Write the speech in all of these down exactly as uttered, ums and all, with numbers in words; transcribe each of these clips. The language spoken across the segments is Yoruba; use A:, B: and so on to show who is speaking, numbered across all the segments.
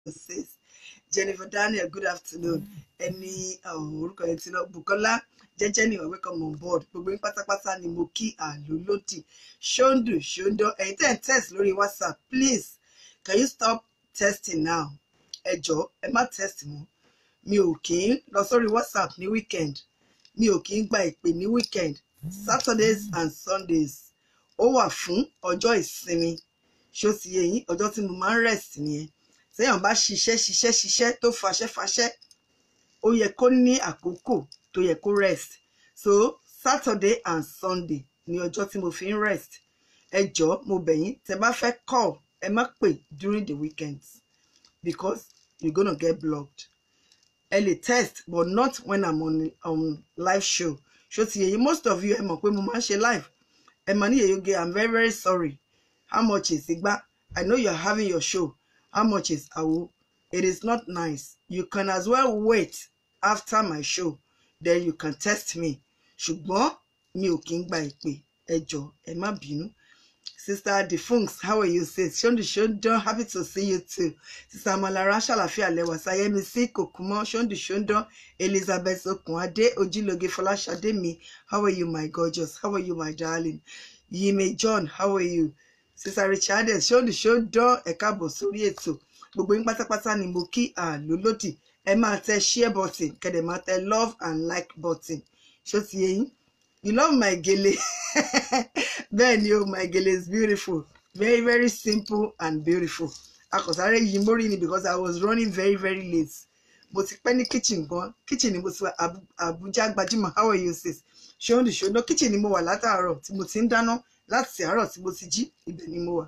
A: sis. Jennifer Daniel, good afternoon. Any orúkọ yẹn ti lọ Bukola Jẹ́jẹ́ you are welcome on board. Gbogbo yín pátápátá ni mo kí àlólódì. Ṣóńdù ṣóńdó ẹ̀yin tẹ́ ń text lórí WhatsApp, please can you stop testing now? Ẹ jọ̀ọ́ ẹ má test mọ́. Mi ò kí ń lọ sórí WhatsApp ní weekend. Mi ò kí ń gba ìpè ní weekend. Saturdays and Sundays. Ó wà fún ọjọ́ ìsinmi. Ṣó ti yé yín, ọjọ́ tí mo máa ń rest nìyẹn. Téèyàn bá ṣiṣẹ́ ṣiṣẹ́ ṣiṣẹ́ tó faṣẹ́ faṣẹ́, ó yẹ kó ní àkókò tó yẹ kó rest. So Saturday and Sunday ni ọjọ́ tí mo fi ń rest. Ẹ jọ̀ọ́ mo bẹ̀ yín, tẹ́ bá fẹ́ call, ẹ má pè during the weekends because you're gonna get blocked. Ẹ lè text but not when I'm on on live show. Ṣó ti yé yín, most of you ẹ mọ̀ pé mo máa ń ṣe live. Ẹ mà ní Yèyóge, I'm very very sorry. How much is Igba? I know you're having your show. How much is Awo? It is not nice. You can as well wait after my show. Then you can test me. Ṣùgbọ́n mi ò kí ń gba ìpè. Ẹ jọ̀ọ́ ẹ má bínú. Sister Defunks, how are you, sis? Ṣóńdù ṣóńdó, happy to see you too. Sister Malara, ṣàlàfíà lẹ́wà. Sayemisi Kòkúmọ́, ṣóńdù ṣóńdó. Elizabeth Okunade, Ojiloge Fọláṣadé mi. How are you, my gorgeous? How are you, my darling? Yime John, how are you? Sister Richardes, ṣóńdù ṣóńdó, ẹ káàbọ̀ sórí ètò. Gbogbo yín pátápátá ni mo kí àlólódì. Ẹ máa tẹ share button, kẹ́dẹ̀ máa tẹ love and like button. Ṣó ti yé yín? You love my gele. Then you, my gele is beautiful. Very, very simple and beautiful. Akosare yimori ni because I was running very, very late. Mo ti pẹ́ ní kitchen gan. Kitchen ni mo ti wà Abuja Gbajúmọ̀. How are you, sis? Ṣóńdù ṣóńdó, kitchen ni mo wà látàárọ̀ tí mo ti ń dáná láti àárọ̀ tí mo ti jí, ibẹ̀ ni mo wà.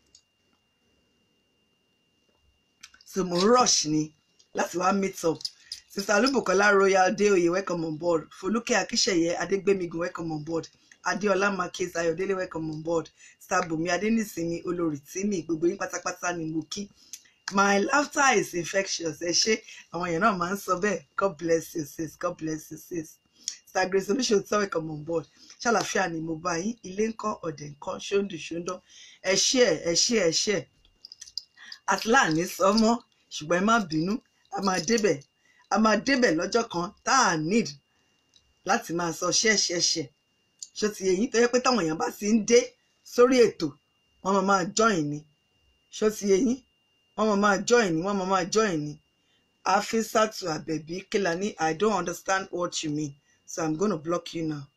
A: So mo rush ni láti wá meet up. Sister Alubukola Royal Deoye, welcome on board. Foluke Akisheye Adegbemigun, welcome on board. Adeola Makis Ayodele, welcome on board. Sister Bumi Adenisimi Oloritimi, gbogbo yín pátápátá ni mo kí. My laughter is infectious. Ẹ ṣé, àwọn èèyàn náà máa ń sọ bẹ́ẹ̀. God bless you, sis. God bless you, sis. Sister Grace Olushoto, welcome on board. Ṣàlàfíà ni mo bá yín, ilé ńkọ́, ọ̀dẹ̀ ńkọ́, ṣóńdù ṣóńdó. Ẹ ṣé, ẹ ṣé, ẹ ṣé. Atla ní sọmọ, ṣùgbọ́n ẹ má bínú, a máa débẹ̀. A máa débẹ̀ lọ́jọ́ kan tá a need láti máa sọ ṣẹ́ṣẹ́ṣẹ́. Ṣó ti yé yín, tó yẹ pé táwọn èèyàn bá sì ń dé sórí ètò, wọ́n máa máa join ni. Ṣó ti yé yín, wọ́n máa máa join ni, wọ́n máa máa join ni. Afisatu Abebi Kelani, I don't understand what you mean, so I'm going to block you now.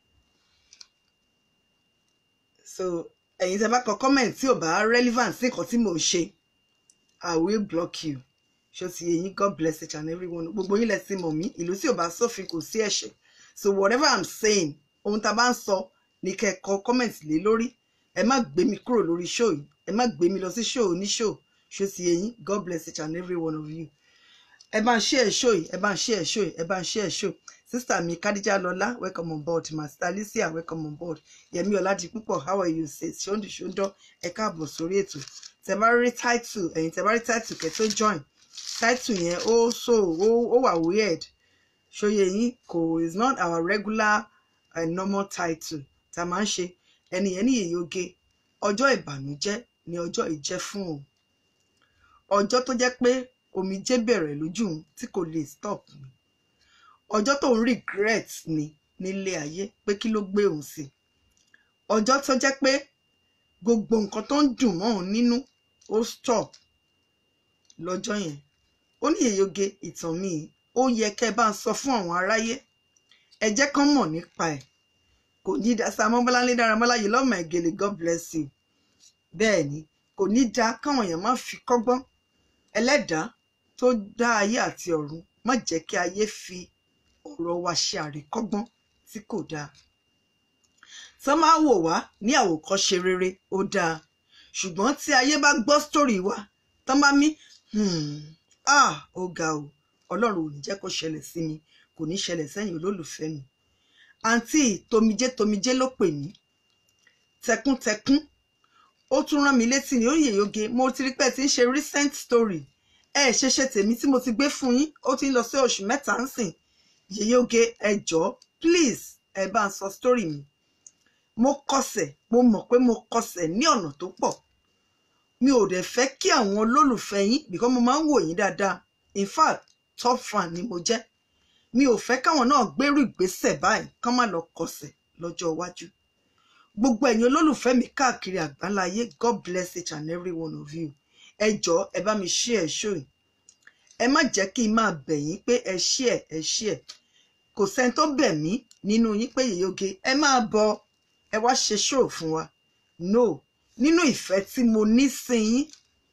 A: So ẹ̀yin tẹ́ bá kọ comment tí ò bá relevant sí nǹkan tí mò ń ṣe, I will block you. Ṣó ti yé yín, God bless each and every one. Gbogbo yín lẹ ti mọ̀ mí, ìlú tí ò bá sófin kò sí ẹ̀ṣẹ̀. So whatever I'm saying, ohun tá bá ń sọ ni kẹ́ kọ comment lé lórí. Ẹ má gbé mi kúrò lórí show yìí. Ẹ má gbé mi lọ sí show ní show. Ṣó ti yé yín, God bless each and every one of you. Ẹ bá ń share show yìí, ẹ bá ń share show yìí, ẹ bá ń share show. Sister mi Kadija Lola, welcome on board. Master Alicia, welcome on board. Yemi Oladipupo, how are you, sis? Ṣóńdù ṣóńdó, ẹ káàbọ̀ sórí ètò. Tẹ́ bá rí title, ẹ̀yin tẹ́ bá rí title kẹ́ tó join. Title yẹn ó so ó wà weird. Ṣó yé yín, kò is not our regular uh, normal title tá máa ń ṣe. Ẹni yẹn ní Yèyóge, ọjọ́ ìbànújẹ́ ni ọjọ́ ìjẹ́ fún o. Ọjọ́ tó jẹ́ pé omijé bẹ̀rẹ̀ lójú òun tí kò lè stop ni. Ọjọ́ tó ń regret ni nílé ayé pé kí ló gbé òun sí. Ọjọ́ tó jẹ́ pé gbogbo nǹkan tó ń dùn mọ́ òun nínú ó stop lọ́jọ́ yẹn. Ó ní Yèyóge, ìtàn mi ó yẹ kẹ́ bá ń sọ fún àwọn aráyé. Ẹ jẹ́ kán mọ̀ nípa ẹ̀. Kò ní dá Sam Ọmọláńlé Dáramọ́lá, you love my gele, God bless you. Bẹ́ẹ̀ ni, kò ní dá káwọn èèyàn má fi kọ́gbọ́n. Ẹlẹ́dàá tó dá ayé àti ọ̀run má jẹ́ kí ayé fi ọ̀rọ̀ wa ṣe àríkọ́gbọ́n tí kò dáa. Tán máa wò wá ní àwòkọ́ṣe rere ó dáa. Ṣùgbọ́n tí ayé bá gbọ́ story wa, tán bá mí hmm ah ó ga o, Ọlọ́run ò ní jẹ́ kó ṣẹlẹ̀ sí mi, kò ní ṣẹlẹ̀ sẹ́yìn olólùfẹ́ mi. Àǹtí tomijé tomijé ló pè mí, tẹkúntẹkún ó tún rán mi létí ní Yèyóge, mo ti rí pé tí ń ṣe recent story ẹ ṣe ṣe tèmi tí mo ti gbé fún yín, ó ti ń lọ sí oṣù mẹ́ta ń sìn. Yèyóge, ẹ jọ̀ọ́ please ẹ bá ń sọ story mi. Mo kọsẹ̀, mo mọ̀ pé mo kọsẹ̀ ní ọ̀nà tó pọ̀. mi ò dẹ̀ fẹ́ kí àwọn olólùfẹ́ yín because mo máa ń wò yín dáadáa in fact top fan ni mo jẹ́ mi ò fẹ́ káwọn náà gbérù ìgbésẹ̀ báyìí kán má lọ kọsẹ̀ lọ́jọ́ iwájú gbogbo ẹ̀yin olólùfẹ́ mi káàkiri àgbáńláyé God bless each and every one of you ẹ jọ̀ọ́ ẹ bá mi share show yìí ẹ má jẹ́ kí n máa bẹ̀ yín pé ẹ share ẹ share kò sẹ́ni tó bẹ̀ mí nínú yín pé Yèyé Oge ẹ máa bọ̀ ẹ wá ṣe show fún wa no nínú ìfẹ́ tí mo ní sí yín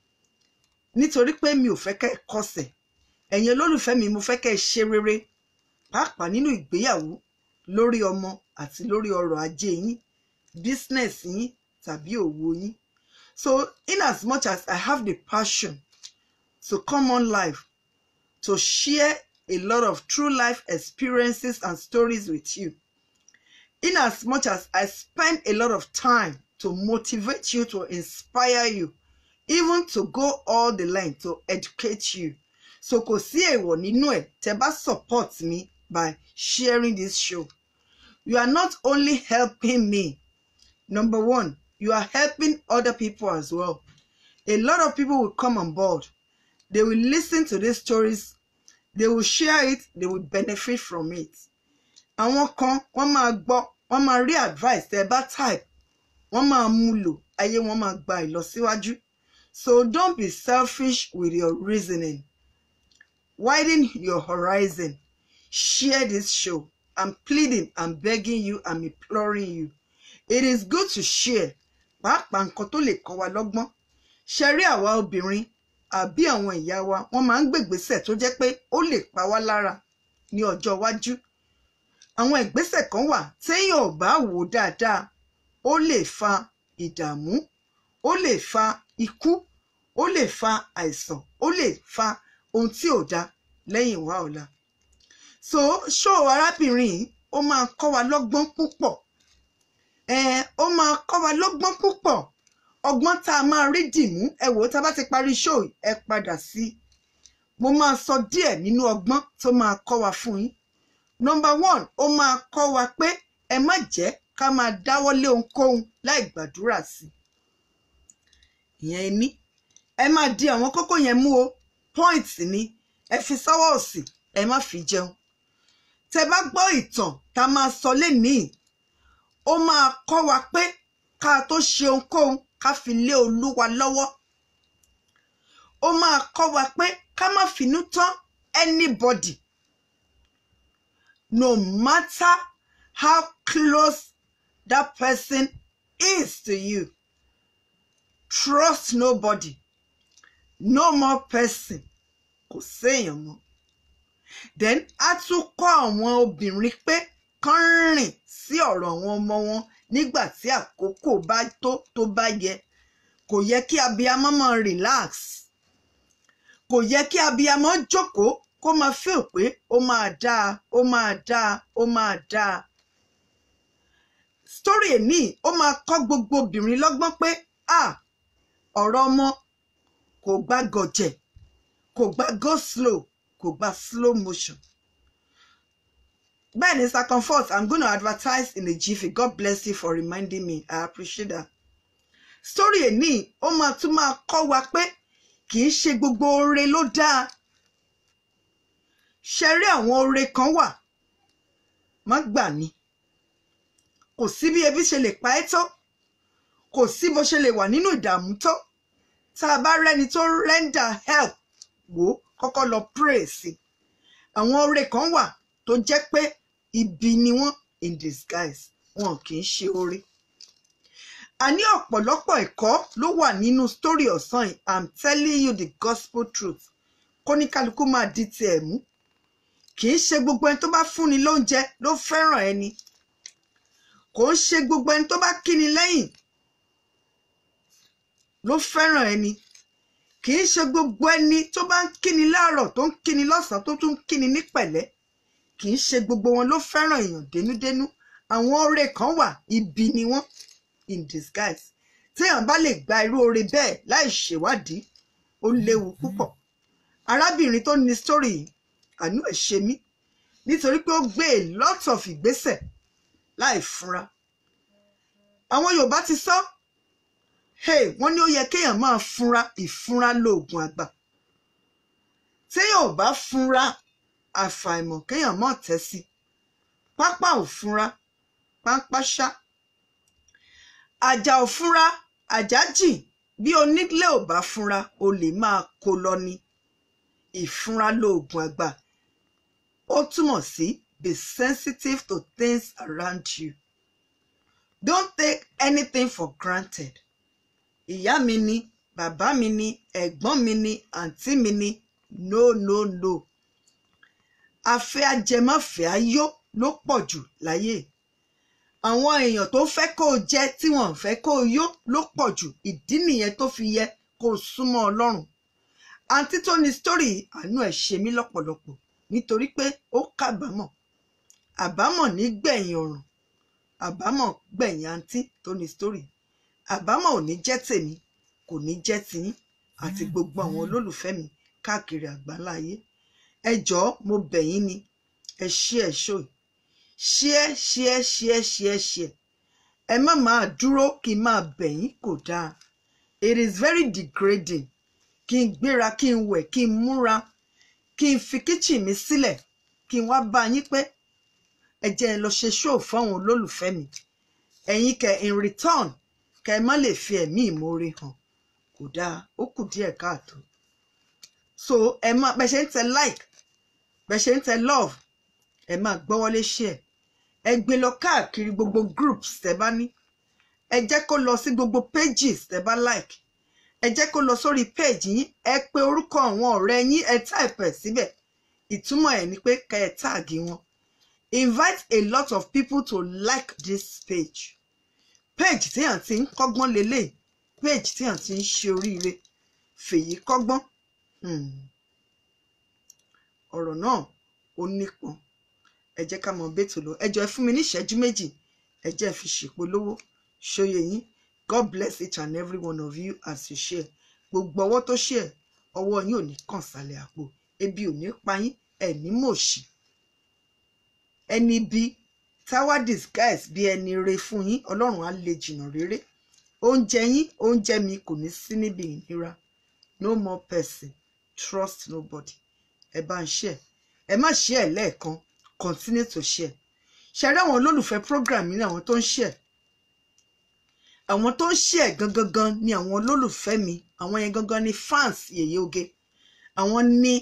A: nítorí pé mi ò fẹ́ kẹ́ ẹ kọsẹ̀ ẹ̀yin olólùfẹ́ mi mo fẹ́ kẹ́ ẹ ṣe rere pàápàá nínú ìgbéyàwó lórí ọmọ àti lórí ọrọ̀ ajé yín business yín tàbí òwò yín so in as much as I have the passion to come on live to share a lot of true life experiences and stories with you in as much as I spend a lot of time to motivate you to inspire you even to go all the length to educate you so kò sí èèwọ̀ nínú ẹ̀ tẹ́ bá support me by sharing this show you are not only helping me number one you are helping other people as well a lot of people will come on board they will listen to these stories they will share it they will benefit from it àwọn kan wọ́n máa gbọ́ wọ́n máa rí advice tẹ́ bá type wọ́n máa mú lò ayé wọ́n máa gba ìlọsíwájú so don't be selfish with your reasoning widen your horizon share this show I'm pleading I'm begging you I'm imploring you it is good to share pàápàá nǹkan tó lè kọ́ wa lọ́gbọ́n ṣe rí àwa obìnrin àbí àwọn ìyá wa wọ́n máa ń gbègbèsẹ̀ tó jẹ́ pé ó lè pa wá lára ní ọjọ́ iwájú àwọn ìgbésẹ̀ kan wà téèyàn ò bá wò dáadáa ó lè fa ìdààmú ó lè fa ikú ó lè fa àìsàn ó lè fa ohun tí ò dá lẹ́yìn wá ọ̀la so ṣó arábìnrin ó máa kọ́ wa lọ́gbọ́n púpọ̀ ẹ ó máa kọ́ wa lọ́gbọ́n púpọ̀ ọgbọ́n tá a máa rí dìmú ẹ wò tá a bá ti parí show ẹ padà sí mo máa sọ díẹ̀ nínú ọgbọ́n tó máa kọ́ wa fún yín number one ó máa kọ́ wa pé ẹ má jẹ́ ká máa dáwọ́lé ohunkóhun láì gbàdúrà sí ìyẹn ní ẹ máa di àwọn kókó yẹn mú o point ni ẹ fi sọ́wọ́ òsì ẹ má fi jẹun tẹ́ bá gbọ́ ìtàn tá máa sọ lénìí ó máa kọ́ wa pé ká tó ṣe ohunkóhun ká fi lé Olúwa lọ́wọ́ ó máa kọ́ wa pé ká má finú tán anybody no matter how close that person is to you trust nobody no more person kò séèyàn mọ́ then a tún kọ́ àwọn obìnrin pé kán rìn sí ọ̀rọ̀ àwọn ọmọ wọn nígbà tí àkókò bá tó tó bá yẹ kò yẹ kí abiyamọ máa relax kò yẹ kí abiyamọ jókòó kó máa feel pé ó máa dáa ó máa dáa ó máa dáa story èní ó máa kọ́ gbogbo obìnrin lọ́gbọ́n pé ah ọ̀rọ̀ ọmọ kò gba gọ̀jẹ̀ kò gba go slow kò gba slow motion bẹ́ẹ̀ ni circumfort I'm going to advertise in a jiffy God bless you for reminding me I appreciate that story èní ó máa tún máa kọ́ wa pé kì í ṣe gbogbo oore ló dáa ṣe rí àwọn oore kan wà má gbà ní kò sí bí ebi ṣe lè pa ẹ́ tó kò sí bó ṣe lè wà nínú ìdààmú tó tá a bá rẹ́ni tó render help wò kọ́kọ́ lọ pray sí àwọn oore kan wà tó jẹ́ pé ibi ni wọ́n in disguise wọn kì í ṣe oore a ní ọ̀pọ̀lọpọ̀ ẹ̀kọ́ ló wà nínú story ọ̀sán yìí I'm telling you the gospel truth kóníkálukú máa di tiẹ̀ mú kì í ṣe gbogbo ẹni tó bá fúnni lóúnjẹ ló fẹ́ràn ẹni kò ń ṣe gbogbo ẹni tó bá kíni lẹ́yìn ló fẹ́ràn ẹni kì í ṣe gbogbo ẹni tó bá ń kíni láàárọ̀ tó ń kíni lọ́sàn-án tó tún ń kíni ní pẹ̀lẹ́ kì í ṣe gbogbo wọn ló fẹ́ràn èèyàn dénúdénú àwọn oore kan wà ibi ni wọ́n in disguise téèyàn bá lè gba irú oore bẹ́ẹ̀ láì ṣèwádìí ó léwu púpọ̀ arábìnrin tó ní story yìí àánú ẹ̀ ṣe mí nítorí pé ó gbé a lot of ìgbésẹ̀ láì fúnra àwọn Yorùbá ti sọ hey wọ́n ní ó yẹ kéèyàn máa fúnra ìfúnra lóògùn àgbà téèyàn ò bá fúnra àfàìmọ̀ kéèyàn mọ̀ tẹ́ sí pápá ò fúnra pápá ṣá àjà ò fúnra àjà jìn bí onílé ò bá fúnra o lè máa kó lọ ní ìfúnra lóògùn àgbà ó túmọ̀ sí be sensitive to things around you don't take anything for granted ìyá mi ni bàbá mi ni ẹ̀gbọ́n mi ni àǹtí mi ni no no no afẹ́ ajẹmọ́fẹ́ ayó ló pọ̀ jù láyé àwọn èèyàn tó fẹ́ kó o jẹ tí wọ́n fẹ́ kó o yó ló pọ̀ jù ìdí nìyẹn tó fi yẹ kó o súnmọ́ Ọlọ́run àǹtí tó ní sítórì àánú ẹ̀ ṣe mí lọ́pọ̀lọpọ̀ nítorí pé ó kábàámọ̀ àbámọ̀ ní gbẹ̀yìn ọ̀ràn àbámọ̀ gbẹ̀yìn àǹtí tó ní sítórì àbámọ̀ ò ní jẹ́ tèmi kò ní jẹ́ tiyín àti gbogbo àwọn olólùfẹ́ mi káàkiri àgbáláyé ẹ jọ̀ọ́ mo bẹ̀ yín ni ẹ ṣí ẹ ṣó ṣíẹ ṣíẹ ṣíẹ ṣíẹ ṣíẹ ẹ má máa dúró kí n máa bẹ̀ yín kò dáa it is very degrading kí n gbéra kí n wẹ̀ kí n múra kí n fi kíchìn mi sílẹ̀ kí n wá bá yín pé ẹ jẹ́ ẹ lọ ṣe ṣóò fáwọn olólùfẹ́ mi ẹ̀yin kẹ in return kẹ má lè fi ẹ̀mí ìmoore hàn kò dáa ó kù díẹ̀ káàtó so ẹ má bẹ ṣe ń tẹ like bẹ ṣe ń tẹ love ẹ máa gbọ́wọ́lé share ẹ gbé lọ káàkiri gbogbo groups tẹ bá ní ẹ jẹ́ kó lọ sí gbogbo pages tẹ bá like ẹ jẹ́ kó lọ sórí page yín ẹ pè orúkọ àwọn ọ̀rẹ́ yín ẹ type ẹ̀ síbẹ̀ ìtumọ̀ ẹ̀ ni pé kẹ́ ẹ tag wọn invite a lot of people to like this page page téèyàn ti ń kọ́gbọ́n lélẹ̀ page téèyàn ti ń ṣe oríire fèyí kọ́gbọ́n ọ̀rọ̀ náà ó nípọn ẹ jẹ́ ká mọ bẹ́tò lọ ẹ jọ̀ọ́ ẹ fún mi ní ìṣẹ́jú méjì ẹ jẹ́ ẹ fi ṣèpolówó ṣóyè yín God bless each and every one of you as you share gbogbo ọwọ́ tó share ọwọ́ yín ò ní kàn sálẹ̀ àpò ebi ò ní pa yín ẹ ní mòṣì ẹni bí táwa disguise bí ẹni re fún yín Ọlọ́run á lè jìnnà rere oúnjẹ yín oúnjẹ mi kò ní sí níbi ìnira no more person trust nobody ẹ bá ń share ẹ má share lẹ́ẹ̀kan continue to share ṣẹ̀rí àwọn olólùfẹ́ program ní àwọn tó ń share àwọn tó ń share gangan gan ni àwọn olólùfẹ́ mi àwọn yẹn gangan ni fans Yèyé Oge àwọn ni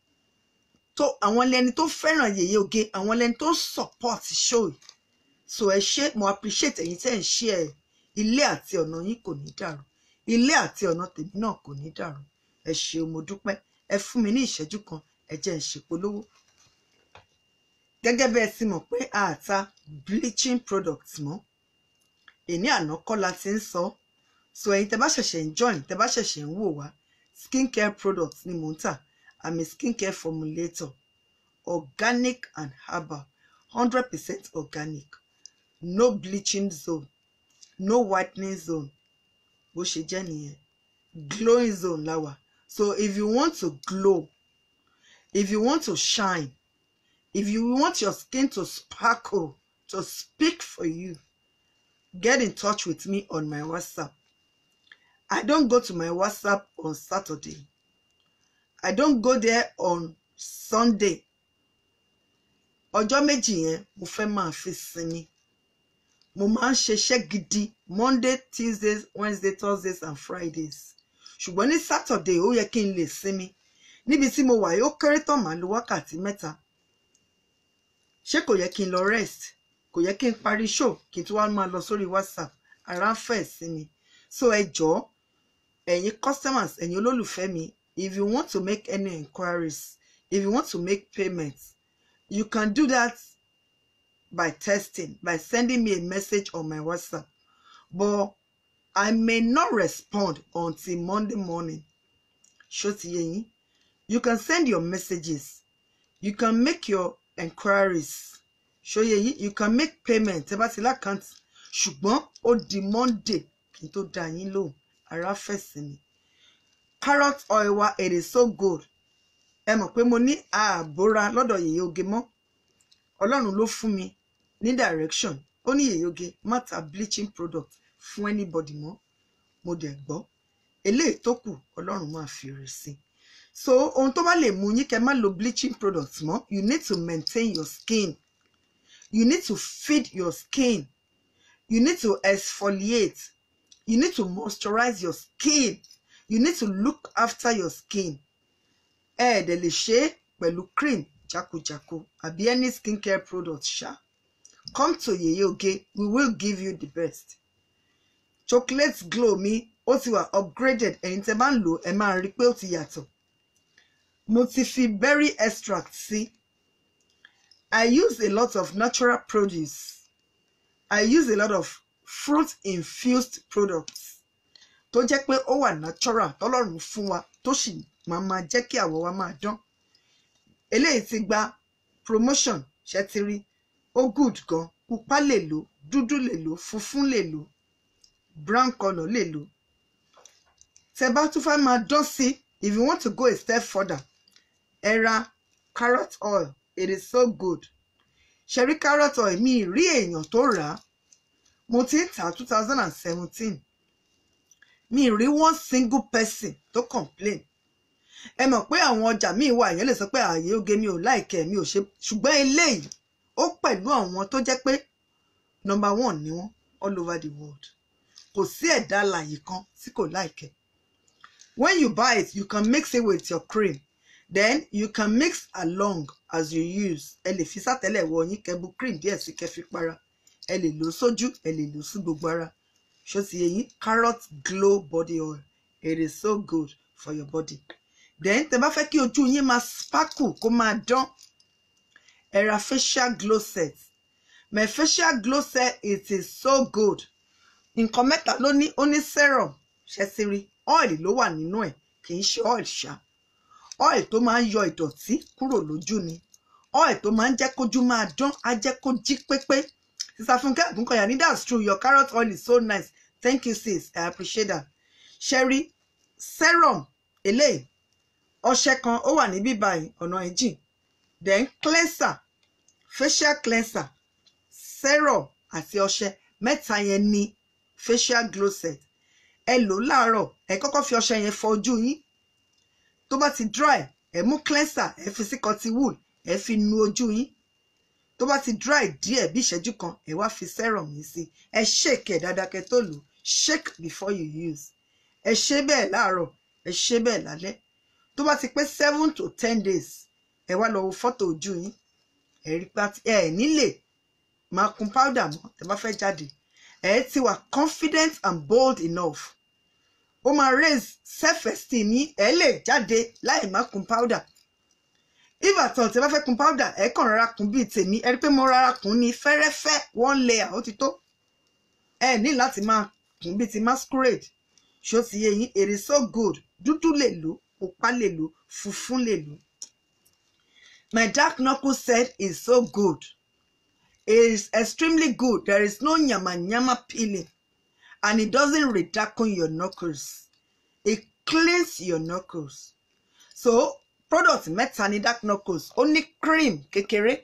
A: tó àwọn lẹni tó fẹ́ràn Yèyé Oge àwọn lẹni tó support show so ẹ ṣé mo appreciate ẹ̀yin tẹ́ ń share ilé àti ọ̀nà yín kò ní dàrú ilé àti ọ̀nà tèmi náà kò ní dàrú ẹ ṣé mo dúpẹ́ ẹ fún mi ní ìṣẹ́jú kan ẹ jẹ́ ń ṣèpolówó gẹ́gẹ́ bẹ́ẹ̀ sì mọ̀ pé àta bleaching products mọ́ èní àná kọ́ la ti ń sọ so ẹ̀yin tẹ́ bá ṣẹ̀ṣẹ̀ ń join tẹ́ bá ṣẹ̀ṣẹ̀ ń wò wá skincare products ni mò ń tà I'm a skincare formulator organic and herbal one hundred percent organic no bleaching zone no whitening zone bó ṣe jẹ́ nìyẹn glowing zone láwà so if you want to glow if you want to shine if you want your skin to sparkle to speak for you get in touch with me on my WhatsApp. I don't go to my WhatsApp on Saturday. I don't go there on Sunday. Ọjọ́ méjì yẹn mo fẹ́ máa fi sinmi. Mo máa ń ṣiṣẹ́ gidi Monday, Tuesdays, Wednesday, Thursdays and Fridays. Ṣùgbọ́n ní Saturday ó yẹ kí n lè sinmi. Níbi tí mo wà yóò kéré tán màá lo wákàtí mẹ́ta. Ṣé kò yẹ kí n lọ rest? Kò yẹ kí n parí show kí n tún wá máa lọ sórí WhatsApp ara ń fẹ́ sí mi so ẹ jọ̀ọ́ ẹ̀yin customers ẹ̀yin olólùfẹ́ mi if you want to make any inquiries if you want to make payments you can do that by texting by sending me a message on my WhatsApp but I may not respond until Monday morning ṣó ti yé yín you can send your messages you can make your inquiries ṣó yé yín you can make payment tẹ́ bá ti lákàntì ṣùgbọ́n ó di Monday kí n tó dá yín lóhùn ara fẹ́ sí mi carrot oil wa it is so good ẹ mọ̀ pé mo ní ààbòra lọ́dọ̀ Yèyé Oge mọ́ Ọlọ́run ló fún mi ní direction ó ní Yèyé Oge má ta bleaching product fún anybody mọ́ mo dẹ̀ gbọ́ eléyìí tó kù Ọlọ́run máa fi rè sí. So ohun tó bá lè mú yín kẹ́ má lo bleaching products mọ́, you need to maintain your skin, you need to feed your skin, you need to exfoliate, you need to moisturize your skin, you need to look after your skin. Ẹ dẹ̀ lè ṣe pẹ̀lú cream jakujaku àbí any skincare product ṣá. Come to Yeye Oge, we will give you the best. Chocolate Glow mi ó ti wà upgraded, ẹ̀yin tẹ́ bá ń lò ẹ máa rí pé ó ti yàtọ̀. Mo ti fi berry extract sí. I use a lot of natural produce. I use a lot of fruit infused products tó jẹ́ pé ó wà natural tọ́lọ́run fún wa tó sì máa máa jẹ́ kí àwọ̀ wa máa dán. Eléyìí ti gba promotion ṣe ti rí, ó good gan, pupa lè lò, dúdú lè lò, funfun lè lò, brown color lè lò. Tẹ́ bá tún fẹ́ máa dán sí, if you want to go a step further, ẹ ra carrot oil, it is so good. Ṣé rí carrot oil mi rí èèyàn tó rà á, mo ti ń tà two thousand seventeen, mi rí one single person tó complain. Ẹ mọ̀ pé àwọn ọjà míì wà yẹn lè sọ pé Yeye Oge mi ò like mi ò ṣe, ṣùgbọ́n eléyìí ó pẹ̀lú àwọn tó jẹ́ pé number one ni wọ́n all over the world. Kò sí ẹ̀dá alààyè kan tí kò like. When you buy it, you can mix it with your cream. Then you can mix along as you use. Ẹ lè fi sátẹ́lẹ̀ wọ yín kẹ́ bu cream díẹ̀ sí kẹ́ fi para. Ẹ lè lò sójú, ẹ lè lò sí gbogbo ara. Ṣó ti yé yín? Carrot Glow body oil. It is so good for your body. Then tẹ́ bá fẹ́ kí ojú yín máa sparkle kó máa dán, ẹ ra facial glow set. My facial glow set, it is so good. Nǹkan mẹ́ta ló ní, ó ní serum, ṣé ti rí, oil ló wà nínú ẹ̀, kì í ṣe oil ṣá. Oil tó máa ń yọ ìdọ̀tí kúrò lójú ni. Oil tó máa ń jẹ́ kójú máa dán, á jẹ́ kó jí pépé. Sister Funke Agunkoya, that's true. Your carrot oil is so nice. Thank you, sis. I appreciate that. Sherry, serum, eléyìí. Ọṣẹ kan ó wà níbí báyìí, ọ̀nà ẹ̀jìn. Then cleanser, facial cleanser, serum àti ọṣẹ. Mẹ́ta yẹn ni facial glow set. Ẹ lò láàárọ̀, ẹ kọ́kọ́ fi ọṣẹ yẹn fọ ojú yín. Tó bá ti dry, ẹ mú cleanser, ẹ fi sí cotton wool, ẹ fi nu ojú yín. Tó bá ti dry díẹ̀ bí ìṣẹ́jú kan, ẹ wá fi serum yín sí. Ẹ shake ẹ̀ dáadáa kẹ́ tó lò. Shake before you use. Ẹ ṣe bẹ́ẹ̀ láàárọ̀, ẹ ṣe bẹ́ẹ̀ lálẹ́. Tó bá ti pé seven to ten days, ẹ wá lọ wo fọ́tò ojú yín. Ẹ rí pé ẹ nílé máa kun powder mọ́ tẹ́ bá fẹ́ jáde. Ẹ ti wà confident and bold enough. Ó máa raise self-esteem yín, ẹ lè jáde láì má kun powder. If at all tẹ́ bá fẹ́ kun powder, ẹ kàn rárá kun bíi tèmi. Ẹ rí pé mo rárá kun ní fẹ́rẹ́fẹ́ one layer ó ti tó. Ẹ ní láti máa kun bíi ti masquerade. Ṣó ti yé yín, it is so good. Dúdú lè lò, pupa lè lò, funfun lè lò. My dark knuckle set is so good. It is extremely good. There is no nyama nyama peeling. And it doesn't redarken your knuckles. It cleans your knuckles. So, product mẹ́ta ni dark knuckles. Ó ní cream kékeré.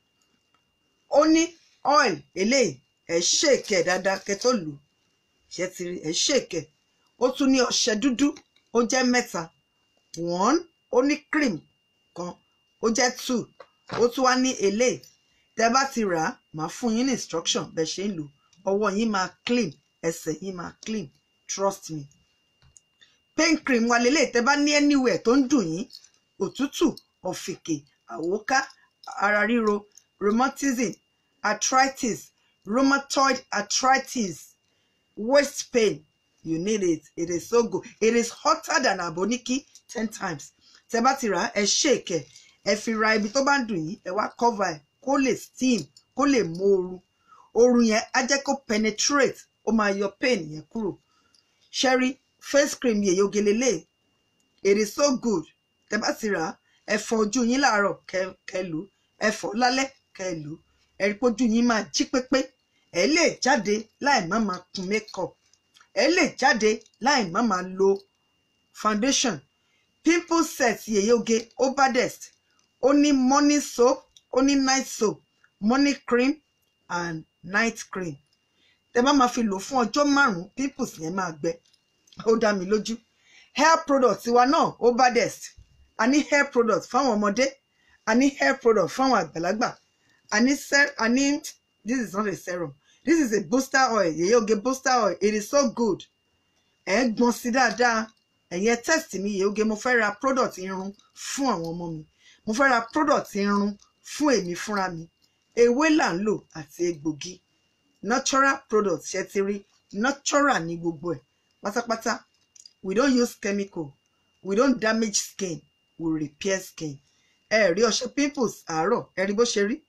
A: Ó ní oil eléyìí. Ẹ shake ẹ̀ dáadáa kẹ́ tó lò. Ṣé ti rí, ẹ shake ẹ̀. Ó tún ní ọṣẹ dúdú. Ó jẹ́ mẹ́ta. One. Ó ní cream kan. Ó jẹ́ two. Ó tún wá ní eléyìí. Tẹ́ bá ti rà á, màá fún yín ní instruction bẹ́ẹ̀ ṣe ń lò. Ọwọ́ yín máa clean. Ẹsẹ̀ yín máa clean. Trust me. Pain cream wa lélẹ̀ tẹ́ bá ní anywhere tó ń dùn yín. Òtútù, ọ̀fìnkì, àwòká, ara ríro, rheumatism, arthritis, rheumatoid arthritis, waist pain. You need it. It is so good. It is hotter than aboniki ten times. Tẹ́ bá ti rà á, ẹ shake ẹ̀. Ẹ fi ra ibi tó bá ń dùn yín, ẹ wá cover ẹ̀ kó lè steam, kó lè mú ooru. Ooru yẹn á jẹ́ kó penetrate, ó máa yọ pain yẹn kúrò. Sherry face cream Yeye Oge lélẹ̀. It is so good. Tẹ́ bá ti rà á, ẹ fọ ojú yín láàárọ̀ kẹ́ lò, ẹ fọ lálẹ́ kẹ́ lò. Ẹ rí pé ojú yín máa jí pépé. Ẹ lè jáde láì má máa kun makeup. Ẹ lè jáde láì má máa lo foundation. Pimple set Yeye Oge ó baddest. Ó ní morning soap, ó ní night soap, morning cream and night cream. Tẹ́ bá máa fi lò fún ọjọ́ márùn-ún, pimples yẹn máa gbẹ. ó dá mi lójú. Hair product tiwa náà ó baddest. A ní hair product fáwọn ọmọdé, a ní hair product fáwọn àgbàlagbà, a ní ser a ní this is not a serum, this is a booster oil, Yeye Oge booster oil. It is so good. Ẹ gbọ́n sí dáadáa. Ẹ̀yin test mi, Yeye Oge, mo fẹ́ ra product irun fún àwọn ọmọ mi, mo fẹ́ ra product irun fún èmi fúnra mi. Ewé là ń lò àti egbògi. Natural product, ṣé ti rí, natural ní gbogbo ẹ̀ pátápátá. We don't use chemical, we don't damage skin, we repair skin. Ẹ rí ọṣẹ pimples àárọ̀, ẹ rí bó ṣe rí,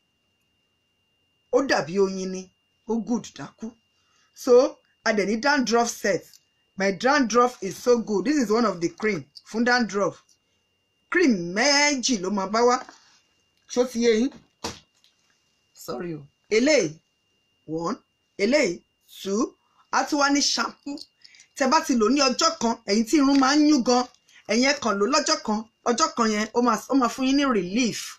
A: ó dàbí oyin ni, ó good dákú. So a dẹ̀ ní dandruff set. My dandruff is so good. This is one of the cream fún dandruff. Cream méjì ló máa bá wá. Ṣó ti yé yín? Sorry o. Eléyìí one, eléyìí two, a tún wá ní shampoo. Tẹ́ bá ti lò ní ọjọ́ kan, ẹ̀yin tí irun máa ń yún gan, ẹ̀yin ẹ kàn lò lọ́jọ́ kan, ọjọ́ kan yẹn ó máa ó máa fún yín ní relief.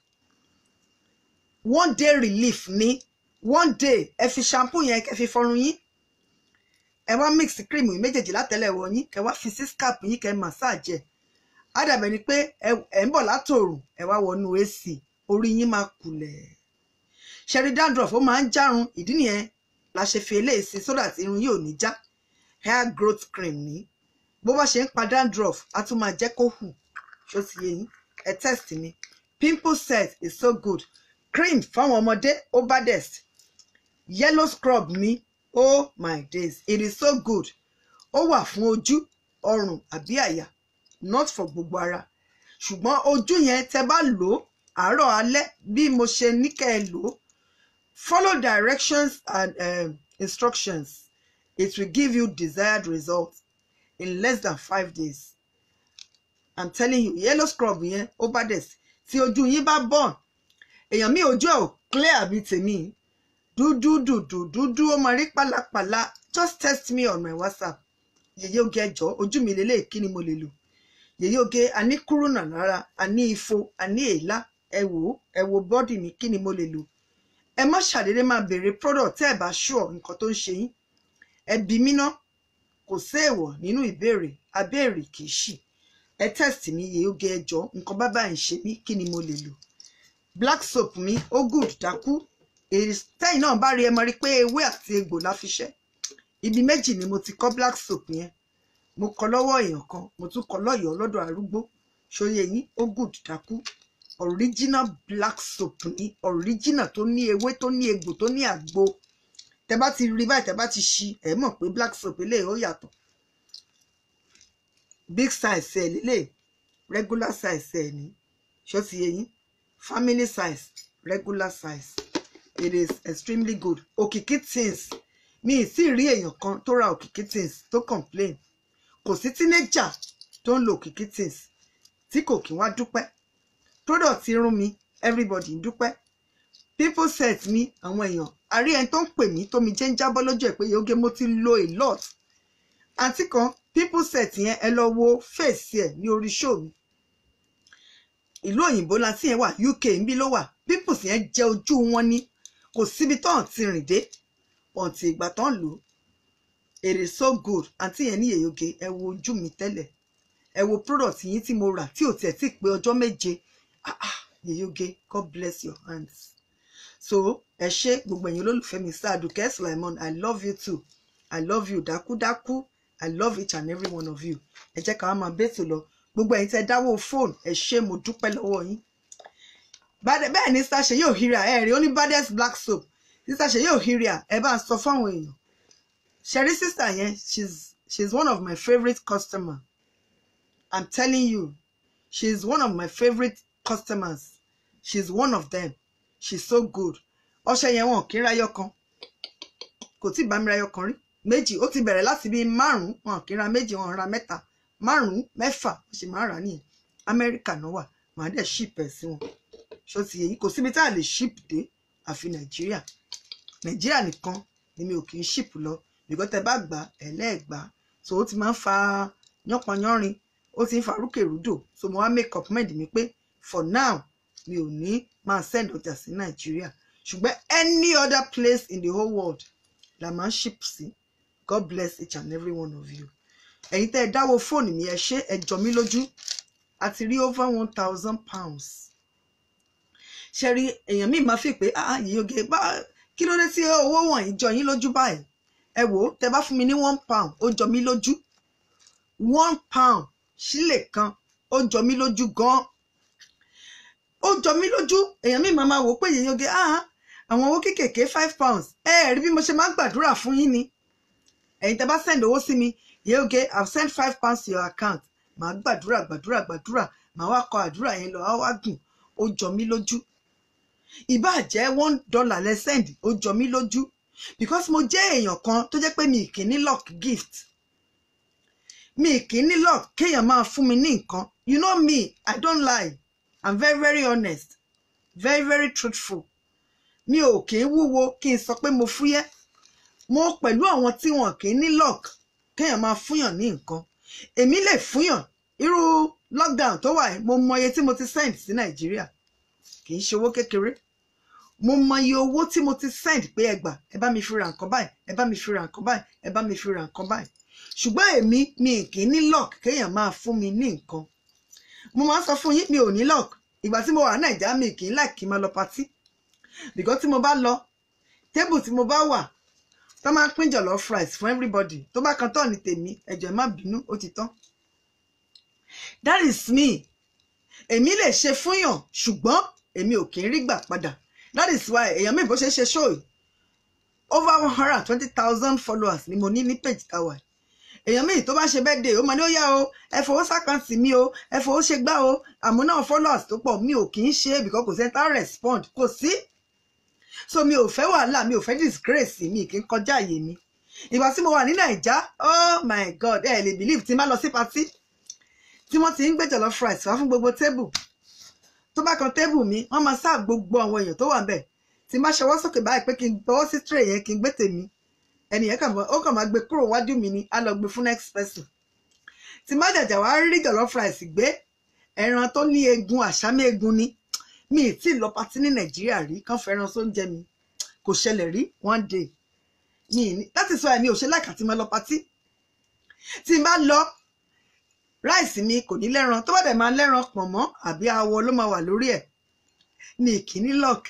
A: One day relief ní one day ẹ fi shampoo yẹn kẹ́ fi fọrun yín. Ẹ wá mix cream yìí méjèèjì látẹ́lẹwọ́ yín, kẹ́ wá fi sí scalp yín, kẹ́ massage ẹ̀. Á dàbẹ̀ ni pé ẹ ń bọ̀ látòrùn, ẹ wá wọnú A C, orí yín máa kulẹ̀. Ṣẹ̀rí dandruff ó máa ń járun, ìdí nìyẹn la ṣe fi eléyìí sí so that irun yóò ní já. Hair growth cream ní bó bá ṣe ń pa dandruff á tún máa jẹ́ kó hù. Ṣó ti yé yín? Ẹ test mi. Pimple set is so good. Cream fáwọn ọmọdé ó baddest. Yellow scrub ní, oh my days, it is so good. Ó wà fún ojú, ọrùn àbí àyà, not for gbogbo ara. Ṣùgbọ́n ojú yẹn tẹ́ bá lò àárọ̀ alẹ́ bí mo ṣe ní kẹ́ ẹ lò. Follow directions and um, instructions. It will give you desired results in less than five days. I'm telling you, yellow scrub yẹn ó baddest. Tí ojú yín bá burn, èèyàn mi ojú ẹ̀ ò clear bí tèmi. Dúdú dúdú dúdú ó máa rí pálapàla. Just text me on my WhatsApp. Yeye Oge ẹjọ́, ojú mi lélẹ̀ kí ni mo lè lò. Yeye Oge, a ní kúrúnà lára, a ní ifo, a ní èélá. Ẹ wò, ẹ wo body mi, kí ni mo lè lò. Ẹ má ṣàdédé máa béèrè product tẹ́ ẹ bá sure nǹkan tó ń ṣe yín. Ẹ bi mí ná, kò séèwọ̀ nínú ìbéèrè, abéèrè kì í ṣì. Ẹ test mi, Yeye Oge ẹjọ́, nǹkan bá bá ń ṣe mí, kí ni mo lè lò. Black soap mi, ó good dákú. Tẹ́yìn náà bá rí ẹ mọ̀ rí pé ewé àti egbò la fi ṣe. Ibi méjì ni mo ti kọ́ black soap yẹn. Mo kọ́ lọ́wọ́ èèyàn kan, mo tún kọ́ lọ́yọ̀ọ́ lọ́dọ̀ arúgbó. Ṣóyé yín, ó good dákú. Original black soap ni, original tó ní ewé, tó ní egbò, tó ní àgbo. Tẹ́ bá ti rí báyìí, tẹ́ bá ti ṣí, ẹ mọ̀ pé black soap eléyìí ó yàtọ̀. Big size ẹ̀ lélẹ̀, regular size ẹ̀ ní. Ṣó ti yé yín? Family size, regular size. It is extremely good. Òkìkí things. Mi sì rí èèyàn kan tó ra òkìkí things tó complain. Kò sí teenager tó ń lo òkìkí things tí kò kí wá dúpẹ́. Product irun mi, everybody ń dúpẹ́. People set mi, àwọn èèyàn. A rí ẹni tó ń pè mí tó mi jẹ́ ń jábọ́ lójú ẹ̀ pé Yeye Oge mo ti lo a lot. Àǹtí kan, people set yẹn ẹ lọ wo face ẹ̀ ní orí show mi. Ìlú òyìnbó la tí yẹn wà, U K ń bí ló wà. People yẹn jẹ ojú wọn ní. Kò síbi tó hàn ti rìn dé. Ọ̀ǹtì ìgbà tán lò. It is so good. Àǹtí yẹn ní Yeye Oge, ẹ wo ojú mi tẹ́lẹ̀. Ẹ wo product yín tí mo rà tí ò tiẹ̀ tí pé ọjọ́ méje. Ah ah, Yeye Oge, God bless your hands. So, ẹ ṣé gbogbo ẹ̀yin olólùfẹ́ mi, Sir Aduke Sulaimon, I love you too. I love you dákúdákú. I love each and every one of you. Ẹ jẹ́ ká máa bẹ́tò lọ. Gbogbo ẹ̀yin tẹ́ dáwọ́ phone, ẹ ṣé mo dúpẹ́ lọ́wọ́ yín. Bẹ́ẹ̀ ni Sister Seyi Ohiria ẹ rí ó ní baddest black soap. Sister Seyi Ohiria ẹ bá sọ fáwọn èèyàn. Sherry sister yẹn, she's she's one of my favorite customer. I'm telling you, she's one of my favorite customers. She's one of them. She's so good. Ọṣẹ yẹn wọn kì í ra ẹyọ kan. Kò tí bá mi ra ẹyọ kan rí. Méjì ó ti bẹ̀rẹ̀ láti bí márùn-ún, wọn kì í ra méjì, wọn ra mẹ́ta. Márùn-ún, mẹ́fà, ó sì máa rà nìyẹn. Amẹ́ríkà náà wà, màá dẹ̀ ship ẹ̀ sí wọn. Ṣó ti yé yín, kò síbi tá a lè ship dé àfi Nàìjíríà. Nàìjíríà nìkan ni mi ò kì í ship lọ. Because tẹ́ bá gbà ẹlẹ́ẹ̀gbà. So ó ti máa ń fa yánpọnyánrin, ó ti ń fa rúkèrúdò. So mo wá make up mind mi pé for now mi ò ní máa send ọjà sí Nàìjíríà. Ṣùgbọ́n any other place in the whole world la máa ń ship sí. God bless each and every one of you. ẹ̀yin tẹ́ ẹ dáwọ́ fóònù mi ẹ ṣé ẹ jọ mí lójú àti rí over one thousand pounds ṣe rí èèyàn míì máa fi pé ah yìí oge bá kí ló dé tí owó wọ̀nyí jọ yín lójú báyìí ẹ wò ó tẹ́ bá fún mi ní one pound ó jọ mí lójú one pound sílè kan ó jọ mí lójú gan ó jọ mí lójú èèyàn míì máa máa wò ó pé yìí oge ah àwọn owó kéékèèké five pounds ẹ rí bí mo ṣe máa ń gbàdúrà fún yín ni ẹ̀yin tẹ́ bá send owó sí mi yìí oge I've sent five pounds to your account màá gbàdúrà gbàdúrà gbàdúrà màá wá kọ àdúrà yẹn lọ á wá gùn ó jọ mí lójú ìbá jẹ́ one dollar lẹ send ó jọ mí lójú because mo jẹ́ èèyàn kan tó jẹ́ pé mi kì í ní luck gift mi kì í ní luck kéèyàn máa fún mi ní nǹkan you know me I don't lie I'm very very honest very very truthful mi ò kì í wúwo kí n sọ pé mo fúyẹ́ mo pẹ̀lú àwọn tí wọn kì í ní luck kéèyàn máa fúnyàn ní nǹkan èmi lè fúnyàn irú lockdown tó wà mo mọ iye tí mo ti send sí Nàìjíríà kì í ṣe owó kékeré mo mọ iye owó tí mo ti send pé ẹ gbà ẹ bá mi fi ra nǹkan báyìí ẹ bá mi fi ra nǹkan báyìí ẹ bá mi fi ra nǹkan báyìí ṣùgbọ́n èmi mi kì í ní luck kéèyàn máa fún mi ní nǹkan mo máa ń sọ fún yín mi ò ní luck ìgbà tí mo wà Nàìjíríà mi kì í like kí n máa lọ patí because tí mo bá lọ table tí mo bá wà tó máa ń pín jollof rice fún everybody tó bá kan tán ní tèmi ẹ̀jẹ̀ má bínú ó ti tán that is me èmi lè ṣe fúnyàn ṣùgbọ́n èmi ò kì í rí gbà padà that is why èèyàn mi bó ṣe ṣe show over one hundred and twenty thousand followers ni mo ní ní page tàwa èèyàn mi tó bá ṣe birthday ó máa ní ó yá o ẹ fowó sákàǹtì mi o ẹ fowó ṣe gbá o àmọ́ náà followers tó pọ̀ mi ò kì í ṣe because kò sẹ́ńtà respond kò sí so mi ò fẹ́ wàhálà mi ò fẹ́ disgrace mi kì í kọjá àyè mi ìgbà tí mo wà ní Naija oh my god ẹ lè believe tí n bá lọ sí party tí wọ́n ti ń gbé jollof rice wá fún gbogbo table tó bá kan table mi wọ́n máa sá gbogbo àwọn èèyàn tó wà ń bẹ̀ tí má ṣọwọ́ sókè báyìí pé kí n bọ́wọ́ sí tray yẹn kí n gbé tèmi ẹnìyẹn kàn ó kàn máa gbé kúrò wájú mi ni á lọ gbé fún next person tí má jàjà wá rí jollof rice gbé ẹran tó ní eegun àṣàmì eegun ni mi ì tí ì lọ patí ní Nàìjíríà rí kán fẹ́ràn sóúnjẹ mi kò ṣẹlẹ̀ rí one day mi ní láti sọ ẹ̀mí ò ṣe láìka tí mo lọ patí tí n bá lọ ráìsì mi kò ní lẹ́ran tó bá dẹ̀ máa lẹ́ran pọ̀nmọ́ àbí awọ ló máa wà lórí ẹ̀ ní ìkíní lock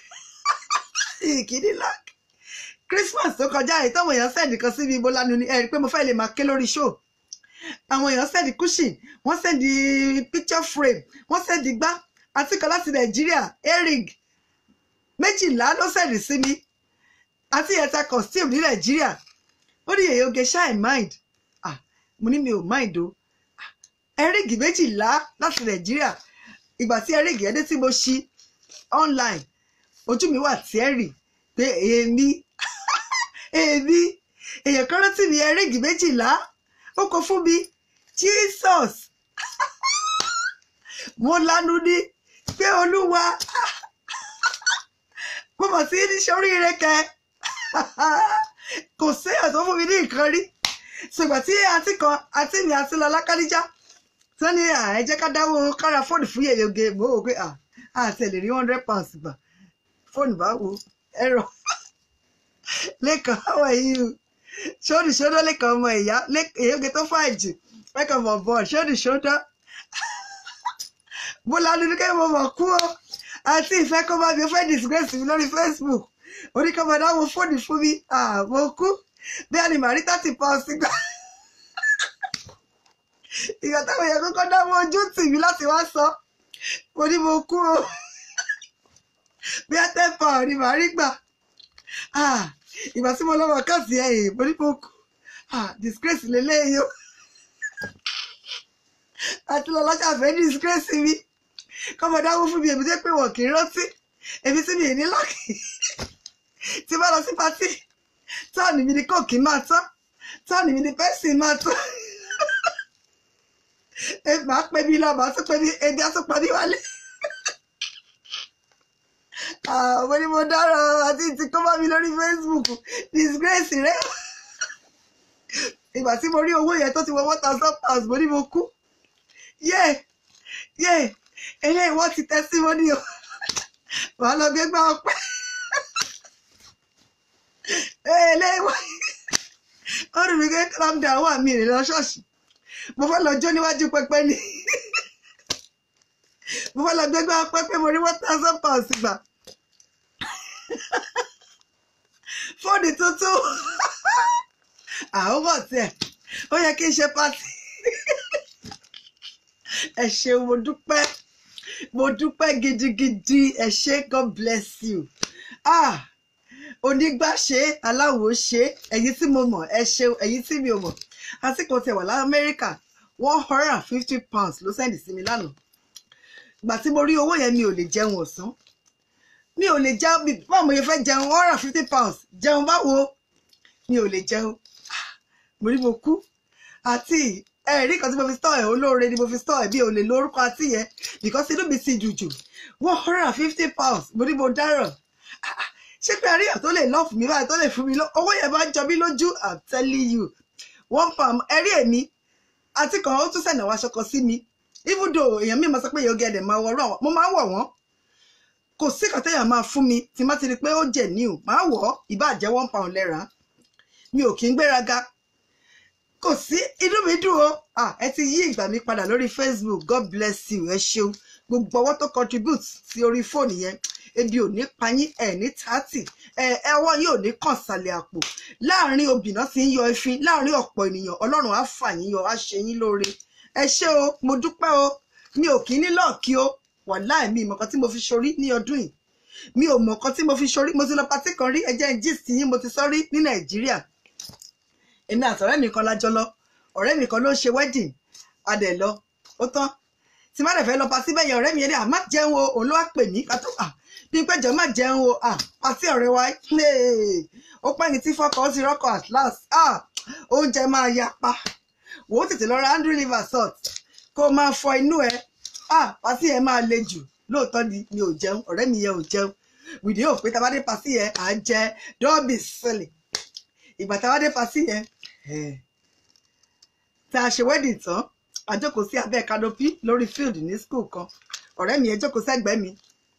A: ìkíní lock Christmas tó kọjá yìí táwọn èèyàn sẹ́ẹ̀dì kan síbi ibo lánàá ni ẹ rí i pé mo fẹ́ lè máa ké lórí show àwọn èèyàn sẹ́ẹ̀dì cushion wọ́n sẹ́ẹ̀dì picture frame wọ́n sẹ́ẹ̀dì gbá àti kan láti Nàìjíríà earring méjìlá ló sẹ́ẹ̀dì sí mi àti ẹ̀ta costume ní Nàìjíríà ó ní èyí oge ṣáì mind ah mo ní mi ò mind o ẹrígì méjìlá láti Nàìjíríà ìgbà tí ẹrígì ẹdẹ tí mo ṣí online ojú mi wà tí ẹ rì pé èmi èmi èèyàn kan rántí mi ẹrígì méjìlá ó kọ fún mi Jesus mo lanu ní pé Olúwa mo mọ̀ sí ní sóríire kẹ kò séèyàn tó fún mi ní nǹkan rí ṣùgbọ́n tí àǹtí kan àǹtí mi àti lọ lákàlíjà tó ní ẹ jẹ́ ká dáwọ́ kára fóònù fún yèyé oge mo wò pé àti ẹ̀ lè rí one hundred pounds gbà fóònù bá wo ẹ̀rọ lẹ́kàn how are you ṣóòdù ṣóòdù lẹ́kàn ọmọ ìyá èyí oge tó fàájì lẹ́kàn bọ̀ bọ̀ ṣóòdù ṣóòdù mo lanu ní kẹ́ mo mọ̀ kú o àti ìfẹ́ kó bá mi ó fẹ́ disgrace mi lórí Facebook oníkàmọ́ dáwọ́ fóònù fún mi mo kú bí a ní màá rí thirty pounds gbà ìgbà táwọn èèyàn kọ́kọ́ dáwọ́ ojú tì mí láti wá sọ mo ní mo kú o bí a ten pounds ni màá rí gbà ìgbà tí mo lọ́wọ́ káàsì ẹ̀yìn mo ní mo kú disgrace lélẹ́yìí o àti lọ́lọ́jà fẹ́ disgrace mi kọ́mọ dáwọ́ fún mi èmi tẹ́ pé wọ́n kì í rántí èmi tí mi ní lọ́kì tí bá lọ sí pátì tọ́ọ̀nì mi ni kòkì máa tán tọ́ọ̀nì mi ni pẹ́sì máa tán màá pẹ́ bí lọ màá tún pẹ́ bí ebi á tún pa ní wálé ọmọ ni mo dára àti ti kọ́ bá mi lórí Facebook disgrace rẹ ìgbà tí mo rí owó yẹn tó ti wọ one thousand pounds mo ní mo kú yé yé eléyìí wọ́n ti testimony o wàá lọ gbé gbá ọpẹ́ eléyìí wọ́n ó rí mi gé calm down wà mí rè lọ ṣọ́ọ̀ṣì mo fẹ́ lọ jó níwájú pẹpẹ ni mo fẹ́ lọ gbégbá pẹpẹ mo rí one thousand pounds gbà fóònù tuntun àwọn bọ̀ tiẹ̀ ó yẹ kí n ṣe pátì ẹ ṣé mo dúpẹ́ mo dúpẹ́ gidigidi ẹ ṣé God bless you ah onígbà ṣe aláwo ṣe ẹ̀yin tí mo mọ̀ ẹ ṣé ẹ̀yin tí mi ò mọ̀ àsìkò tẹ̀ wà lamẹ́ríkà one hundred and fifty pounds ló sẹ́ndì sí mi lánàá ìgbà tí mo rí owó yẹn mi ò lè jẹun ọ̀sán mi ò lè jẹun báwo mo yẹ fẹ́ jẹun one hundred and fifty pounds jẹun báwo mi ò lè jẹun mo rí mo kú àti ẹ̀rí kan tí mo fi store ẹ̀ olóore ni mo fi store ẹ̀ bí o lè lo orúkọ àti yẹn because inú mi sì jùjù one hundred and fifty pounds mo ní mo dáràn ṣé pé àríyàn tó lè lọ́ọ̀fù mi báyìí tó lè fún mi lọ owó yẹn bá jọ mí lójú I'm telling you one pound ẹ̀rí èmi àti kan ó tún sẹ̀nà wá aṣọ kan sí mi even though èèyàn mi máa sọ pé èèyàn gẹ̀dẹ̀ máa wọ̀rọ̀ àwọn mo máa ń wọ̀ wọ́n kò sí kan téèyàn máa fún mi tí má ti rí pé ó jẹ̀ ní o máa wọ̀ ọ́ ìbá jẹ́ one pound lẹ́ra mi ò kí ń gbéraga kò sí inú mi dùn o ah ẹ ti yí ìgbà mi padà lórí Facebook God bless you ẹ ṣeun gbogbo ọwọ́ tó contribute sí orí fóònù yẹn ebi ò ní payín ẹ ní tààtì ẹ ẹwọ́ yìí ò ní kàn sàlẹ̀ àpò láàrin obìnrin tí ń yọ ẹfin láàrin ọ̀pọ̀ ènìyàn Ọlọ́run á fà yín yọ á ṣe yín lóore ẹ ṣé o mo dúpẹ́ o mi ò kí ní lọ́ọ̀kí o wàláì mi ìmọ̀kan tí mo fi ṣorí ní ọdún yìí mi ò mọ̀kan tí mo fi ṣorí mo ti lọ patí kan rí ẹjẹ́ gist yín mo ti sọ rí ní Nàìjíríà èmi àtọ̀rẹ́ mi kan lájọ lọ ọ̀rẹ́ mi kan ló ń ṣe wedding adẹ̀ lọ ó tán tí má dẹ̀ fẹ́ lọ patí bẹ́yẹn ọ̀rẹ́ mi yẹn ní à má jẹun o òun ló wá pè mí ká tó à bí péjọ má jẹun o à patí ọ̀rẹ́ wa ó pẹ́yìn tí fọ́kọ̀ ó ti rọ́kọ̀ at last ah oúnjẹ máa yapa wò ó tètè lọ ra Andrew liver salt kó máa fọ inú ẹ ah patí yẹn máa le jù lóòótọ́ ni mi ò jẹun ọ̀rẹ́ mi yẹn ò jẹun wìdí ò pé tá a bá dé patí yẹn à ń jẹ dọ́ọ̀bì sílẹ̀ ìgbà tá a bá dé patí yẹn tá a ṣe wedding tán a jókòó sí abẹ́ canopy lórí field ní school kan ọ̀rẹ́ mi yẹn jókòó sẹ́gbẹ̀ẹ́ mi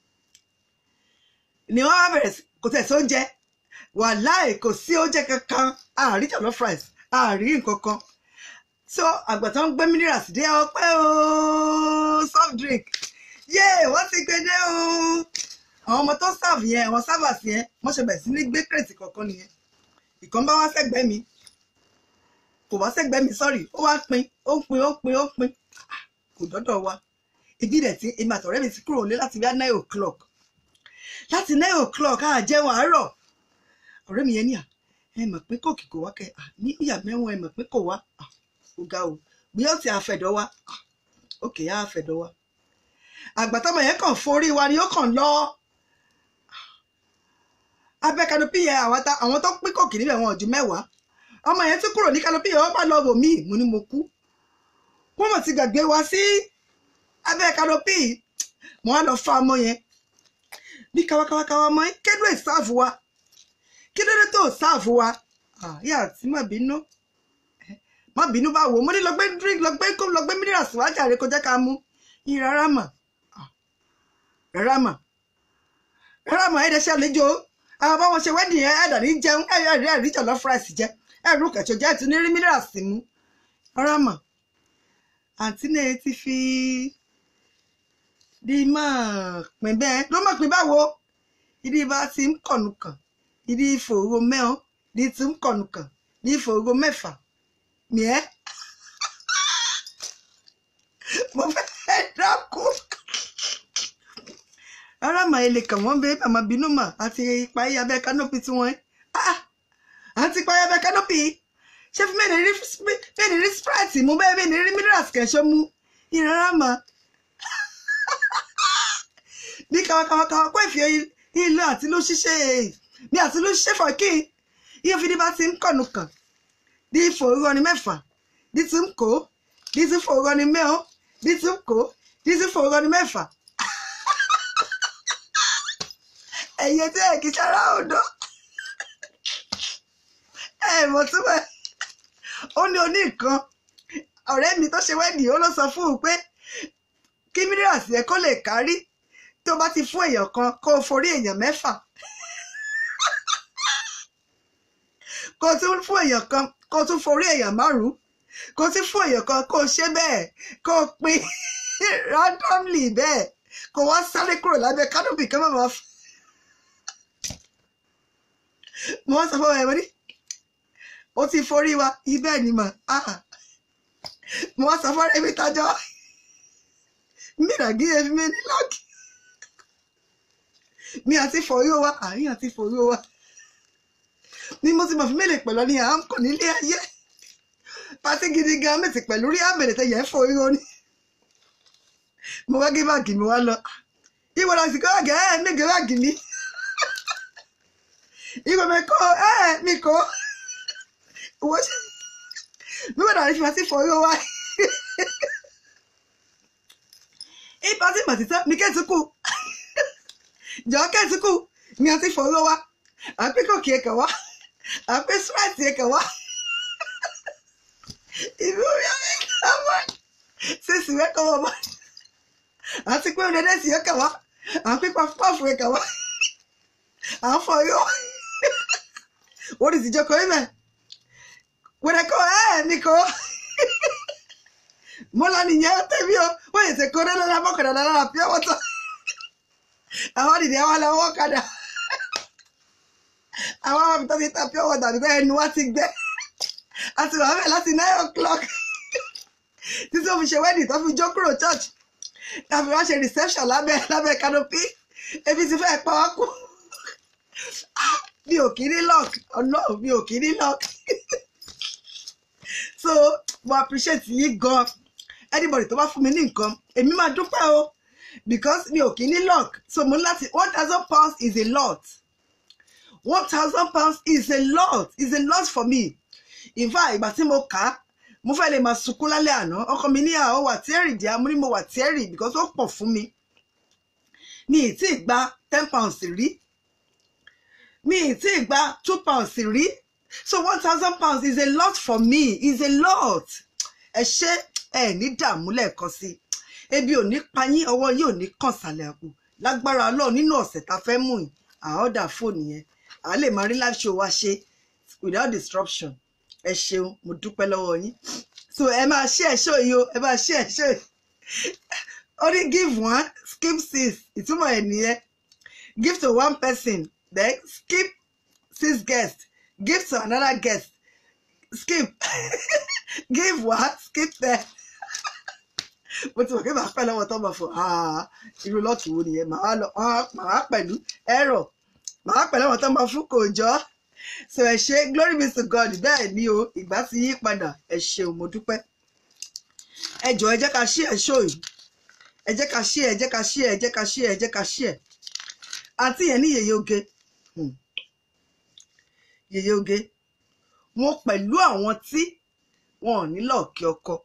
A: ni wọ́n wá bẹ̀rẹ̀ kò tẹ̀ sí oúnjẹ wàláì kò sí oúnjẹ kankan àárí jollof rice àárí nǹkan kan so àgbà tó ń gbé minerals dé ọpẹ́ o soft drink yé wọ́n ti gbé dé o àwọn ọmọ tó serve yẹn àwọn servers yẹn wọ́n ṣe bẹ̀rẹ̀ sí ní gbé crate kọ̀ọ̀kan nìyẹn ìkan bá wá sẹ́gbẹ̀ẹ́ mi kò wá sẹ́gbẹ̀ẹ́ mi sọ́rí ó wá pín ó ń pín ó ń pín ó ń pín kò dọ́dọ̀ wa ibi rẹ̀ tí èmi àtọ̀rẹ́ mi ti kúrò nílé láti bí nine o'clock láti nine o'clock á jẹun àárọ̀ ọ̀rẹ́ mi yẹn ní à ẹ mọ̀ pé kòkì kò wá kẹ ní ìyá mẹ́wọ̀n ẹ mọ̀ pé kò wá ó ga o bí ó ti àfẹ̀dọ̀ wa òkè á àfẹ̀dọ̀ wa àgbàtọ́mọ yẹn kàn forí wa ni ó kàn lọ abẹ́ canopy yẹn àwọn tó pín kòkì níbẹ̀ wọn ò ju mẹ́wàá ọmọ yẹn tún kúrò ní canopy yẹn wọ́n bá lọ bò mí mo ní mo kú wọ́n mọ̀ ti gbàgbé wa sí abẹ́ canopy mo wá lọ fa ọmọ yẹn bí káwákáwákáwá ọmọ yẹn kéde ìsáàfù wa kéde tó sáàfù wa yà tí má bínú má bínú bá wò mo ní lọ gbé drink lọ gbé kó lọ gbé minerals wá jàre kó jẹ́ ká mú yín rárá mà rárá mà rárá mà ẹ̀ẹ́dẹ̀ ṣe àlejò àwọn bá wọn ṣe wedding yẹn ẹ̀dà ní jẹun ẹ̀rí ẹ̀rí jollof rice jẹ ẹ̀rú kẹ̀tọ́ jẹ́ ti ní rí minerals mú rárá mà àǹtí náà ti fi di máa pín bẹ́ẹ̀ ló mọ̀ pín báwo ìdí bá ti ń kọ̀nù kàn ìdí ìfòòró mẹ́ọ́ ìdí ti ń kọ̀nù kàn ní ìfòòró mẹ́fà mìẹ́ mo fẹ́ dákú rárá mà ilé kàn wọ́n bẹ́ẹ̀ màmá bínú mà àti ipa ẹ̀yà abẹ́ canopy tí wọ́n àti ipa ẹ̀yà abẹ́ canopy ṣé fún mẹ́rin rí sprite mú bẹ́ẹ̀ mẹ́rin rí minerals kẹ̀ṣọ́ mú ìrárá mà ní kàwákàwákàwá pé ìfì ilé àti ló ṣiṣẹ́ mi àti ló ṣiṣẹ́ fọ́ kí iye fi ní bá ti ń kọ̀nù kàn ní ìfòòró ni mẹ́fà ní ti ń kó ní ti fòòró ni mẹ́ọ́ ní ti ń kó ní ti fòòró ni mẹ́fà ẹ̀yẹ tí ẹ̀ kì í ṣara ọ̀dọ́ ẹ̀ mọ̀ tó bẹ́ẹ̀ ó ní oní nǹkan ọ̀rẹ́ mi tó ṣe wẹ́ẹ̀dì ó ló sọ fún un pé kí minerals yẹn kó lè kárí tó bá ti fún èèyàn kan kó o forí èèyàn mẹ́fà kó o tún fún èèyàn kan kó o tún forí èèyàn márùn-ún kó tí fún èèyàn kan kó ṣe bẹ́ẹ̀ kó pín randomly bẹ́ẹ̀ kó wá sáré kúrò lábẹ́ canopy kí wọ́n máa fún. mo wá sọ fún ẹ mo ní ó ti forí wa ibẹ̀ ni mà mo wá sọ fún ẹ mi tájọ́ mìíràn gíye fi mi ní lọ́ọ̀kì mi àti fọyó wa àárín àti fọyó wa ni mo ti mọ̀ fún mélòó pẹ̀lú ní à ń kọ̀ nílé ayé pàtí gidi gan mẹ́tì pẹ̀lú rí àbẹ̀rẹ̀ tẹ̀yẹ̀ ń fọyó ni mo wá gé báàgì mi wá lọ ìwọ náà sì kọ́ àgẹ́ ẹ̀ mi gé báàgì mi ìwọ mi kọ́ ẹ̀ mi kọ́ owó ṣe mi wọ́n dàrí fi wá sí fọyó wa ipa tí màtí tán mi kẹ́ẹ̀tì kù jọ kẹ́ẹ̀tì kù mi àti fọyó wa àpékòkè ẹ̀kẹ́ wá àpé sprite ẹ̀kẹ́ wá ìlú orí amẹ́ríkà wá sísì wẹ́kọ̀ wọ́n bá àti pé onídẹ́sì ẹ̀kẹ́ wá àpé pàfupàfu ẹ̀kẹ́ wá à ń fọyó wọ́n ti jẹ́ kọ́ ibẹ̀ wẹ́rẹ́ kọ́ ẹ̀ mi kọ́ mo lọ nìyẹn tẹ́bí o wọ́n yẹ ṣe kọ́ dáadáa mọ́kànlá lára pure water àwọn dìde àwọn aláwọ̀ kadà àwọn ọmọ mi tó ti ta pure water nígbà ẹnu wá ti gbẹ àti wàá bẹ̀ láti nine o'clock títí ó fi ṣe wedding tó fi jó kúrò church tàbí wá ṣe reception lábẹ́ lábẹ́ canopy ebi ti fẹ́ pa wá kú mi ò kí ní lock ọlọ́run mi ò kí ní lock so mo appreciate yín gan anybody tó bá fún mi ní nǹkan èmi máa dúpẹ́ o because mi ò kí ní lock so mo láti one thousand pounds is a lot one thousand pounds is a lot is a lot for me in fact ìgbà tí mo kà á mo fẹ́ lè máa sunkún lálẹ́ àná ọkọ mi ní àwọn wà tíẹ́rì díẹ̀ mo ní mo wà tíẹ́rì because ó pọ̀ fún mi mi ì tí ì gba ten pounds rí mi ì tí ì gba two pounds rí so one thousand pounds is a lot for me is a lot ẹ ṣé ẹ ní dààmú lẹ́ẹ̀kan sí ebi ò ní payín ọwọ́ yìí ò ní kàn sàlẹ̀ àpò lágbára Ọlọ́run nínú ọ̀sẹ̀ tá fẹ́ mú yìí àọ́dà fóònù yẹn à lè máa rí live show wa ṣe without disruption ẹ ṣeun mo dúpẹ́ lọ́wọ́ yín so ẹ máa share show yìí o ẹ máa share show yìí only give one skip six ìtumọ̀ ẹ̀ nìyẹn give to one person then skip six guests give to another guest skip give one skip ten mo ti mọ̀ pé màá pẹ́ lọ́wọ́ tó máa fọ irú lọ́ọ̀kì wo nìyẹn màá lọ màá pẹ̀lú ẹ̀rọ màá pẹ̀ lọ́wọ́ tó máa fún kò jọ so ẹ ṣé glory be to God bẹ́ẹ̀ ni o ìgbà ti yí padà ẹ ṣeun mo dúpẹ́ ẹ jọ̀ọ́ ẹ jẹ́ ká share ẹ̀ ṣó yìí ẹ jẹ́ ká share ẹ jẹ́ ká share ẹ jẹ́ ká share ẹ jẹ́ ká share àǹtí yẹn ní yèyé oge yèyé oge wọn pẹ̀lú àwọn tí wọn ò ní lọ́ọ̀kì ọkọ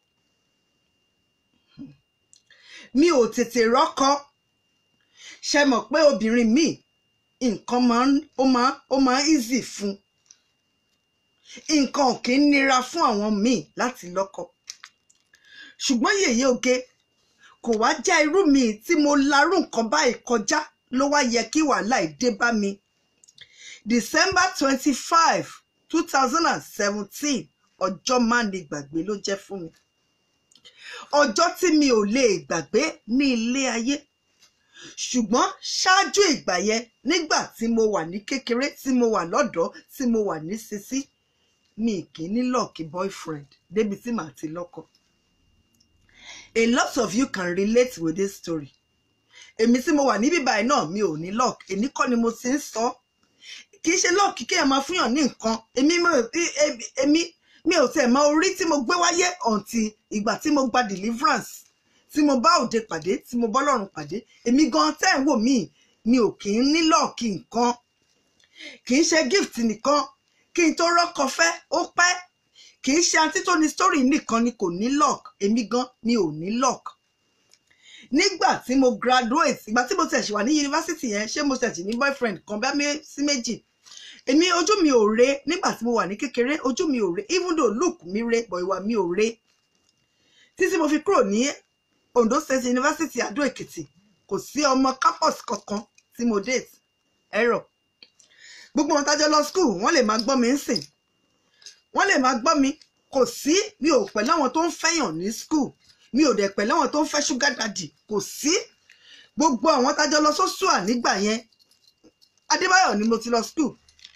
A: mi ò tètè rọ́kọ ṣe mọ̀ pé obìnrin mi nǹkan máa ń ó máa ó máa easy fún nǹkan ò kì í nira fún àwọn míì láti lọ́kọ ṣùgbọ́n yèyé oge kò wá já irú mi tí mo larú nǹkan báyìí kọjá ló wá yẹ kí wàhálà ìdé bá mi December twenty-five two thousand seventeen ọjọ́ má ní gbàgbé ló jẹ́ fún mi ọjọ́ tí mi ò lè gbàgbé ní ilé ayé ṣùgbọ́n ṣáájú ìgbà yẹn nígbà tí mo wà ní kékeré tí mo wà lọ́dọ̀ tí mo wà ní sisi mi kì í ní lọ́ọ̀kì boyfriend débi tí màá ti lọ́kọ. A lot of you can relate with this story. Èmi tí mo wà níbí báyìí náà mi ò ní lọ́ọ̀kì èmi kọ́ ni mo ti ń sọ kì í ṣe lọ́ọ̀kì kéèyàn máa fúnyàn ní nǹkan èmi èmi mi ò tẹ̀ mọ orí tí mo gbé wáyé ọ̀ǹtì ìgbà tí mo gba deliverance tí mo bá òde pàdé tí mo bọ́ lọ́run pàdé èmi gan tẹ́ ń wò mí mi ò kì í ní lọ́ọ̀kì nǹkan kì í ṣe gift nìkan kí n tó rọ́kọ fẹ́ ó pẹ́ kì í ṣe àǹtí tó ní story nìkan ni kò ní lock èmi gan mi ò ní lock nígbà tí mo graduate ìgbà tí mo tẹ̀ ṣì wà ní yunifásitì yẹn ṣé mo tẹ̀ ṣì ní boyfriend kan bá mi sí méjì èmi ojú mi ò re nígbà tí mo wà ní kékeré ojú mi ò re even though look mi re but ìwà mi ò re títí mo fi kúrò ní Ondo State University Adó Èkìtì kò sí ọmọ campus kankan tí mo date ẹ̀rọ gbogbo wọn tájọ lọ school wọ́n lè máa gbọ́ mi ń sìn wọ́n lè máa gbọ́ mi kò sí mi ò pẹ̀lú àwọn tó ń fẹ́yàn ní school mi ò dẹ̀ pẹ̀lú àwọn tó ń fẹ́ sugar daddy kò sí gbogbo àwọn tájọ lọ sósùà nígbà yẹn Adébáyọ̀ ni mo ti lọ school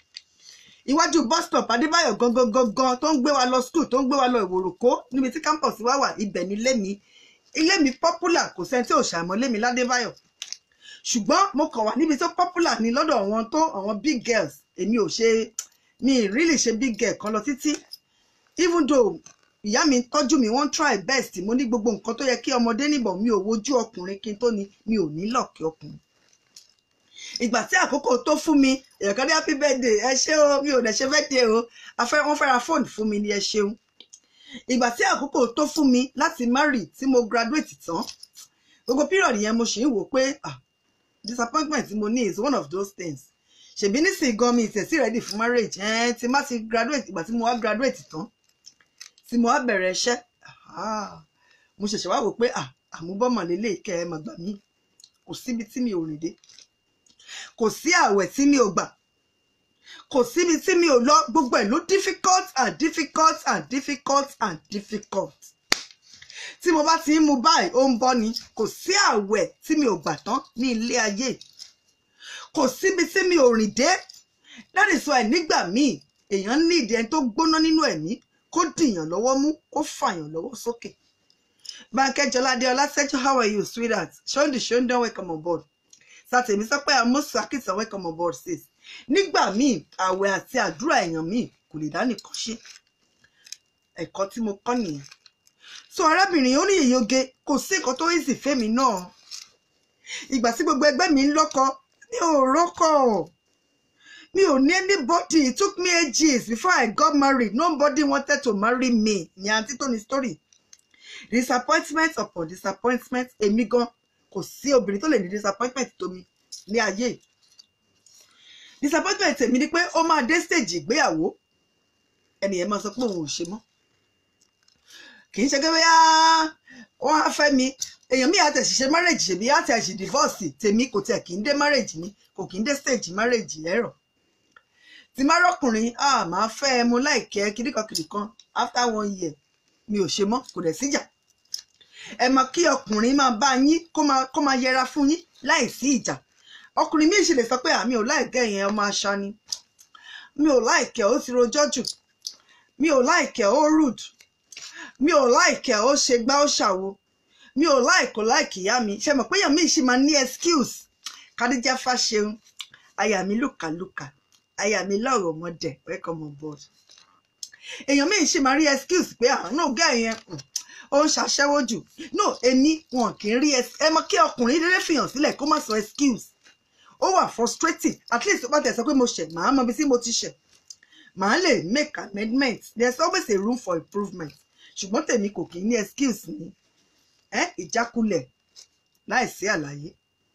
A: iwájú bus stop Adébáyọ̀ gangan gangan tó ń gbé wa lọ school tó ń gbé wa lọ Ìwòròkó níbi tí campus wa wà ibẹ̀ ni ilé mi ilé mi popular kò sẹ́ni tí ò ṣàmọ́ lé mi ládébáyọ̀ ṣùgbọ́n mo kàn wà níbi tó popular ní lọ́dọ̀ àwọn tó àwọn big girls èmi ò ṣe mi really ṣe big girl kan lọ títí even though ìyá mi tọ́jú mi wọ́n try best mo ní gbogbo nǹkan tó yẹ kí ọmọdé níbọ̀ mi ò wojú ọkùnrin kí n tó ní mi ò ní lọ́ọ̀kì ọkùnrin ìgbà tí àkókò tó fún mi èèyàn kan ní happy birthday ẹ ṣé o mi ò dẹ̀ ṣe birthday o afẹ́ wọ́n fẹ́ ra fóònù fún mi ní ẹ ṣeun ìgbà tí àkókò tó fún mi láti marry tí mo graduate tán gbogbo period yẹn mo ṣì ń wò pé ah disappointment tí mo ní is one of those things ṣèbí nísìnyí gan mi ìtẹ̀sí ready for marriage ẹ̀ tí má ti graduate ìgbà tí mo wá graduate tán tí mo wá bẹ̀rẹ̀ iṣẹ́ mo ṣẹ̀ṣẹ̀ wá wò pé ah àmúbọ́mọ̀ lélẹ̀ kẹ́ ẹ mà gbà mí kò síbi tí mi ò rìn dé kò sí àwẹ̀ tí mi ò gbà kò síbi tí mi ò lọ gbogbo ẹ̀ ló difficult and difficult and difficult and difficult tí mo bá ti ń mu báyìí ó ń bọ́ ni kò sí àwẹ̀ tí mi ò gbà tán ní ilé ayé kò síbi tí mi ò rìn dé that is why nígbà míì èèyàn ní ìdí ẹni tó gbóná nínú ẹ̀mí kó dìyàn lọ́wọ́ mú kó fàyàn lọ́wọ́ sókè. Bánkẹ́ Jọládé Ọlásẹ́jọ́, how are you sweetheart? Ṣóńdì Ṣóńdán, welcome on board. Sátẹ̀mí sọ pé àmúṣù àkìtàn, welcome on board sis. Nígbà míì àwẹ̀ àti àdúrà èèyàn míì kò lè dá nìkan ṣe. Ẹ̀kọ́ tí mo kọ́ nìyẹn. So arábìnrin ó ní ìyóge kò sí nǹkan tó easy fẹ́mi náà. Ìgbà tí gbogbo ẹgbẹ́ mi ń lọ́kọ mi ò rọ́kọ. Mi ò ní anybody. It took me ages before I got married. Nobody wanted to marry me. Ní àǹtí tó ní story. Disappointment upon disappointment. Èmi gan kò sí obìnrin tó lè ní disappointment tó mi ní ayé. Disappointment èmi ni pé ó máa dé stage ìgbéyàwó. Ẹnìyẹn máa sọ pé òun ò ṣe mọ́. Kì í ṣe pé bóyá wọ́n á fẹ́ mi. Èèyàn mi àti ẹ̀ṣìṣe marriage ṣèbí àti ẹ̀ṣì divorce tèmi kò tiẹ̀ kì í dé marriage mi kò kì í dé stage marriage ẹ̀rọ. Tí má rọ́kùnrin ah máa fẹ́ ẹ mo láìkẹ́ kìdíkan kìdíkan after one year mi ò ṣe mọ́ kò dẹ̀ síjà. Ẹ mọ̀ kí ọkùnrin máa bá yín kó máa kó máa yẹra fún yín láì sí ìjà. Ọkùnrin mi ṣe lè sọ pé àmì ò láìkẹ́ yẹn ọmọ aṣa ni. Mi ò láìkẹ́ ó ti rojọ́ jù. Mi ò láìkẹ́ ó rude. Mi ò láìkẹ́ ó ṣe gbá ó ṣàwo. Mi ò láìkò láìkì ìyá mi. Ṣé mọ̀ pé èèyàn mi ṣì máa ní excuse. Kádíjà Fáṣeun. Aya mi lùkàlùkà. Aya mi lọ́rọ̀ ọmọdé. Welcome on board. Èèyàn mi ṣì máa rí excuse pé àwọn náà gẹ́ yẹn ó ń ṣàṣẹ́wó jù. No, èmi wọn kì í rí ẹ mọ̀ kí ọkùnrin dédé fìyàn sílẹ̀ kó má sọ excuse. Ó wà frustrating. At least ó bá tẹ̀ sọ pé mo ṣẹ̀ màá mọ ibi tí mo ti ṣẹ̀. Màá lè make amendments. There's always a room for improvement. Ṣùgbọ́n tèmi kò kì í ní excuse ni. Eh, ìjákulẹ̀ láìsí àlàyé.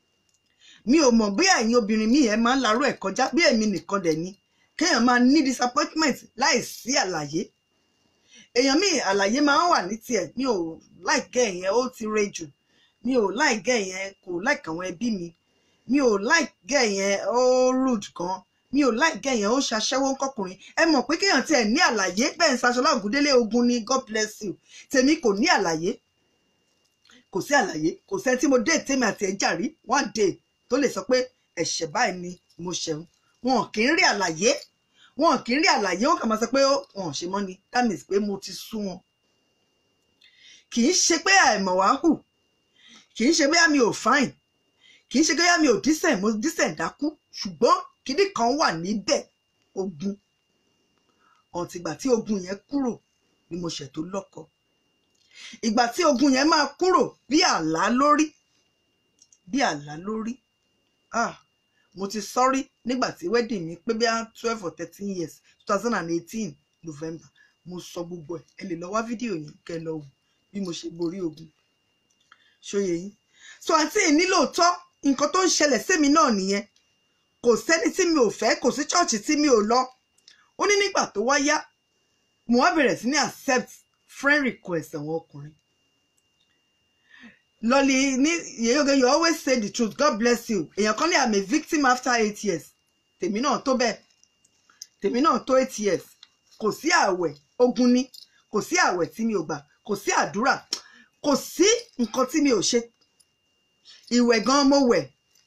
A: Mi ò mọ̀ bí ẹ̀yin obìnrin mi ẹ máa ń larú ẹ̀ kọjá bí èmi nìkan dẹ̀ ni. Kéèyàn máa ní disappointment láìsí àlàyé. Èèyàn mi àlàyé máa ń wà ní tiẹ̀. Mi ò like ẹ̀yẹn ó ti re jù. Mi ò like ẹ̀yẹn kò like àwọn ẹbí mi. Mi ò like ẹ̀yẹn ó rude gan. Mi ò like ẹ̀yẹn ó ṣaṣẹ́wó kọkùnrin. Ẹ mọ̀ pé kéèyàn tiẹ̀ ní àlàyé bẹ́ẹ̀ ń Ṣaṣọlá Ògúndélé ogun ni God bless you. Tèmi kò ní àlàyé. Kò sí àlàyé kò sẹ́ni tí mo dé tèmi àti ẹ̀ jàrí one day tó lè sọ pé ẹ̀ṣẹ̀ báyìí ni mo ṣẹ̀un. Wọn kì í rí àlàyé wọn kì í rí àlàyé wọn kà máa sọ pé wọn ò ṣe mọ́ ni that means pé mo ti sú wọn. Kì í ṣe pé àìmọ̀ wá hù kì í ṣe pé mi ò fine kì í ṣe pé mi ò dísẹ̀ mo dísẹ̀ dákú ṣùgbọ́n kíní kan wà níbẹ̀ ogun ọ̀tìgbà tí ogun yẹn kúrò ni mo ṣẹ̀ tó lọ́kọ. Ìgbà tí ogun yẹn máa kúrò bí àlá lórí bí àlá lórí ah mo ti sọ́rí nígbà tí wedding mi pé bí i twelve or thirteen years twenty eighteen November mo sọ gbogbo ẹ̀ ẹ lè lọ wá fídíò yẹn kẹ́ lọ wò bí mo ṣe borí ogun ṣóyè yín. So àǹtí nílòótọ́ nǹkan tó ń ṣẹlẹ̀ sẹ́mi náà nìyẹn kò sẹ́ni tí mi ò fẹ́ kò sí chọ́ọ̀chì tí mi ò lọ. Ó ní nígbà tó wá yá mo wá bẹ̀rẹ̀ sí ní accept friend request àwọn ọkùnrin. Lolly ní Yèyóge, you always say the truth. God bless you. Èèyàn kan ní I'm a victim after eight years. Tèmi náà tó bẹ́ẹ̀. Tèmi náà tó eight years. Kò sí àwẹ̀ ogun ni. kò sí àwẹ̀ tí mi ò gbà, kò sí àdúrà, kò sí nǹkan tí mi ò ṣe. Ìwẹ̀ gan mo wẹ̀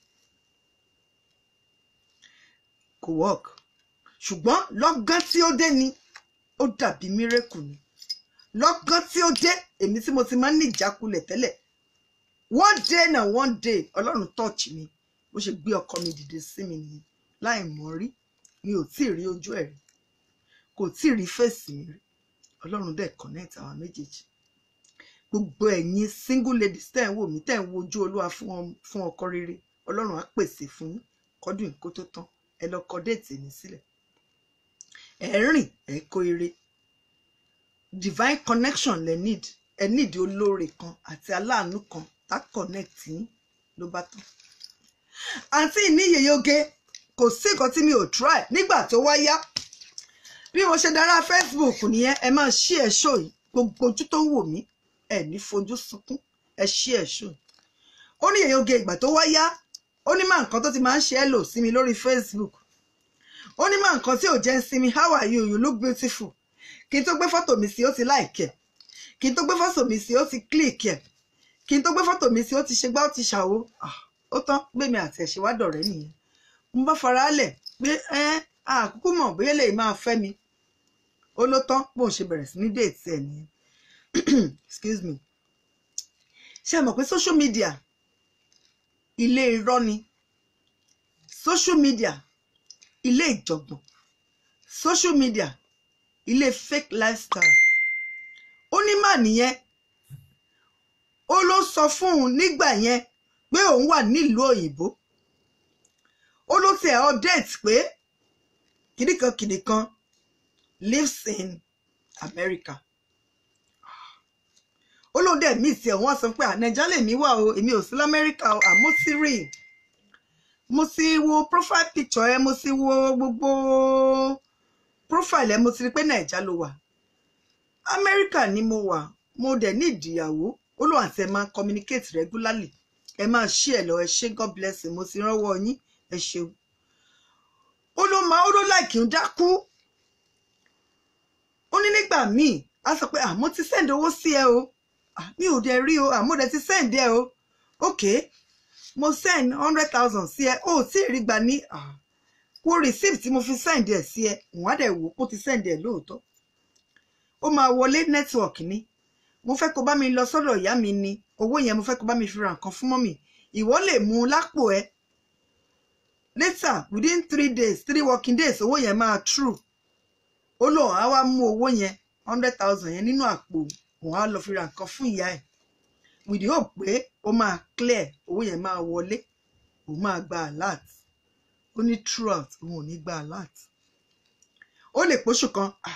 A: kò work. Ṣùgbọ́n lọ́gán tí ó dé ni ó dàbí miracle ni. Lọ́gán tí ó dé, èmi tí mo ti máa ń ní ìjákulẹ̀ tẹ́lẹ̀, one day na one day Ọlọ́run touch mi, bó ṣe gbé ọkọ mi dìde sí mi nìyẹn láì mọ̀ rí. Mi ò tí ì rí ojú ẹ̀ rí, kò tí ì rí fèsì mi rí. Ọlọ́run dẹ̀ connect àwọn méjèèjì. Gbogbo ẹ̀yin single ladies tẹ́ ń wò mí, tẹ́ ń wojú Olúwa fún ọkọ rere, Ọlọ́run á pèsè fún yín kọ́dún kó tó tán. Ẹ lọ kọ déètì mi sílẹ̀. Ẹ rìn ẹ kó ire. Divine connection lẹ need. Ẹ need olóore kan àti aláàánú kan tá connect yín ló bá tán. Àǹtí Níyìí Oge, kò sí nǹkan tí mi ò try nígbà tó wá yá. Bí mo ṣe dára Facebook nìyẹn, ẹ máa ṣí ẹ show yìí. Gbogbo ojú tó ń wò mí, ẹ ní fojú sunkún, ẹ ṣí ẹ show yìí. Ó ní Níyìí Oge ìgbà tó wá yá, ó ní má nǹkan tó ti máa ń ṣe ẹ lò sí mi lórí Facebook. Ó ní má nǹkan tí ò jẹ́ ń sinmi, how are you, you look beautiful. Kí n tó gbé fọ́tò mi sí ó ti like ẹ̀, kí n tó gbé fọ́tò mi sí ó ti click ẹ̀, kí n tó gbé fọ́tò mi sí ó ti ṣe gbá ó ti ṣàwo. Ó tán gbémi àti ẹ̀ ṣe wá dọ̀rẹ́ nìyẹn. Mo bá fara lẹ̀ pé ẹ́ àkókò mọ̀ bóyá lè máa fẹ́ mi. Ó ló tán bó ṣe bẹ̀rẹ̀ sí ní déètì ẹ̀ nìyẹn. Excuse me. Ṣé ẹ mọ̀ pé social media ilé irọ́ ni? Social media ilé ìjọ̀gbọ̀n, social media ilé fake lifestyle. Ó ní mà nìyẹn, ó ló sọ fún un nígbà yẹn pé òun wà nílùú òyìnbó. Ó ló ti ẹ̀ update pé kìnìkan kìnìkan lives in America. Ó lóun dẹ̀ mí sí ẹ̀ wọ́n sọ pé Nàìjíríà lèmi wà o, èmi ò sí l'Amẹ́ríkà o, àmọ́ sí rí i. Mo sì wo profile picture ẹ, mo sì wo gbogbo profile ẹ, mo sì rí pé Naija ló wà. America ni mo wà, mo dẹ̀ ní ìdíyàwó. Ó lóun àti ẹ máa communicate regularly. Ẹ máa ṣí ẹ lọ, ẹ ṣé, God bless you, mo sì ránwọ́ yín, ẹ ṣeun. Ó ló máa ó ló like ń dákú. Ó ní nígbà míì á sọ pé ah mo ti send owó sí ẹ o, ah mi ò dẹ̀ rí o, ah mo dẹ̀ ti send ẹ o. Okay, mo send hundred thousand sí ẹ, ó tí ì rí gbà ní ah wo receipt tí mo fi send ẹ sí ẹ, wọ́n á dẹ̀ wò ó ti send ẹ lóòótọ́. Ó máa wọlé network ni. Mo fẹ́ kó bá mi lọ sọ́dọ̀ ìyá mi ni, owó yẹn mo fẹ́ kó bá mi fi ra nǹkan fún mọ́mì. Ìwọ lè mú lápò ẹ. Later, within three days, three working days, owó yẹn máa true. Ó lọ á wá mú owó yẹn hundred thousand yẹn nínú àpò, wọ́n á lọ fi ra nǹkan fún ìyá ẹ̀. With the hope pé ó máa clear, owó yẹn máa wọlé, ó máa gba alert. Ó ní throughout, òun ò ní gba alert. Ó lè póṣù kan, ah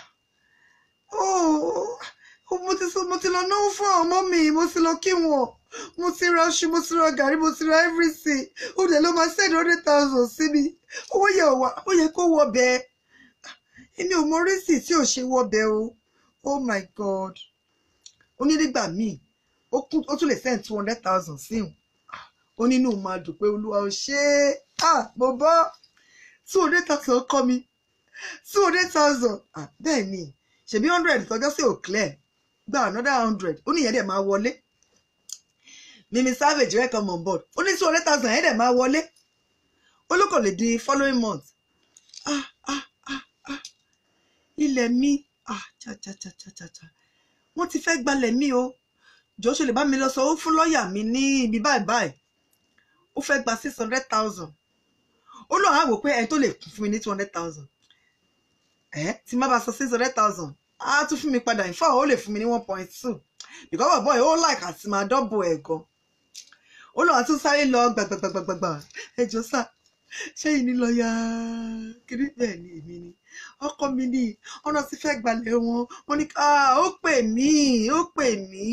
A: oh mo ti mo ti lọ náwó fún àwọn ọmọ mi, mo ti lọ kí wọn, mo ti ra aṣọ, mo ti ra gàrí, mo ti ra everything. Ó dẹ̀ ló máa send hundred thousand sí mi. Owó yẹ wá, ó yẹ kó wọ bẹ́ẹ̀. Èmi ò mọ rísì tí ò ṣe wọ bẹ́ẹ̀ o. Oh my God. Ó ní nígbà míì, ó tún lè send two hundred thousand sí òun. Ó nínú máa dùn pé Olúwa ò ṣe é. Ah mo bọ́ two hundred thousand kọ́ mi. two hundred thousand. Ah bẹ́ẹ̀ ni. Ṣebí hundred tọ́jọ́ sí ò clear. Gba another hundred. Ó ní ìyẹn dẹ̀ máa wọlé. Mimi Savage welcome on board. Ó ní two hundred thousand yẹn dẹ̀ máa wọlé. Ó ló kò lè di following month. Ah ah ah ah. Ilẹ̀ mi. Ah cha cha cha cha cha cha. Wọ́n ti fẹ́ gbalẹ̀ mi o. Jọ̀ọ́ ṣe lè bá mi lọ sọ ó fún lọ́ọ̀yà mi ní ibi báyìí báyìí. Ó fẹ́ gba six hundred thousand. Ó lọ á wò pé ẹni tó lè fún mi ní two hundred thousand. Eh, tí má bá sọ six hundred thousand. Á tún fún mi padà, in fact ó lè fún mi ní one point two. Because my boy ó like àti máa double ẹ̀ gan. Ó lọ àtún sáré lọ gbàgbàgbàgbàgbà. Ẹ jọ̀ọ́ sà, ṣé yìí ní lọ́ọ̀yà kiri bẹ́ẹ̀ ni èmi ni. Ọkọ mi ní ọ̀nà tí fẹ́ gbalẹ̀ wọn. Wọ́n ní ah ó pè mí, ó pè mí.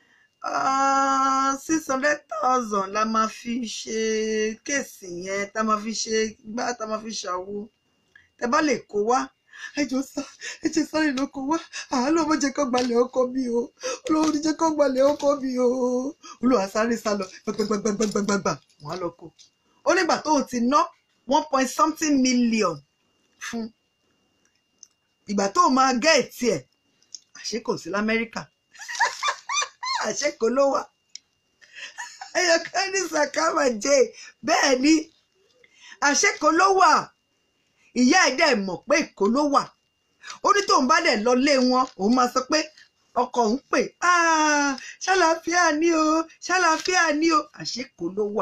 A: Ah six hundred thousand la máa fi ṣe kéèsì yẹn, tá máa fi ṣe gbá, tá máa fi ṣàwo. Tẹ́ bá lè kó wá. Ẹ jọ̀ọ́ sà, ẹ jẹ́ sáré lọ kó wá. Ah Ọlọ́run má jẹ́ kó gbalẹ̀ ọkọ mi o. Ọlọ́run ní jẹ́ kó gbalẹ̀ ọkọ mi o. Olúwa sáré sá lọ gbàgbàgbàgbàgbàgbà. Wọ́n á lọ kó. Ó nígbà tó ti ná one point something million fún. Ìgbà tó máa gẹ́ẹ̀tì ẹ̀, àṣé kò sí l'Amẹ́ríkà àṣé kò ló wà ẹyọkan ní sàkámà jẹ bẹ́ẹ̀ ni àṣé kò ló wà ìyá ẹ̀ dẹ̀ mọ̀ pé kò ló wà ó ní tóun bá dẹ̀ lọ lé wọn òun máa sọ pé ọkọ òun pè ṣàlàáfíà ni o ṣàlàáfíà ni o àṣé kò ló wà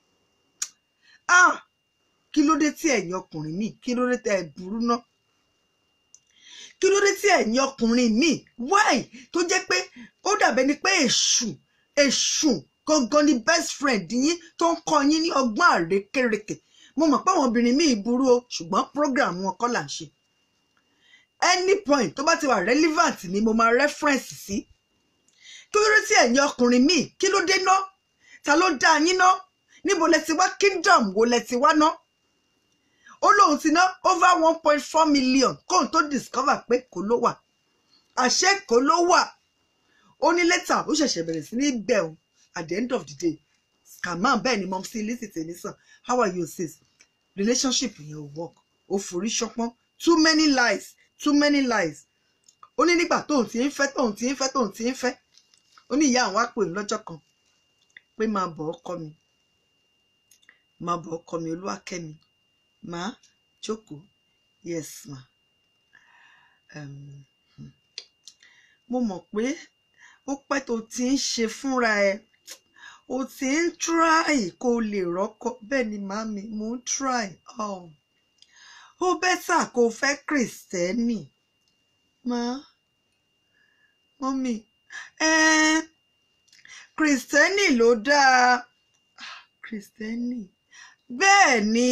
A: kí ló dé tí ẹ̀yin ọkùnrin míì kí ló dé tẹ́ ẹ burú ná kí ló dé tí ẹ̀yin ọkùnrin míì why tó jẹ́ pé ó dàbẹ́ ni pé èṣù èṣù gangan ni best friend yín tó ń kọ́ yín ní ọgbọ́n àrékérekè mo mọ̀ pé àwọn obìnrin míì burú o ṣùgbọ́n program wọn kọ́ là ń ṣe any point tó bá ti wà relevant ni mo máa reference sí kí ló dé tí ẹ̀yin ọkùnrin míì kí ló dé ná ta ló dá yín ná níbo lẹ ti wá kingdom wo lẹ ti wá ná ó lóun ti ná over one point four million kóun tó discover pé kò ló wà àṣé kò ló wà ó ní lẹ́tà ó ṣẹ̀ṣẹ̀ bẹ̀rẹ̀ sí ní bẹ̀rù at the end of the day scammer bẹ́ẹ̀ ni mom sí listen to me son how are you sis relationship yẹn ò work ó forí ṣọpọ́n too many lies too many lies ó ní nígbà tóun ti ń fẹ́ tóun ti ń fẹ́ tóun ti ń fẹ́ ó ní ìyá àwọn àpò lọ́jọ́ kan pé máa bọ̀ ọkọ mi máa bọ̀ ọkọ mi Olúwakẹ́mi máa jókòó yes ma um, mo mọ̀ pé ó pẹ́ tó ti ń ṣe fúnra ẹ ó ti ń try kó lè rọ́kọ bẹ́ẹ̀ ni màmí mo ń try oh. ó bẹ́tà kó fẹ́ kìrìsìtẹ́nì má mọ́mí kìrìsìtẹ́nì ló dáa kìrìsìtẹ́nì bẹ́ẹ̀ ni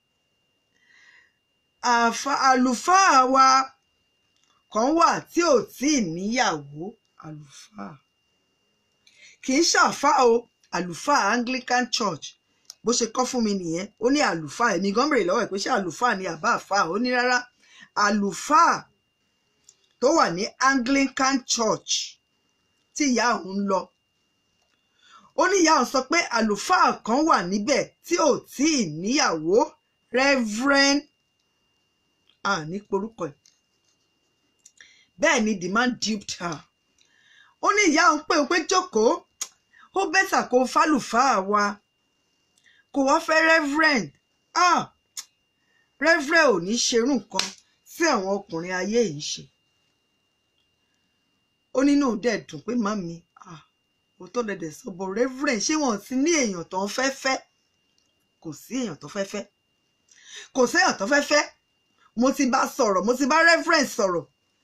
A: àlùfáà wa kan wà tí ò tí ì níyàwó àlùfáà kì í ṣàfáà o àlùfáà Anglican Church bó ṣe kọ́ fún mi nìyẹn ó ní àlùfáà èmi gan bèrè lọ́wọ́ ẹ̀ pé ṣé àlùfáà ni àbá àfáà ó ní rárá àlùfáà tó wà ní Anglican Church tí ìyá òun lọ ó ní ìyá òun sọ pé àlùfáà kan wà níbẹ̀ tí ò tí ì níyàwó Reverend ah ní porúkọ ẹ̀ bẹ́ẹ̀ ni the man duped her ó ní ìyá òun pé òun pé jókòó ó bẹ́tà kó fálùfáà wa kò wá fẹ́ reverend ah reverend ò ní ṣerú nǹkan tí àwọn ọkùnrin ayé yìí ṣe ó nínú dẹ̀ dùn pé màmí ah òótọ́ dẹ̀dẹ̀ sọ bọ̀ reverend ṣé wọ́n ti ní èèyàn tó ń fẹ́ fẹ́ kò sí èèyàn tó fẹ́ fẹ́ kò sí èèyàn tó fẹ́ fẹ́ mo ti bá sọ̀rọ̀ mo ti bá reverend sọ̀rọ̀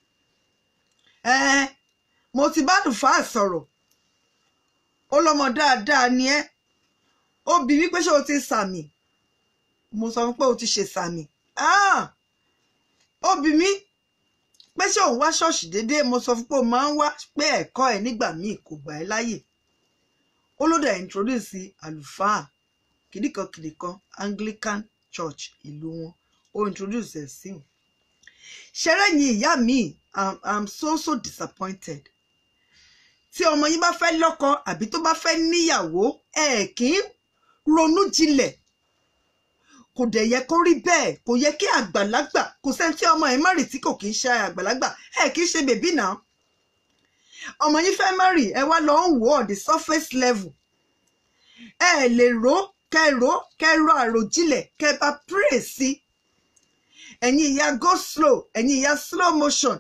A: eh mo ti bá àlùfáà sọ̀rọ̀ ó lọ́mọ dáadáa ni ẹ́ ó bi wípé ṣé o ti sàmì mo sọ pé o ti ṣe sàmì ah ó bi mí pé ṣé òun wá ṣọ́ọ̀ṣì déédéé mo sọ fún pé o máa ń wá pé ẹ̀kọ́ ẹ̀ nígbà míì kò gbà ẹ́ láyè ó ló dẹ̀ introduce àlùfáà kìdíkan kìdíkan Anglican Church ìlú wọn ó introduce ẹ̀ sí wọn ṣẹlẹ́yìn ìyá mi i'm i'm so so disappointed tí ọmọ yín bá fẹ́ lọ́kọ àbí tó bá fẹ́ níyàwó ẹ̀ kì í ronú jinlẹ̀ kò dẹ̀ yẹ kó rí bẹ́ẹ̀ kò yẹ kí àgbàlagbà kò sẹ́ni tí ọmọ ẹ̀ má rì tí kò kì í ṣe àgbàlagbà ẹ̀ kì í ṣe bèbí náà ọmọ yín fẹ́ má rì ẹ wá lọ ń wò on the surface level ẹ lè rò kẹrò kẹrò àròjinlẹ̀ kẹ bá pray sí ẹ̀yin ìyá go slow ẹ̀yin ìyá slow motion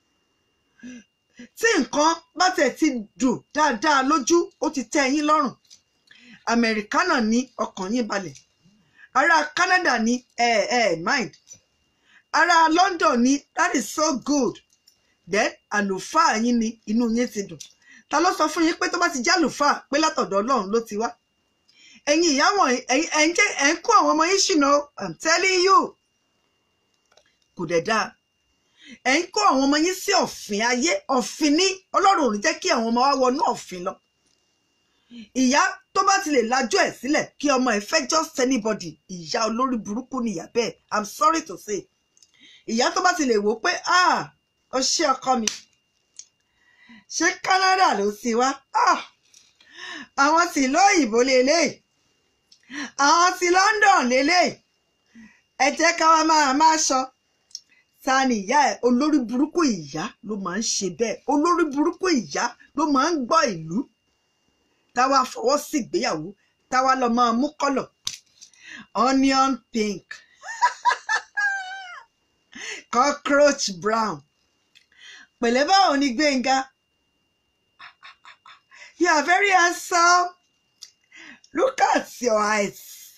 A: tí nǹkan bá tẹ̀ ti dùn dáadáa lójú ó ti tẹ́ ẹ̀yin lọ́rùn Amẹ́ríkánà ní ọkàn yín balẹ̀ ará Canada ní ẹ ẹ mind ará London ní that is so good then àlùfáà yín ní inú yín ti dùn ta ló sọ fún yín pé tó bá ti jẹ́ àlùfáà pé látọ̀dọ̀ Ọlọ́run ló ti wá ẹ̀yin ìyá wọ̀nyí ẹ̀ ń jẹ́ ẹ̀ ń kó àwọn ọmọ yín ṣìnà I'm telling you kò dẹ̀ dáa ẹ̀ ń kó àwọn ọmọ yín sí ọ̀fìn ayé ọ̀fìn ní Ọlọ́run ò ní jẹ́ kí àwọn ọmọ wa wọnú ọ̀fìn lọ ìyá tó bá ti lè lajú ẹ̀ sílẹ̀ kí ọmọ ẹ̀ fẹ́ just anybody ìyá olórí burúkú ni ìyá bẹ́ẹ̀ I'm sorry to say ìyá tó bá ti lè wò pé ah ọṣẹ́ ọkọ mi ṣé Canada ló ti wá ah àwọn tí ìlú òyìnbó lélẹ̀ àwọn tí London lélẹ̀ ẹ jẹ́ ká wá máa máa sọ ta ni ìyá ẹ̀? Olórí burúkú ìyá ló máa ń ṣe bẹ́ẹ̀. Olórí burúkú ìyá ló máa ń gbọ́ ìlú. Táwa fọwọ́ sí ìgbéyàwó, táwa lọ máa mú kọ́lọ̀. Onion pink. Cockroach brown. Pẹ̀lẹ́ báwo ni Gbénga? You are very handsome. Look at your eyes.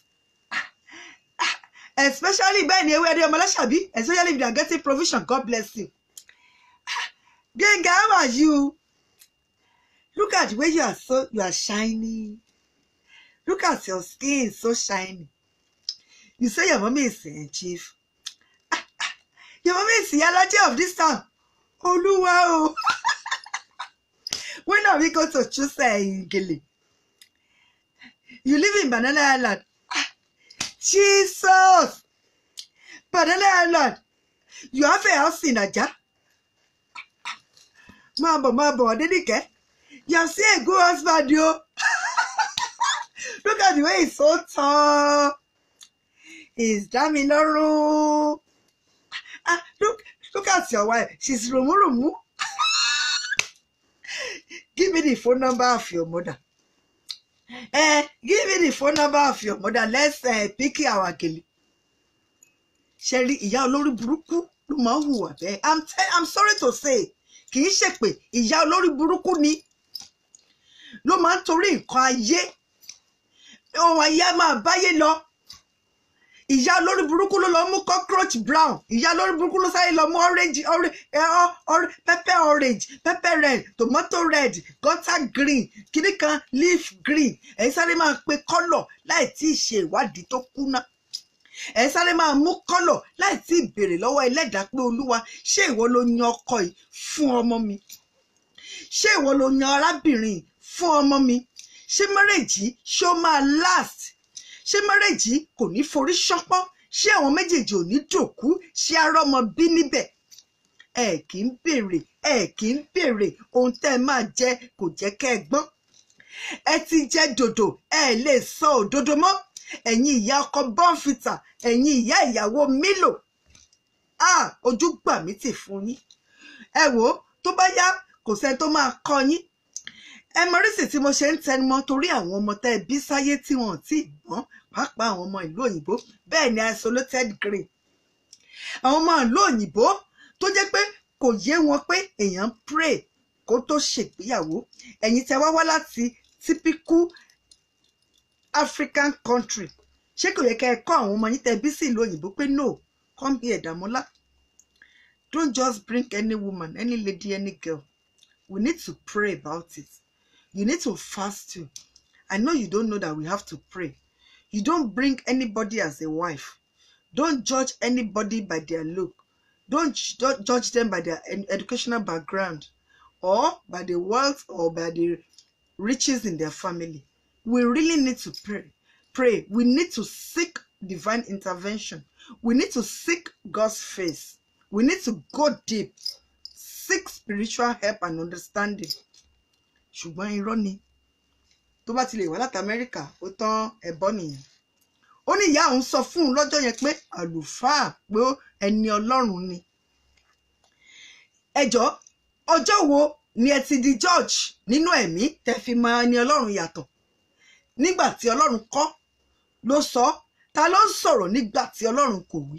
A: Especially bẹ́ẹ̀ ni ewé ẹdí ọmọ Aláṣàbí. Especially if you are getting provision. God bless you. Gbénga, how are you? Look at the way you are so, you are shiny. Look at your skin, so shiny. You say your mommy is a chief. Your mommy is the allergy of this town. Oluwa o. When are we going to choose a Gili? You live in Banana Island. Jesus! Banana Island. You have a house in Aja? Mabo, Mabo, Dedike. You have seen a good husband, yo. Look at the way he's so tall. He's damn room. Ah, look, look at your wife. She's rumu rumu. Give me the phone number of your mother. Eh, give me the phone number of your mother. Let's uh, pick our Gili. Sherry, ìyá olórí burúkú ló máa ń hùwà bẹ́ẹ̀. I'm I'm sorry to say, kì í ṣe pé ìyá olórí burúkú ni ló máa ń torí nǹkan ayé. Ohun ayé máa báyé lọ. Ìyá olórí burúkú ló lọ mú cockroach brown. Ìyá olórí burúkú ló sáré lọ mú orange, orange, uh, or, pepper orange, pepper red, tomato red, gutter green, kíní kan leaf green. Ẹ sáré máa pe color láì tí ì ṣe ìwádìí tó kúnná. Ẹ sáré máa mú color láì tí ì béèrè lọ́wọ́ Ẹlẹ́dàá pé Olúwa, ṣé ìwọ ló yan ọkọ yìí fún ọmọ mi? Ṣé ìwọ ló yan arábìnrin fún ọmọ mi? Ṣé marriage ṣó máa last? Ṣé marriage kò ní forí ṣánpọ́n? Ṣé àwọn méjèèjì ò ní dòkú? Ṣé arọ́mọ bí níbẹ̀? Ẹ kì í béèrè, ẹ kì í béèrè ohun tẹ́ ẹ máa jẹ kò jẹ́ kẹ́ ẹ gbọ́n. Ẹ ti jẹ dòdò, ẹ lè sọ òdodo mọ́. Ẹ̀yin ìyá ọkọ Bọ́ǹfìtà, ẹ̀yin ìyá ìyàwó Mílò. Ah, ojú gbà mí tì fún yín. Ẹ wò ó, tó bá yá kò sẹ́ni tó máa kọ́ yín. Ẹ mọ rísì tí mo ṣe ń tẹnumọ́ torí àwọn ọmọ tẹ́ ẹ bí sáyé tí wọ́n ti gbọ́n, pàápàá àwọn ọmọ ìlú òyìnbó. Bẹ́ẹ̀ ni isolated green. Àwọn ọmọ ìlú òyìnbó tó jẹ́ pé kò yé wọn pé èèyàn pray kó tó ṣègbéyàwó. Ẹ̀yin tẹ́ wá wá láti typical African country. Ṣé kò yẹ kẹ́ ẹ kọ́ àwọn ọmọ yín tẹ́ bí sí ìlú òyìnbó pé no, come here Dàmọ́lá. Don't just bring any woman, any lady, any girl. We need to pray about it. You need to fast too. I know you don't know that we have to pray. You don't bring anybody as a wife. Don't judge anybody by their look. Don't, don't judge them by their educational background or by the wealth or by the riches in their family. We really need to pray. Pray. We need to seek divine intervention. We need to seek God's face. We need to go deep. Seek spiritual help and understanding. Ṣùgbọ́n irọ́ ni. Tó bá ti lè wá láti Amẹ́ríkà, ó tán ẹbọ nìyẹn. Ó ní ìyá òun sọ fún un lọ́jọ́ yẹn pé àlùfáà pé ẹni Ọlọ́run ni. Ẹjọ́, ọjọ́ wo ni ẹ ti di George nínú ẹ̀mí tẹ́ fi mọ ẹni Ọlọ́run yàtọ̀? Nígbà tí Ọlọ́run kọ́ ló sọ, ta ló ń sọ̀rọ̀ nígbà tí Ọlọ́run kò wí?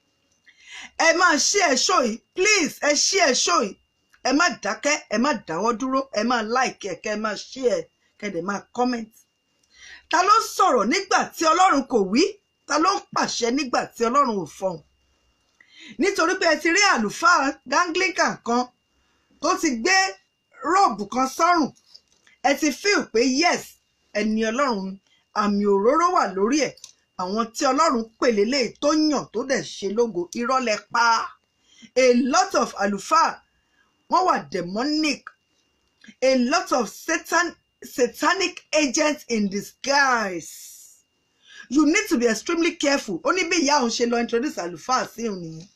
A: Ẹ máa ṣí ẹ ṣó yìí, please, ẹ ṣí ẹ ṣó yìí. Ẹ má dákẹ́, ẹ má dáwọ́ dúró, ẹ má like ẹ, kẹ́ ẹ má share, kẹ́ ẹ dẹ̀ má comment. Ta ló ń sọ̀rọ̀ nígbà tí Ọlọ́run kò wí? Ta ló ń pàṣẹ nígbà tí Ọlọ́run ò fọhùn? Nítorí pé ẹ ti rí àlùfáà Anglican kan tó ti gbé róòbù kan sọ́rùn. Ẹ ti feel pé yes, ẹni Ọlọ́run, àmì òróró wà lórí ẹ̀. Àwọn tí Ọlọ́run pè lélẹ̀ tó yàn tó dẹ̀ ṣe lógo, irọ́ lẹ pa. A lot of àlùfáà wọ́n wà demonic. A lot of Satan, satanic agents in disguise. You need to be extremely careful. Ó ní bí ìyá òun ṣe lọ introduce àlùfáà sí òun nìyẹn.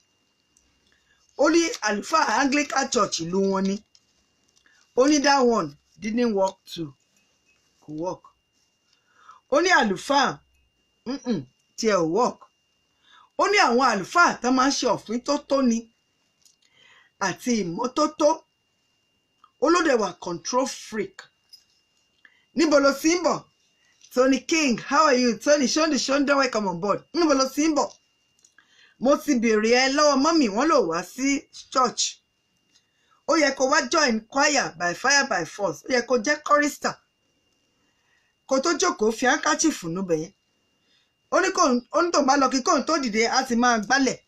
A: Ó ní àlùfáà Anglican Church ìlú wọn ni. Only that one didn't work too. Kò work. Ó ní àlùfáà mm-mm, tí ẹ ò work. Ó ní àwọn àlùfáà tó máa ń ṣe òfin tó tó ni àti ìmọ́tótó olódẹ̀wà control freak. Níbo lo sì ń bọ̀? Tony King, how are you? Tony Shondi Shondi, welcome on board. Níbo lo sì ń bọ̀? Mo ti bèrè ẹ lọ́wọ́ mọ́mì wọ́n lò wá sí church. Ó yẹ kó wá join choir by fire by force. Ó yẹ kó jẹ́ chorister. Kó tó jókòó fi handkerchief nú bẹ̀yẹn. Ó ní kó ó ní tó bá lọ kí kóun tó dìde á ti máa gbálẹ̀.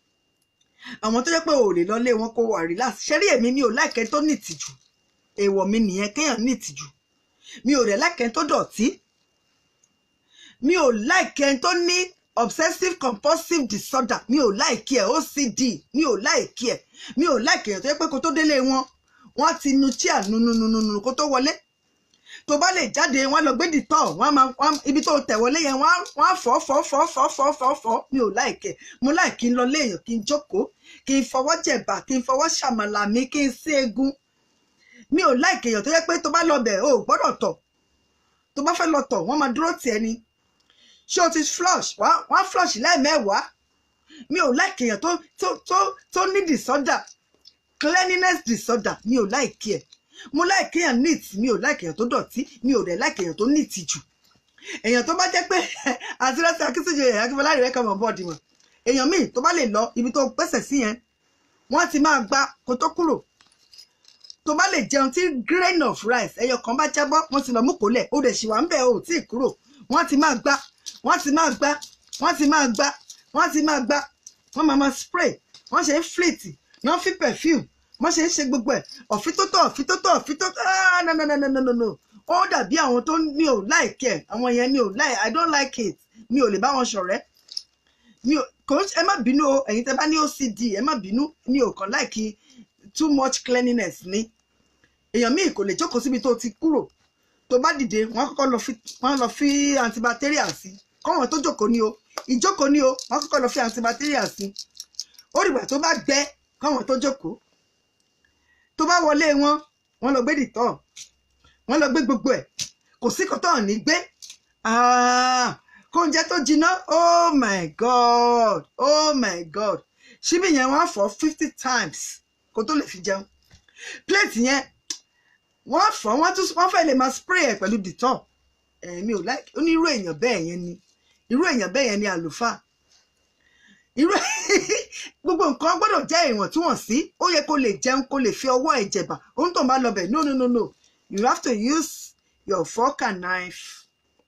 A: Àwọn tó jẹ́ pé ò lè lọ lé wọn kó wà relax. Ṣé rí èmi mi ò like tó ní ìtìjú. Èèwọ̀ mi nìyẹn kéèyàn ní ìtìjú. Mi ò dẹ̀ like tó dọ̀tí. Mi ò like tó ní obsessive compulsive disorder. Mi ò like ẹ̀ O C D. Mi ò like ẹ̀. Mi ò like ẹ̀ tó jẹ́ pé kó tó délé wọn. Wọ́n ti nu chair nu nu nu nu nu kó tó wọlé. Tó bá lè jáde wọ́n lọ gbé dìtọ̀ wọ́n máa ibi tó tẹ̀ wọlé yẹn wọ́n wọ́n fọ́ fọ́ fọ́ fọ́ fọ́ fọ́ fọ́. Mi ò like ẹ̀. Mo like kí n lọ léèyàn kí n jókòó kí n fọwọ́ jẹ̀bà kí n fọwọ́ ṣàmàlà mi kí n sí egun. Mi ò like èèyàn tó jẹ́ pé tó bá lọ bẹ̀ o gbọ́dọ̀ tọ̀. Tó bá fẹ́ lọ tọ̀ wọ́n máa dúró tì ẹni. Ṣé o ti flush wá wá flush lẹ́ẹ̀mẹ́wàá. Mi ò like èèyàn tó tó tó tó ní disorder cleanliness disorder. Mi ò like ẹ̀. Mo like èèyàn neat. Mi ò like èèyàn tó dọ̀tí. Mi ò dẹ̀ like èèyàn tó neat jù. Èèyàn tó bá jẹ́ pé àti rẹ́sì akínsíjọ èèyàn akínfọlá rẹ̀ kọ́ mọ̀ bọ́ọ̀dì wọn. Èèyàn míì tó bá lè lọ ibi tó pèsè sí yẹn wọ́n ti máa gba kó tó kúrò. Tó bá lè jẹun tí grain of rice ẹyọ kan bá jábọ́ wọ́n ti lọ mú kólẹ̀ ó dẹ̀ ṣì wà ń bẹ̀ ò tí ì kúrò. Wọ́n ti máa gbá wọ́n ti máa gbá wọ́n ti máa gbá wọ́n ti máa gbá wọ́n máa máa spray wọ́n ṣe ń flit wọ́n fi perfume wọ́n ṣe ń ṣe gbogbo ẹ̀ ọ̀fítótó ọ̀fítótó ọ̀fítótó ah no no no no no no no ó dàbí àwọn tó mi ò like ẹ̀ àwọn yẹn mi ò like I don't like it mi ò lè bá wọn ṣọ̀rẹ́ mi ò kò ẹ má bínú o ẹ̀yin tẹ́ bá ní O C D ẹ má bínú mi ò kàn like too much cleanliness ni èèyàn míì kò lè jókòó síbi tó ti kúrò tó bá dìde wọ́n kọ́kọ́ lọ fi wọ́n lọ fi antibacterial sí kọ́wọn tó jókòó ní o ìjókòó ní o wọ́n kọ́kọ́ lọ fi antibacterial sí ó dìgbà tó bá gbẹ kọ́wọn tó jókòó tó bá wọlé wọn wọ́n lọ gbé dìtọ̀ wọ́n lọ gbé gbogbo ẹ̀ kò sí kọ́tọ̀ ní gbé kóúnjẹ tó jiná oh my god oh my god ṣíbí yẹn wọ́n á fọ̀ fifty times kó tó lè fi jẹun plate yẹn wọ́n fọ̀ wọ́n tún wọ́n fẹ́ lè máa spray ẹ̀ pẹ̀lú dìtọ̀ ẹ̀mí ò like ó ní irú èèyàn bẹ́ẹ̀ yẹn ni irú èèyàn bẹ́ẹ̀ yẹn ni àlùfáà irú gbogbo nǹkan gbọ́dọ̀ jẹ́ ìwọ̀ntúnwọ̀nsí ó yẹ kó lè jẹun kó lè fi ọwọ́ ẹ̀ jẹ̀bà òun tó ń bá lọ bẹ̀ no no no no you have to use your fork and knife.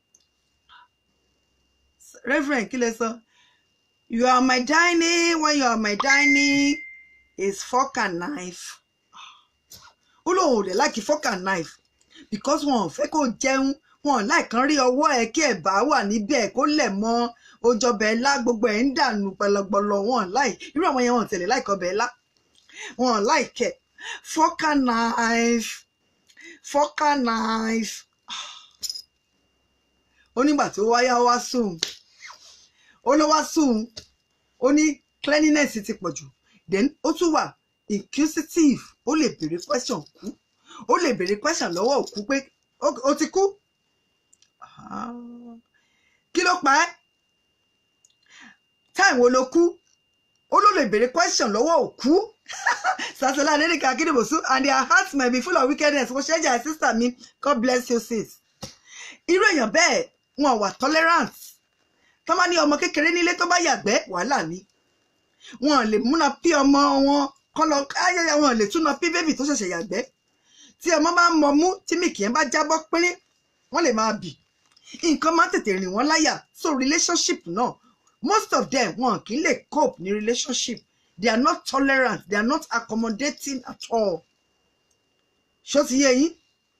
A: Reverend kí lẹ sọ you are my dining when you are my dining is fork and knife. Ó lóun ò lè like fork and knife because wọn ò fẹ́ kó jẹun wọn láì kan rí ọwọ́ ẹ kí ẹ̀bà wà níbẹ̀ kó lẹ̀ mọ́ ojọbẹ̀ ńlá gbogbo ẹ̀ ń dànù pẹlọgbọlọ wọn láì irú àwọn yẹn wọn tẹ̀lé láì kọbẹ̀ ńlá wọn láì kẹ fork and knife fork and knife. Onígbà tó wáyá wá sùn ó ló wá sùn ó ní cleanliness ti pọ̀ jù then ó tún wà inquisitive ó lè béèrè question kú ó lè béèrè question lọ́wọ́ òkú pé ó ti kú kí ló pa ẹ́ táì wo ló kú ó ló lè béèrè question lọ́wọ́ òkú Sasola Adeleke Akínníbòsú and their hearts may be full of wickedness wọ́n ṣe é jẹ́ sister mi God bless you sis. Irú èèyàn bẹ́ẹ̀ wọn wà tolerant tó bá ní ọmọ kékeré nílé tó bá yàgbẹ́ wàhálà ni wọn lè múná pí ọmọ wọn kọ́ lọ ayẹyẹ wọn lè túná pí bébì tó ṣẹ̀ṣẹ̀ yàgbẹ́ tí ọmọ bá ń mọmú tí mìkì yẹn bá jábọ́ pínrín wọ́n lè máa bì nǹkan máa ń tètè rìn wọ́n láyà so relationship náà most of them wọn kì í lè cope ní relationship they are not tolerant they are not accommodating at all ṣó ti yé yín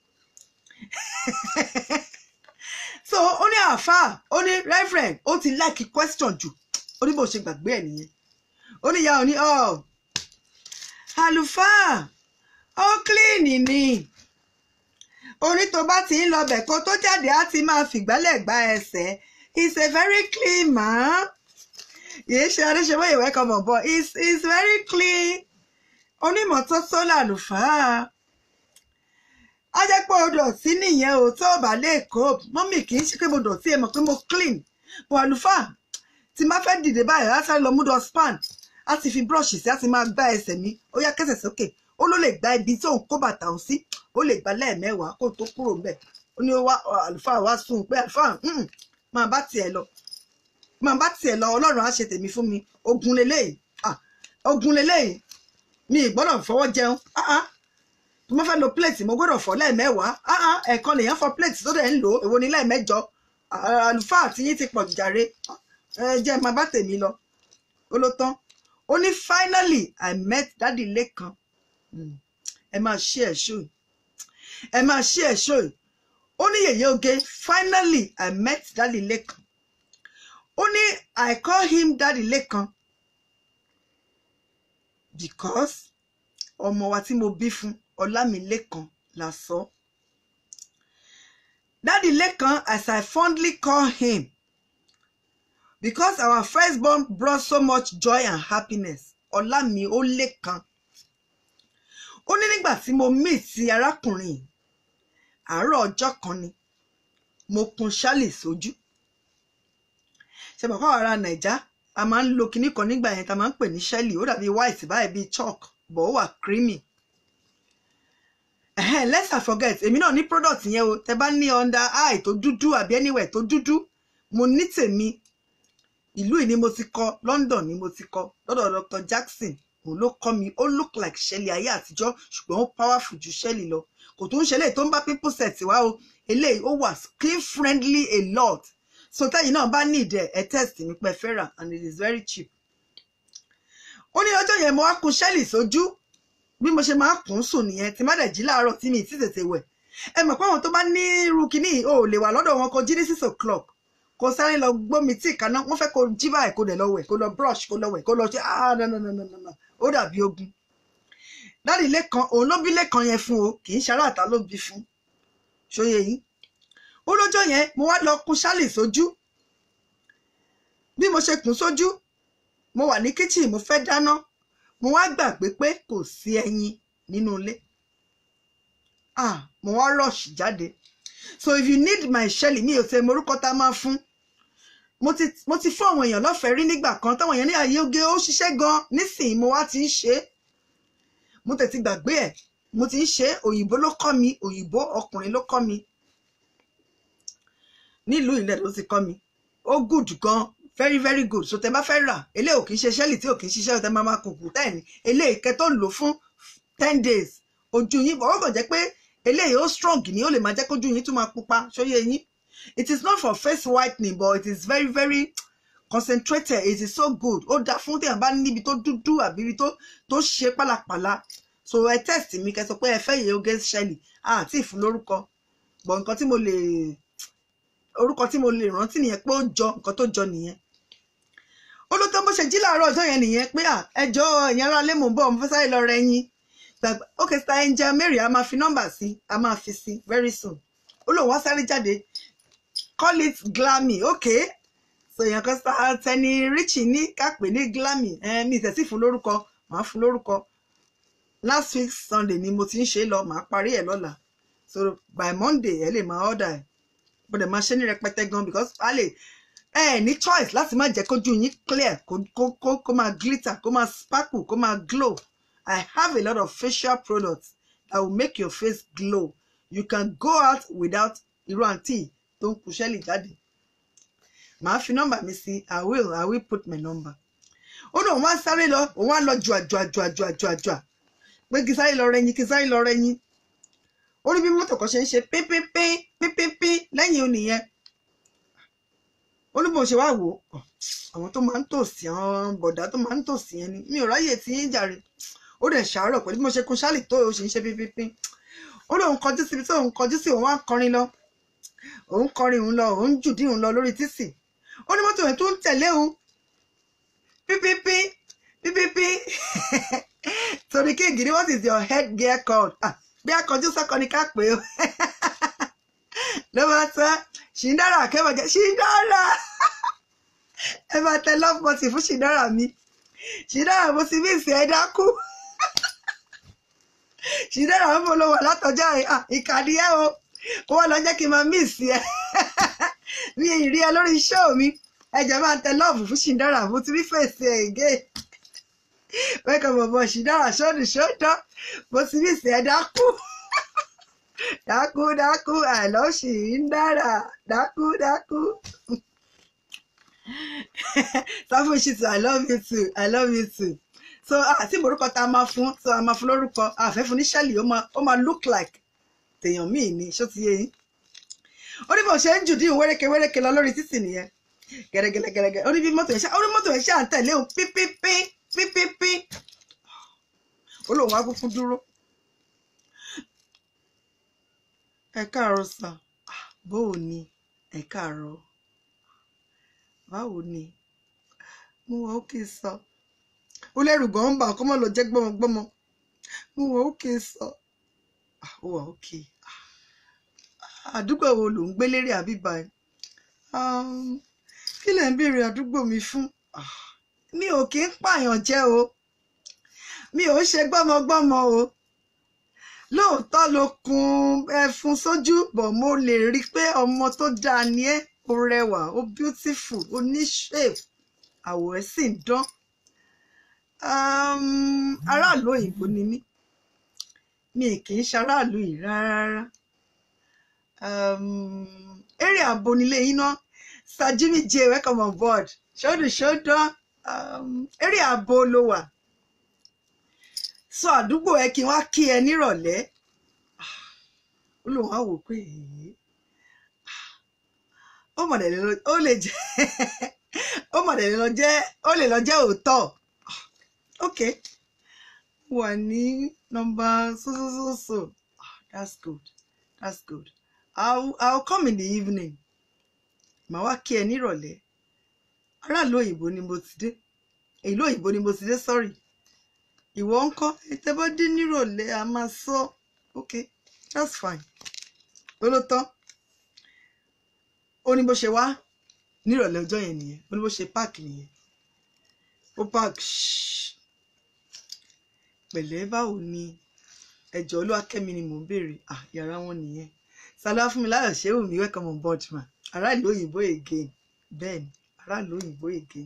A: so ó ní àáfàá ó ní reverend ó ti like question jù ó ní bó ṣe gbàgbé ẹ̀ nìyẹn ó ní ìyá ò ní ọ àlùfáà ó clean ni oní tó bá ti ń lọ bẹ̀ kó tó jáde á ti máa fìgbálẹ̀ gba ẹsẹ̀ he's a very clean man yìí ṣe adéṣewé ìwé kan mọ̀ bọ̀ he's he's very clean onímọ̀tótó làlùfáà á jẹ́ pé o dọ̀tí nìyẹn o tó bá lè cope mọ́mì kì í ṣe pé mo dọ̀tí ẹ mọ̀ pé mo clean bọ̀ àlùfáà tí má fẹ́ dìde báyìí á sáré lọ mú dustpan á ti fi brush sí á ti máa gbá ẹsẹ̀ mi ó yá kẹ́sẹ̀ sókè ó ló lè gba ibi tí òun kó bàtà òun sí ó lè gba lẹ́ẹ̀mẹ́wàá kó tó kúrò ńbẹ̀ ó ní wá àlùfáà wá sùn pé àlùfáà máa bá tiẹ̀ lọ máa bá tiẹ̀ lọ ọlọ́run á ṣe tèmi fún mi ogun leléyìí ah ogun leléyìí mi ì gbọ́dọ̀ fọwọ́ jẹun ah ah tó mo fẹ́ lo plate mo gbọ́dọ̀ fọ lẹ́ẹ̀mẹ́wàá ah ah ẹ̀ẹ̀kan lèèyàn fọ plate tó dẹ̀ ń lò èwo ní lẹ́ẹ̀mẹ́jọ àlùfáà tí yín ti pọ̀ jàre ẹ jẹ́ máa bá tèmi lọ ó ló tán ó ní finally I met Daddy Lékan ẹ máa ṣí ẹ̀ ṣó ẹ máa ṣí ẹ̀ ṣó ó ní Yèyé Oge finally I met Daddy Lékan ó ní I call him Daddy Lékan because ọmọ wa tí mo bí fún Ọlámilékan la sọ Daddy Lékan as I fondly call him because our firstborn brought so much joy and happiness Ọlámi ó Lékan ó ní nígbà tí mo meet sí arákùnrin àárọ̀ ọjọ́ kan ni mo kun ṣálì sójú ṣe bàbá ara Naija a máa ń lo kinní kan nígbà yẹn tá máa ń pè ní ṣẹ́lì ó dàbí white báyìí bíi chalk but ó wà creamy eh let's not forget èmi náà ní product yẹn o tẹ́ bá ní under eye tó dúdú àbí anywhere tó dúdú mo ní tèmi ìlú yìí ni mo ti kọ́ London ni mo ti kọ́ lọ́dọ̀ Doctor Jackson òun ló kọ́ mi ó look like Shelly ayé àtijọ́ ṣùgbọ́n ó powerful ju Shelly lọ kò tó ń ṣe eléyìí tó ń bá people set wá o eléyìí ó wà skin friendly a lot so tẹ́yìn náà bá need ẹ test mi pẹ́ fẹ́ràn and it is very cheap. ó ní ọjọ́ yẹn mo wá kun Shelly sójú bí mo ṣe máa kùn sùn nìyẹn tí má dẹ̀ jí láàárọ̀ tí mi ti tètè wẹ̀ ẹ mọ̀ pé àwọn tó bá ní irú kìíní ò lè wà lọ́dọ̀ wọn kó jí ní six o'clock kó sáré lọ gbómi tí ìkànnà wọ́n fẹ́ kó jí báyìí kó dẹ̀ lọ wẹ̀ kó lọ brush kó lọ wẹ̀ kó lọ ṣe ah no no no no no ó dàbí ogun Daddy Lékan òun ló bí Lékan yẹn fún o kì í ṣe aráàta ló bí fún ṣóyè yìí ó lọ́jọ́ yẹn mo wá lọ kun ṣálì sójú bí mo ṣe kùn sójú mo wà ní kitchen mo fẹ́ dáná mo wá gbàgbé pé kò sí ẹyin nínú ilé ah mo wá rush jáde so if you need my Shelly mi ò tẹ morúkọ tá máa fún mo ti mo ti fún àwọn èèyàn lọ́fẹ̀ẹ́ rí nígbà kan táwọn èèyàn ní Ayé Oge ó ṣiṣẹ́ gan nísìnyí mo wá ti ń ṣe mo tẹ̀ ti gbàgbé ẹ̀ mo ti ń ṣe òyìnbó ló kọ́ mi òyìnbó ọkùnrin ló kọ́ mi nílùú ilẹ̀ ló ti kọ́ mi ó good gan very very good so tẹ bá fẹ́ rà eléyìí ò kì í ṣe Shelly tí ò kì í ṣiṣẹ́ tẹ máa máa kùkù ten eléyìí kẹ tó lò fún ten days ojú yín bọ̀ ó kàn jẹ́ pé eléyìí ó strong ni ó lè máa jẹ́ kójú yín tún máa pupa ṣóyè yín it is not for face whitening but it is very very concentrated it is so good ó dá fún téèyàn bá níbi tó dúdú àbí ibi tó tó ṣe pálapàla so ẹ test mi kẹ́ sọ pé ẹ fẹ́ Yèyé Oge Shelly àti ìfún lórúkọ but nǹkan tí mo lè orúkọ tí mo lè rántí nìyẹn pé ó jọ nǹkan tó jọ nìyẹn ó ló tó bó ṣe jí láàárọ̀ ọjọ́ yẹn nìyẹn pé à ẹjọ́ ìyẹn ara lé mò ń bọ̀ mo fẹ́ sáré lọ rẹ yín gbàgbà okay star Angel Mary a máa fi nọ́mbà sí a máa fi sí very soon ó lóun wá sáré jáde call it Glammy okay so èèyàn kan star Tẹni Richie ní kápẹ́ ní Glammy ẹ mi ìtẹ̀sí fún lórúkọ màá fún lórúkọ last week Sunday ni mo ti ń ṣe lọ màá parí ẹ̀ lọ́la so by Monday ẹ lè máa order ẹ̀ bó dẹ̀ máa ṣe ní rẹpẹtẹ gan because a lè ẹ ní choice láti má jẹ́ kójú yín clear kó kó kó máa glitter kó máa sparkle kó máa glow I have a lot of facial products that will make your face glow you can go out without irú àǹtí tó ń kú Shelly jáde màá fi nọ́mbà mi sí I will I will put my number ó náà wọ́n á sáré lọ òun á lọ jùà jùà jùà jùà jùà jùà pé kí sáré lọ rẹyin kí sáré lọ rẹyin ó rí bí mọ́tò kan ṣe ń ṣe pínpínpín pínpínpín lẹ́yìn oníyẹn ó ní bó ṣe wá wò ó àwọn tó máa ń tòsí àwọn bọ̀dá tó máa ń tòsí yẹn ni mi ò ráyè tí yín jàre ó dẹ̀ ṣàárọ̀ pẹ̀lú bí mo ṣe kun Shelly tó o ṣe ń ṣe pínpínpín ó lóun kọjú síbi tó òun kọjú sí òun wá kọrin lọ òun kọrin òun lọ òun jùdí òun lọ lórí títì ó ní mọ́tò yẹn tó ń tẹ̀lé òun pínpínpín pínpínpín torí kí ìgìrì what is your head gear called ah bí akọjú sọkọ ni ká pè ó ló máa tán Ṣìndára kẹwàá Ṣìndára ẹ máa tẹ love button fún Ṣìndára mi Ṣìndára mo ti bí ìsìn ẹ dákú Ṣìndára ń bọ̀ ló wà látọjọ́ ìkàdí ẹ o ó wà lọ jẹ́ kí n máa mí ìsìn ẹ mi ìrí ẹ lórí show mi ẹ jẹ́ máa tẹ love fún Ṣìndára mo ti rí fèsì ẹ gé welcome bọ̀bọ̀ Ṣìdára ṣọ́ọ̀dù ṣọ́ọ̀dọ̀ mo ti ní ìsìn ẹ̀ dákú dákú dákú àìlọ́ Ṣìdára dákú dákú. Sáfù Ṣìtù I love you too I love you too. So àti ìmọ̀rúkọ tá a máa fún so a máa fún lórúkọ àfẹ́ fún ní Ṣẹ́lì ó máa ó máa look like tèèyàn míì ni ṣó ti yé yín. Ó ní bó ṣe ń jù dín wéréke wéréke lọ lórí títì nìyẹn gẹ́gẹ́gẹ́gẹ́ ó ní bí mọ́tò ẹ̀ ṣá ó ní mọ́tò ẹ̀ ṣá ń tẹ̀lé òun pípípí pípípí ó lóun wá kúkú dúró. Ẹ káàárọ̀ sà bóò ni ẹ káàárọ̀ báwo ni mo wà ókè sà ó lẹ́rù gan ń bà kó mọ́ lọ jẹ́ gbọ́mọgbọ́mọ mo wà ókè sà ó wà ókè àdúgbò wo ló ń gbé lérè àbíbá ẹ kí lẹ̀ ń béèrè àdúgbò mi fún mi ò kí ń pààyàn jẹ o mi ò ṣe gbọ́mọgbọ́mọ o lóòótọ́ ló kun ẹfun sójú bọ̀ mo lè rí i pé ọmọ tó dáa ni ẹ́ ó rẹwà ó beautiful ó ní shape àwọ̀ ẹ̀ sì ń dán aráàlú òyìnbó ni mí mi kì í ṣe aráàlú yìí rárá eré ààbò nílé yín náà Sir Jimmy J welcome on board ṣọ́dún ṣọ́dún eré ààbò ló wà so àdúgbò ẹ kí wọ́n kí ẹ nírọ̀lẹ́ ó lóun á wò pé ó mọ̀dẹ̀lẹ́ ó lè jẹ́ ó mọ̀dẹ̀lẹ́ lọ jẹ́ ó lè lọ jẹ́ òótọ́ ok wà ní nọ́mbà so so so so that's good that's good I'll, I'll come in the evening màá wá kí ẹ nírọ̀lẹ́ aráàlú òyìnbó ni mo ti dé ìlú òyìnbó ni mo ti dé sorry ìwọ ń kọ́ ìtẹ́bọ́ dín nírọ̀lẹ́ a máa sọ ok that's fine olótọ́ ó ní bó ṣe wá nírọ̀lẹ́ ọjọ́ yẹn nìyẹn ó ní bó ṣe páàkì nìyẹn ó páàkì pẹ̀lẹ́ báwo ni ẹjọ́ Olúwakẹ́mi ni mò ń béèrè ah yàrá wọn nìyẹn Sálá fún mi láyọ̀ ṣé wù mí welcome on board ma aráàlú òyìnbó again bẹ́ẹ̀ ni aráàlú òyìnbó again.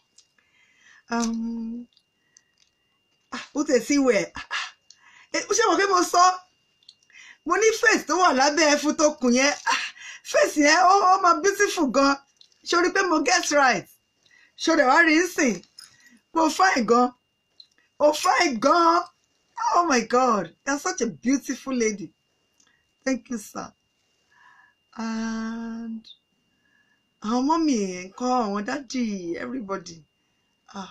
A: Um, ó tẹ̀ sí wẹ̀ ó ṣe mọ̀ pé mo sọ mo ní face tó wà lábẹ́ ẹfun tó kùn yẹn face yẹn ó ó máa beautiful gan ṣorí pé mo get right ṣorí wá rí nsìn mo fine gan ó fine gan oh my God you're such a beautiful lady thank you sir and àwọn mọ́mì nǹkan àwọn dádì everybody ah.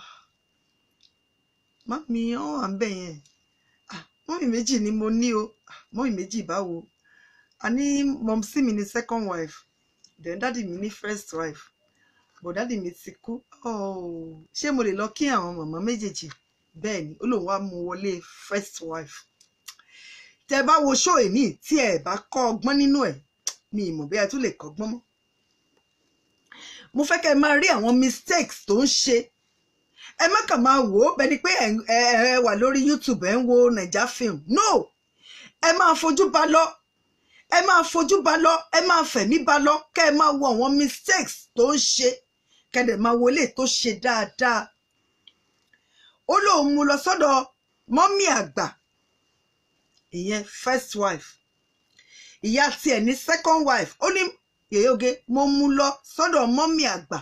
A: Mami ó wà ń bẹ̀ yẹn mọ́mì méjì ni mo ní o mọ́mì méjì báwo a ní mọ̀mísí mi ní second wife then dáàdì mi ní first wife but dáàdì mi ti kú ṣé mo lè lọ kí àwọn màmá méjèèjì bẹ́ẹ̀ ni ó lóun wá mú wọlé first wife tẹ bá wo ṣó èní tí ẹ bá kọ́ ọgbọ́n nínú ẹ̀ mi ìmọ̀ bí ẹ tún lè kọ́gbọ́n mọ́ mo fẹ́ kẹ́ ẹ máa rí àwọn mistakes tó ń ṣe ẹ má kàn máa wò ó bẹ́ẹ̀ ni pé ẹ wà lórí YouTube ẹ ń wo Naija film no ẹ máa fojú ba lọ ẹ máa fojú ba lọ ẹ máa fẹ̀mí ba lọ kẹ́ ẹ máa wo àwọn mistakes tó ń ṣe kẹ́ ẹ dẹ̀ máa wo eléyìí tó ṣe dáadáa ó lóun mú lọ sọ́dọ̀ mọ́mì àgbà ìyẹn first wife ìyá tiẹ̀ ní second wife ó ní yèyé oge mo mú lọ sọ́dọ̀ mọ́mì àgbà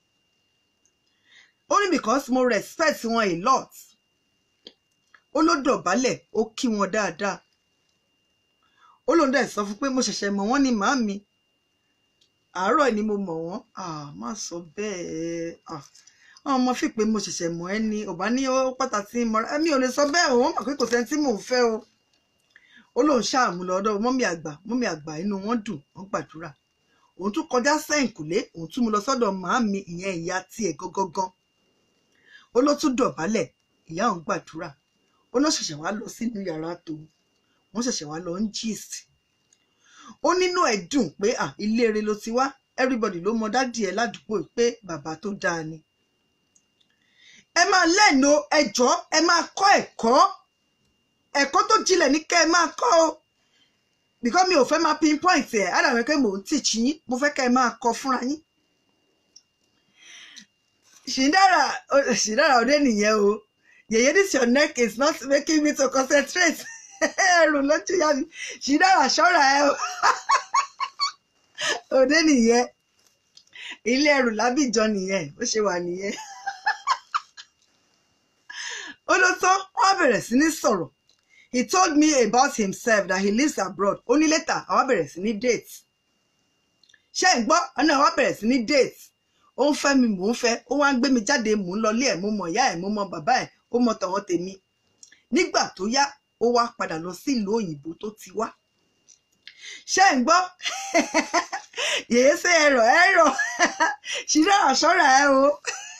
A: only because mo respect wọn a lot ó ló dọ̀bálẹ̀ ó kí wọn dáadáa ó lóun dẹ̀ sọ fún pé mo ṣẹ̀ṣẹ̀ mọ̀ wọ́n ní màámi àárọ̀ ni mo mọ̀ wọ́n ah má sọ bẹ́ẹ̀ ah àwọn ọmọ fi pé mo ṣẹ̀ṣẹ̀ mọ̀ ẹ́ ni ò bá ní ó pàtàkì mọ́ra ẹ̀mí ò lè sọ bẹ́ẹ̀ o wọ́n mọ̀ pé kò sẹ́ni tí mò ń fẹ́ o ó lóun ṣáàmù lọ́dọ̀ mọ́mì àgbà mọ́mì àgbà inú wọn dùn wọ́n gbàdúrà òun tún kọjá sẹ́yìnkùlé òun tún mú lọ sọ́dọ̀ màámi ìyẹn ìyá tiẹ̀ gangan ó ló tún dọ̀bálẹ̀ ìyá òun gbàdúrà ó ló ṣẹ̀ṣẹ̀ wá lọ sínú yàrá tó wọ́n ṣẹ̀ṣẹ̀ wá lọ ń gist ó nínú ẹ̀ dùn pé à ilé rẹ̀ ló ti wá everybody ló mọ dádì ẹ̀ ládùúgbò pé bàbá tó dáa ni ẹ máa lẹ́nu ẹjọ́ ẹ máa kọ́ ẹ̀kọ́ ẹ̀kọ́ tó jinlẹ̀ ní kẹ́ ẹ máa kọ́ o because mi ò fẹ́ máa pinpoint ẹ̀ ádàbẹ̀ pé mò ń teach yín mo fẹ́ kẹ́ ẹ máa kọ́ fúnra yín Ṣìdára Ṣìdára ọdẹ nìyẹn o Yeye, this your neck is not making me to concentrate. Ẹ̀rù lójú yá mi. She don't assure her. Òde nìyẹn. Ilé ẹrù lábìjọ nìyẹn. Ó ṣe wà nìyẹn. Ó ló tán, wọ́n bẹ̀rẹ̀ sí ní sọ̀rọ̀. He told me about himself that he lives abroad. Ó ní later, àwa bẹ̀rẹ̀ sí ní date. Ṣé ń gbọ́? Ọ̀nà àwa bẹ̀rẹ̀ sí ní date. Ó ń fẹ́ mi, mò ń fẹ́. Ó wá ń gbé mi jáde, mò ń lọ ilé ẹ̀, mo mọ̀ ìyá ẹ̀, mo mọ̀ bàbá ẹ̀, ó mọ̀ tọ̀wọ́n tèmi. Nígbà tó yá, ó wá padà lọ sí ìlú òyìnbó tó ti wá. Ṣé ń gbọ́? Yèyé ṣe ẹ̀rọ ẹ̀rọ. Ṣìdá àṣọ́ra ẹ̀ o.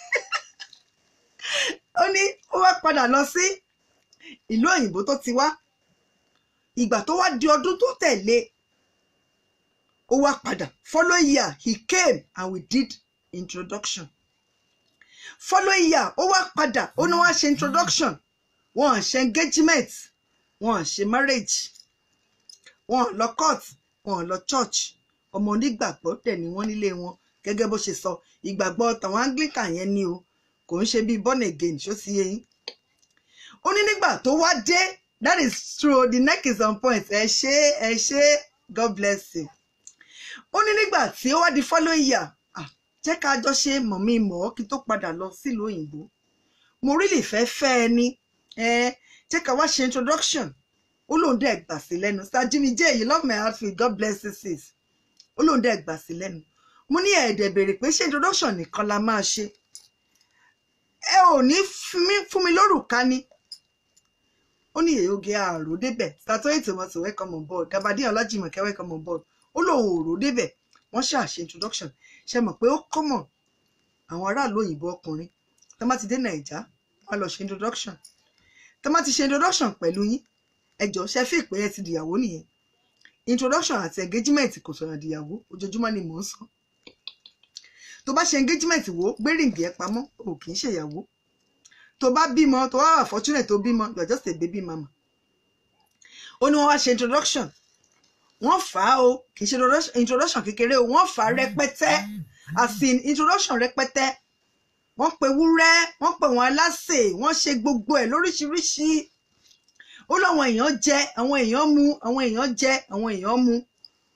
A: Ó ní ó wá padà lọ sí ìlú òyìnbó tó ti wá. Ìgbà tó wá di ọdún tó tẹ̀lé, ó wá padà. Following year, he came and we did introduction. Following year, ó wá padà. Ó ní wọ́n ṣe introduction. Wọ́n ṣe engagement. Wọ́n ṣe marriage. Wọ́n lọ court. Wọ́n lọ church. Ọmọ onígbàgbọ́ dẹ̀ ni wọ́n nílé wọn. Gẹ́gẹ́ bó ṣe sọ, ìgbàgbọ́ tàwọn Anglican yẹn ni o. Kò ń ṣe bí born again, ṣó sí yẹn. Ó ní nígbà tó wá dé, that is true, the neck is on point. Ẹ ṣé, ẹ ṣé, God bless you. Ó ní nígbà tí ó wá di following year, ah, jẹ́ ká jọ ṣe mọ̀ mi mọ̀ kí tó padà lọ sílùú òyìnbó. Mo really fẹ́ fẹ́ ẹ ní. Eh, jẹ́ ká wá ṣe introduction. Ó lóun dẹ̀ gbà sí lẹ́nu. Sir Jimmy J, you love my outfit. God bless you, sis. Ó lóun dẹ̀ gbà sí lẹ́nu. Mo ní ẹ̀ẹ́dẹ̀ béèrè pé ṣé introduction nìkan la máa ṣe. Ẹ ò ní fún mi lórúkà ni. Ó ní Yèyé Oge àrò débẹ̀. Satoyi Tomato, welcome on board. Gabadi Ọlájìmọ̀kẹ́, welcome on board. Ó lóun ò rò débẹ̀. Wọ́n ṣáà ṣe introduction. Ṣé mọ̀ pé ó common àwọn aráàlú òyìnbó ọkùnrin tó má ti dé Nàìjà wọ́n lọ ṣe introduction. Tó má ti ṣe introduction pẹ̀lú yín. Ẹ jọ̀ọ́ ṣe fi ìpè ẹ ti dìyàwó nìyẹn. Introduction àti engagement kò sọ̀rọ̀ dìyàwó. Ojoojúmọ́ ni mò ń sọ. Tó bá ṣe engagement wo, gbé ríǹgì ẹ pamọ́, ò kì í ṣe ìyàwó. Tó bá bímọ, tó wá wà fortunate tó bímọ, you are just a baby mama. Ó ní wọ́n wá ṣe introduction. Wọ́n fà á o, kì í ṣe introduction kékeré o, wọ́n fà á rẹpẹtẹ. As in introduction rẹpẹtẹ. Wọ́n pe wúrẹ́, wọ́n pe wọn aláṣẹ, wọ́n ṣe gbogbo ẹ̀ lóríṣiríṣi. Ó láwọn èèyàn jẹ, àwọn èèyàn mu, àwọn èèyàn jẹ, àwọn èèyàn mu.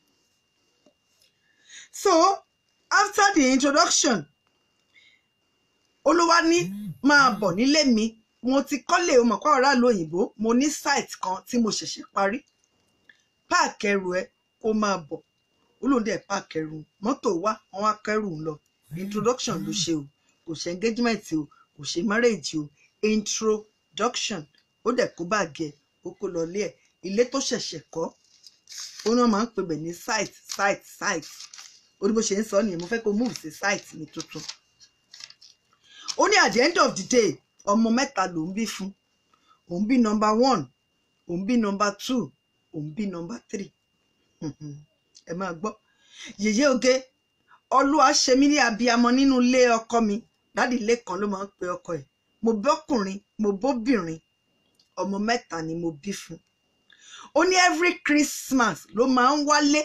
A: So, after the introduction, Olúwa ní máa bọ̀ nílé mi. Mo ti kọ́lé o mọ̀ kó ọ̀rá lóyìnbó. Mo ní site kan tí mo ṣẹ̀ṣẹ̀ parí. Park ẹrù ẹ kó máa bọ̀. Olóhùn dẹ̀ park ẹrù. Mọ́tò wá, wọ́n wá kẹ́rù ń lọ. Introduction ló ṣe o. Kò ṣe engagement o. Kò ṣe marriage o. Introduction. Ó dẹ̀ kó báàgì ẹ̀. Ó kó lọ lé ẹ̀. Ilé tó ṣẹ̀ṣẹ̀ kọ́. Ó náà máa ń pè bẹ̀ ní site, site, site. Ó ní bó ṣe ń sọ nìyẹn. Mo fẹ́ kó move sí site mi tuntun. Ó ní at the end of the day, ọmọ mẹ́ta ló ń bí fún. Òun bí number one, òun bí number two, òun bí number three. Ẹ máa gbọ́. Yèyé Oge, Olúwa ṣe mí ní abiyamọ nínú ilé ọkọ mi. Dádì ilé kan ló máa ń pe ọkọ ẹ̀. Mo bọ́kùnrin, mo bóbìnrin. Ọmọ mẹ́ta ni mo bí fún. Ó ní every Christmas ló máa ń wálé.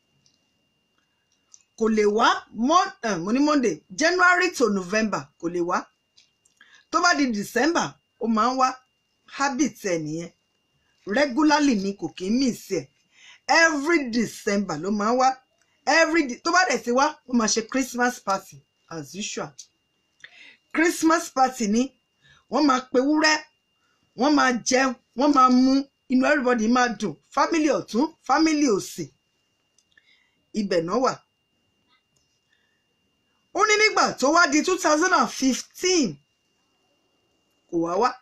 A: Kò lè wá mo ní Monday, January to November kò lè wá. Tó bá di December, ó máa ń wá. Habit ẹ̀ nìyẹn. Regularly ni kò kí ń miss ẹ̀. Every December ló máa ń wá. Every tó bá dẹ̀ ti wá, ó máa ṣe Christmas party as usual. Christmas party ni wọ́n máa pe wúrẹ́, wọ́n máa jẹun, wọ́n máa mú, inú everybody máa dùn. Family ọ̀tún, family òsì. Ibẹ̀ náà wà. Ó ní nígbà tó wá di two thousand fifteen kò wá wá.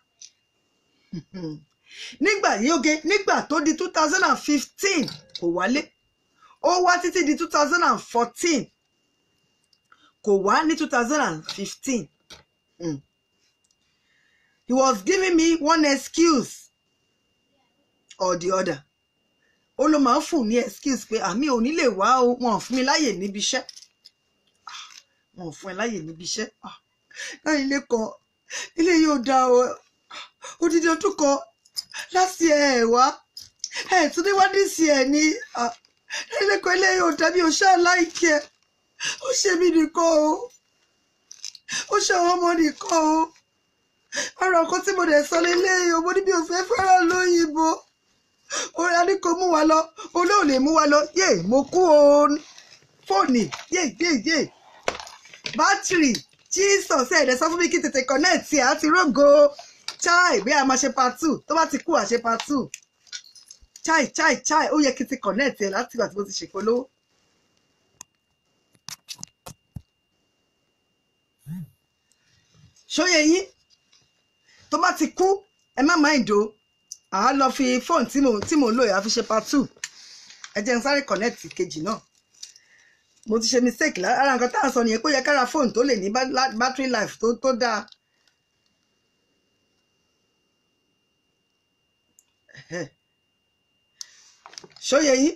A: Nígbà Yèyé Oge, nígbà tó di two thousand fifteen kò wálé. Ó wá títí di two thousand fourteen kò wá ní two thousand fifteen. Mm. He was giving me one excuse or the other. Ó ló máa ń fún ní excuse pé àmì ò ní lè wá o, wọn ò fún mi láyè níbi iṣẹ́. Wọn ò fún ẹ láyè níbi iṣẹ́. Náà ilé kan, ilé yóò dá o. Odidi ọdún kan láti ẹ̀ wá. Ẹ̀ tún ní wá ní sí ẹ̀ ní ilé kan, ilé yóò dá bí o ṣáà láìkí ẹ̀. Ó ṣe mí nìkan o. Ó ṣe àwọn ọmọ nìkan o. ọ̀rọ̀ nǹkan tí mo dẹ̀ sọ lélẹ́yìn o mo ní bí o fẹ́ fẹ́ràn lóyìnbó orí adé kò mú wa lọ olóò lè mú wa lọ yé mo kú o fóònù yé yé yé bátìrì jesus ẹ̀ẹ́dẹ̀ sọ fún mi kí tètè kọ́nẹ́ẹ̀tì àti rógo chai bí a máa ṣe part two tó bá ti kú àṣẹ part two chai chai chai ó yẹ kí ti kọ́nẹ́ẹ̀tì ẹ̀ láti ìgbà tí mo ti ṣèpolówó. ṣóyè yín tó bá ti kú ẹ má máa ń do àá lọ fi fóònù tí mò tí mò ń lò yà fi ṣe part two ẹ jẹ́ n sáré connect kejì náà mo ti ṣe mistake lára nǹkan tá à ń sọ nìyẹn pé ó yẹ kára fóònù tó lè ní battery life tó tó dáa ṣóyè yín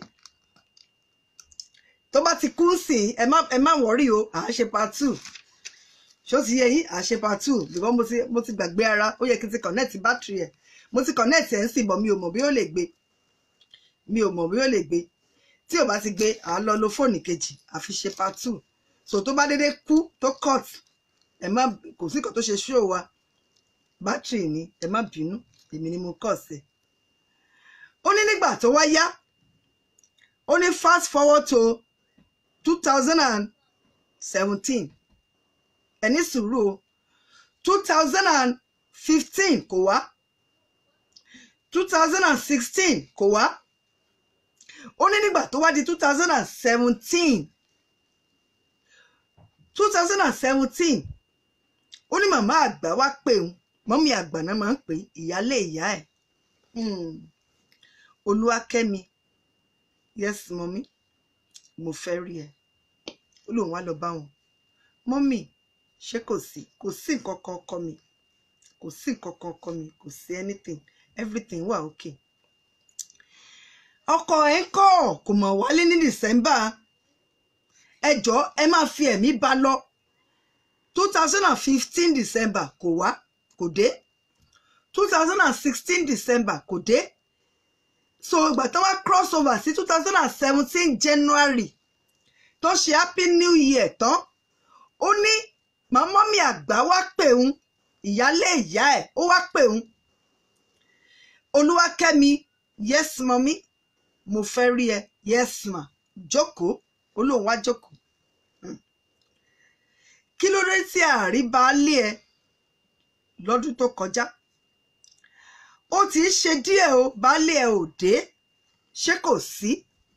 A: tó bá ti kú sí ẹ má ẹ má wọrí o àá ṣe part two ṣó ti yẹ yín àṣẹ part two because mo ti mo ti gbàgbé ara ó yẹ kí n ti connect battery ẹ̀ mo ti connect ẹ̀ ń sìn bọ̀ mi ò mọ̀ bí ó lè gbé mi ò mọ̀ bí ó lè gbé tí ò bá ti gbé à ń lọ lo fóònù kejì àfi ṣe part two so tó bá dédé kú tó cut ẹ má kò sí nǹkan tó ṣe show wa battery ni ẹ má bínú èmi ni mo kọ̀ sí ó ní nígbà tó wá yá ó ní fast forward to two thousand seventeen ẹni sùúrù o two thousand fifteen kò wá two thousand sixteen kò wá ó ní nígbà tó wá di two thousand seventeen two thousand seventeen ó ní màmá àgbà wá pè òun mọ́mí àgbà náà máa ń pè ìyálé ìyá ẹ̀ Olúwakẹ́mi yes mọ́mí mo fẹ́ rí ẹ ó lóun wá lọ bá wọn mọ́mí ṣé kò sí kò sí nǹkan kan ọkọ mi kò sí nǹkan kan ọkọ mi kò sí anything everything wà okay ọkọ ẹ̀ ń kọ́ kò mọ̀ wálé ní December ẹjọ́ ẹ máa fi ẹ̀mí bá lọ two thousand fifteen December kò wá kò dé two thousand sixteen December kò dé so ìgbà tó wá cross over sí two thousand seventeen January tó ṣe happy new year tán ó ní màmá mi àgbà wá pè òun ìyálé ìyá ẹ̀ ó wá pè òun Olúwakẹ́mi yes mọ́mí mo fẹ́ rí ẹ yes ma jókòó olóhùn wá jókòó kí ló dé tí àárí baálé ẹ lọ́dún tó kọjá ó ti ń ṣe díẹ̀ o baálé ẹ ò dé ṣé kò sí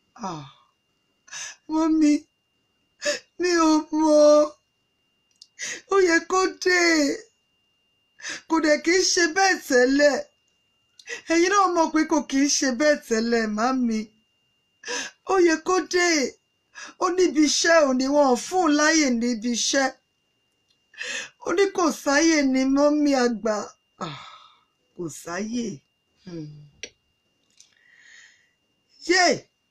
A: mọ́mí mi ò mọ̀ ó yẹ kó dé kò dẹ̀ kí ń ṣe bẹ́ẹ̀ tẹ́lẹ̀ ẹ̀yin náà mọ̀ pé kò kí ń ṣe bẹ́ẹ̀ tẹ́lẹ̀ màmí ó yẹ kó dé ó níbi iṣẹ́ ò ní wọn fún un láyè níbi iṣẹ́ ó ní kò sáyè ní mọ́mí àgbà kò sáyè yé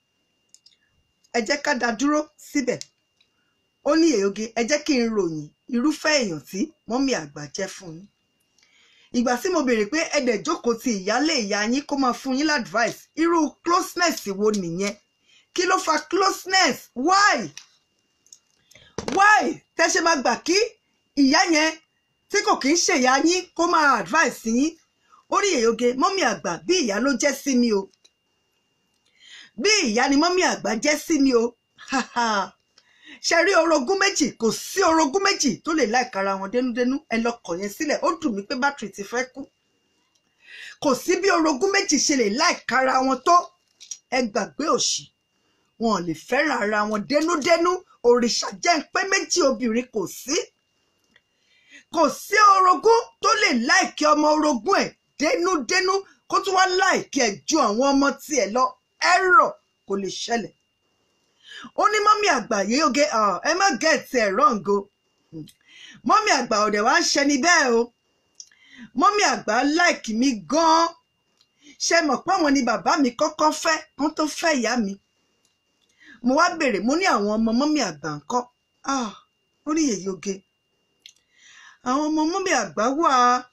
A: ẹ jẹ́ ká dá dúró síbẹ̀ ó ní èyoge ẹ jẹ́ kí n ròyìn irúfẹ́ èèyàn tí mọ́mí àgbà jẹ́ fún yín ìgbà tí mo béèrè pé ẹ̀dẹ̀ jókòó ti ìyálé ìyá yín kó máa fún yín ládvice irú closeness wo nìyẹn kí ló fa closeness why why tẹ́ ṣe máa gbà kí ìyá yẹn tí kò kí ń ṣèyá yín kó máa advice yín ó ní èyoge mọ́mí àgbà bí ìyá ló jẹ́ sí mi o bí ìyá ni mọ́mí àgbà jẹ́ sí mi o ṣe rí orogún méjì kò sí orogún méjì tó lè láìkara wọn dénúdénú ẹ lọ kọ̀ yẹn sílẹ̀ ó dùn mí pé bátìrì ti fẹ́ kú kò sí bí orogún méjì ṣe lè láìkara wọn tó ẹ gbàgbé òṣì wọn ò lè fẹ́ràn ara wọn dénúdénú òrìṣà jẹ́ ń pé méjì obìnrin kò sí kò sí orogún tó lè láìkí ọmọ orogún ẹ̀ dénúdénú kó tún wá láìkí ẹ̀ ju àwọn ọmọ tiẹ̀ lọ ẹ̀rọ kò lè ṣẹlẹ̀ ó ní mọ́mí àgbà yìí oge ẹ má gẹ̀ẹ́tì ẹ̀ rọ́ǹgo mọ́mí àgbà ọ̀dẹ̀ wá ń ṣẹni bẹ́ẹ̀ o mọ́mí àgbà láìkì mi gan-an ṣe mọ̀ pé àwọn ni bàbá mi kọ́kọ́ fẹ́ wọ́n tó fẹ́ ìyá mi mo wá bèrè mo ní àwọn ọmọ mọ́mí àgbà ńkọ́ ó ní yèyí oge àwọn ọmọ mọ́mí àgbà wà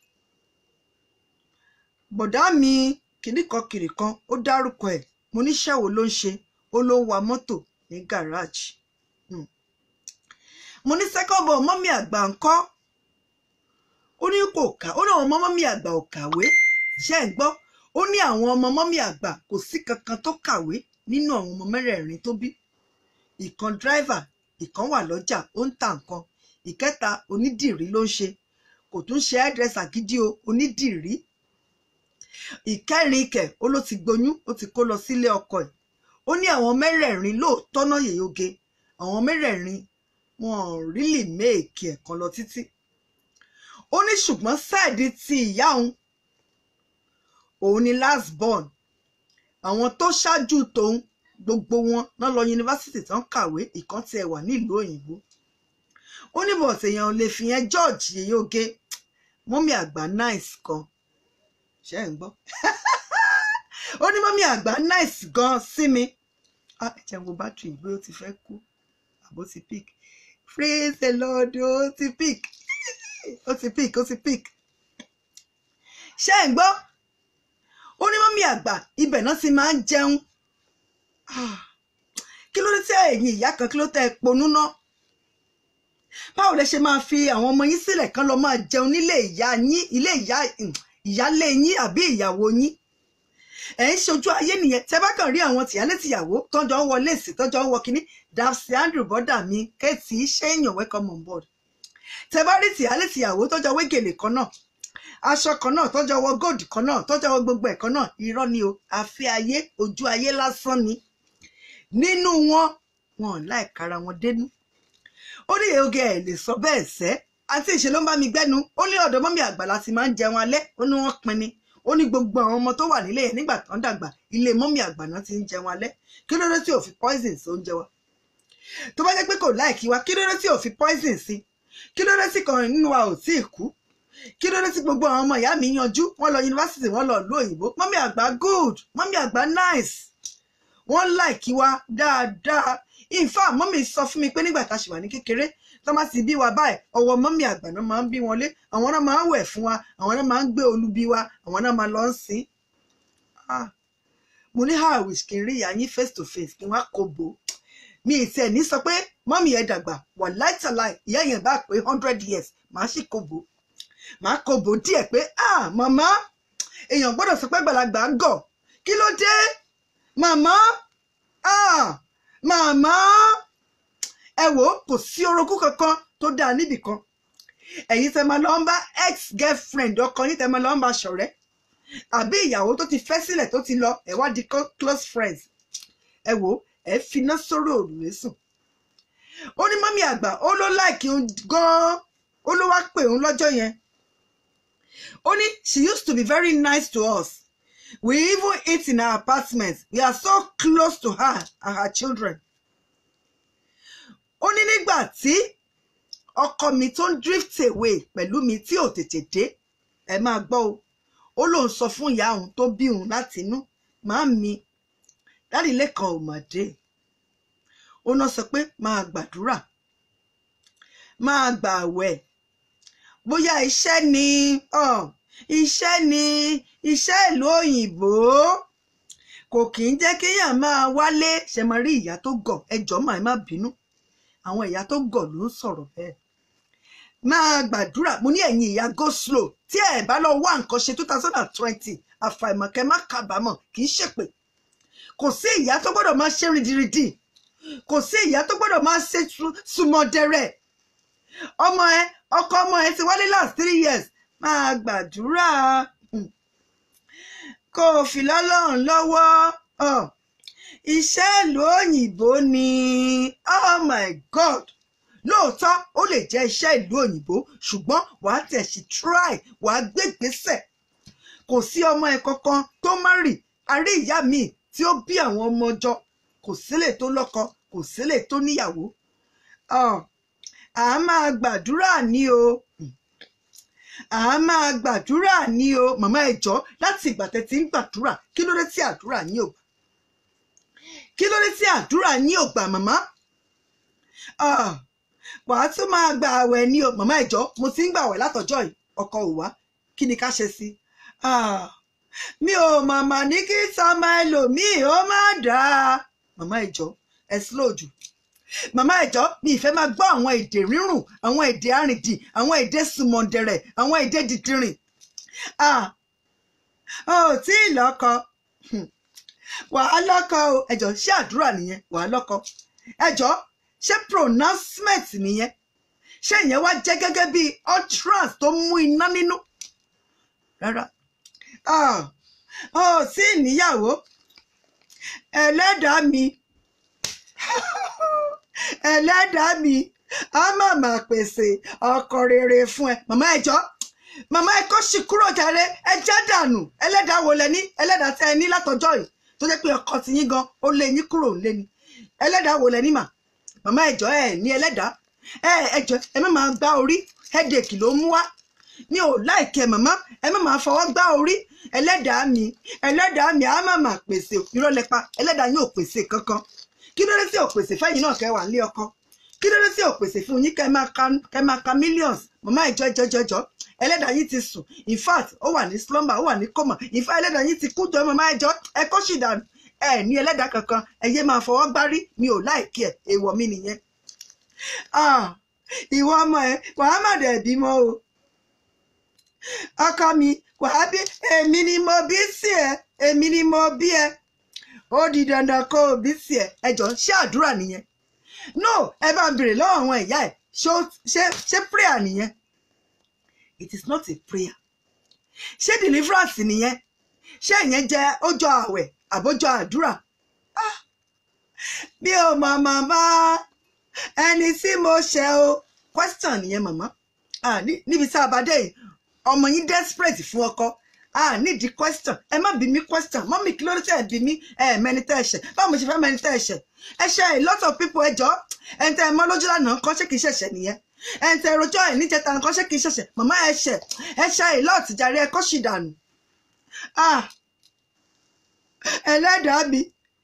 A: bọ̀dá mi kìnnìkan kìnnìkan ó dárúkọ ẹ̀ mo níṣẹ́ wo ló ń ṣe ó ló ń wa mọ́tò ní gàráàjì mo ní second born mọ́mí àgbà ńkọ́ ó ní kò kà ó ní àwọn ọmọ mọ́mì àgbà ò kàwé ṣé ń gbọ́ ó ní àwọn ọmọ mọ́mì àgbà kò sí kankan tó kàwé nínú àwọn ọmọ mẹ́rẹ̀ẹ̀rin tó bí ìkan driver ìkan wà lọ́jà ó ń ta nǹkan ìkẹta onídìrí ló ń ṣe kò tún ṣe hairdresser gidi o onídìrí ìkẹrin ikẹ̀ ó ló ti gboyún ó ti kó lọ sílé ọkọ ẹ̀ ó ní àwọn mẹ́rẹ̀ẹ̀rin lóòótọ́ náà yèyé oge àwọn mẹ́rẹ̀ẹ̀rin wọn really méèkì ẹ̀kan lọ títí ó ní ṣùgbọ́n sáìdì ti ìyá òun òun ni last born àwọn tó ṣáájú tòun gbogbo wọn náà lọ yunifásitì tán kàwé ìkan tiẹ̀ wà nílùú òyìnbó ó ní bọ̀t èèyàn lè fi yẹn George yèyé oge mọ́mì àgbà nice kan ṣé ń gbọ́ ó ní mọ́mì àgbà nice gan sí mi ah ẹ̀jẹ̀ wo bátìrì ìgbé ó ti fẹ́ kú àbó ti pick praise the Lord ó ti pick ó ti pick ó ti pick ṣé ń gbọ́ ó ní mọ́mì àgbà ibẹ̀ náà ti máa ń jẹun kí ló dé tí ẹ̀yin ìyá kan kí ló tẹ́ ẹ ponú ná báwo lẹ ṣe máa fi àwọn ọmọ yín sílẹ̀ kán lọ máa jẹun nílé ìyá yín ilé ìyá ìyálé yín àbí ìyàwó yín ẹ̀ ń ṣojú ayé nìyẹn tẹ́ bá kàn rí àwọn tìyálé tìyàwó tọ́jọ́ ń wọ léèsì tọ́jọ́ ń wọ kínní Dapsy Andrew bọ́dà mi kéètì ṣé èèyàn welcome on board tẹ́ bá rí tìyálé tìyàwó tọ́jọ́ wé gèlè kan náà aṣọ kan náà tọ́jọ́ wọ gold kan náà tọ́jọ́ wọ gbogbo ẹ̀ kan náà irọ́ ni o àfi ayé ojú ayé lásán ni nínú wọn wọn láì kára wọn dénú ó ní oge ẹ̀ lè sọ bẹ́ẹ̀ sẹ́ àti ìṣe ló ń bá mi gbẹ́nu ó ní ọ̀dọ̀ mọ́mì àgbà láti máa ń jẹun alẹ́ ó ní wọ́n pin ni ó ní gbogbo àwọn ọmọ tó wà nílé yẹn nígbà tó ń dàgbà ilé mọ́mì àgbà náà ti ń jẹun alẹ́ kí ló dé tí ò fi poison sí oúnjẹ wa tó bá jẹ́ pé kò láìkí wa kí ló dé tí ò fi poison sí kí ló dé tí kan nínú wa ò tí ì kú kí ló dé tí gbogbo àwọn ọmọ ìyá mi yanjú wọ́n lọ yunifásitì wọ́n lọ ìlú òyìnbó mọ́mì àgbà good mọ́mì àgbà nice wọ́n láìkí wa dáadáa in fact mọ́mì sọ fún mi pé nígbà tá a ṣì wà ní kékeré tó má sì bí wa báyìí ọwọ́ mọ́mì àgbà náà máa ń bí wọn lé àwọn náà máa ń wẹ̀ fún wa àwọn náà máa ń gbé olúbi wa àwọn náà máa lọ ń sìn ah mo ní how I wish kí n rí ìyá yín face to face kí n wá kobo mi ì tiẹ̀ ní sọ pé mọ́mì ẹ̀ dàgbà wà láìtàláì ìyá yẹn bá pé hundred years màá sì kobo màá kobo díẹ̀ pé ah màmá èèyàn gbọ́dọ̀ sọ pé gbàlagbà ń gọ̀ kí ló dé màmá ah màmá ẹ wò kò sí orogún kankan tó dáa níbì kan ẹ̀yin tẹ́ máa lọ ń bá ex girlfriend ọkọ yín tẹ́ máa lọ ń bá ṣọ̀rẹ́ àbí ìyàwó tó ti fẹ́ sílẹ̀ tó ti lọ ẹ wá di close friends ẹ wò ẹ finá sórí òrùlé sùn ó ní mọ́mì àgbà ó ló láìkí òun gan-an ó ló wá pè òun lọ́jọ́ yẹn ó ní she used to be very nice to us we even eat in her apartment we are so close to her and her children ó ní nígbà tí ọkọ mi tó ń drift away pẹ̀lú mi tí ò tètè dé ẹ máa gbọ́ o ó lóun sọ fún ìyá òun tó bí òun láti inú màámi dáàdì lẹ́kan ò mà dé ó náà sọ pé máa gbàdúrà máa gbààwẹ̀ bóyá iṣẹ́ ni iṣẹ́ ni iṣẹ́ ìlú òyìnbó kò kì í jẹ́ kéèyàn máa wálé ṣe máa rí ìyá tó gọ̀ ẹjọ́ máa má bínú àwọn ìyá tó gọ̀ ló ń sọ̀rọ̀ bẹ́ẹ̀ máa gbàdúrà mo ní ẹ̀yin ìyá go slow tí ẹ̀ bá lọ wá nǹkan ṣe two thousand and twenty àfàìmọ̀kẹ́ má kábàámọ̀ kì í ṣèpè kò sí ìyá tó gbọ́dọ̀ máa ṣe rìndìrìndì kò sí ìyá tó gbọ́dọ̀ máa ṣe sùmọ̀dẹ̀rẹ̀ ọmọ ẹ ọkọ ọmọ ẹ ti wálé last three years máa gbàdúrà kó o fi lọ́lọ́run lọ́wọ́ iṣẹ́ ìlú òyìnbó ni oh my god lóòótọ́ ó lè jẹ́ iṣẹ́ ìlú òyìnbó ṣùgbọ́n wàá tẹ̀ sí try wàá gbégbésẹ̀ kò sí ọmọ ẹ kankan tó má rì àrí ìyá mi tí ó bí àwọn ọmọ jọ kò sílẹ̀ tó lọ́kọ kò sílẹ̀ tó níyàwó à máa gbàdúrà ní o à máa gbàdúrà ní o màmá ẹ jọ̀ọ́ láti ìgbà tẹ́ ti ń gbàdúrà kí ló dé tí àdúrà yín ò kí ló dé tí àdúrà yín ò gbà màmá wàá tún máa gba àwẹ̀ ní o màmá ẹ jọ̀ọ́ mo ti ń gbàwẹ̀ látọjọ́ yìí ọkọ ò wá kí ni ká ṣe sí mi ò màmá ní kí sọmọ ẹlòmíì ó má dáa màmá ẹ jọ̀ọ́ ẹ slow jù màmá ẹ̀jọ́ mi ìfẹ́ máa gbọ́ àwọn èdè rírùn àwọn èdè àrìndì àwọn èdè sùmọ̀ǹdẹ̀rẹ̀ àwọn èdè dìdìrìn ah ò tí ì lọ́kọ wàá lọ́kọ o ẹ̀jọ́ ṣé àdúrà nìyẹn wàá lọ́kọ ẹ̀jọ́ ṣé pronouncement nìyẹn ṣé ìyẹn wá jẹ́ gẹ́gẹ́ bí utterance tó mú iná nínú rárá ah ò tí ì níyàwó ẹlẹ́dàá mi ẹlẹ́dàá mi á má máa pèsè ọkọ rere fún ẹ màmá ẹjọ́ màmá ẹ kó sì kúrò jàre ẹ já dànù ẹlẹ́dàá wo lẹ ní ẹlẹ́dàá tẹ ẹ ní látọjọ́ yìí tó jẹ́ pé ọkọ ti yín gan ó lé yín kúrò lé ní ẹlẹ́dàá wo lẹ ní mà màmá ẹjọ́ ẹ ní ẹlẹ́dàá ẹ ẹjọ́ ẹ má máa gbá orí headache ló mú wá mi ò láìkẹ́ màmá ẹ má máa fọwọ́ gbá orí ẹlẹ́dàá mi ẹlẹ́dàá mi á má máa pèsè irọ́ lẹ́pa ẹlẹ́dàá yín ò pèsè kankan kí ló dé tí ò pèsè fẹ́yìn náà kẹ́ wà nílé ọkọ kí ló dé tí ò pèsè fún yín kẹ́ máa ka kẹ́ máa ka millions màmá ìjọ ìjọ ìjọ ìjọ ẹlẹ́dàá yín ti sùn in fact ó wà ní slumber ó wà ní coma in fact ẹlẹ́dàá yín ti kú jọ màmá ìjọ ẹ kó sì dànù ẹ ní ẹlẹ́dàá kankan ẹ yé máa fọwọ́ gbárí mi ò láìkí ẹ èèwọ̀ mi nìyẹn ah ìwọ ọmọ ẹ wàá má dẹ̀ bímọ o ọkọ mi wàá bí èmi ni mo bí sí ẹ èmi ni mo bí ẹ ó di dandan kó o bí sí ẹ ẹjọ ṣé àdúrà nìyẹn no ẹ bá ń bèrè lọ́wọ́ àwọn ìyá ẹ ṣé ṣé prayer nìyẹn it is not a prayer ṣé deliverance nìyẹn ṣé ìyẹn jẹ́ ọjọ́ àwẹ̀ àbójọ àdúrà ah bí o mọ màmá ẹni tí mo ṣe o question nìyẹn màmá ah níbi tí a bá dé yìí ọmọ yín desperate fún ọkọ ah need the question ẹ má bí mi question mọ́mí kí ló dé tẹ̀ bí mi ẹ mẹni tẹ́ ẹ ṣẹ̀ báwo mo ṣe fẹ́ mẹni tẹ́ ẹ ṣẹ̀ ẹ ṣe a lot of people ẹjọ́ ẹ̀ ń tẹ́ ẹ mọ́ lójú lánàá kọ́ ṣé kìí ṣẹ̀ṣẹ̀ nìyẹn ẹ̀ ń tẹ́ ẹ rojọ́ ẹ̀ níjẹta kọ́ ṣé kìí ṣẹ̀ṣẹ̀ màmá ẹ ṣẹ̀ ẹ ṣe a lot jàre ẹ kọ́ ṣì dànù ah ẹlẹ́dàá mi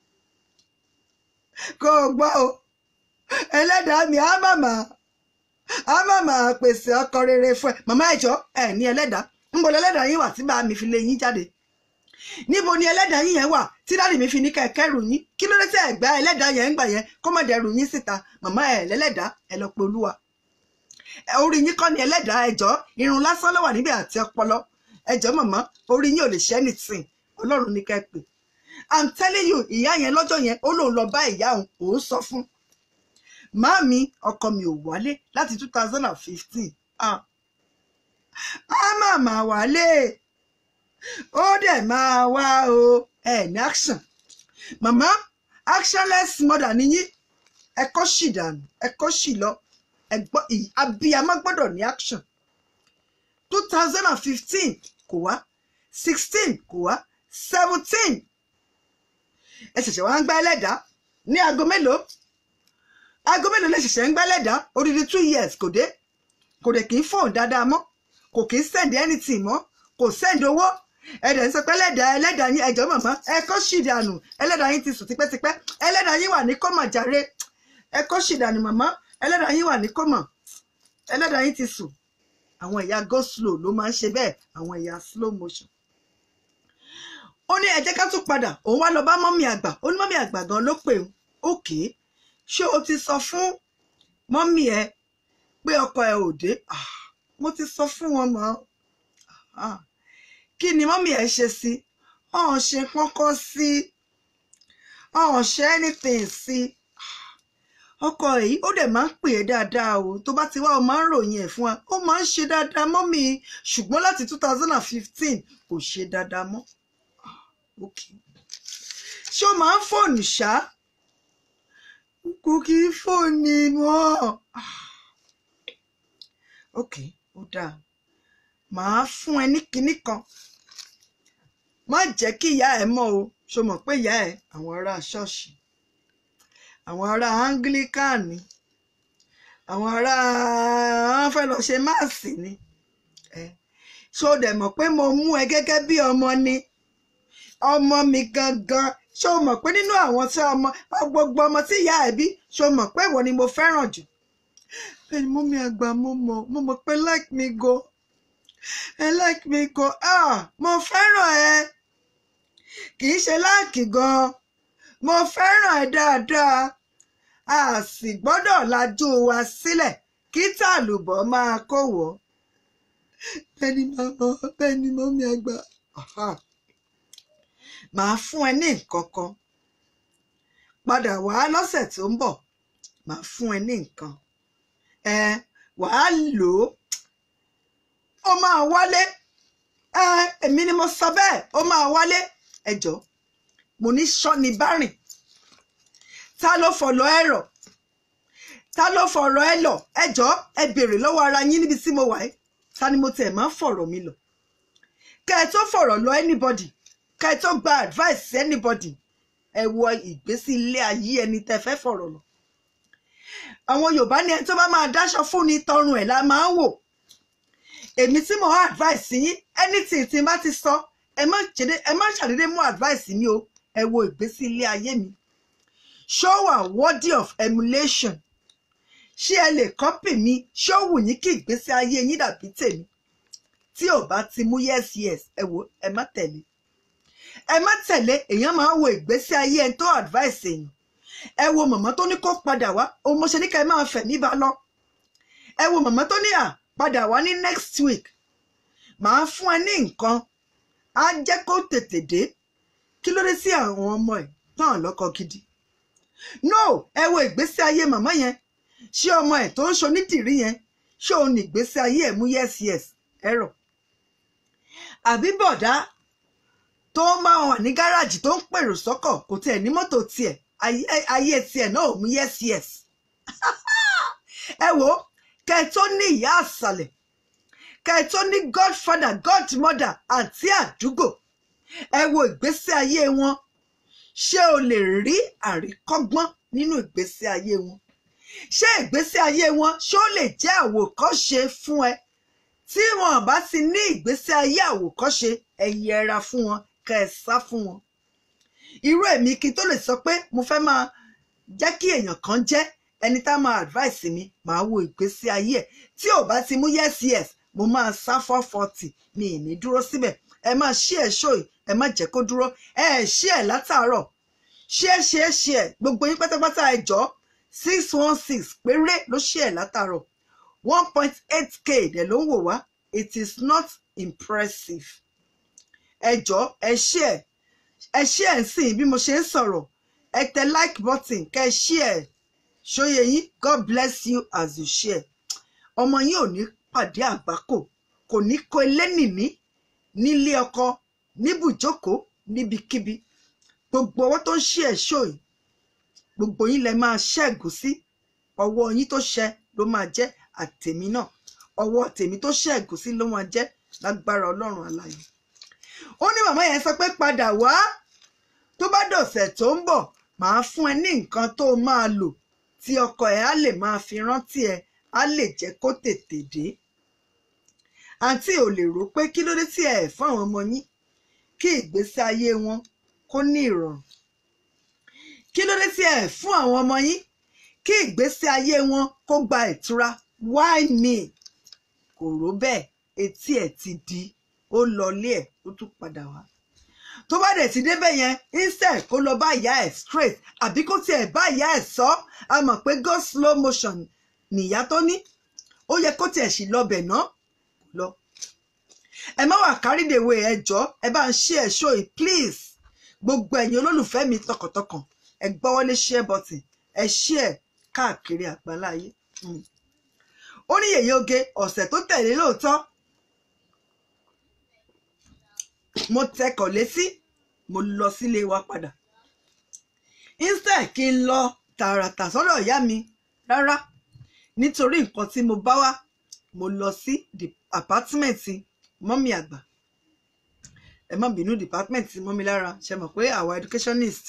A: kò gbọ́ o ẹlẹ́dàá mi á màmá á màmá pèsè ọkọ rere fún ẹ màmá ẹjọ́ ẹ ní ẹlẹ́dàá níbo ni ẹlẹ́dàá yín wà tí bá mi fi lé yín jáde níbo ni ẹlẹ́dàá yín yẹn wà tí dáàdì mi fi ní kẹ̀kẹ́ rù yín kí ló dé tẹ́ ẹ̀ gbá ẹlẹ́dàá yẹn ń gbà yẹn kó má dẹ̀ rù yín síta màmá ẹ̀ lẹ́lẹ́dàá ẹ lọ pe olúwa orí yín kọ́ ni ẹlẹ́dàá ẹjọ́ irun lásán ló wà níbẹ̀ àti ọpọlọ ẹjọ́ màmá orí yín ò lè ṣẹ́ nìsín ọlọ́run ní kẹ́ pè I'm telling you ìyá yẹn lọ́jọ́ yẹn ó lóun lọ bá ìyá òun òun sọ fún màámi ọkọ mi ò wálé láti two thousand and fifteen ah á máa máa wálé ó dẹ̀ máa wá o ẹ̀ ní action màmá actionless mother níyí ẹ̀kọ́ sì dànù ẹ̀kọ́ sì lọ ẹ̀gbọ́n abiyamọ gbọ́dọ̀ ní action two thousand and fifteen kò wá sixteen kò wá seventeen ẹ ṣẹ̀ṣẹ̀ wá ń gbá ẹlẹ́dàá ní aago mélòó aago mélòó lè ṣẹ̀ṣẹ̀ ń gbá ẹlẹ́dàá odidi two years kò dé kò dé kì í fóun dáadáa mọ́ kò kì í send anything mọ́ kò send owó ẹ̀dẹ̀ ń sọ pé ẹlẹ́dàá ẹlẹ́dàá yín ẹjọ́ màmá ẹ kó sì dànù ẹlẹ́dàá yín ti sùn tipẹ́tipẹ́ ẹlẹ́dàá yín wà ní kọ́mà jàre ẹ kó sì dànù màmá ẹlẹ́dàá yín wà ní kọ́mà ẹlẹ́dàá yín ti sùn àwọn ẹ̀yà go slow ló máa ń ṣe bẹ́ẹ̀ àwọn ẹ̀yà slow motion ó ní ẹ jẹ́ ká tún padà òun wá lọ bá mọ́mì àgbà ó ní mọ́mì àgbà gan ló pè ókè ṣé o ti sọ fún mọ́mì ẹ pé ọkọ ẹ ò dé mo ti sọ fún wọn mọ́ kí ni mọ́mì ẹ ṣe sí ọ̀hún ṣe kọ́kọ́ sí ọ̀hún ṣe anything sí ọkọ èyí ó dẹ̀ máa ń pè é dáadáa o tó bá ti wá o máa ń ròyìn ẹ̀ fún wa ó máa ń ṣe dáadáa mọ́mì ṣùgbọ́n láti two thousand and fifteen kò ṣe dáadáa mọ́ okay ṣé o máa ń fóònù ṣá kò kí í fóònù mọ́ okay ó dáa màá fún ẹ ní kinní kan má jẹ́ kí ìyá ẹ mọ̀ o ṣo mọ̀ pé ìyá ẹ àwọn ará ṣọ́ọ̀ṣì àwọn ará Anglican ni àwọn ará wọn fẹ́ lọ ṣe máàsì ni ẹ ṣó dẹ̀ mọ̀ pé mo mú ẹ gẹ́gẹ́ bí ọmọ ni ọmọ mi gangan ṣó mọ̀ pé nínú àwọn tí ọmọ gbogbo ọmọ tí ìyá ẹ bí ṣó mọ̀ pé ìwọ ni mo fẹ́ràn jù bẹ́ẹ̀ ni mọ́mí àgbà mo mọ̀ mo mọ̀ pé like me go ẹ like me go ah mo fẹ́ràn ẹ kì í ṣe láàkì gan mo fẹ́ràn ẹ dáadáa a sì gbọ́dọ̀ lajú wa sílẹ̀ kí tàlùbọ̀ máa kó wọ́. Bẹ́ẹ̀ni màmá, bẹ́ẹ̀ni mọ́mí àgbà. Màá fún ẹ ní nǹkan kan. Padà wá lọ́sẹ̀ tó ń bọ̀, màá fún ẹ ní nǹkan. Ẹ wàá lò ó. Ó máa wálé. Ẹ èmi ni mo sọ bẹ́ẹ̀, ó máa wálé. Ẹ jọ̀ọ́, mo ní sọ́ni bá rìn. Ta ló fọ̀lọ́ ẹ rọ̀? Ta ló fọ̀rọ̀ ẹ lọ? Ẹ jọ̀ọ́, ẹ béèrè lọ́wọ́ ara yín níbi tí mo wà yìí. Ta ni mo tiẹ̀ máa ń fọ̀rọ̀ mi lọ? Kẹ́ ẹ tó fọ̀rọ̀ lọ anybody, kẹ́ ẹ tó gba advice anybody, ẹ wo ìgbésí ilé ayé ẹni tẹ́ fẹ́ fọ̀rọ̀ lọ. Àwọn Yorùbá ní ẹni tó bá máa dáṣọ fún ni tọrùn ẹ̀ la máa ń wò. Èmi tí mo advice yín, anything tí n bá ti sọ, ẹ má ṣàdédé ẹ má ṣàdédé mú advice mi o. Ẹ wo ìgbésí ilé ayé mi. Show are worthy of emulation. Ṣé ẹ lè copy mi? Ṣé ó wù yín kí ìgbésí ayé yín dàbí tèmi? Tí ò bá ti mú yes yes, ẹ wo ẹ má tẹ̀lé. Ẹ má tẹ̀lé, èèyàn máa ń wo ìgbésí ayé ẹni tó advice èèyàn. Ẹ wo màmá tó ní kó padà wá, òun mo ṣe ní ká ẹ máa fẹ̀ mí bá lọ. Ẹ wo màmá tó ní à padà wá ní next week. Màá fún ẹ ní nǹkan, á jẹ́ kó tètè dé. Kí ló dé sí àwọn ọmọ ẹ̀ tán lọ́kọ gidi? No, ẹ wo ìgbésí ayé màmá yẹn. Ṣé ọmọ ẹ̀ tó ń ṣonídìrí yẹn, ṣé òun ní ìgbésí ayé ẹ̀ mú yes yes ẹ̀rọ? Àbí bọ̀dá tó máa wà ní gáràjì tó ń pèrò sọ́kọ̀ kò tiẹ̀ ní mọ́tò tiẹ̀, ayé tiẹ̀ náà ò mú yes yes. Ẹ wo, kẹ́ ẹ tó ní ìyá àsàlẹ̀, kẹ́ ẹ tó ní godfather godmother àǹtí àdúgbò, ẹ wo ìgbésí ayé wọn. Ṣé o lè rí àríkọ́gbọ́n nínú ìgbésí ayé wọn? Ṣé ìgbésí ayé wọn ṣó lè jẹ́ àwòkọ́ṣe fún ẹ? Tí wọn bá ti ní ìgbésí ayé àwòkọ́ṣe, ẹ yẹra fún wọn, kẹ́ ẹ sá fún wọn. Irú èmi kí n tó lè sọ pé mo fẹ́ máa jẹ́ kí èèyàn kan jẹ́ ẹni tá máa advice mi, màá wo ìgbésí ayé ẹ̀. Tí ò bá ti mú yes yes, mo máa sá four forty, mi ì ní dúró síbẹ̀. Ẹ máa ṣí ẹ̀ ṣó yìí, ẹ má jẹ́ kó dúró. Ẹ ṣí ẹ̀ látàárọ̀. Ṣí ẹ̀ ṣí ẹ̀ ṣí ẹ̀ gbogbo yín pátápátá ẹ jọ̀ọ́. six one six péré ló ṣí ẹ̀ látàárọ̀. one point eight k dẹ̀ ló ń wò wá. It is not impressive. Ẹ jọ̀ọ́, ẹ ṣí ẹ̀. Ẹ ṣí ẹ̀ ń sìn bí mo ṣe ń sọ̀rọ̀. Ẹ tẹ like button kẹ́ ẹ ṣí ẹ̀. Ṣóyè yín, God bless you as you share. Ọmọ yín ò ní pàdé àgbákò, kò ní kó elénìní nílé ọkọ, níbùjókòó, níbikíbi. Gbogbo ọwọ́ tó ń ṣí ẹ̀ ṣó yìí, gbogbo yín lẹ máa ṣẹ́gun sí. Ọwọ́ yín tó ṣẹ ló máa jẹ́ àtèmi náà. Ọwọ́ tèmi tó ṣẹ́gun sí ló máa jẹ́ lágbára Ọlọ́run alààyè. Ó ní màmá yẹn sọ pé padà wá. Tó bá dọ̀sẹ̀ tó ń bọ̀, màá fún ẹ ní nǹkan tó máa lò tí ọkọ ẹ á lè máa fi rántí ẹ, á lè jẹ́ kó tètè dé. Àǹtí ò lè rò pé kí ló dé tí ẹ fún àwọn ọmọ yín kí ìgbésí ayé wọn kó ní ìrọ̀rùn. Kí ló dé tí ẹ fún àwọn ọmọ yín kí ìgbésí ayé wọn kó gba ìtura? Why me? Kò rò bẹ́ẹ̀, etí ẹ̀ ti di, ó lọlé ẹ̀, ó tún padà wá. Tó bá dẹ̀ ti débẹ̀ yẹn, instead kó lọ bá ìyá ẹ̀ straight, àbí kó tiẹ̀ bá ìyá ẹ̀ sọ, a mọ̀ pé go slow motion nìyá tó ní. Ó yẹ kó tiẹ̀ sì lọ bẹ̀ náà lọ. Ẹ má wà carried away, ẹ jọ̀ọ́, ẹ bá ń share show yìí please. Gbogbo ẹ̀yin olólùfẹ́ mi tọkàntọkàn, ẹ gbọ́wọ́lé share button, ẹ share káàkiri àgbáláyé. Ó ní Yèyé Oge ọ̀sẹ̀ tó tẹ̀lé lóòótọ́. Mo tẹkọ̀ létí, mo lọ sílé wa padà. Instead kí n lọ tààràtà sọ́dọ̀ ìyá mi rárá. Nítorí nǹkan tí mo bá wá, mo lọ sí the apartment mọ́mì àgbà. Ẹ má bínú, department mọ́mì lára, ṣe mọ̀ pé àwa educationist.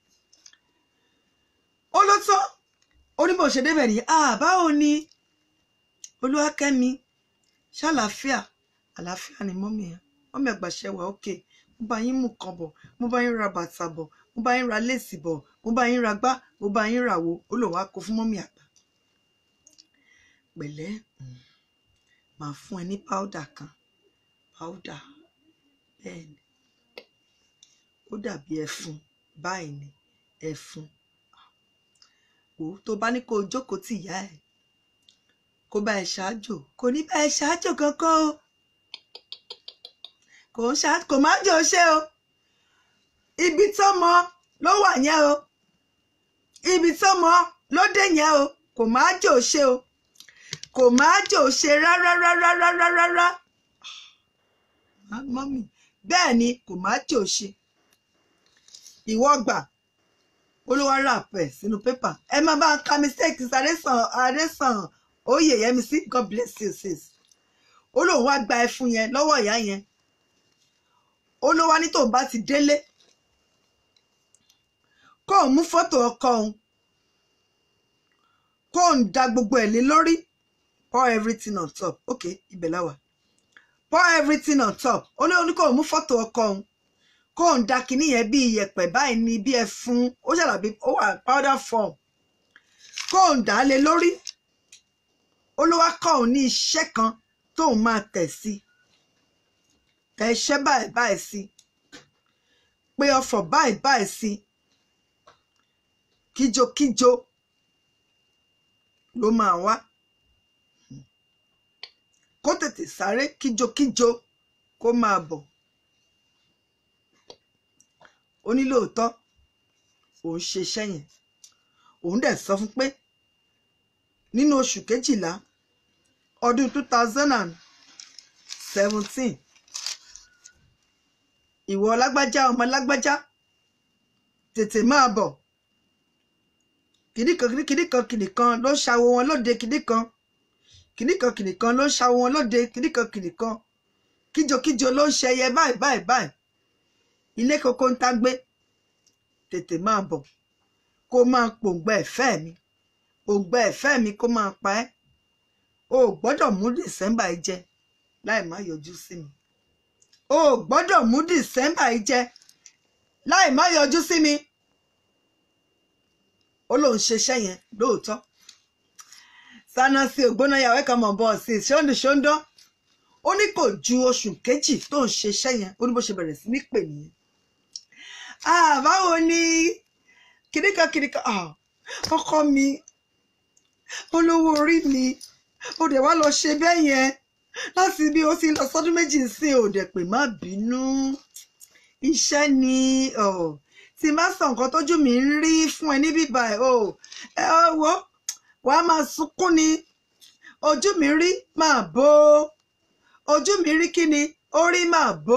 A: Ó ló tán, ó ní bó ṣe débẹ̀ ní, ah báwo ni Olúwakẹ́mi, ṣàlàáfíà? Àlàáfíà ni mọ́mì yẹn. Mọ́mì àgbà ṣe wà okay. Mo bá yín mú kan bọ̀, mo bá yín ra bàtà bọ̀, mo bá yín ra léèsì bọ̀, mo bá yín ra gbá, mo bá yín ra wo. Ó lòun wá kó fún mọ́mì àgbà. Pẹ̀lẹ́, màá fún ẹ ní powder kan. Powder, bẹ́ẹ̀ ni. Ó dàbí ẹfun, báyìí ni ẹfun. jókòó tó bá ní kó jókòó tì ìyá ẹ̀ kó bá ẹ ṣáájò kò ní bá ẹ ṣáájò kankan o kò ń ṣáájò kò má jò ṣe o ibi tó mọ ló wà yẹn o ibi tó mọ ló dé yẹn o kò má jò ṣe o kò má jò ṣe rárá rárá rárá rárá mọ́mì bẹ́ẹ̀ ni kò má jò ṣe ìwọ gbà olúwa rà pẹ̀ sínú pépà ẹ má bá ka mistake adésàn adésàn oyè yẹn mi sí God bless you sis olóhùn wá gba ẹ fún yẹn lọ́wọ́ ìyá yẹn olówá ní tóun bá ti délé kóun mú fọ́tò ọkọ òun kóun da gbogbo ẹ̀ lé lórí pour everything on top ok ibẹ̀ láwà pour everything on top olóhùn ní kóun mú fọ́tò ọkọ òun kóun da kinní yẹn bí iyẹ̀pẹ̀ báyìí ní bí ẹ fún ó ṣàlàbí ó wà powder form kóun dà á lé lórí olówá kọ́ òun ní iṣẹ́ kan tóun máa tẹ̀ sí tẹ̀ iṣẹ́ báyìí báyìí sí pé ọfọ̀ báyìí báyìí sí kíjokíjo ló máa wá kó tètè sáré kíjokíjo kó máa bọ̀ ó ní lóòótọ́ òun ṣe iṣẹ́ yẹn òun dẹ̀ sọ fún pé nínú oṣù kejìlá ọdún two thousand and seventeen ìwọ lágbájá ọmọ lágbájá tètè máa bọ̀ kìnnìkan kìnnìkan kìnnìkan ló ṣàwò wọn lóde kìnnìkan kìnnìkan kìnnìkan ló ṣàwò wọn lóde kìnnìkan kìnnìkan kíjokíjo ló ń ṣẹyẹ báyìí báyìí báyìí ilé koko ń tágbé tètè máa bọ̀ kó máa pòǹgbẹ ẹ̀fẹ́ mi òǹgbẹ ẹ̀fẹ́ mi kó máa pa ẹ́ o ò gbọ́dọ̀ mú December yìí jẹ láì má yọjú sí mi o ò gbọ́dọ̀ mú December yìí jẹ láì má yọjú sí mi ó lóun ṣeṣẹ́ yẹn lóòótọ́ Sanusi Ògbónáyà welcome on board sí ṣóńdó ṣóńdó ó ní kò ju oṣù kejì tó ń ṣeṣẹ́ yẹn ó ní bó ṣe bẹ̀rẹ̀ sí ní pè nìyẹn ah báwo ni kìnìkan kìnìkan ah ọkọ mi olówó orí mi ó dẹ̀ wá lọ ṣe bẹ́ẹ̀ yẹn láti bí ó ti lọ sọ́dún méjì sí ò dẹ̀ pé má bínú iṣẹ́ ni tí má sọ nǹkan tójú mi ń rí fún ẹ ní bíbá ẹ o ẹ wo wàá máa sunkún ni ojú mi rí máa bó ojú mi rí kí ni orí máa bó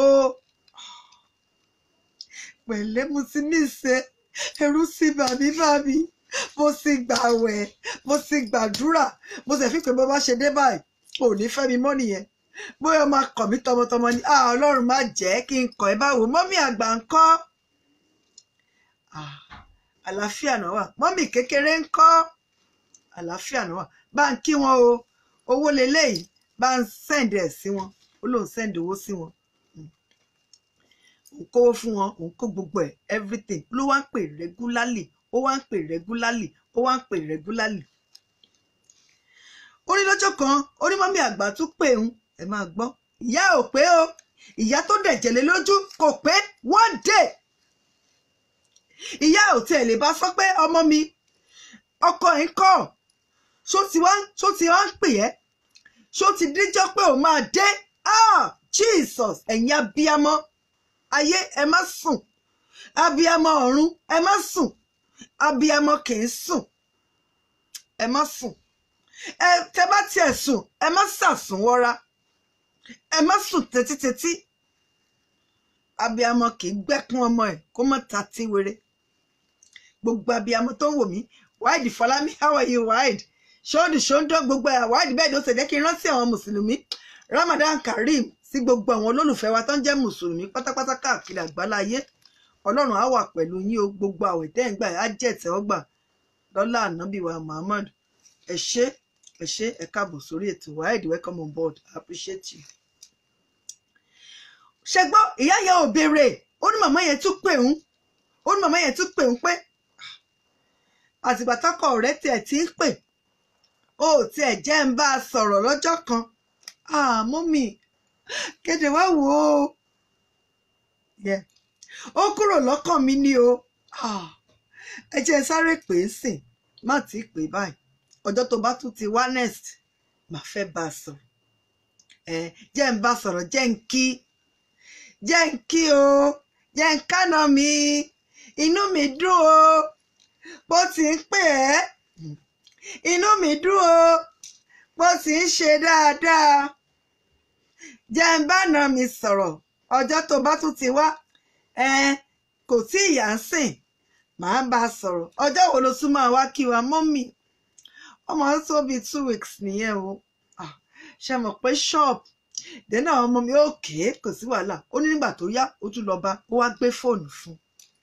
A: pẹ̀lẹ́ mo ti ní ìṣe ẹ̀rù sí bàbí bàbí mo sì gbàwẹ̀ mo sì gbàdúrà mo sì fi pé bó bá ṣe dé báyìí ò ní fẹ́ mi mọ́ nìyẹn bóyá ọmọ akọ̀ mi tọmọtọmọ ni ah ọlọ́run má jẹ́ kí n kọ̀ ẹ́ báwo mọ́mí àgbà ń kọ́ ah àlàáfíà náà wà mọ́mí kékeré ń kọ́ àlàáfíà náà wà bá ń kí wọn o owó leléyìí bá ń sẹ́ǹdì ẹ̀ sí wọn ó lóun sẹ́ǹdì owó sí wọn òun kówó fún wọn òun kó gbogbo ẹ̀ everything ló wá ń pè regularly ó wá ń pè regularly ó wá ń pè regularly ó ní lọ́jọ́ kan ó ní mọ́mí àgbà tún pè ń ẹ máa gbọ́ ìyá ò pé o ìyá tó dẹ̀jẹ̀lé lójú kò pé one day ìyá ò tiẹ̀ lè bá sọ pé ọmọ mi ọkọ ẹ̀ ń kọ́ ṣó ti wá ṣó ti wá ń pè ẹ́ ṣó ti díjọ́ pé ò máa dé ah Jesus ẹ̀yin abiyamọ ayé ẹ má sùn abiyamọ ọ̀run ẹ má sùn abiyamọ kì í sùn ẹ má sùn ẹ tẹ bá tiẹ̀ sùn ẹ má sàsùn wọra ẹ má sùn tetítetí abiyamọ kì í gbẹ́kún ọmọ ẹ̀ kó má ta tí wéré gbogbo abiyamọ tó ń wò mí Wáìdì Fọlámi how are you Wáìdì ṣóòdù ṣóńdó gbogbo ẹ̀ Wáìdì bẹ́ẹ̀ ló ṣe jẹ́ kí n rántí àwọn mùsùlùmí Ramadan Kareem sí gbogbo àwọn olólùfẹ́ wa tó ń jẹ́ mùsùlùmí pátápátá káàkiri àgbáláyé ọlọ́run á wà pẹ̀lú yín o gbogbo àwẹ̀ tẹ́ ń gbà á jẹ́ ìtẹ́wọ́gbà lọ́lá ànábì wa Muhammad ẹ ṣé ẹ ṣé ẹ káàbọ̀ sórí ètò Wáìdì welcome on board I appreciate you. ṣe gbọ́ ìyá yẹn ò béèrè ó ní màmá yẹn tún pè ń ó ní màmá yẹn tún pè ń pé àtìgbà tọkọ rẹ̀ tiẹ̀ ti ń pè ó tiẹ̀ jẹ́ ń bá a sọ̀rọ̀ lọ́jọ́ kan ah mọ́mì kéde wá wò ó ó kúrò lọ́kàn mi ni o ẹ jẹ́ sáré pè é sìn má ti pè báyìí ọjọ́ tó bá tún ti wá next má fẹ́ bá a sọ̀rọ̀ ẹ jẹ́ ń bá sọ̀rọ̀ jẹ́ ń kí jẹ́ ń kí o jẹ́ ń kánà mi inú mi dùn o bó ti ń pè ẹ́ inú mi dùn o bó ti ń ṣe dáadáa jẹ́ ń bá nà mi sọ̀rọ̀ ọjọ́ tó bá tún ti wá ẹ kò tí ìyá ń sìn màá bá a sọ̀rọ̀ ọjọ́ wo ló tún máa wá kí wa mọ́mì ọmọ tó bíi two weeks nìyẹn o ṣe mọ̀ pé ṣọ́ọ̀bù dẹ́nà ọmọ mi ò kéé kò sí wàhálà ó ní nígbà tó yá ó tún lọ bá ó wá gbé fóònù fún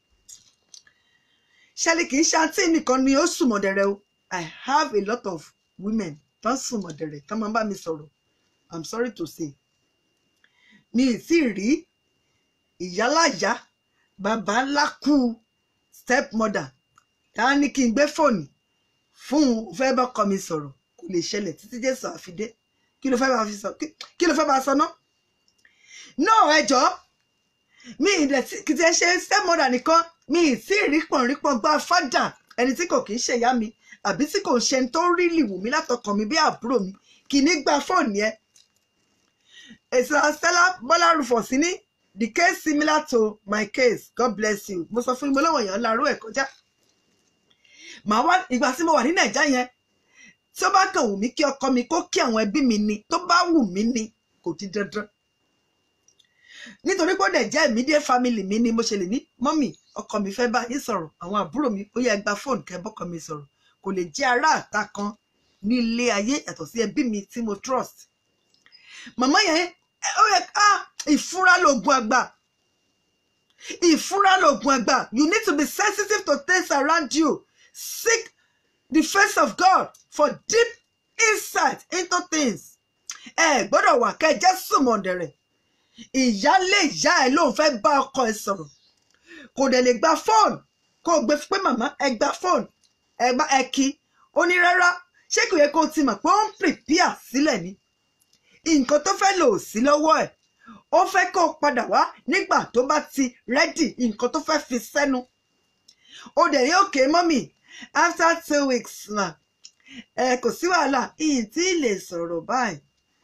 A: ṣẹlẹ̀ kì í ṣe àǹtí nìkan ni ó sùn mọ̀dẹ̀rẹ̀ o I have a lot of women tó ń sùn mọ̀dẹ̀rẹ̀ tó máa ń bá mi sọ̀rọ̀ I'm sorry to say mi ì tí ì rí ìyálàyà bàbá ńlá kú stepmother tá a ní kí n gbé fóònù fún un fẹ́ bá ọkọ mi sọ̀rọ̀ kò lè ṣẹlẹ̀ títí Jésù àfidé kí ló fẹ́ bá fi sọ kí ló fẹ́ bá sọ ná náà ẹjọ́ mi ì dẹ̀ kì í ti ṣe stepmother nìkan mi ì tí ì rí pọ̀nrípọ̀n gba fádà ẹni tí kò kì í ṣe ìyá mi àbí tí kò ṣe tó rí lìwù mí látọkàn mi bí àbúrò mi kì í ní gba fóònù yẹn èsì Stella Bọ́lá Rufus ní the case similar to my case God bless you mo sọ fún mi lọ́wọ́ èèyàn láàárọ̀ ẹ̀ kọjá màá wá ìgbà tí mo wà ní Nàìjíríà yẹn tí ó bá kàn wù mí kí ọkọ mi kó kí àwọn ẹbí mi ni tó bá wù mí ni kò di dandan nítorí pé ó dẹ̀ jẹ́ immediate family mi ni mo ṣe lè ní mọ́mì ọkọ mi fẹ́ bá yín sọ̀rọ̀ àwọn àbúrò mi ó yẹ gba fóònù kẹ́ bọ́kọ mi sọ̀rọ̀ kò lè jẹ́ ará àta kan ní ilé ayé yàtọ̀ sí ẹbí mi tí mo trust màmá yẹn ó yẹ ká ìfúra lògùn àgbà ìfúra lògùn àgbà you need to be sensitive to things around you seek the face of God for deep insight into things ẹ gbọ́dọ̀ wà kẹ́ jẹ́ sùnmọ̀dẹ̀rẹ̀ ìyálé ìyá ẹ ló ń fẹ́ bá ọkọ ẹ sọ̀rọ̀ kò dẹ̀ lè gba fóònù kó gbé pé màmá ẹ gba fóònù ẹ gba ẹ kí ó ní rárá ṣé kò yẹ kó ti mọ̀ pé ó ń prepare sílẹ̀ ni nǹkan tó fẹ́ lò sí lọ́wọ́ ẹ̀ ó fẹ́ kó padà wá nígbà tó bá ti rẹ́dì nǹkan tó fẹ́ fi sẹ́nu ó dẹ̀ ní òkè mọ́mì after two weeks ma ẹ kò sí wàhálà ìyìn tí lè sọ̀rọ̀ báyìí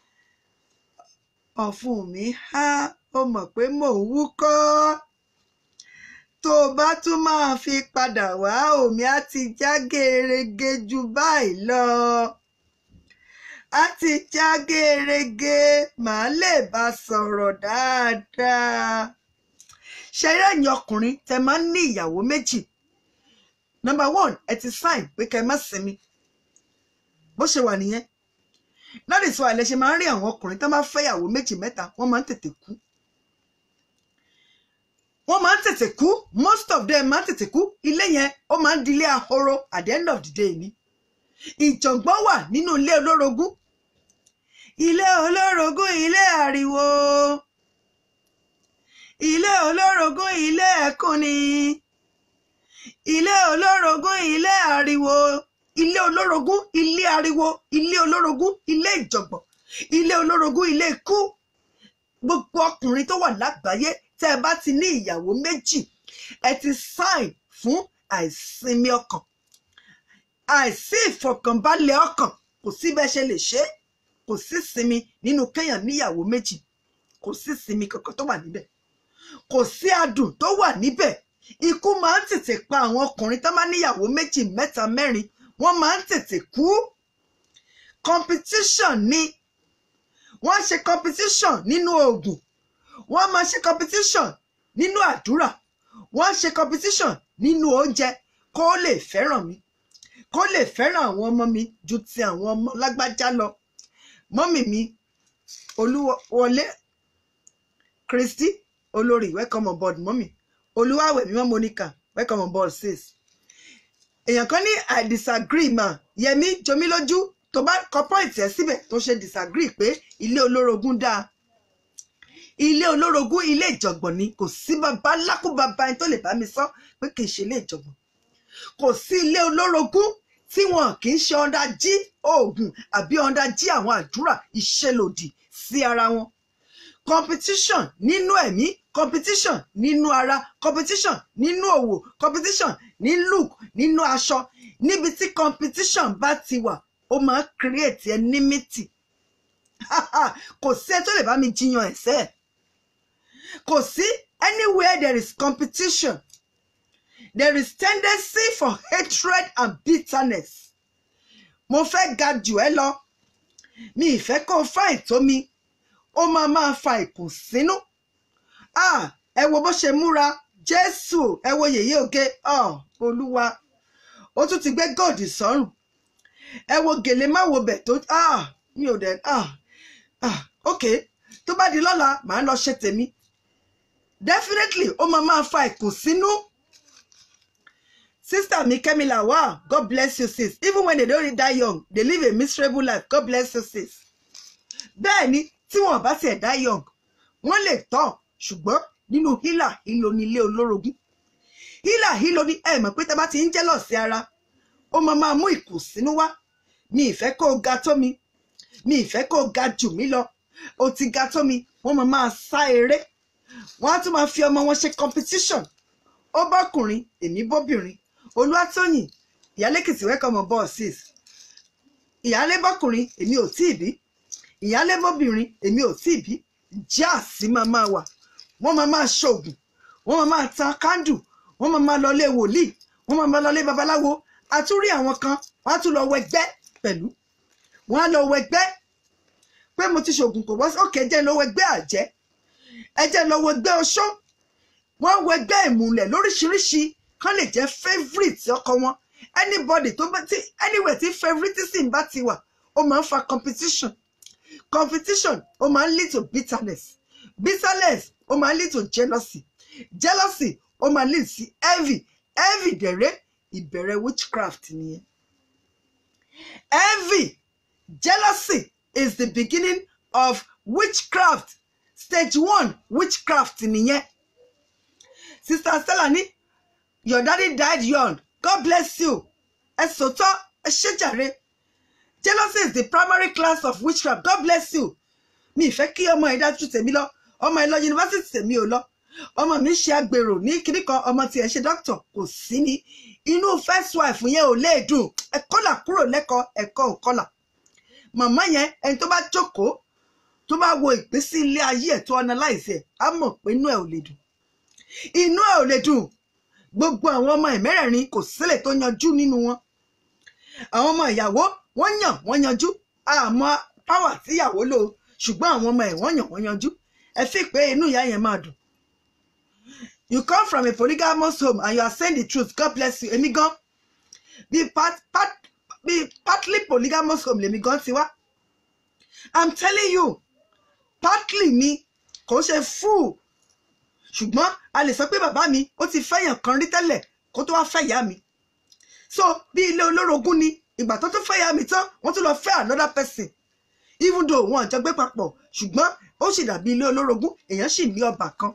A: ọ̀fun mi há ó mọ̀ pé mò ń wúkọ́ tó bá tún máa fi padà wá omi á ti já gerege ju báyìí lọ á ti já gerege màá lè bá sọ̀rọ̀ dáadáa ṣe eré ẹ̀yin ọkùnrin tẹ máa ń ní ìyàwó méjì number one ẹ ti sign pé kẹ́ má sinmi bó ṣe wà nìyẹn that is why ẹ ṣe máa ń rí àwọn ọkùnrin tó máa fẹ́ ìyàwó méjì mẹ́ta wọ́n máa ń tètè kú wọ́n máa ń tètè kú most of them máa ń tètè kú ilé yẹn ó máa ń di ilé ahoro at the end of the day ni ìjọ̀ngbọ̀n wà nínú ilé olórogún ilé olórogún ilé ariwo ilé olórogún ilé ẹkún ni ilé olórogún ilé ariwo ilé olórogún ilé ariwo ilé olórogún ilé ìjọ̀ngbọ̀n ilé olórogún ilé ikú gbogbo ọkùnrin tó wà lágbàáyé tẹ́ ẹ bá ti ní ìyàwó méjì ẹ ti sign fún àìsinmi ọkàn àìsí ìfọ̀kànbalẹ̀ ọkàn kò sí bẹ́ẹ̀ ṣe lè ṣe kò sí sinmi nínú kéèyàn níyàwó méjì kò sí sinmi kankan tó wà níbẹ̀ kò sí adùn tó wà níbẹ̀ ikú máa ń tètè pa àwọn ọkùnrin tó máa níyàwó méjì mẹ́ta mẹ́rin wọ́n máa ń tètè kú competition ni wọ́n ṣe competition nínú oògùn wọ́n máa ṣe competition nínú àdúrà wọ́n ṣe competition nínú oúnjẹ kó lè fẹ́ràn mi kó lè fẹ́ràn àwọn ọmọ mi ju ti àwọn ọmọ lágbájá lọ mọ́mì mi Olúwọlé Christy olórí welcome on board mọ́mì Olúwàwẹ̀ mímọ́ Monica welcome on board sis èèyàn kan ní I disagree ma Yẹmí Jomilójú tó bá kọ point ẹ síbẹ̀ tó ṣe disagree pé ilé olórogún dáa ilé olórogún ilé ìjọ̀gbọ̀n ni kò sí bàbá lákùbàbá ẹni tó lè bá mi sọ pé kì í ṣe ilé ìjọ̀gbọ̀n kò sí ilé olórogún tí wọn kì í ṣe ọ̀ndà jí oògùn àbí ọ̀ndà jí àwọn àdúrà ìṣelòdì sí ara wọn competition nínú ẹ̀mí competition nínú ara, competition nínú òwò, competition ní look, nínú aṣọ. Níbi tí competition bá ti wà, ó máa create enmity. Kò sí ẹ tó lè bá mi jiyàn ẹ̀sẹ̀. Kò sí, anywhere there is competition, there is tendency for hatred and bitterness. Mo fẹ́ ga jù ẹ́ lọ. Mi ìfẹ́ kó fà ìtó mi. Ó máa máa fa ìkùnsínú. Ah, ẹ wo bó ṣe múra. Jésù, ẹ wo yèyé oge. Oh, Olúwa. Ó tún ti gbé gold sọ́rùn. Ẹ wo gèlè má wo bẹ̀ tó. Ah, mi ò dẹ̀. Ah, ah, okay. Tó bá di lọ́la, màá lọ ṣe tèmi. Definitely, ó máa máa fa ìkùnsínú. Sister mi Kemi Lawal, God bless you, sis. Even when they don't die young, they live a miserable life. God bless you, sis. Bẹ́ẹ̀ni, tí wọ́n bá tiẹ̀ die young, wọ́n lè tọ́, ṣùgbọ́n nínú hílà hílo ní ilé olórogún. Hílà hílo ní ẹ mọ̀ pé tá bá ti ń jealous sí ara, ó máa máa mú ìkùnsínú wá. Mi ìfẹ́ kó ga tó mi. Mi ìfẹ́ kó ga jù mí lọ. Ó ti ga tó mi, wọ́n máa máa sá eré. Wọ́n á tún máa fi ọmọ wọn ṣe competition. Ó bọ́kùnrin, èmi bóbìnrin. Olúwatóyìn, Ìyálékìtì welcome on board, sis. Ìyálé bọ́kùnrin, èmi ò tíì bí. Ìyálé bóbìnrin, èmi ò tíì bí. Jáàsì máa máa wà. Wọ́n máa máa ṣoògùn. Wọ́n máa máa tan kándù. Wọ́n máa máa lọ lé wòlíì. Wọ́n máa máa lọ lé babaláwo. A tún rí àwọn kan, wọ́n á tún lọ wẹgbẹ́ pẹ̀lú. Wọ́n á lọ wẹgbẹ́. Pé mo ti ṣoògùn kò wọ́n sí. Òkè jẹ́ lọ wẹgbẹ́ àjẹ́. Ẹ jẹ́ lọ wẹgbẹ́ oṣó. Wọ́n wẹgbẹ́ ìmùlẹ̀ lóríṣiríṣi. Kán lè jẹ́ favourite ọkọ wọn. Anybody tó bá ti anywhere tí favoritism bá ti wà, ó máa ń fa competition. Competition ó máa ń lead to bitterness. Bitterness ó máa ń lead to jealousy. Jealousy ó máa ń lead sí envy. Envy dẹ̀rẹ́ ìbẹ̀rẹ̀ witchcraft nìyẹn. Envy, jealousy is the beginning of witchcraft. Stage one, witchcraft nìyẹn. Sister Stella ní, your daddy died young. God bless you. Ẹ sòótọ́, ẹ ṣé jàre. Jealousy is the primary class of witchcraft. God bless you. Mi ìfẹ́ kí ọmọ ẹ̀ dájú tèmi lọ. Ọmọ ẹ̀ lọ yunifásitì tèmi ò lọ. Ọmọ mi ṣe agbèrò ní kíní kan, ọmọ tí ẹ ṣe doctor kò sí ní. Inú first wife yẹn ò lè dùn. Ẹ kọ́là kúrò lẹ́kọ̀ọ́, ẹ̀kọ́ ò kọ́là. Màmá yẹn, ẹni tó bá jókòó, tó bá wo ìgbésí ilé ayé ẹ̀ tó analyze ẹ̀, á mọ̀ pé inú ẹ̀ ò lè dùn. Inú ẹ̀ ò lè dùn. Gbogbo àwọn ọmọ ẹ̀ mẹ́rẹ̀ẹ̀rin kò sílẹ̀ tó yanjú nínú wọn. Àwọn ọmọ ìyàwó wọ́n yàn wọ́n yanjú. Àmọ́ power tí ìyàwó lò, ṣùgbọ́n àwọn ọmọ ẹ̀ wọ́n yàn wọ́n yanjú. Ẹ fi pé inú ìyá yẹn máa dùn. You come from a polygamous home and you are saying the truth. God bless you. Èmi gan bí part part bí partly polygamous home lèmi gan ti wá. I'm telling you, partly ni kò ṣe full. Ṣùgbọ́n a lè sọ pé bàbá mi ó ti fẹ́yàn kan rí tẹ́lẹ̀ kó tó wá fẹ́ ìyá mi. So bí ilé olórogún ni, ìgbà tó tún fẹ́ ìyá mi tán, wọ́n tún lọ fẹ́ another person. Even though wọn jọ gbé papọ̀, ṣùgbọ́n ó sì dàbí ilé olórogún, èèyàn sì ní ọba kan.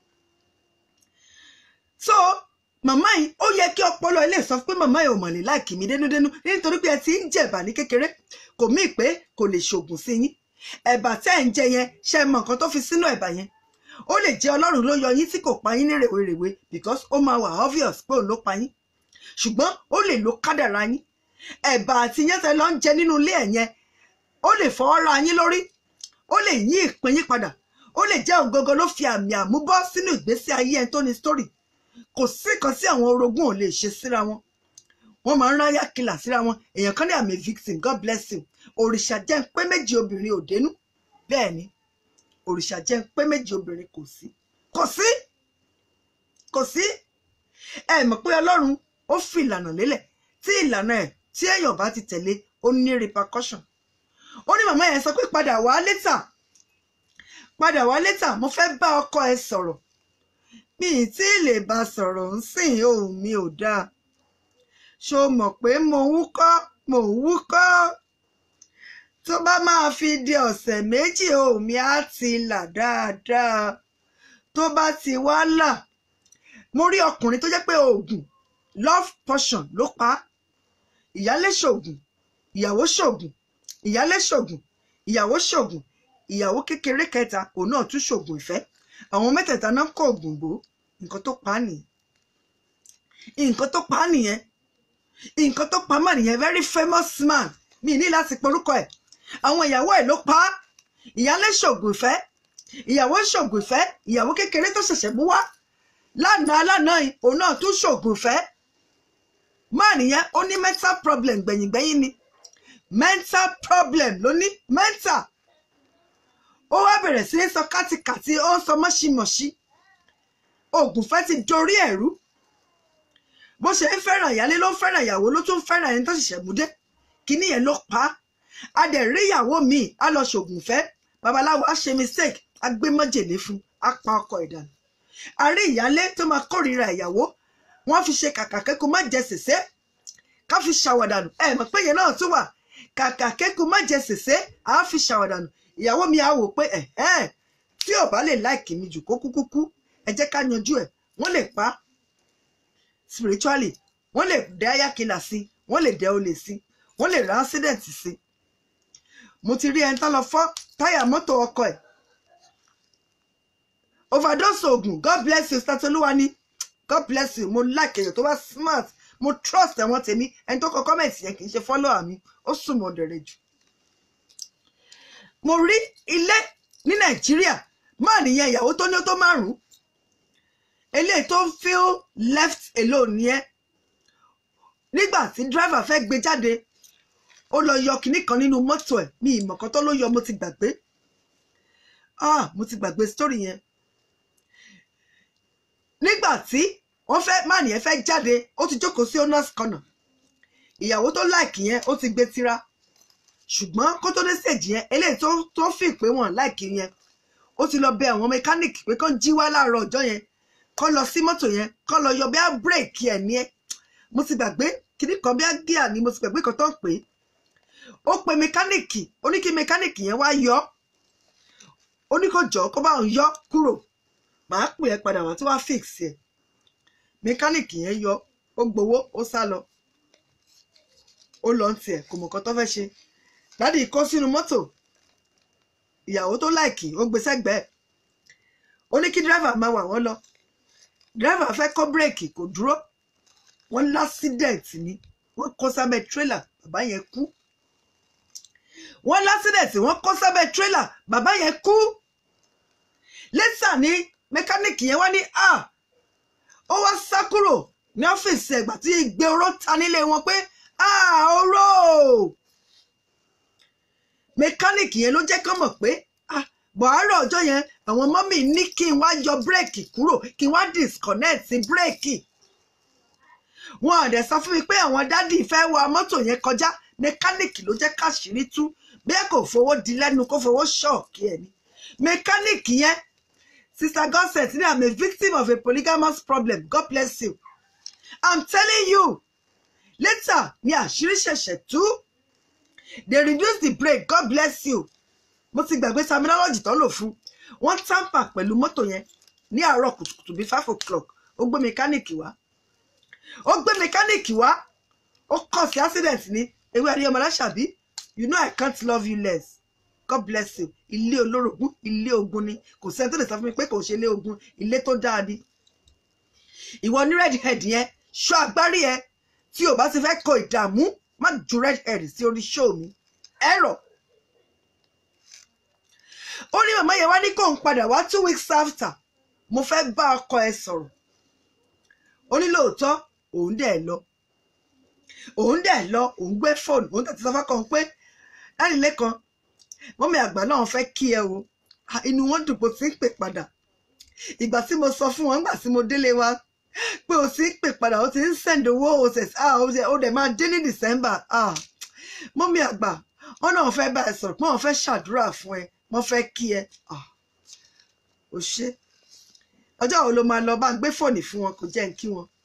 A: So màmá yìí, ó yẹ kí ọpọlọ ilé sọ pé màmá yìí ò mọ̀ lè láìkì mí dénúdénú nítorí pé ẹ ti ń jẹ̀bà ní kékeré, kò mí pé kò lè ṣògùn sí yín. Ẹ̀bà tẹ́ ẹ̀ ń jẹ yẹn, ṣe mọ nǹkan tó fi sínú ẹ̀bà yẹn. Ó lè jẹ́ Ọlọ́run ló yọ yín tí kò pa yín ní rèwerèwe because ó máa wà obvious pé òun ló pa yín. Ṣùgbọ́n ó lè lo kádàrá yín. Ẹ̀bà àti yẹn tẹ́ lọ ń jẹ nínú ilé ẹ̀ yẹn, ó lè fọwọ́ ra yín lórí. Ó lè yí ìpín yín padà. Ó lè jẹ́ ògogo ló fi àmì àmúbọ́ sínú ìgbésí ayé ẹ̀ tó ní story. Kò sí nǹkan tí àwọn orogún ò lè ṣe síra wọn. Wọ́n máa ń ráyà kìlà síra wọn. Èèyàn kan ní àmì victim. God bless you. Òrìṣà jẹ́ ń pé méjì obìnrin ò dénú. Bẹ́ẹ̀ ni. Òrìṣà jẹ́ ń pé méjì obìnrin kò sí. Kò sí. Kò sí. Ẹ mọ̀ pé Ọlọ́run ó fi ìlànà lélẹ̀. Tí ìlànà ẹ̀ tí èèyàn bá ti tẹ̀lé, ó ní repercussion. Ó ní màmá yẹn sọ pé padà wá létà. Padà wá létà, mo fẹ́ bá ọkọ ẹ sọ̀rọ̀. Mi ì tí lè bá sọ̀rọ̀ ń sìn ohùn mi ò dáa. Ṣó mọ̀ pé mo wúkọ́, mo wúkọ́. Tó bá máa fi di ọ̀sẹ̀ méjì ohùn mi á ti là dáadáa. Tó bá ti wá là. Mo rí ọkùnrin tó jẹ́ pé oògùn love potion ló pa á. Ìyálé ṣògùn, ìyàwó ṣògùn, ìyálé ṣògùn, ìyàwó ṣògùn, ìyàwó kékeré kẹta òun náà tún ṣògùn ìfẹ́. àwọn mẹ́tẹ̀ẹ̀ta náà kọ ògùngbò nǹkan tó pa á nìyẹn nǹkan tó pa á nìyẹn nǹkan tó pa á mà nìyẹn very famous man mi ní láti porúkọ ẹ̀ àwọn ìyàwó ẹ̀ ló pa á ìyálé ṣògùn ìfẹ́ ìyàwó ṣògùn ìfẹ́ ìyàwó kékeré tó ṣẹ̀ṣẹ̀ mú wá lánàá lánàá òun náà tún ṣògùn ìfẹ́ máà nìyẹn ó ní mental problem gbẹ̀yìngbẹ̀yìn ni mental problem ló ní mental ó wá bẹ̀rẹ̀ sí ní sọ kátikàti ó ń sọ mọ́ṣímọ́ṣí ògùnfẹ́ ti dorí ẹ̀rú bó ṣe ń fẹ́ràn ìyálé ló ń fẹ́ràn ìyàwó ló tún fẹ́ràn ẹni tó ṣẹ̀ṣẹ̀ mú dé kíní yẹn ló pa á a dẹ̀ rí ìyàwó míì á lọ ṣògùnfẹ́ babaláwo á ṣe mistake á gbé májèlé fún á pa ọkọ ìdànù a rí ìyálé tó máa kórìíra ìyàwó wọ́n fi ṣe kàkà kẹ́kù má jẹ sèse ká fi ṣàwàdànù ẹ̀ mọ̀ pé yẹn náà tún wà kàkà kẹ́kù má jẹ sèse á fi ṣàwàdànù ìyàwó mi á wò pé ẹ̀ ẹ́ tí ò bá lè láìkì mi jù kó kúkú kú ẹ jẹ́ ká yanjú ẹ̀ wọ́n lè pa spiritually wọ́n lè dẹ́ ayákìlà sí wọ́n lè dẹ́ olè sí wọ́n lè ra accident sí mo ti rí ẹni tán lọ fọ́ táyà mọ́tò ọkọ ẹ̀ overdose oògùn god bless you statoluwa ni god bless you mo like èèyàn tó bá smart mo trust ẹ̀wọ̀n tèmi ẹni tó kọ comment yẹn kì í ṣe follower mi ó sùn mọ́ dẹ̀rẹ̀ jù mo rí ilé ní nàìjíríà máà nìyẹn ìyàwó tó ní ó tó márùn-ún eléyìí tó ń feel left alone yẹn nígbà tí driver fẹ́ gbé jáde ó lọ yọ kinní kan nínú mọ́tò ẹ̀ mi ìmọ̀ kan tó ló yọ mo ti gbàgbé ah mo ti gbàgbé story yẹn nígbà tí wọ́n fẹ́ máà nìyẹn fẹ́ jáde ó ti jókòó sí owners corner ìyàwó tó láìkì yẹn ó ti gbé tira ṣùgbọ́n kó tó dé stage yẹn eléyìí tó tó fi pé wọ́n láìkì yẹn ó ti lọ bẹ àwọn mẹkáníìkì pé kán jí wá láàárọ̀ ọjọ́ yẹn kán lọ sí mọ́tò yẹn kán lọ yọ bí á bírèkì ẹ̀ ní ẹ́ mo ti gbàgbé kíní kan bí á gíà ni mo ti gbàgbé kan tó ń pè é ó pe mẹkáníìkì ó ní kí mẹkáníìkì yẹn wá yọ ó ní kó jọ kó bá òun yọ kúrò màá pè ẹ́ padà wá tí wàá fix ẹ̀ mẹkáníìkì yẹn yọ ó gbowó ó sá lọ ó lọ ń tiẹ̀ kò mọ̀ kan tó fẹ́ ṣe dádì kó sínú mọ́tò ìyàwó tó láìkì ó gbé sẹ́gbẹ̀ẹ́ ó ní kí dírẹ́fà máa wà wọ́n lọ dírẹ́fà fẹ́ kó bírèkì kò dúró wọ́n lásídẹ̀ẹ̀tì ni wọ́n kó sábẹ́ tírélà bàbá yẹn kú wọ́n lásídẹ̀ẹ̀tì wọ́n kó sábẹ́ tírélà bàbá yẹn kú lẹ́tà ní mẹkáníìkì yẹn wá ní à ó wá sá kúrò ní ọ́fíìsì ẹ̀gbà tí igbe oró ta nílé wọn pé à oró mẹkáníìkì yẹn ló jẹ́ kán mọ̀ pé ah bọ̀hárọ̀ ọjọ́ yẹn àwọn mọ́mì ní kí n wá yọ bírèkì kúrò kí n wá disconnect bírèkì wọn àdẹ̀ sọ fún mi pé àwọn dádì fẹ́ wa mọ́tò yẹn kọjá mẹkáníìkì ló jẹ́ káṣírí tú bẹ́ẹ̀ kò fowó di lẹ́nu kó fowó ṣọ́ọ̀kì ẹ̀ ni mẹkáníìkì yẹn sister Godset ní I'm a victim of a polygamous problem God bless you I'm telling you later ni àṣírí ṣẹ̀ṣẹ̀ tú they reduce the brake God bless you mo ti gbàgbé terminology tó lò fún wọ́n tamper pẹ̀lú mọ́tò yẹn ní àárọ̀ kùtùkùtù bíi five o'clock ó gbé mẹkáníìkì wá ó gbé mẹkáníìkì wá ó kọ̀ sí accident ní ewé adéyọmọlá ṣàbí you know I can't love you less God bless you ilé olórogún ilé ogun ni kò sẹ́ni tó lè sọ fún mi pé kò ṣe ilé ogun ilé tó dáa ni ìwọ ní red head yẹn ṣọ́ agbárí ẹ tí o bá ti fẹ́ kó ìdààmú má ju red head sí orí show mi ẹ̀rọ ó ní màmá yẹn wá ní kó ń padà wá two weeks after mo fẹ́ bá ọkọ ẹ sọ̀rọ̀ ó ní lóòótọ́ òun dẹ̀ lọ òun dẹ̀ lọ òun gbé fóònù òun tẹ̀sí sọfá kan pé láti lẹ́kan mọ́mí àgbà náà fẹ́ kí ẹ o inú wọn dùn bó ti ń pè padà ìgbà tí mo sọ fún wọn nígbà tí mo délé wa pé o ti ń pè padà o ti ń send owó o ṣe ó dẹ̀ máa dé ní December mọ́mí àgbà wọn náà fẹ́ bá ẹ sọ̀rọ̀ pé wọn fẹ́ ṣàdúrà fún ẹ wọ́n fẹ́ kí ẹ ò ṣe ọjọ́ wo ló máa lọ bá gbé fóònù fún wọn kò jẹ́ ń kí wọn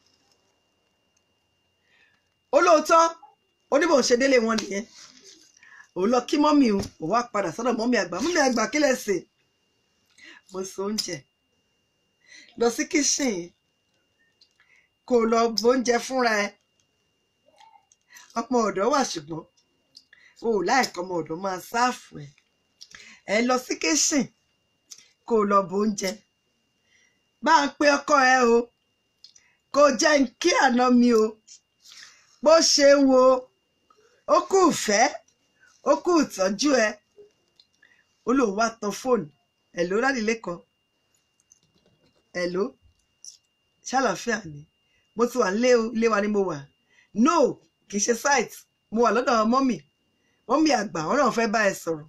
A: ó lóòótọ́ oníbò ṣe délé wọn nìyẹn ò lọ kí mọ́mì o ò wá padà sọ́dọ̀ mọ́mì àgbà mọ́mì àgbà kí lẹ̀ sè mo so oúnjẹ lọ sí kíṣìn kó lọ bóúnjẹ fúnra ẹ ọmọ ọ̀dọ̀ wà ṣùgbọ́n o ò láìka ọmọ ọ̀dọ̀ máa sáàfù ẹ ẹ lọ sí kíṣìn kó lọ bóúnjẹ bá ń pe ọkọ ẹ o kò jẹ́ ń kí àná mi o bó ṣe ń wo ó kú ìfẹ́ ó kú ìtọ́jú ẹ ó lóun wá tan fóònù hello Ládìlékan hello ṣàlàáfíà ni mo ti wà nílé o ilé wa ni mo wà no kì í ṣe site mo wà lọ́dọ̀ mọ́mì mọ́mì àgbà wọn náà fẹ́ bá ẹ sọ̀rọ̀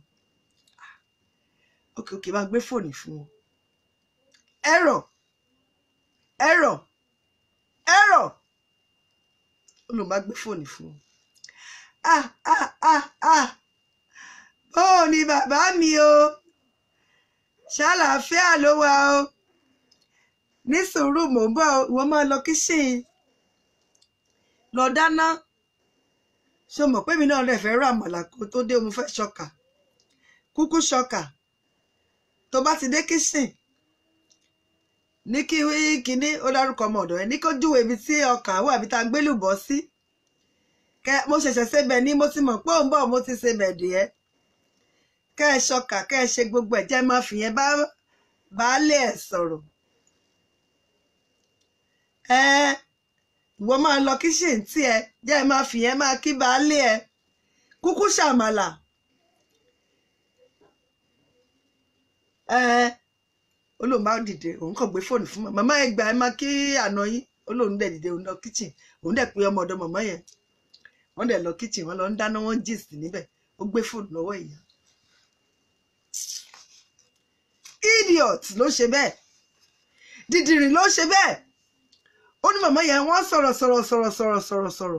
A: ok ok máa gbé fóònù fún wọn ẹ̀rọ ẹ̀rọ ẹ̀rọ ó lóun bá gbé fóònù fún wọn ah ah ah ah bóò ni bàbá mi o ṣàlàáfíà ló wà o ní sùúrù mò ń bọ̀ ìwọ máa lọ kíṣìn lọ dáná ṣó mọ̀ pé mi náà rẹ̀ fẹ́ rà àmàlà kó tó dé mo fẹ́ ṣọkà kúkú ṣọkà tó bá ti dé kíṣìn ní kí kíní ó dárúkọ ọmọ ọ̀dọ̀ ẹ ní kó júwe ibi tí ọkà wà bí tá a gbélùbọ́ sí kẹ mo ṣẹ̀ṣẹ̀ ṣebẹ̀ ní mo ti mọ̀ pé òun bọ̀ mo ti ṣebẹ̀ díẹ̀ kẹ́ ẹ ṣọkà kẹ́ ẹ ṣe gbogbo ẹ̀ jẹ́ máa fìyẹn bá baálé ẹ̀ sọ̀rọ̀ ẹ ìwọ máa lọ kíṣìn tí ẹ jẹ́ máa fìyẹn máa kí baálé ẹ kúkú ṣàmàlà ẹ olóhùn bá dìde òun kàn gbé fóònù fún màmá ẹ gbà ẹ máa kí àná yín olóhùn dẹ̀ dìde òun lọ kíṣìn òun dẹ̀ pé ọmọ ọ̀dọ̀ màmá yẹn wọ́n dẹ̀ lọ kíchìn wọ́n lọ ń dáná wọ́n gist níbẹ̀ ó gbé fóònù lọ́wọ́ ìyá idiot ló ṣe bẹ́ẹ̀ dìdìrì ló ṣe bẹ́ẹ̀ ó ní màmá yẹn wọ́n sọ̀rọ̀ sọ̀rọ̀ sọ̀rọ̀ sọ̀rọ̀ sọ̀rọ̀ sọ̀rọ̀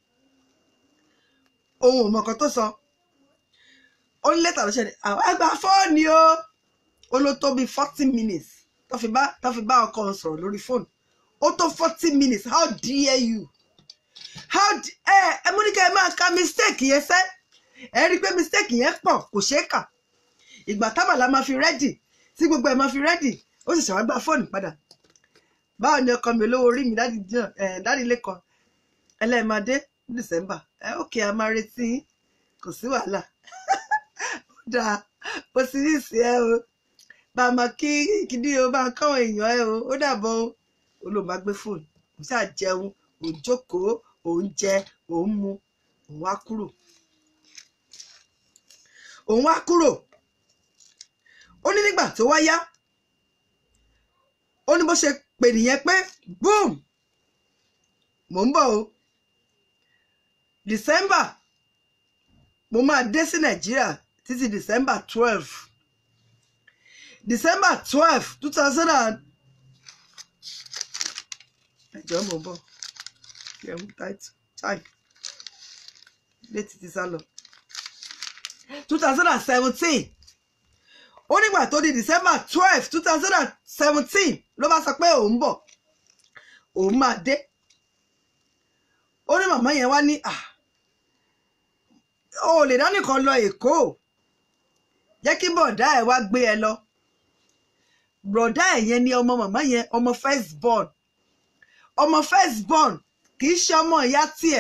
A: ohun ò mọ̀kan tó sọ ó ní lẹ́tà ló ṣẹlẹ̀ àwọn àgbà fóònù o ó ló tó bí forty minutes tó fi bá tó fi bá ọkọ sọ̀rọ̀ lórí fóònù ó tó forty minutes how dare you how ẹ ẹ mú ní kẹ́ ẹ máa ka mistake yẹn sẹ́ ẹ rí i pé mistake yẹn pọ̀ kò ṣeé kà ìgbà tábàlà máa fi rẹ́dì tí gbogbo ẹ̀ máa fi rẹ́dì ó sì ṣàwá gba fóònù padà báwo ni ọkọ mi olówó orí mi Ládìlékan ẹlẹ́ẹ̀madé December ẹ ókè a máa retí kò sí wàhálà ó dáa ó sì ní ìsìn ẹ o bá a máa kí kíní o bá a káwọn èèyàn ẹ o ó dàbọ̀ o olóògbé gbé fóònù ó ṣáà jẹun ò jókòó òun jẹ òun mu òun wá kúrò òun wá kúrò ó ní nígbà tó wá yá ó ní bó ṣe pè nìyẹn pé boom mò ń bọ̀ o December mo máa dé sí Nàìjíríà títí December twelve December twelve two thousand and ẹjọ́ mo bọ̀ ẹ̀hún táìtì chai létí ti sá lọ two thousand and seventeen ó nígbà tó di December twelve two thousand and seventeen ló bá sọ pé òun bọ̀ òun máa dé ó ní màmá yẹn wá ní ah o lè dá nìkan lọ Èkó jẹ́ kí bọ̀dá ẹ̀ wá gbé ẹ lọ bọ̀dá ẹ̀ yẹn ni ọmọ màmá yẹn ọmọ first born ọmọ first born kì í ṣe ọmọ ìyá tiẹ̀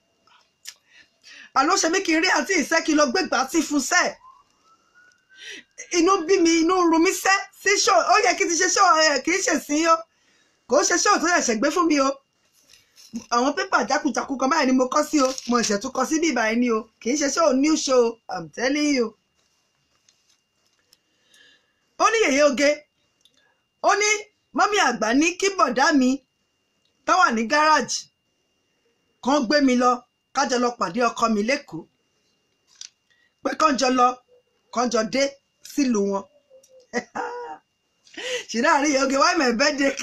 A: àló ṣe mí kí n rí àti ìṣẹ́ kí n lọ gbégbá tí fún sẹ́ẹ̀ inú bí mi inú ru mi sẹ́ sí ṣó ó yẹ kí ti ṣe ṣó ẹ̀ kì í ṣe sí o kò ṣe ṣó tó yẹ ṣẹ̀gbé fún mi o àwọn pépà jákujàku kan báyìí ni mo kọ́ sí o mo ṣẹ̀ tún kọ́ sí bí ìbáyìí ni o kì í ṣe ṣó new show I'm telling you. ó ní yèyé oge ó ní mọ́mí àgbà ní kí bọ̀dá mi tó wà ní gáràjì kan gbé mi lọ kájọ lọ pàdé ọkọ mi lẹ́kọ̀ọ́ pé kán jọ lọ kán jọ dé sílùú wọn ṣìnà àríyá oge why my birthday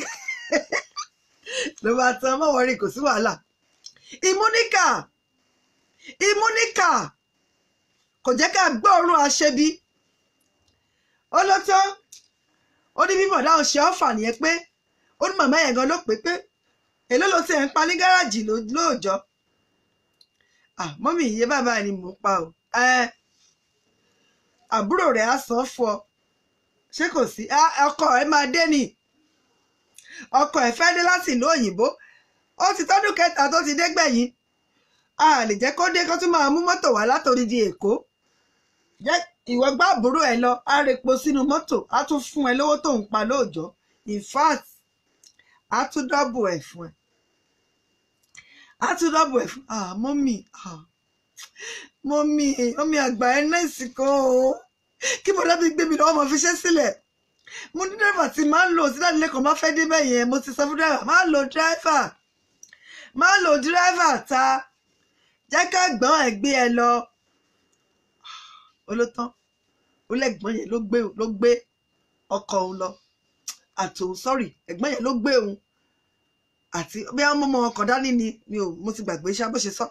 A: ló bá tán mọ́ wọ́n rí kò sí wàhálà ìmúníkà ìmúníkà kò jẹ́ ká gbọ́ òórùn aṣebi ó ló tán ó ní bí bọ̀dá òun ṣe ọ́fà nìyẹn pé ó ní màmá yẹn gan ló pé pé èló ló ti ẹ̀ ń pa ní gáràjì lóòjọ́ ah mọ́mí iye bàbá ni mò ń pa o ẹ àbúrò rẹ̀ á san fún ọ ṣé kò sí ọkọ ẹ máa dé ni ọkọ ẹ fẹ́ dé láti ìlú òyìnbó ó ti tọ́dún kẹta tó ti dé gbẹ̀yìn a lè jẹ́ kó dé kó tún máa mú mọ́tò wá látòrí di Èkó jẹ́ ìwọ gbá àbúrò ẹ lọ á repo sínú mọ́tò á tún fún ẹ lówó tó ń pa lóòjọ́ in fact a tún dọ́bù ẹ̀ fún ẹ a tún dọ́bù ẹ̀ fún ah mọ́mì ah mọ́mì mọ́mì àgbà ẹ̀ náà sì kọ́ o kí bọ́dá bí gbé mi lọ́wọ́ mo fi ṣẹ́ sílẹ̀ mo ní dírẹ́fà tí máa ń lò sí láti lẹ́kọ̀ọ́ máa fẹ́ dé bẹ́ẹ̀ yẹn mo ti sọ fún dírẹ́fà máa lo dírẹ́fà máa lo dírẹ́fà ta jẹ́ ká gbọ́n ẹ̀ gbé ẹ lọ olótán ó lẹ́gbọ́n yẹn ló gbé ló gbé ọkọ̀ òun lọ àtò sọ́rí ẹ̀gbọ́n yẹn ló gbé òun àti bí wọ́n mọ́ ọkọ̀ dání ni mi ò mo ti gbàgbé iṣẹ́ bó ṣe sọ.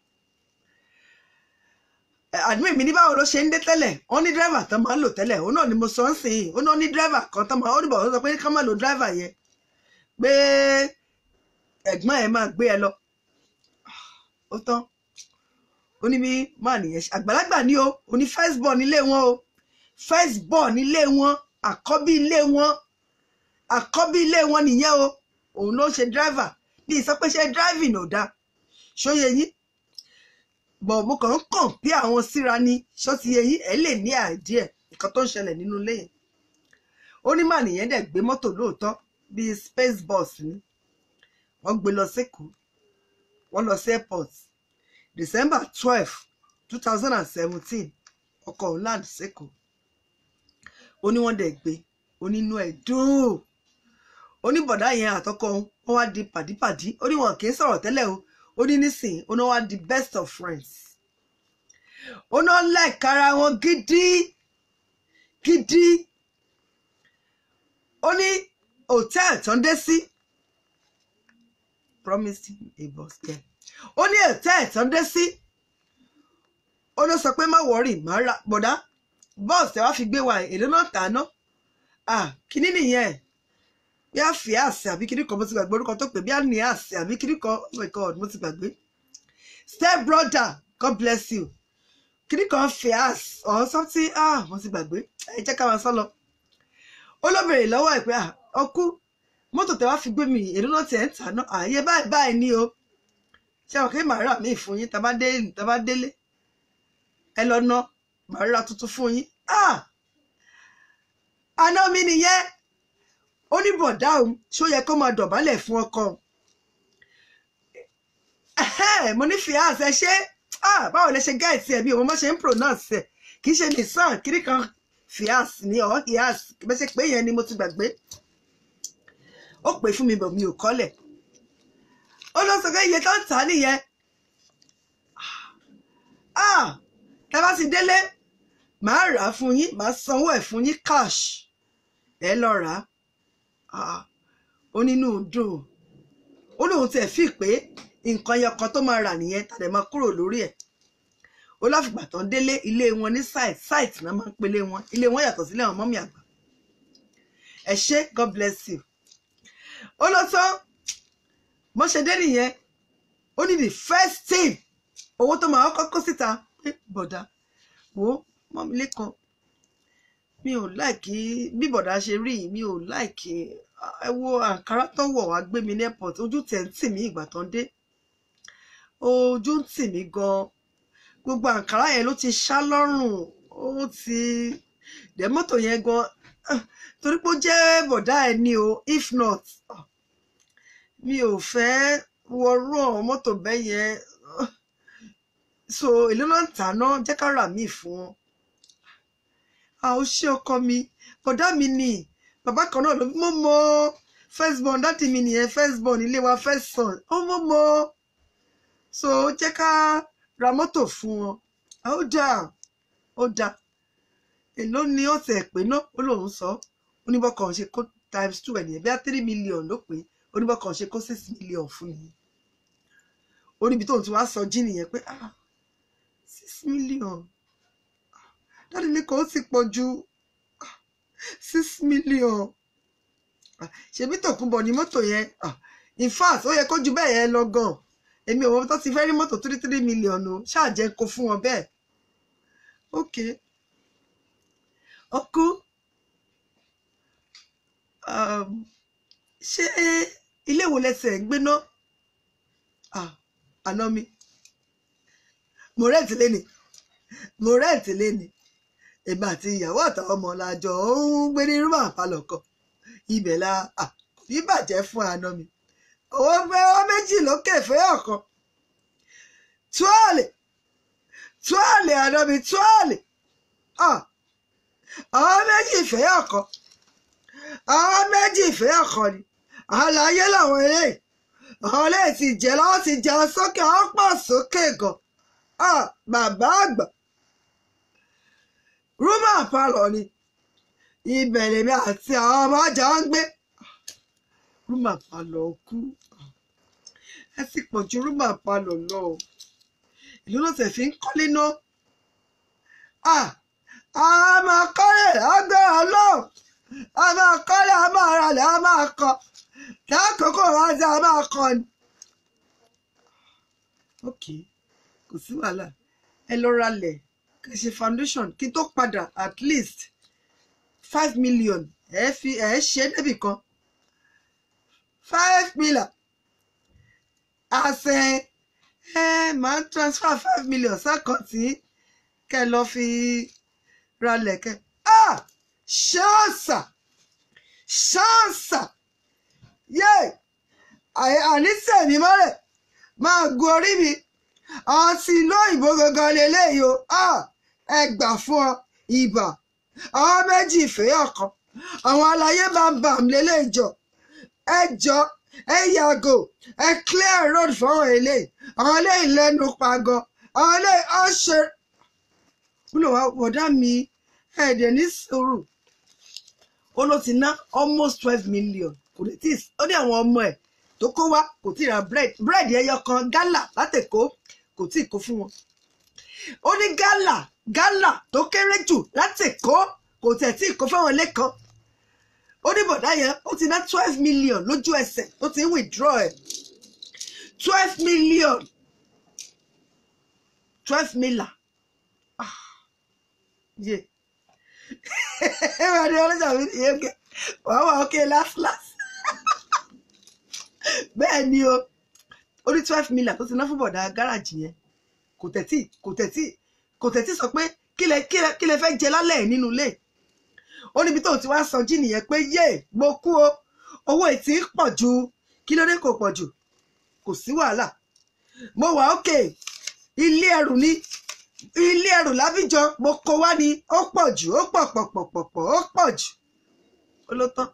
A: àdúgbò mi ní báwo ló ṣe ń dé tẹ́lẹ̀ wọ́n ní dírẹ́fà tán máa ń lò tẹ́lẹ̀ òun náà ni mo sọ ń sìn yìí ó náà ní dírẹ́fà kan tán máa ó dìbò ó sọ pé ká má lo dírẹ́fà yẹn pé ẹ̀gbọ́n ẹ̀ máa gbé ẹ lọ ó tán ó ní bí máa nìyẹn àgbàlagbà ní o ó ní first born nílé wọn o first born nílé wọn àkọ́bí ilé wọn àkọ́bí ilé wọn nìyẹn o òun ló ń ṣe dírẹ́fà bí ìsọpẹ́ṣẹ́ driving ò dáa ṣóyè yín bọ̀ mo kàn ń kàn bí àwọn síra ni ṣó ti yẹ yín ẹ lè ní àìdíẹ̀ nǹkan tó ń ṣẹlẹ̀ nínú ilé yẹn ó ní mà nìyẹn dẹ̀ gbé mọ́tò lóòótọ́ bíi space bus ni wọ́n gbé lọ sékòó wọ́n lọ sí airport December twelve two thousand and seventeen ọkọ̀ òun land sékòó ó ní wọ́n dẹ̀ gbé ó nínú ẹ̀ dùn ó ní bọ̀dá yẹn àtọkọ wọn wá di pàdípàdí ó ní wọn kì í sọ̀rọ̀ tẹ́lẹ̀ o ó ní nísìnyí ó ní wọ́n wá di best of friends ó ní wọ́n like ara wọn gidi gidi ó ní hòtẹ́ẹ̀lì tó ń dé sí promised him a bus girl ó ní hòtẹ́ẹ̀lì tó ń dé sí ó ló sọ pé má wọrí má ra bọ̀dá bọ́ọ̀sì tẹ wá fi gbé wa èlé náà tà ná ah kíní nìyẹn bí a fi àṣẹ àbí kíní kan mo ti gbàgbé orúkọ tó pè bí a ní àṣẹ àbí kíní kan oh my god mo ti gbàgbé step brother god bless you kíní kan fi àṣẹ or something ah mo ti gbàgbé ẹ jẹ́ ká máa sọ lọ ó ló béèrè lọ́wọ́ ẹ̀ pé ah ọkú mọ́tò tẹ wá fi gbé mi èlé náà tẹ̀ ń tà ná àyè báyìí báyìí ní o ṣé wọn kì í máa rà mí fún yín tá bá délé ẹ lọ ná màá ra tuntun fún yín ah àná mi nìyẹn ó ní bọ̀dá òun ṣó yẹ kó máa dọ̀bálẹ̀ fún ọkọ mo ní fiance ẹ ṣe ah báwo lẹ ṣe gáìtì ẹ bí òun máa ṣe ń pronounce ẹ kì í ṣe nìsan kiri kan fiance ní ọ fiance bẹ́ẹ̀ ṣe pé yẹn ni mo ti gbàgbé ó pè fún mi bọ̀ mi ò kọ́lẹ̀ ó lọ sọ pé iye tó ń tà á nìyẹn ah tá bá ti délé màá rà á fún yín màá sanwó ẹ̀ fún yín cash ẹ lọ rà á ó nínú dùn ó lóun tiẹ̀ fi pé nǹkan ẹyọ kan tó máa rà nìyẹn tàdé máa kúrò lórí ẹ̀ ó láfìgbà tán délé ilé wọn ní site site náà máa ń pelé wọn ilé wọn yàtọ̀ sílé àwọn mọ́mí àgbà ẹ ṣé god bless you ó lọ tán mo ṣe dé nìyẹn ó ní the first thing owó tó máa kọ́kọ́ kó síta pé bọ̀dá wo mọ́mí lẹ́kan mi ò láìkí bí bọ̀dá ṣe rí mi ò láìkí ẹ wo àǹkárá tó wọ̀ wá gbé mi ní airport ojú tẹ̀ ń tì mí ìgbà tán dé ojú ń tì mí gan gbogbo àǹkárá yẹn ló ti ṣá lọ́rùn ó ti dẹ̀ mọ́tò yẹn gan torí pé ó jẹ́ bọ̀dá ẹ ní o if not mi ò fẹ́ wọrú àwọn mọ́tò bẹ́ẹ̀ yẹn so èlé náà ń tà náà jẹ́ ká rà mí fún wọn a ó ṣe ọkọ mi bọ̀dá mi ni bàbá kan náà ló mọ́ mọ́ first born dáàdì mi nìyẹn first born ilé wa first son ó mọ́ mọ́ so jẹ́ ká ra mọ́tò fún wọn a ó dà ó dà èló ni ó tẹ̀ pé náà ó lóun sọ oníbọ̀kan ṣe kó times two ẹ̀ nìyẹn bí i three million ló pé oníbọ̀kan ṣe kó six million fún nìyẹn ó níbi tóun ti wá sọ jí nìyẹn pé ah six million dáàdì ní kò ó ti pọ̀ ju six million ṣebí tòkunbọ̀ ní mọ́tò yẹn in fact ó yẹ kó ju bẹ́ẹ̀ yẹn lọ gan èmi ò wọ́n tó ti fẹ́ rí mọ́tò three three million o ṣáà jẹ́ kó fún wọn bẹ́ẹ̀ ok ọkú ṣé ilé wo lẹsẹ̀ ń gbéná àná mi mo rẹ́ǹtì léni mo rẹ́ǹtì léni èmi àti ìyàwó àtàwọn ọmọ làjọ ń gbé ní rúmà àpalọ̀ kan ibẹ̀ la bí bàjẹ́ fún àná mi owó fẹ́wọ́ méjì lókè fẹ́ ọ̀kan tuọ́ọ̀lì tuọ́ọ̀lì àná mi tuọ́ọ̀lì àwọn méjì fẹ́ ọ̀kan àwọn méjì fẹ́ ọ̀kan ni àlàyé làwọn eléyìí àwọn eléyìí ti jẹ́ lọ́wọ́ ti jẹun sókè wọ́n pọ̀ sókè gan bàbá àgbà rúmà palọ̀ ni ibẹ̀ lèmi àti àwọn ọmọ ọjà ń gbé rúmà palọ̀ kú ẹ sì pọ̀ ju rúmà palọ̀ lọ ìlú ló tẹ̀ fi ń kọ́lé náà a máa kọ́lé lágbára lọ́wọ́ a máa kọ́lé a máa ralẹ̀ a máa kọ́ lákòókò rántí a máa kọ́ ni. ok kò sí wàhálà ẹ lọ ralẹ̀ kẹ ṣe foundation kí tó padà at least five million ẹ fi ẹ ṣe débì kan five million àṣẹ ẹ máa transfer five million sákàntì kẹ lọ fi ralẹ̀ kẹ ah ṣáàṣà ṣáàṣà yé àníṣe mi mọ́lẹ̀ máa gun orí mi àti ìlú òyìnbó gangan lélẹ́yìí o ẹ gbà fún ọ ìbà àwọn méjì ìfẹ́ ọ̀kan àwọn aláyé máa ń bà mí lélẹ́yìí jọ ẹ jọ ẹ yàgò ẹ clear road fọwọ́ eléyìí àwọn eléyìí lẹ́nu pagọ́ àwọn eléyìí ọ ṣe wúlò wá wọ̀dá mi ẹ̀ẹ́dẹ̀ ní sùúrù ó ló ti ná almost twelve million kò lè tí ó ní àwọn ọmọ ẹ̀ tó kó wá kò tí ì ra bread bread ẹyọ kan gálà látẹ̀kọ́ kò tí ì kó fún wọn ó ní gálà gálà tó kéré jù látẹ̀kọ́ kò tẹ̀ tí ì kó fún wọn lẹ́kan ó ní bọ̀dá yẹn ó ti ná twelve million lójú ẹsẹ̀ ó ti ń withdraw ẹ̀ twelve million twelve mila ah yeah ẹ̀rọ ni ọlọ́jà mi nìyẹn kẹ́ wàá wà ókè last last bẹ́ẹ̀ ni o ó ní twelve million tó ti ná fún bọ̀dá gáràjì yẹn kò tẹ̀tí kò tẹ̀tí kò tẹ̀tí sọ pé kí lẹ kí lẹ kí lẹ fẹ́ jẹ lálẹ́ nínú ilé ó níbi tóun ti wá sọ jí nìyẹn pé yé mo kú o owó ètí pọ̀ ju kí ló dé kò pọ̀ jù kò sí wàhálà mo wà ókè ilé ẹrù ní ilé ẹrù lábíjọ mo kó wá ní ó pọ̀ jù ó pọ̀ pọ̀ pọ̀ pọ̀ pọ̀ ó pọ̀ jù ó ló tán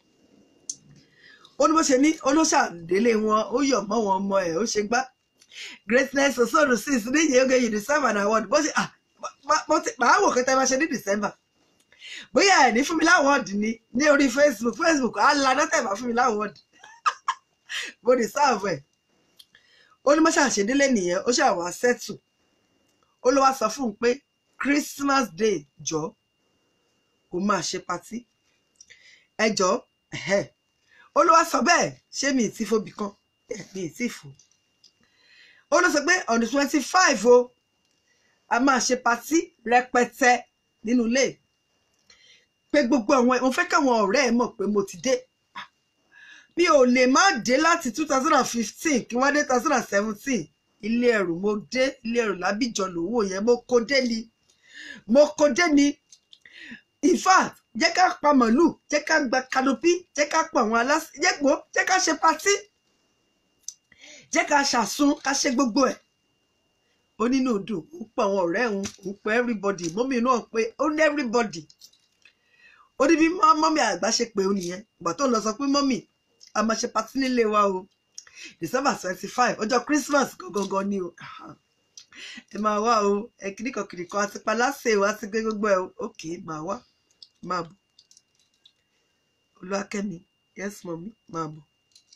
A: ó ní bó ṣe ní olóṣàdélé wọn ó yọ̀ mọ́ wọn ọmọ ẹ̀ ó ṣe gbá greatness osoru six níyẹn oge you deserve an award bó ṣe ah mo ti máa wò kẹta máa ṣe ní December bóyá ẹ̀ ní fún mi láwọ́ọ̀dì ni ní orí Facebook Facebook á la nọ́tẹ̀ máa fún mi láwọ́ọ̀dì mo deserve ẹ̀ ó ní mo ṣàṣedélé nìyẹn ó ṣàwà settle ó ló wá sọ fún un pé Christmas Day jọ ó máa ṣe patí ẹjọ́ ó ló wá sọ bẹ́ẹ̀ ṣé mi ì tí fóbi kan mi ì tí fò ó ló sọ pé on the twenty five o a máa ṣe patí rẹpẹtẹ nínú ilé pé gbogbo àwọn mo fẹ́ káwọn ọ̀rẹ́ ẹ̀ mọ̀ pé mo ti dé mi ò lè má dé láti two thousand fifteen kí wọ́n dé two thousand seventeen ilé ẹrù mo dé ilé ẹrù lábíjọ lówó yẹn mo kó dé ni mo kó dé ni in fact jẹ́ ká pa màlúù jẹ́ ká gba kanopi jẹ́ ká pa àwọn aláṣẹ jẹ́ pò jẹ́ ká ṣe patí jẹ́ ká ṣàsun ká ṣe gbogbo ẹ̀ ó nínú dùn ó pa àwọn ọ̀rẹ́ òun ó pa everybody mọ́mí náà pé ó ní everybody ó ní bí mọ́mí àgbà ṣe pé ó nìyẹn ìgbà tó ń lọ sọ pé mọ́mí a máa ṣe patí nílé wa o December twenty five ọjọ́ Christmas gangan ni o ẹ máa wá o ẹ kìnnìkan kìnnìkan àti paláṣẹ o àti gbé gbogbo ẹ ok máa wá máa bọ̀ Olúwakẹ́mi yes mọ́mí máa bọ̀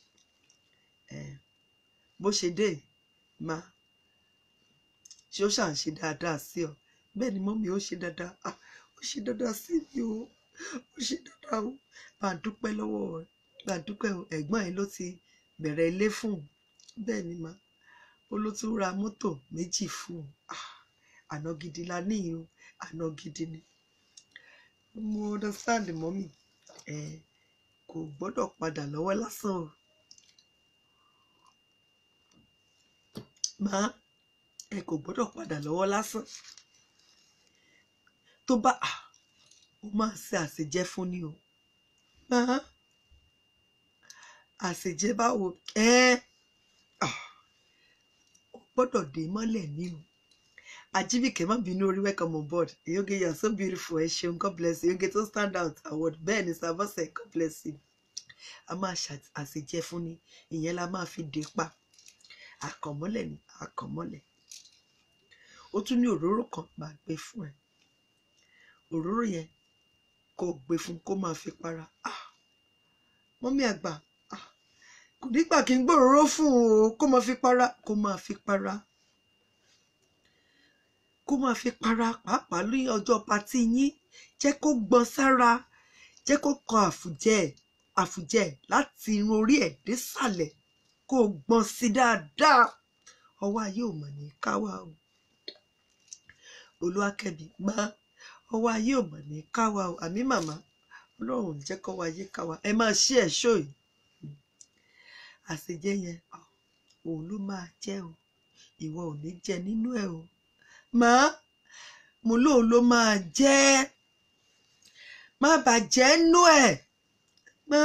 A: bó ṣe dé máa ṣé ó ṣàn ṣe dáadáa sí ọ bẹ́ẹ̀ ni mọ́mí ó ṣe dáadáa ah ó ṣe dáadáa sí mi o ó ṣe dáadáa o máa dúpẹ́ lọ́wọ́ rẹ̀ máa dúpẹ́ o ẹ̀gbọ́n ẹ̀ ló ti bẹ̀rẹ̀ ilé fún un bẹ́ẹ̀ ni máa ó ló tún ra mọ́tò méjì fún un ah àná gidi la níyìn o àná gidi ni mo understand mọ́mí ẹ kò gbọ́dọ̀ padà lọ́wọ́ lásán o máa ẹ kò gbọ́dọ̀ padà lọ́wọ́ lásán tó bá ó máa ṣe àṣejẹ fún ni o máa àṣejẹ báwo ẹ ó gbọ́dọ̀ dé mọ́lẹ̀ ní o. Ajibike má bínú orí, welcome on board. Iyoge, you are so beautiful. Ẹ ṣeun, God bless you. Iyoge tó stand out award bẹ́ẹ̀ ni Sabose, God bless you. A máa ṣàṣejẹ fún ni, ìyẹn la máa fi dé pa. Àkànmọ́lẹ̀ ni àkànmọ́lẹ̀. Ó tún ní òróró kan máa gbé fún ẹ. Òróró yẹn kò gbé fún kó máa fi para. Ah, mọ́mí àgbà, ah, kò nígbà kí n gbòòrò fún o kó máa fi para, kó máa fi para. Kó máa fi para pàápàá ní ọjọ́ patí yín. Jẹ́ kó gbọ́n sára, jẹ́ kó kan àfùjẹ́ àfùjẹ́ láti irun orí ẹ̀ désàlẹ̀, kó gbọ́n sí dáadáa. Ọwọ́ ayé ò mọ̀ ní káwá o. Olúwakẹ́mi gbá ọwọ́ ayé ò mọ̀ ní káwá o. Àmì màmá, Ọlọ́run jẹ́ kọ́wọ́ ayé káwá. Ẹ máa ṣí ẹ̀ ṣó yìí. Àṣejẹ yẹn òun ló máa jẹ́ o. Ìwọ ò ní jẹ nínú ẹ̀ o. Màá mo lóun ló máa jẹ́. Má bàjẹ́ nú ẹ̀. Má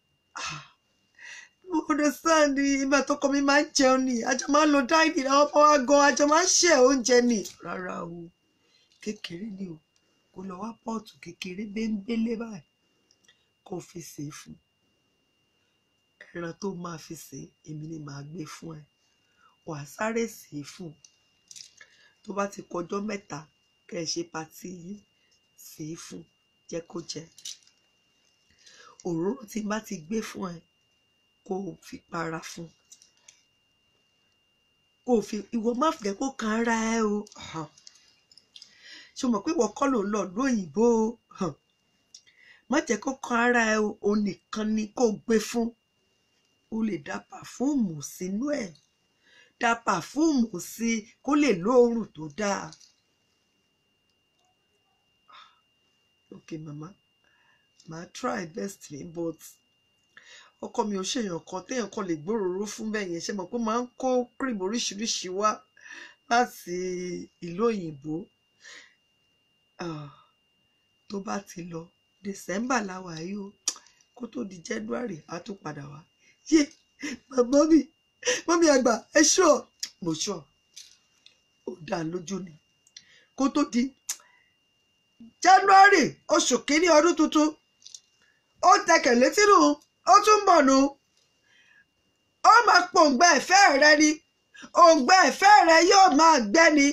A: mo understand ìgbà tọkọ mi máa ń jẹun ni. Àjọ máa ń lo dáìdì àwọn ọmọ wa gan. Àjọ máa ń ṣe oúnjẹ ni. Rárá o. Kékeré ni o. Kó lọ wá pọ́ọ̀tù kékeré béńbélé báyìí. Kó fi sè é fún. Ẹran tó máa fi sè é, èmi ni màá gbé fún ẹ. Wà á sáré sè é fún. Tó bá ti kọjọ́ mẹ́ta kẹ́ ẹ ṣe patí yín, sè é fún, jẹ́ kó jẹ. Òróró tí n bá ti gbé fún ẹ, kó o fi para fún. Kó o fi, ìwọ má fẹ́ kó kan ara ẹ o. Ṣé o mọ̀ pé ìwọ kọ́ ló ń lọ ìlú òyìnbó o? Má jẹ́ kó kan ara ẹ o. Òun nìkan ni kó o gbé fún. O lè dá pàfúùmù sínú ẹ̀. Dá pàfúùmù sí kó lè lóòrùn tó dáa. Okay mama, màá try best me but ọkọ mi ò ṣèyàn kan téèyàn kan lè gbòòrò fún bẹ́ẹ̀ yẹn. Ṣé mọ̀ pé máa ń kó cream oríṣiríṣi wá láti ìlú òyìnbó. Tó bá ti lọ December láwa yìí o, kó tó di January á tún padà wá. Yé bàbá mi mọ́mí àgbà ẹ ṣọ́ mo ṣọ́ ó dá lójú ni. Kó tó di January oṣù kìíní ọdún tuntun, ó tẹkẹ̀ létí nù, ó tún bọ̀ nù. Ó máa pòǹgbẹ ìfẹ́ rẹ ni, òǹgbẹ ìfẹ́ rẹ yóò máa gbẹ́ ni.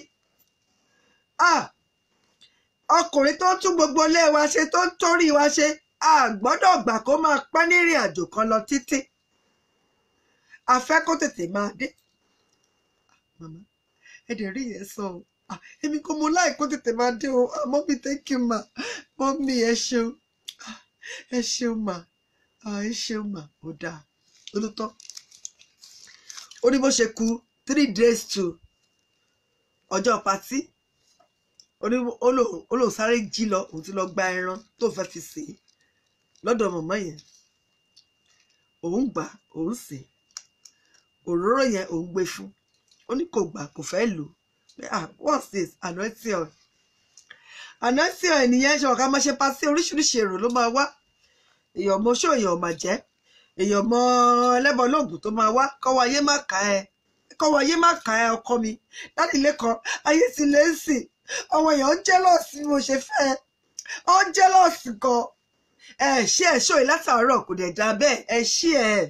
A: Ọkùnrin tó ń tún gbogbo ilé wa ṣe, tó ń torí wa ṣe, a gbọ́dọ̀ gbà kó máa pẹ́ nírìn àjò kan lọ títí. A fẹ́ kó tètè máa dé. Màmá ẹ dẹ̀ rí yẹn sọ o. Èmi kò mú láì kó tètè máa dé o. Mọ́mí thank you ma. Mọ́mí ẹ ṣeun. Ẹ ṣeun ma. Ẹ ṣeun ma. Ó dáa. Olùtọ́. Ó ní bó ṣe kù three days to ọjọ́ patí. Ó ní ó lò sáré jí lọ. Òun ti lọ gba ẹran tó fẹ́ fi sè é lọ́dọ̀ màmá yẹn. Òun gbà òun sè é. Òróró yẹn òun gbé fún. Ó ní kò gbà kò fẹ́ lò. Ah, what's this? Anointing oil. Anointing oil nìyẹn ṣe ọ̀ká máa ṣe pasí oríṣiríṣi èrò ló máa wá. Èèyàn mọ ṣó èèyàn mà jẹ́. Èèyàn mọ ẹlẹ́bọ lóògùn tó máa wá. Kọ́wọ́ ayé má kà ẹ́. Kọ́wọ́ ayé má kà ẹ́ ọkọ mi. Láti ilé kan, ayé ti lè ń sìn. Ọmọ èèyàn ń jẹ́lọ́ọ̀sì bí mo ṣe fẹ́. Ó ń jẹ́lọ́ọ̀sì gan. Ẹ ṣí ẹ̀ ṣó yìí látàárọ̀ kò dẹ̀ dá bẹ́ẹ̀. Ẹ ṣí ẹ̀.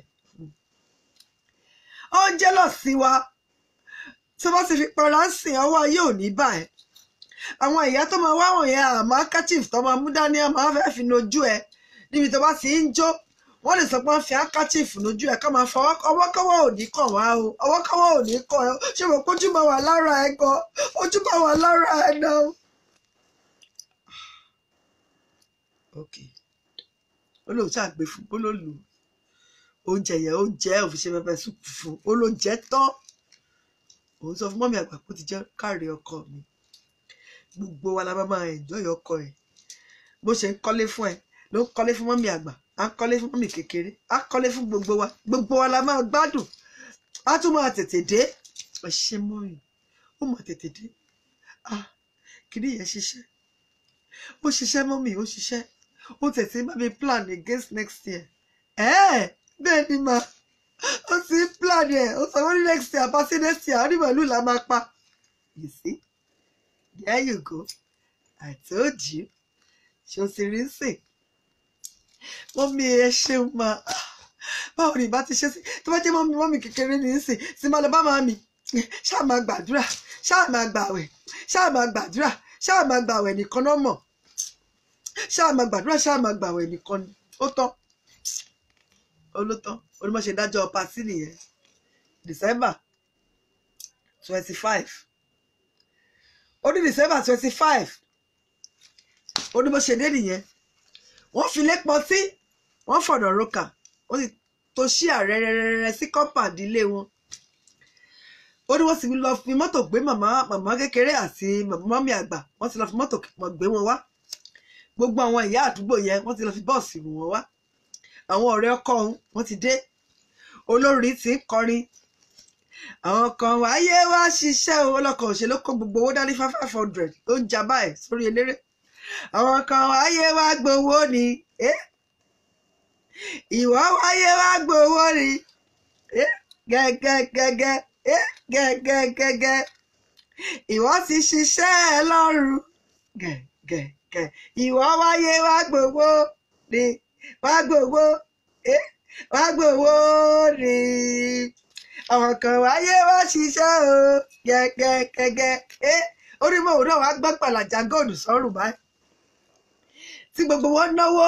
A: Ó ń jẹ́lọ́ọ̀sì wa. Tí wọ́n ti fi para ń sìn ọwọ́ ayé ò ní bà ẹ́. Àwọn ìyá tó máa wá wọ̀nyẹn àmọ́ handkerchief tó máa mú dání àmọ́ fẹ́ fi nojú ẹ níbi tó bá ti ń jó. Wọ́n lè sọ pé wọ́n fi handkerchief nojú ẹ ká máa fọ ọwọ́kọ́wọ́ ò ní kàn wá o. Ọwọ́kọ́wọ́ ò ní kàn ẹ́. Ṣé mo kójú máa wà lára ẹ gan? Ojú máa wà lára ẹ náà. Okay. Ó lóun ṣàgbé fún ó ló lù oúnjẹ yẹn ó jẹ́ òfin ṣe pẹpẹ súpù fún ó ló jẹ́ tán. Òun sọ fún mọ́mí àgbà pé ó ti jẹ́ káàrí ọkọ mi. Gbogbo wa la máa enjoy ọkọ ẹ̀. Bó ṣe ń kọ́lé fún ẹ ló ń kọ́lé fún mọ́mí àgbà. À ń kọ́lé fún mọ́mí kékeré. À ń kọ́lé fún gbogbo wa. Gbogbo wa la máa gbádùn. A tún máa tètè dé. Ẹ ṣe mọ́rin. Ó máa tètè dé. Ah, kìíní yẹn ṣiṣẹ́. Ó ṣiṣẹ́ mọ́mí ó ṣiṣẹ́. Ó tètè bá mi plan against next year. Ẹ́ẹ̀ bẹ́ẹ̀ ni mà ó ti ń plan ẹ̀ ó sọ wọ́n ní next year àbá sí next year ní màálù la máa pa. You see, there you go, I told you. Ṣé o ti rí sìn? Mọ́mí ẹ ṣeun mà. Báwo ni ìbá ti ṣe sí tó bá jẹ́ mọ́mí mọ́mí kékeré ní sìn sí máa lọ bá máa mi ṣáà máa gbàdúrà ṣáà máa gbàwẹ̀ ṣáà máa gbàdúrà ṣáà máa gbàwẹ̀ nìkan náà mọ̀ ṣáà máa gbàdúrà ṣáà máa gbàwẹ̀ nìkan ni ó tán ó ló tán onímọ̀ ṣe dájọ́ pàtí nìyẹn December twenty five ó ní December twenty five onímọ̀ ṣe dé nìyẹn wọ́n fi lépọ̀ sí wọ́n fọ̀dọ̀ roka wọ́n sì tó ṣí ààrẹ rẹ̀rẹ̀rẹ̀ sí kọ́mpàdì ilé wọn ó ní wọ́n sì lọ fi mọ́tò gbé màmá màmá kékeré àti mọ́mí àgbà wọ́n ti lọ fi mọ́tò gbé wọn wá gbogbo àwọn ìyá àdúgbò yẹn wọ́n ti lọ fi bọ́ọ̀sì rù wọn wá àwọn ọ̀rẹ́ ọkọ wọn ti dé olórí ti ń kọrin àwọn kan wáyé wá ṣiṣẹ́ ọlọ́kọ̀ òṣèlú kó gbogbo owó dání five five hundred ó ń jaba ẹ̀ sórí eléré àwọn kan wáyé wá gbowó ni ìwọ wáyé wá gbowó ni gẹ́gẹ́gẹ́gẹ́ gẹ́gẹ́gẹ́gẹ́ ìwọ ti ṣiṣẹ́ ẹ lọ́rùn gẹ́gẹ́gẹ́ ìwọ wáyé wá gbowó ni wá gbowó wá gbowó ni àwọn kan wáyé wá ṣiṣẹ́ o gẹ́gẹ́gẹ́gẹ́ onímọ̀ òun náà wá gbọ́ pàlàjà góòlù sọ́rùn báyìí tí gbogbo wọn náwó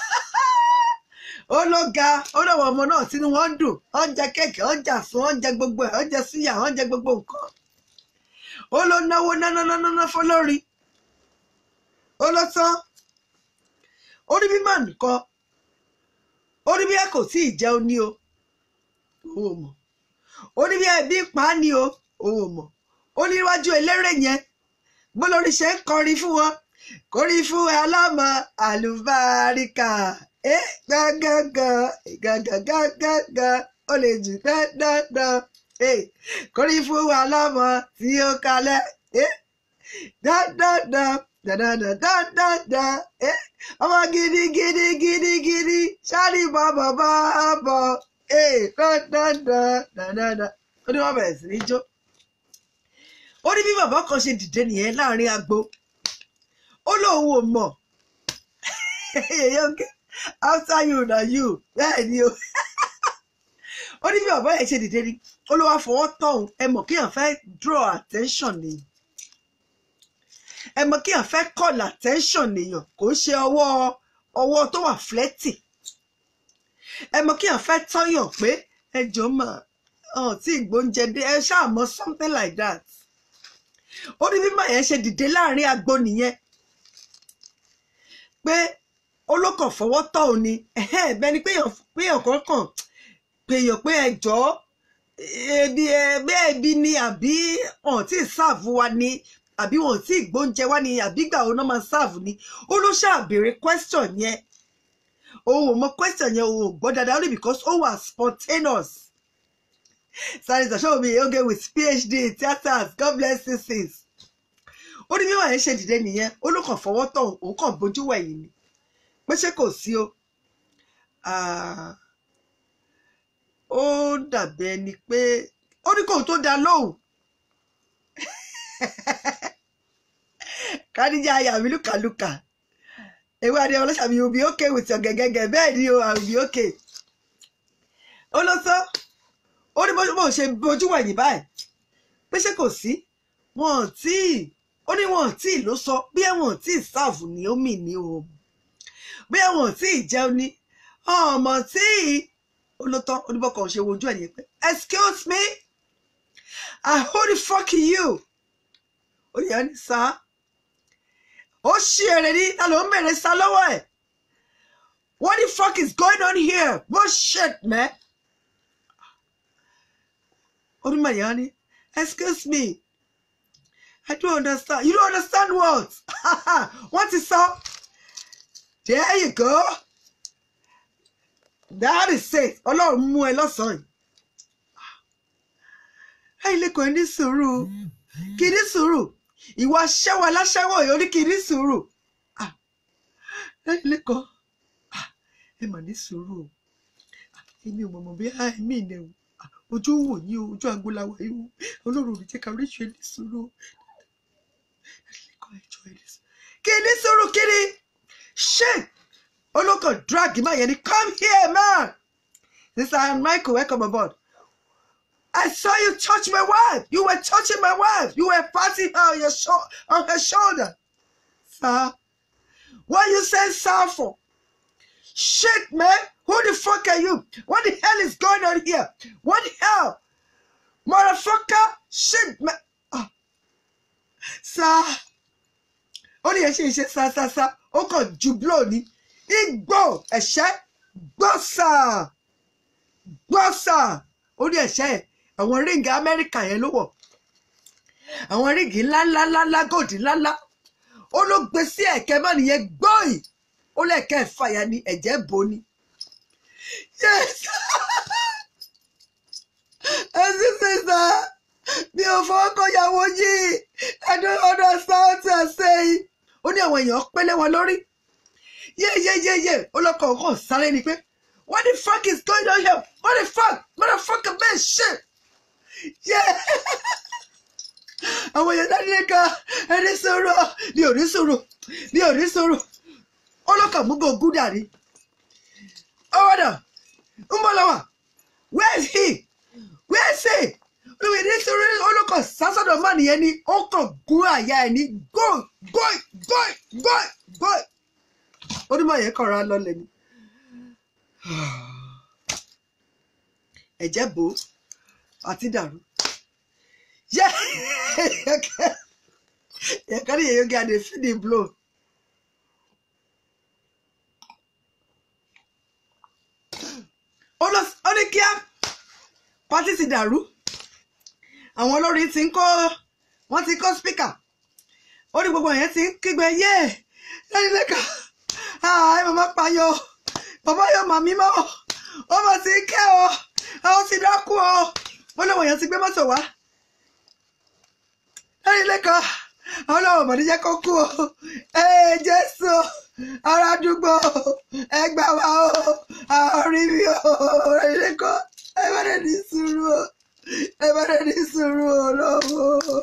A: ó ló ga ó lọ́wọ́ ọmọ náà sínú wọn ń dùn ó ń jẹ kéèkì ó ń jà sún ó ń jẹ gbogbo ẹ̀ ó ń jẹ súyà ó ń jẹ gbogbo nǹkan ó ló náwó nánánáná fọlórí ó ló tán ó ní bí màá nìkan ó ní bí ẹ kò tí ì jẹun ní o òun ò mọ̀ ó ní bí ẹbí pa á ní o òun ò mọ̀ ó ní iwájú eléré yẹn gbólórí ṣe ń kọrin fún wọn kọrin fún alámọ àlùbáríkà ẹ gángangan gángangangan ó lè jù dandan ẹ kọrin fún alámọ tí ó kalẹ̀ ẹ dandandan dandandandandan ẹ ọmọ gidi gidi gidi gidi ṣáàrì bàbà bàbà ẹ dandandan dandandan ó ní wọn bẹ̀rẹ̀ sí ní jó ó ní bí bàbá kan ṣe dìde nìyẹn láàrin agbo ó lóun ò mọ̀ after you na you bẹ́ẹ̀ ni o ó ní bí bàbá yẹn ṣe dìde ni ó ló wá fọwọ́ tọ̀hún ẹ mọ̀ kéèyàn fẹ́ draw attention nìyẹn ẹ mọ̀ kéèyàn fẹ́ call attention nìyẹn kò ṣe ọwọ́ ọwọ́ tó wà flirty ẹ mọ̀ kéèyàn fẹ́ tọ́yàn pé ẹ jọ mà ọ̀ tí ìgbóúnjẹ dé ẹ ṣáà mọ̀ something like that ó ní bí màá yẹn ṣe dìde láàrin agbo nìyẹn pé olókàn fọwọ́ tọ̀ ò ní bẹ́ẹ̀ ni péyàn kọ̀ọ̀kan péyàn pé ẹjọ́ ebi ẹgbẹ́ ebi ni àbí wọn tí ì sáàfù wa ni àbí wọn tí ì gbóúnjẹ wa ni àbí gbà wọn náà máa sáàfù ni ó ló ṣàbèrè question yẹn òun ò mọ question yẹn òun ò gbọ́ dáadáa only because ó wà spontaneous Sarisa show me okay with PhD in theatres God bless you sis ó ní bí wọn yẹn ṣe dìde nìyẹn ó ló kàn fọwọ́ tọ̀ òun kàn bójú wẹ̀yìn ni pé ṣé kò sí o ó dàbí ẹni pé ó ní kóun tó dá lóhùn kádíjà ayàmí lùkàlùkà ewu adé ọlọ́ṣàbí you be okay with your gẹ̀gẹ̀gẹ̀ bẹ́ẹ̀ ni o I will be okay ó ló sọ ó ní bó ṣe bójú wẹ̀yìn báyìí pé ṣé kò sí wọn ò tí ó ní wọn ò tí ló sọ bí ẹwọn ò tí sáàfù ní omi ní o bí ẹwọn ò tí jẹun ní ọmọ tí olótọ́ oníbọ̀kọ̀ ṣe wojú ẹ̀ yẹn pé excuse me I who the fuck you ó ní ẹni sá ó ṣí èrè ní ta ló ń bèrè sá lọ́wọ́ ẹ̀ what the fuck is going on here bullshit man onímọ̀ yẹn ní excuse me I don't understand you don't understand what what is up there you go that is it ọlọ́run mú ẹ lọ́sàn-án ẹ ilé kan ní sùúrù kì í ní sùúrù ìwà aṣẹ́wó aláṣẹ́wó yìí ó ní kì í ní sùúrù ẹ ilé kan ẹ mà ní sùúrù èmi ò mọ̀mọ́ bí àìmí ìnẹ̀ o ojú wò yín o ojú agbóláwà yìí o ọlọ́run ò ní jẹ́ ká oríṣi ẹni sọ̀rọ̀ kí ni sọ̀rọ̀ kí ni ṣe olóko drag má yẹn ni come here man. Sister Michael, welcome aboard. I saw you touch my wife. You were touching my wife. You were patting her on your sho on her shoulder. Sir, what you saying sir for? Shit, man. Who the fuck are you? What the hell is going on here? What the hell? Motherfucker. Shit, man. Oh. Sir. Only a shit, shit, sir, sir, sir. Oko jublo ni. Igbo. A shit. Bossa. Bossa. Only a shit. Àwọn ríǹgì Amẹ́ríkà yẹn ló wọ̀ àwọn ríǹgì ńláńláńlá gòdì ńláńlá ó ló gbé sí ẹ̀kẹ́ mọ́ nìyẹn gbọ́ì ó lẹ́ẹ̀kẹ́ fàyà ní ẹ̀jẹ̀ bò ní. Yes ẹsí sísá mi ò fọwọ́ kọ́ ìyàwó yìí I don't understand what you're saying. Ó ní àwọn èèyàn pẹ́lẹ́ wọn lórí yéyéyéyé ó lọ́kọ̀ ọkọ̀ sáré ni pé what the fuck is going on here? What the fuck? Motherfucker man shit. Yeah. Àwọn èèyàn dáadé ká ẹni sọ̀rọ̀ ní òní sọ̀rọ̀ ní òní sọ̀rọ̀ ọlọ́kà mú bò gúdà rí ọwọ́dà ń bọ̀ lọ́wọ́ where is he where is he olùwẹ̀ ní sọ̀rọ̀ ọlọ́kà sásọ̀dọ̀ má nìyẹn ni ó kàn gún àyà ẹ̀ ní gọ́ì gọ́ì gọ́ì gọ́ì gọ́ì onímọ̀ yẹn kọ̀ra lọ́lẹ̀ ni ẹ̀jẹ̀ bò àti dàrú. Yeah, you can't hear you get the feeding blow. Almost only care. Party ti dàrú. Àwọn olórin ti ń kó wọ́n ti kó speaker. Ó ní gbogbo yẹn ti ń kígbe yé. Lẹ́yìn lẹ́ka. Ah, mama payo. Bàbá yo mami mo. Ó mà ti ké o. Ó ti dákú o. Wọ́n lọ́wọ́ yẹn ti gbé mọ́tò wá. Lẹ́yìn lẹ́ka. Àwọn lọ́wọ́ mọ̀ ní jẹ́ kó kú o. Ee Jésù. Ará àdúgbò. Ẹ gbà wá o. Àárín mi o. Lẹ́yìn lẹ́ka. Ẹ bá dẹ̀ ní sùúrù o. Ẹ bá dẹ̀ ní sùúrù o lọ́wọ́.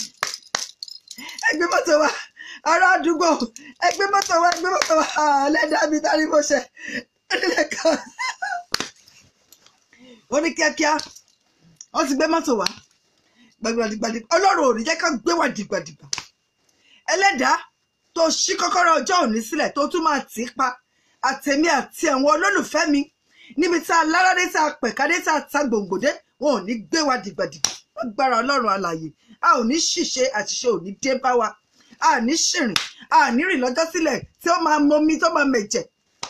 A: Ẹ gbé mọ́tò wá. Ará àdúgbò. Ẹ gbé mọ́tò wá. Ẹ gbé mọ́tò wá. Lẹ́dàá mi dárí mo ṣe. Lẹ́yìn lẹ́ka. Wọ́n ní kíákíá. Wọ́n ti gbé mọ́tò wá. Gbàgbàdìgbàdì. Ọlọ́run ò ní jẹ́ ká gbé wá dìgbàdìgbà. Ẹlẹ́dàá tó ṣí kọ́kọ́rọ́ ọjọ́ òní sílẹ̀ tó tún máa tì í pa. Àtẹ̀mí àti àwọn olólùfẹ́ mi. Níbi tá a lárádé tá a pẹ̀kádé tá a ta gbòǹgbòdé wọn ò ní gbé wá dìgbàdìgbà. Wọ́n gbára Ọlọ́run alààyè. A ò ní ṣìṣe àṣìṣe ò ní dé bá wa. A ní ṣìrìn. A ní rìn lọ́jọ́ sílẹ̀ tí ó máa mọmi tó máa mẹ̀jẹ̀.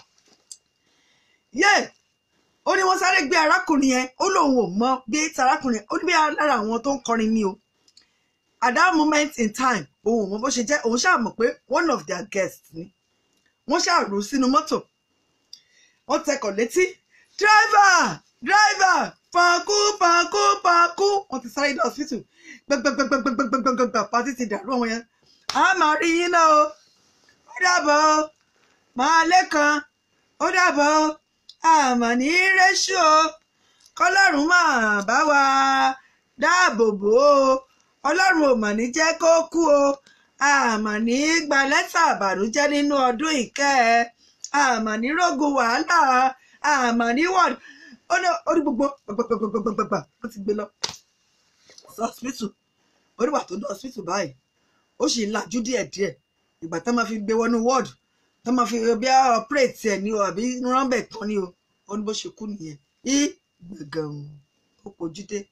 A: Yé! Ó ní wọ́n sáré gbé arákùnrin yẹn. Ó lóun ò mọ bí tarákùnrin yẹn. Ó ní bí lára àwọn tó ń kọrin ní o. At that moment in time, òun mọ bó ṣe jẹ́. Òun ṣáà mọ̀ pé one of their guests ni. Wọ́n ṣáà rò sínú mọ́tò. Wọ́n tẹkọ̀ létí. Driver! Driver! Pàkú pàkú pàkú. Wọ́n ti sáré dé hospital. Gbẹgbẹgbẹgbẹgbẹgbẹgbẹgbẹ pàtí ti dàrú àwọn yẹn. A máa rí yín náà o. Ó dàbọ̀ o. Màá lẹ́kan. Ó dàbọ̀ o. Àmà ní rẹ́ṣù o. Kọ́lọ́run máa bá wa dáàbò bò o. Ọlọ́run ò mà ní jẹ́ kó kú o. Àmà ní gba lẹ́tà àbànújẹ́ nínú ọdún ìkẹ́. Àmà ní rógun wàhálà. Àmà ní wọ́ọ̀dù. Ó ní gbogbo gbogbogbogbogbogbogbà ó ti gbé lọ. Hospital. Ó nígbà tó dé hospital báyìí. Ó sì ń lajú díẹ̀díẹ̀. Ìgbà tá máa fi gbé wọnú wọ́ọ̀dù. Tá máa fi bí a operate ẹ̀ ní o àbí ránbẹ̀ tán ní o. Ó ní bó ṣe kú nìyẹn. Í gbẹ̀gàn ó pojú dé.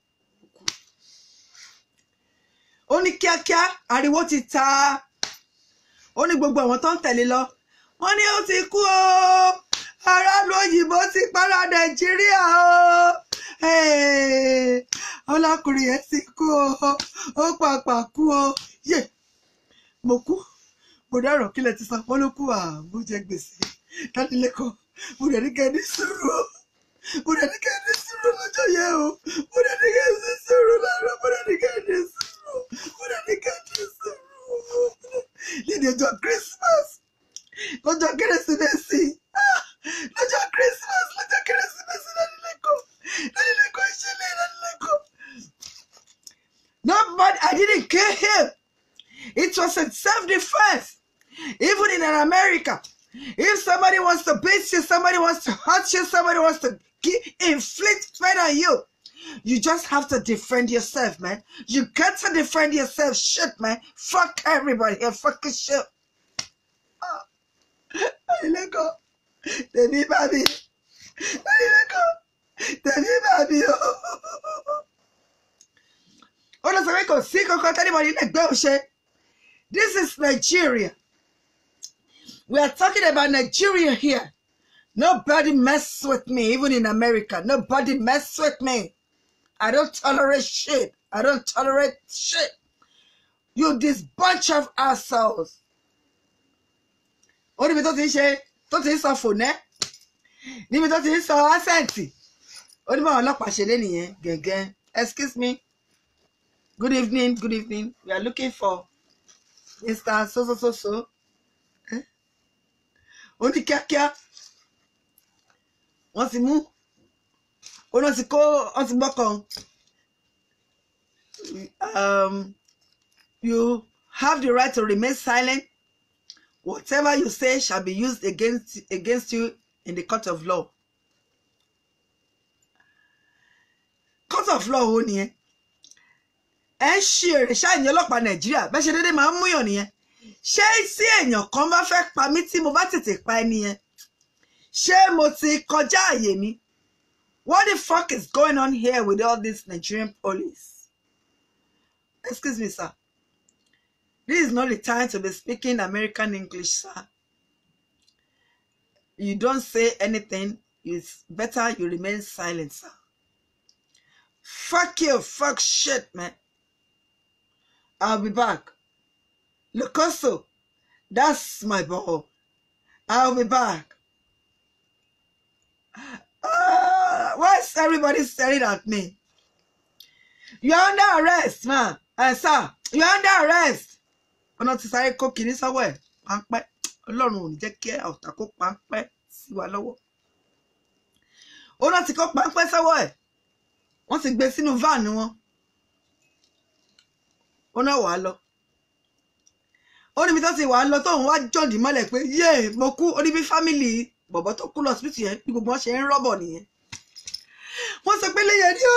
A: Ó ní kíákíá ariwo ti ta. Ó ní gbogbo àwọn tó ń tẹ̀lé lọ. Wọ́n ní ó ti kú o. Aráàlú òyìnbó ti para Nàìjíríà o. Ọlákùnrin yẹn ti kú o. Ó pàpà kú o. Yé mo kú. Mo dárò kílẹ̀ ti san. Wọ́n ló kú àbú jẹ gbèsè. Dádìlẹ́kọ̀ọ́. Mo dẹ̀ ní kẹ́ ní sùúrù o. Mo dẹ̀ ní kẹ́ ní sùúrù lọ́jọ́ yẹn o. Mo dẹ̀ ní kẹ́ ní sùúrù lọ́rọ̀. Mo dẹ̀ ní kẹ́ ní sùúrù. Mo dẹ̀ ní kẹ́ ní sùúrù. Nídìí ọjọ́ Christmas. Lọ́jọ́ Kérésìmesì. Lọ́jọ́ Christmas. Lọ́jọ́ Kérésìmesì. I didn't kill him. It was in self-defense. Even in America, if somebody wants to beat you, somebody wants to hurt you, somebody wants to inflict pain on you, you just have to defend yourself, man. You got to defend yourself. Shit, man. Fuck everybody here. Fucking shit. Oh. Let go. Let me, baby. Let go. Let me, baby. Oh, no, sorry, go see, go, go, anybody let go, shit. This is Nigeria. We are talking about Nigeria here. Nobody mess with me, even in America. Nobody mess with me. I don't tolerate shit. I don't tolerate shit. You this bunch of assholes. Ó níbi tó ti ń ṣe tó ti ń sọ fònẹ́. Níbi tó ti ń sọ ásẹ̀ǹtì. Ó ní báwọn ọlọ́pàá ṣe lé nìyẹn gẹ̀gẹ́. Excuse me. Good evening, good evening. We are looking for Mister So so so so. Ó ní kíákíá. Wọ́n ti mú. Ó náà ti kó wọ́n ti gbọ́kàn. Um, you have the right to remain silent. Whatever you say shall be used against against you in the court of law. Court of law ó nìyẹn. Ẹ ṣe èrè ṣáà ní ọlọ́pàá Nàìjíríà bẹ́ẹ̀ ṣe dédé máa ń múyàn nìyẹn. Ṣé tí èèyàn kan bá fẹ́ pa mí tí mo bá tètè pa ẹni yẹn? Ṣé mo ti kọjá àyè mi? What the fuck is going on here with all this Nigerian police? Excuse me, sir. This is not the time to be speaking American English, sir. You don't say anything. It's better you remain silent, sir. Fuck you, fuck shit, man. I'll be back. Lucoso, that's my ball. I'll be back. Uh, why is everybody staring at me? You're under arrest, man. Uh, sir, you're under arrest. Ọ̀nà ti sáré kó kiri sọ́wọ́ ẹ̀ páńpẹ́. Ọlọ́run ò ní jẹ́ kí ọ̀tá kó páńpẹ́ sí wa lọ́wọ́. Ọ̀nà ti kó páńpẹ́ sọ́wọ́ ẹ̀. Wọ́n ti gbé sínú van wọn. Ọ̀nà wà lọ. Ó níbi tó ti wà lọ tóun wá jọ̀dí mọ́lẹ̀ pé yé mo kú. Ó ní bí fámìlì bọ̀bọ̀ tó kú lọ síbítì yẹn bí gbogbo wọn ṣe ń rọ́bọ̀ nìyẹn. Wọ́n sọ pé léyìn ní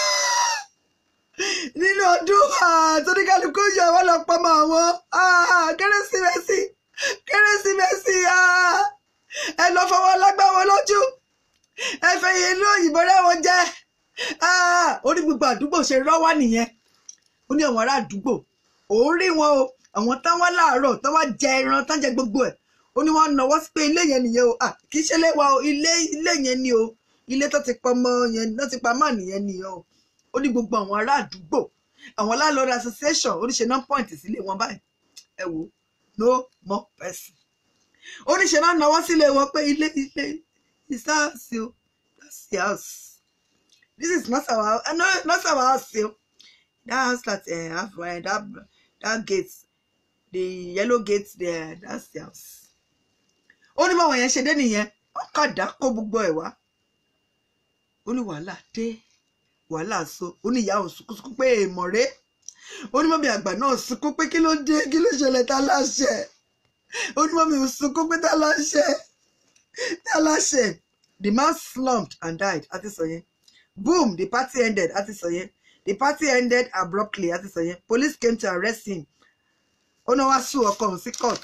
A: nínú ọdún tó ní kálukú yọ wọ́n lọ pọ̀ mọ́ àwọn kérésìmesì kérésìmesì ẹ lọ fọwọ́ lágbá wọn lójú ẹ fẹ́ yẹ inú òyìnbó rẹ́wọ̀n jẹ́ ó ní gbogbo àdúgbò ṣe rọ́wọ́ nìyẹn. Ó ní àwọn ará àdúgbò òun rí wọn o àwọn tán wá láàárọ̀ tán wá jẹ ẹran tán jẹ gbogbo ẹ̀. Ó ní wọ́n náwó sí pé ilé yẹn nìyẹn o kì í ṣe ilé wa o ilé ilé yẹn ni o ilé tó ti pa ọmọ yẹn tó ti pa má nìyẹn nìyẹn o. Ó ní gbogbo àwọn ará àdúgbò àwọn landlord association oníṣe náà point sílé wọn báyìí ẹ wò no more person. Oníṣe náà náwó sílé wọn pé ilé ilé is ours o that's the house. This is not our no not our house o. That house that uh, have uh, that that gate the yellow gate there that's the house. Ó ní báwọn yẹn ṣe dé nìyẹn ọ̀kadà kó gbogbo ẹ̀ wá. Ó ní wàhálà dé wàhálà so. Ó ní ìyá òun sunkún pé èèmọ̀ rẹ̀. Ó ní mọ́mí àgbà náà sunkún pé kí ló dé kí ló ṣẹlẹ̀ tá láṣẹ. Ó ní mọ́mí òun sunkún pé tá láṣẹ tá láṣẹ. The man slumped and died àti sọ yẹn. Boom, the party ended àti sọ yẹn. The party ended abruptly àti sọ yẹn. Police came to arrest him. Ó náà wá sùn ọkọ òun sí court.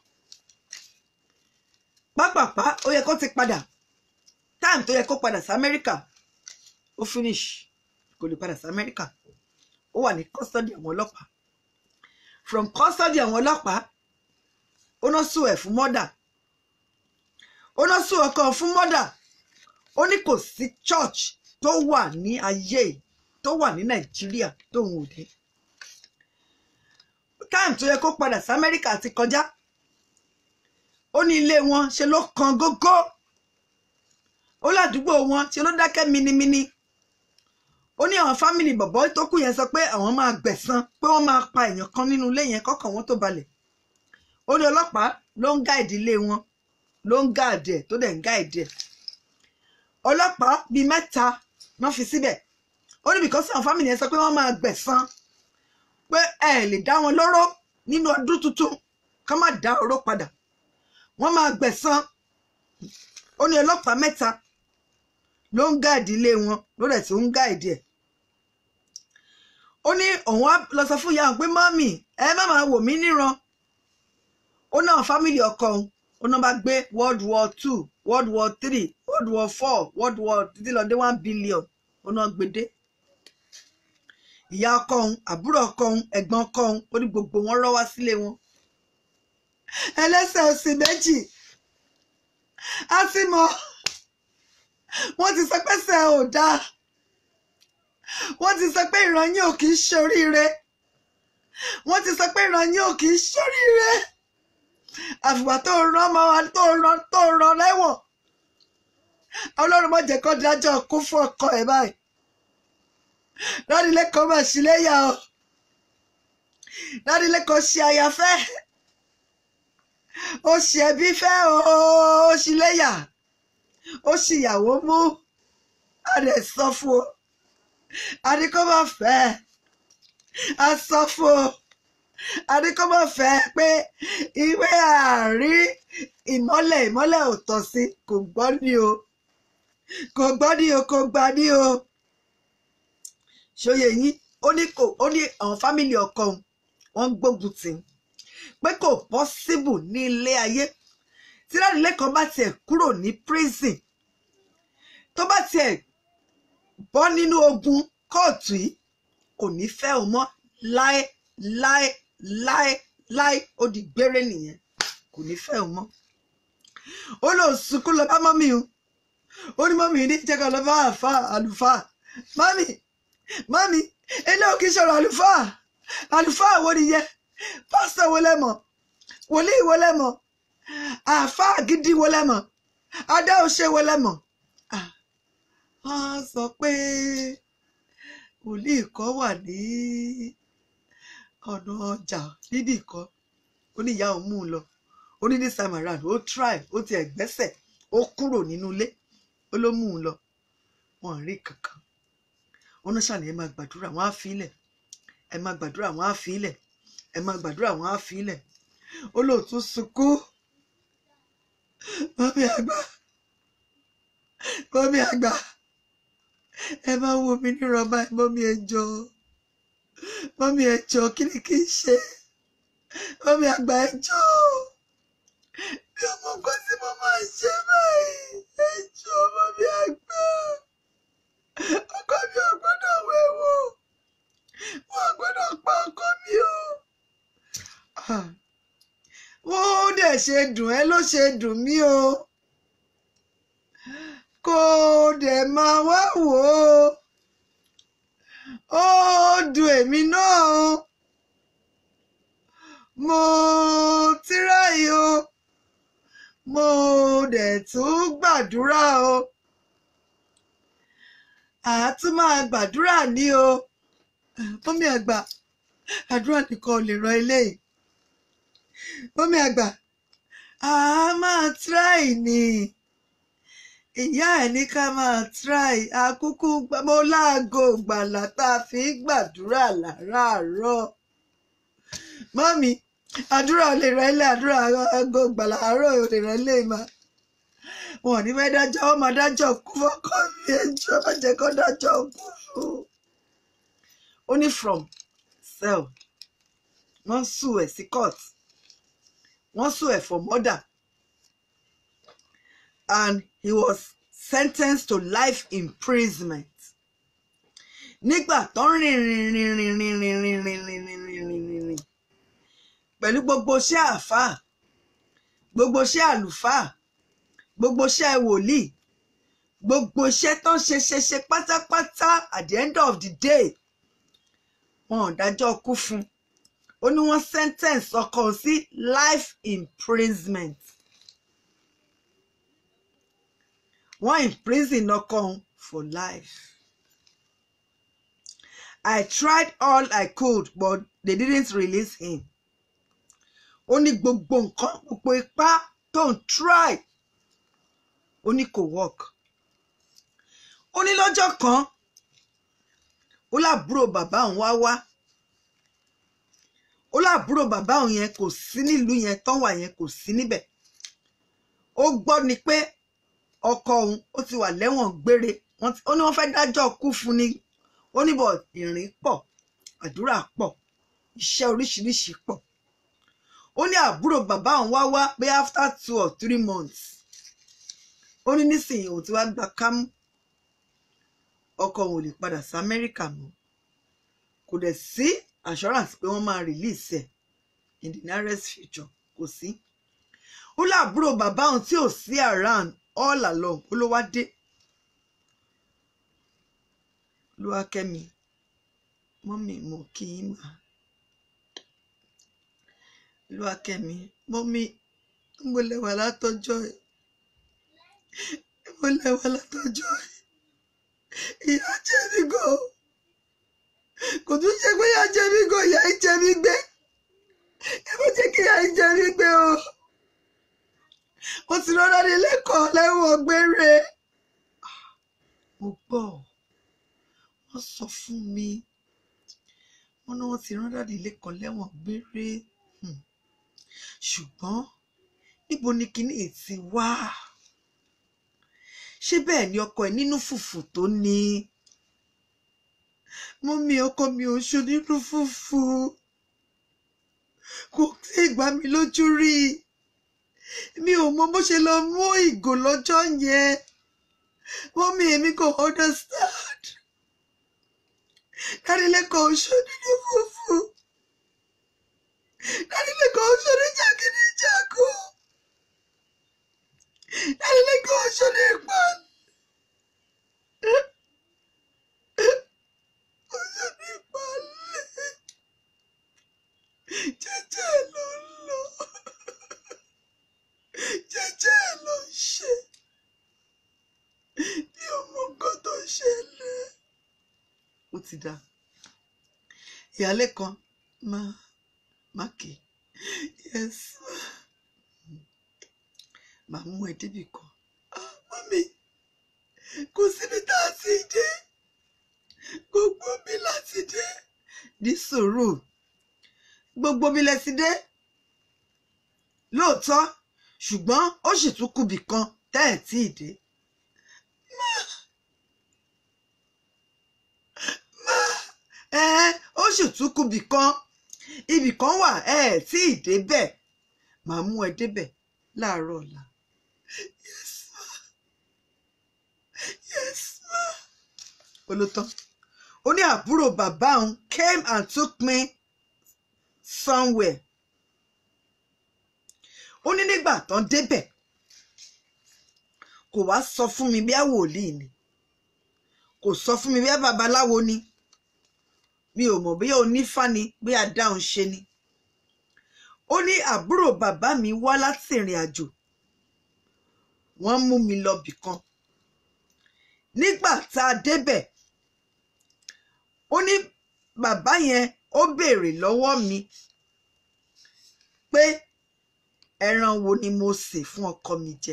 A: Pápápá ó yẹ kó ti padà. Time tó yẹ kó padà sí America. Ó finish. Kò lè padà sí America. Ó wà ní custody àwọn ọlọ́pàá. From custody àwọn ọlọ́pàá. Ó náà sùn ẹ̀ fún murder. Ó náà sùn ọkọ fún murder. Ó ní kò sí church tó wà ní ayé tó wà ní Nàìjíríà tó ń wò dé. Time tó yẹ kó padà sí America ti kọjá. Ó ní ilé wọn ṣe ló kan gógó. Ó ládùúgbò wọn ṣe ló dákẹ́ minimini. Ó ní àwọn family bọ̀bọ́ tó kù yẹn sọ pé àwọn máa gbẹ̀san pé wọ́n máa pa èèyàn kan nínú ilé yẹn kọ́kàn wọn tó balẹ̀. Ó ní ọlọ́pàá ló ń guide ilé wọn ló ń guide ẹ̀ tó dẹ̀ ń guide ẹ̀. Ọlọ́pàá bíi mẹ́ta wọ́n fi síbẹ̀. Ó ní because àwọn family yẹn sọ pé wọ́n máa gbẹ̀san. pé ẹ lè dá wọn lóró nínú ọdún tuntun ká má dá oró padà, wọ́n máa gbẹ̀san. Ó ní ọlọ́pàá mẹ́ta ló ń gáàdì ilé wọn ló dẹ̀ tí ó ń gáàdì ẹ̀. Ó ní òun á lọ sọ fún ìyá òun pé mọ́mì ẹ má máa wò mí níran. Ó náà fámìlì ọkọ òun ó náà bá gbé world war two world war three world war four world war títí lọ dé one billion ó náà gbédé. Ìyá ọkọ òun àbúrò ọkọ òun ẹ̀gbọ́n ọkọ òun ó ní gbogbo wọn rọ́ wá sílé wọn. Ẹlẹ́sẹ̀ òsì méjì á sì mọ wọ́n ti sọ pé ṣe ò dáa, wọ́n ti sọ pé ìran yín ò kì í ṣoríire, wọ́n ti sọ pé ìran yín ò kì í ṣoríire. Àfìgbà tó rán ọmọ wa tó rán tó rán lẹ́wọ̀n, Ọlọ́run má jẹ́ kó dájọ́ kú fún ọkọ ẹ̀ báyìí. Ládìlẹ́kọ̀ọ́ mà sí léyà o, Ládìlẹ́kọ̀ọ́ ṣe àyàfẹ́, ó ṣe ẹbí fẹ́ o, ó ṣe léyà, ó ṣe ìyàwó mú, a lè sọ fún o, a ní kó má fẹ́, a sọ fún o, a ní kó má fẹ́ pé ìwé àárí ìmọ́lẹ̀ ìmọ́lẹ̀ ò tọ́ sí, kò gbọ́ ní o, kò gbọ́ ní o, kò gbà ní o. Ṣóyè yín, ó ní kò ó ní àwọn fámìlì ọkọ òun wọ́n ń gbógun tì í pé kò pọ́síbù ní ilé ayé tí Ládìlẹ́kọ̀ọ́ bá tiẹ̀ kúrò ní prison, tó bá tiẹ̀ bọ́ nínú ogun kóòtù yìí kò ní fẹ́ o mọ́ láé láé láé láé, ó di gbére nìyẹn, kò ní fẹ́ o mọ́. Ó lọ sunkún lọ bá mọ́mì o, ó ní mọ́mì ní jẹ́ ká lọ bá àfà àlùfáà. Mọ́mì mọ́mì eléyìí kì í ṣọ̀rọ̀ àlùfáà, àlùfáà wo nìyẹn, pásítọ̀ wo lẹ́mọ̀, wòlíì wo lẹ́mọ̀, àfáà gidi wo lẹ́mọ̀, adáhùnṣe wo lẹ́mọ̀. Wọ́n sọ pé wòlíì kan wà ní ọ̀nà ọjà níbì kan, ó ní ìyá òun mú un lọ, ó ní this time around ó try, ó ti ẹ̀gbẹ́sẹ̀, ó kúrò nínú ilé, ó ló mú un lọ, wọn rí kankan. Wọ́n náà ṣàlẹ̀ ẹ máa gbàdúrà wọn á fi ilẹ̀, ẹ máa gbàdúrà wọn á fi ilẹ̀, ẹ máa gbàdúrà wọn á fi ilẹ̀. Ó lóòótọ́ sunkún, mọ́mí àgbà, mọ́mí àgbà, ẹ máa wo mi níran báyìí, mọ́mí ẹ jọ̀ọ́, mọ́mí ẹ jọ̀ọ́, kí ni kí n ṣe, mọ́mí àgbà ẹ jọ̀ọ́, bí ọmọ nǹkan tí mo máa ṣe báyìí, ẹ jọ̀ọ́ mọ́mí àgbà, ọkọ mi ò gbọ́dọ̀ wẹ̀wò, wọn ò gbọ́dọ̀ pa ọkọ mi o. Wọ́n dẹ̀ ṣe dùn ẹ́ ló ṣe dùn mí o, kò dẹ̀ máa wá wò ó, ó dùn èmi náà o, mo tíráyì o, mo dẹ̀ tún gbàdúrà o, àá tún máa gbàdúrà ní o. Mọ́mí àgbà, àdúrà nìkan ò lè ran eléyìí. Mọ́mí àgbà, àá máa try ni, ìyá ẹ̀ ní ká máa try, àkúkú mo láago gbàlà tá a fi gbàdúrà láràárọ̀. Mọ́mí, àdúrà ò lè ran ilé, àdúrà aago gbàlà àárọ̀ ò lè ran ilé mà. Wọn ò ní fẹ́ dájọ́, wọ́n máa dájọ́ kú fọ́kọ mi, ẹjọ́ má jẹ́ kó dájọ́ kú fún. Only from cell, wọ́n sue ẹ̀ sí court, wọ́n sue ẹ̀ for murder, and he was sentenced to life imprisonment. Nígbà tó ń rìn rìn rìn rìn rìn rìn rìn rìn rìn rìn rìn rìn rìn pẹ̀lú gbogbo iṣẹ́ àfáà, gbogbo iṣẹ́ àlùfáà, gbogbo iṣẹ́ wòlíì, gbogbo iṣẹ́ tó ń ṣe ṣe ṣe pátápátá, at the end of the day wọn ò dájọ́ kú fún, ó ní wọ́n sentence ọkọ sí life imprisonment. Wọ́n imprison ọkọ for life. I tried all I could, but they didn't release him. Ó ní gbogbo nǹkan, gbogbo ipá tó ń try, ó ní kò work. Ó ní lọ́jọ́ kan, ó lábúrò bàbá òun wá wá, ó láàbúrò bàbá òun yẹn kò sí nílùú yẹn tán wà yẹn kò sí níbẹ̀. Ó gbọ́ ni pé ọkọ òun ó ti wà lẹ́wọ̀n gbére, ó ní wọ́n fẹ́ dájọ́ kú fún ni. Ó ní bọ̀ ìrìn pọ̀, àdúrà pọ̀, iṣẹ́ oríṣiríṣi pọ̀. Ó ní àbúrò bàbá òun wá wá pé after two or three months ó ní nísìnyí òun ti wá gba kámú, ọkọ òun ò lè padà sí Amẹ́ríkà mọ́, kò dẹ̀ sí assurance pé wọ́n máa release ẹ̀ in the nearest future, kò sí. Ó láàbúrò bàbá òun tí ò sí around all along ó ló wá dé. Olúwakẹ́mi, mọ́mì mo kí yín mà. Olúwakẹ́mi, mọ́mì mo lẹ́wà látọjọ́ ẹ̀, mo lẹ́wà látọjọ́ ẹ̀. Ìyà jẹ mí gan, kò tún ṣe pé ìyà jẹ mí gan, ìyà jẹ mí gbé. Ẹ má jẹ́ kí ìyà jẹ mí gbé o. Mo ti rán dáadé lẹ́kọ̀ọ́ lẹ́wọ̀n gbére. Mo gbọ́, wọ́n sọ fún mi, wọ́n ní wọ́n ti rán dáadé lẹ́kọ̀ọ́ lẹ́wọ̀n gbére. Ṣùgbọ́n níbo ni kíní ti wá? Ṣé bẹ́ẹ̀ ni ọkọ ẹ̀ nínú fùfù tó ní? Mọ́mì, ọkọ mi ò ṣó nínú fùfù, kò tí ì gbá mi lójú rí. Mi ò mọ bó ṣe lọ mú ìgò lọ́jọ́ yẹn. Mọ́mì, èmi kò understand. Dádìlẹ́kọ̀ọ́ ò ṣó nínú fùfù. Dádìlẹ́kọ̀ọ́ ò ṣó ní jàgídíjàgò. Dádìlẹ́kọ̀ọ́ ò ṣó ní ìpàn. Ó ṣó ní ìpàn. Jẹ́jẹ́ ló ń lọ. Jẹ́jẹ́ ló ń ṣe. Mi ò mọ nǹkan tó ṣẹlẹ̀. Ó ti dá. Ìyálé kan máa máa kì í. Yes ma. Màá mú ẹ débì kan. Ah, mọ́mì, kò síbi tá a ti dé. Gbogbo mi láti dé. Ní sùúrù. Gbogbo mi lẹ ti dé. Lóòótọ́, ṣùgbọ́n ó sì tún kùbì kan tẹ́ ẹ̀ tí ì dé. Má má ẹ ó sì tún kùbì kan. Ibì kan wà ẹ ẹ̀ tí ì dé bẹ́ẹ̀. Màá mú ẹ débẹ̀ láàárọ̀ ọ̀la. Yes ma. Yes ma. Olótọ́. Ó ní àbúrò bàbá òun came and took me somewhere. Ó ní nígbà tán débẹ̀ kò wá sọ fún mi bí wòlíì ni, kò sọ fún mi bí babaláwo ni, mi ò mọ̀ bí onífá ni, bí adáhùn ṣe ni. Ó ní àbúrò bàbá mi wá láti ìrìn àjò, wọ́n mú mi lọ bì kan. Nígbà tá a débẹ̀, ó ní bàbá yẹn ó béèrè lọ́wọ́ mi pé ẹran wo ni mo sè fún ọkọ mi jẹ.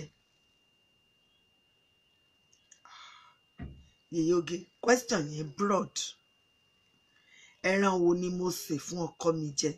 A: Yèyóge, question yẹn broad. Ẹran wo ni mo sè fún ọkọ mi jẹ?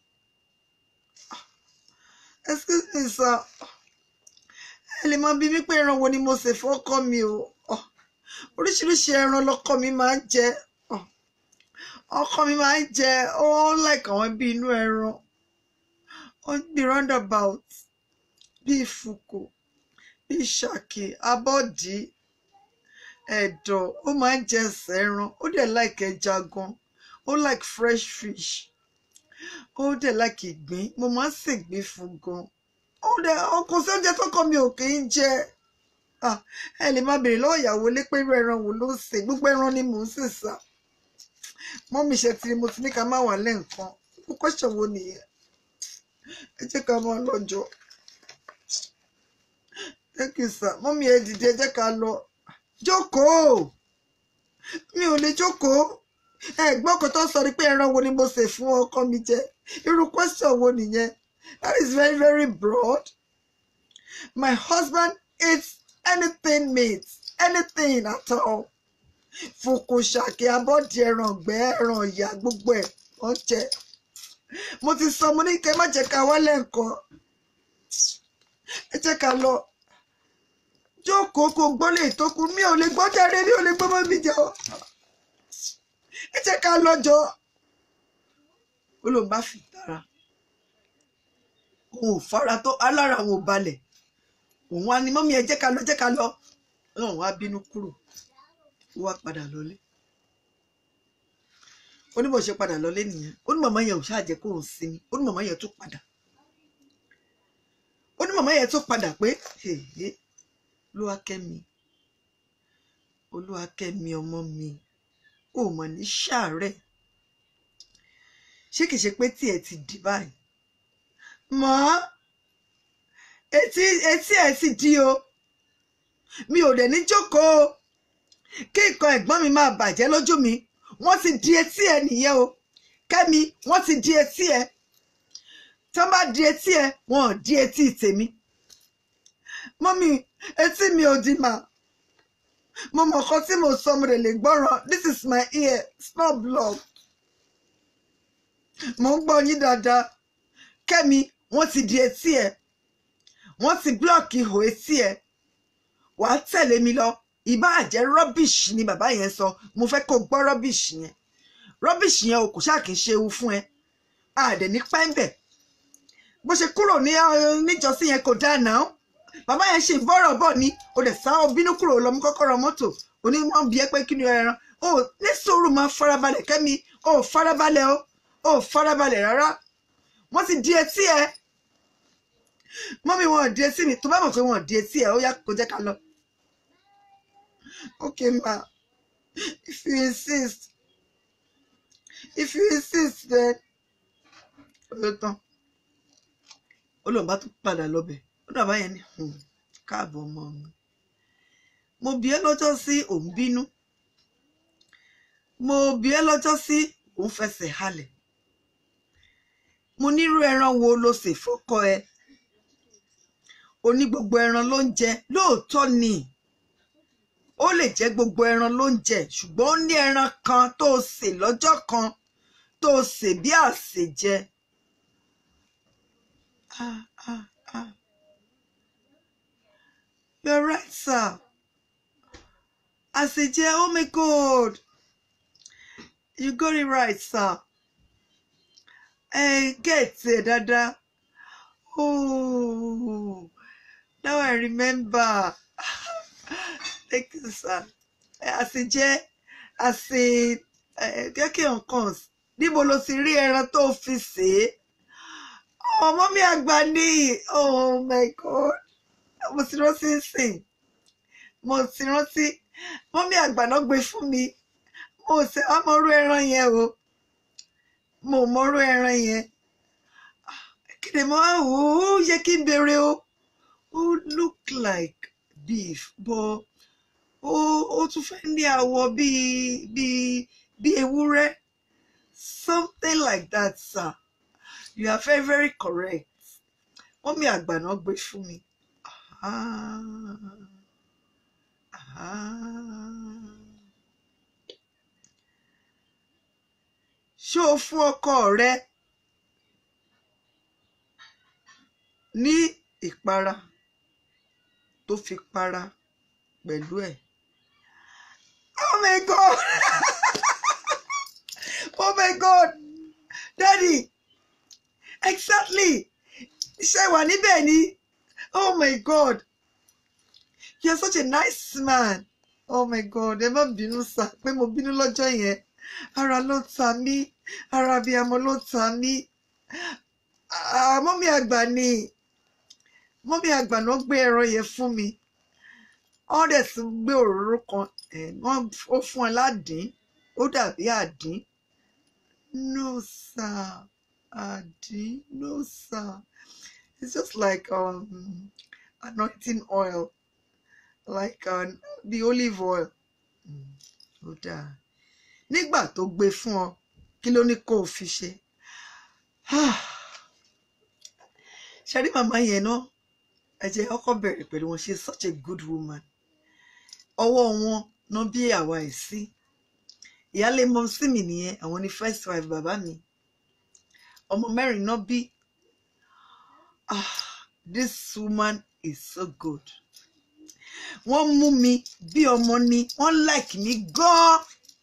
A: Excuse me sir, ẹ lè máa bi mí pé ẹran wo ni mo sè fún ọkọ mi o. Oríṣiríṣi ẹran lọkọ mi máa ń jẹ. Ọkọ mi máa ń jẹ ó like àwọn bí inú ẹran. Ó bí roundabout, bí ìfùkù, bí ṣàkì, abọ́dí, ẹ̀dọ̀, ó máa ń jẹ ẹsẹ̀ ẹran. Ó dẹ̀ like ẹja gan. Ó like fresh fish. Ó dẹ̀ like ìgbín. Mo máa ń ṣègbín fún gan. Ó dẹ̀ ọkọ sí oúnjẹ tó kọ mi ò kì í jẹ. Ẹ lè máa béèrè lọ́wọ́ ìyàwó lé pé irú ẹran wo ló sè. Gbogbo ẹran ni mò ń sè sá. Mọ́mì ṣe tí mo ti ní ká má wà lẹ́ǹkan. Ó question wo nìyẹn? Ẹ jẹ́ ká máa lọ́jọ́. Thank you sir. Mọ́mì ẹ dìde, ẹ jẹ́ ká lọ. Jókòó. Mi ò lè jókòó. Ẹ gbọ́ ọkọ tó sọ ni pé ẹran wo ni mo sè fún ọkọ mi jẹ. Irú question wo nìyẹn? That is very very broad. My husband eats anything meat, anything at all. Fùkù, ṣàkì, abọ́dí, ẹran ọ̀gbẹ́, ẹran ọ̀yà, gbogbo ẹ̀ wọ́n jẹ. mo ti sọ mo ní kẹ́ má jẹ́ ká wálé nǹkan ẹ jẹ́ ká lọ jókòó kó gbọ́ lè tó kù mi ò lè gbọ́ jáde mi ò lè gbọ́ mọ́ mi jẹ́ ọ ẹ jẹ́ ká lọ jọ ó lóun bá fi tara òun ò fara tó alára òun ò balẹ̀ òun wá ní mọ́mí ẹ jẹ́ ká lọ jẹ́ ká lọ òun wá bínú kúrò ó wá padà lọlé ó ní bó ṣe padà lọlé nìyẹn ó ní màmá yẹn ò ṣáà jẹ́ kó òun sinmi ó ní màmá yẹn tún padà ó ní màmá yẹn tún padà pé Olúwakẹ́mi Olúwakẹ́mi ọmọ mi ò mọ̀ ní ṣàárẹ̀ ṣé kìí ṣe pé tí ẹ ti dì báyìí mọ́ etí etí ẹ ti di o mi ò dẹ̀ ní jókòó kí nǹkan ẹ̀gbọ́n mi máa bàjẹ́ lójú mi wọ́n ti di etí ẹ nìyẹn o Kẹ́mi wọ́n ti di etí ẹ tí wọ́n bá di etí ẹ wọ́n ò di etí tèmi mọ́mí etí mi ò di mà mo mọ̀ kan tí mo sọ mo lè gbọ́ràn this is my ear it's not blocked mo ń gbọ́ yín dáadáa Kẹ́mi wọ́n ti di etí ẹ wọ́n ti blọ́ọ̀kì ihò etí ẹ wàá tẹ̀lé mi lọ ìbáà jẹ́ rubbish ni bàbá yẹn sọ mo fẹ́ kó gbọ́ rubbish yẹn rubbish yẹn o kò ṣáà kì í ṣe ewu fún ẹ àdẹ̀ ní pẹ́ńbẹ̀ bó ṣe kúrò ní níjọsí yẹn kò dáa náà bàbá yẹn ṣe bọ́rọ̀ bọ̀ ni o dẹ̀ sá o bínú kúrò lọ mú kọ́kọ́rọ́ mọ́tò onímọ̀ bí ẹ pé kí ni ẹran o ní sùúrù máa farabalẹ̀ Kẹ́mi o farabalẹ̀ o o farabalẹ̀ rárá wọ́n ti di etí ẹ mọ́mí wọn ò di etí mi tó bá mọ̀ pé wọn ò di etí ẹ ó yá kó jẹ́ ká lọ. Okay ma, if you insist if you insist then ó tán ó lóun bá tún padà lọ́bẹ̀ ó dàbá yẹn ni káàbọ̀ ọmọ mi mo bi ẹ́ lọ́jọ́ sí òun bínú mo bi ẹ́ lọ́jọ́ sí òun fẹsẹ̀ halẹ̀ mo nírú ẹran wo ló ṣe fọ́kọ ẹ o ní gbogbo ẹran ló ń jẹ lóòótọ́ ni ó lè jẹ́ gbogbo ẹran ló ń jẹ ṣùgbọ́n ó ní ẹran kan tó sè lọ́jọ́ kan tó sè bí àsèjẹ ah ah ah you're right sir àsèjẹ oh my God you got it right sir ẹ gẹ̀ẹ́tì ẹ̀ dáadáa oh now I remember thank you sir àsèjẹ àsè kẹ́kẹ́ nǹkan níbo ló ti rí ẹran tó fi sè é ọmọ mi àgbà ní oh my God mo ti rántí sìn mo ti rántí mọ́mí àgbà náà gbé fún mi mo ṣe àmọ́rú ẹran yẹn o mo mọ́rú ẹran yẹn kí ni mo wò ó yẹ kí n bèrè o ó look like beef but ó ó tún fẹ́ ní àwọ̀ bíi bíi bíi ewúrẹ́ something like that sir you are very very correct mọ́mí àgbà náà gbé fún mi. Ah. Ṣé o fún ọkọ rẹ ní ìpara tó fi para pẹ̀lú ẹ̀? Oh my God! Oh my God! Daddy! Exactly! Ṣé wà níbẹ̀ ni? Oh my God! You're such a nice man. Oh my God, ẹ má bínú sá pé mo bínú lọ́jọ́ yẹn. Ara ló ta mí, ara bí amọ ló ta mí. Mọ́mí àgbà ni, mọ́mí àgbà náà gbé ẹran yẹn fún mi. Wọ́n dẹ̀ tún gbé òróró kan, wọ́n ó fún ẹ ládín, ó dàbí àdín. No sir, àdín, no sir. It's just like um, anointing oil. Like uh, the olive oil. Ó dáa. Nígbà tó gbé fún ọ, kí ló ní kó o fi ṣe? Ṣé rí màmá yẹn náà? Ẹ jẹ́ ọkọ bẹ̀rẹ̀ pẹ̀lú wọn. She is such a good woman. Ọwọ́ wọn náà bí àwa ẹ̀ sí. Ìyálé mọ sí mi nìyẹn, àwọn ni first wife bàbá mi. ọmọ mẹ́rin náà bí. Ah, this woman is so good. Wọ́n mú mi bí ọmọ ni, wọ́n like mi gan.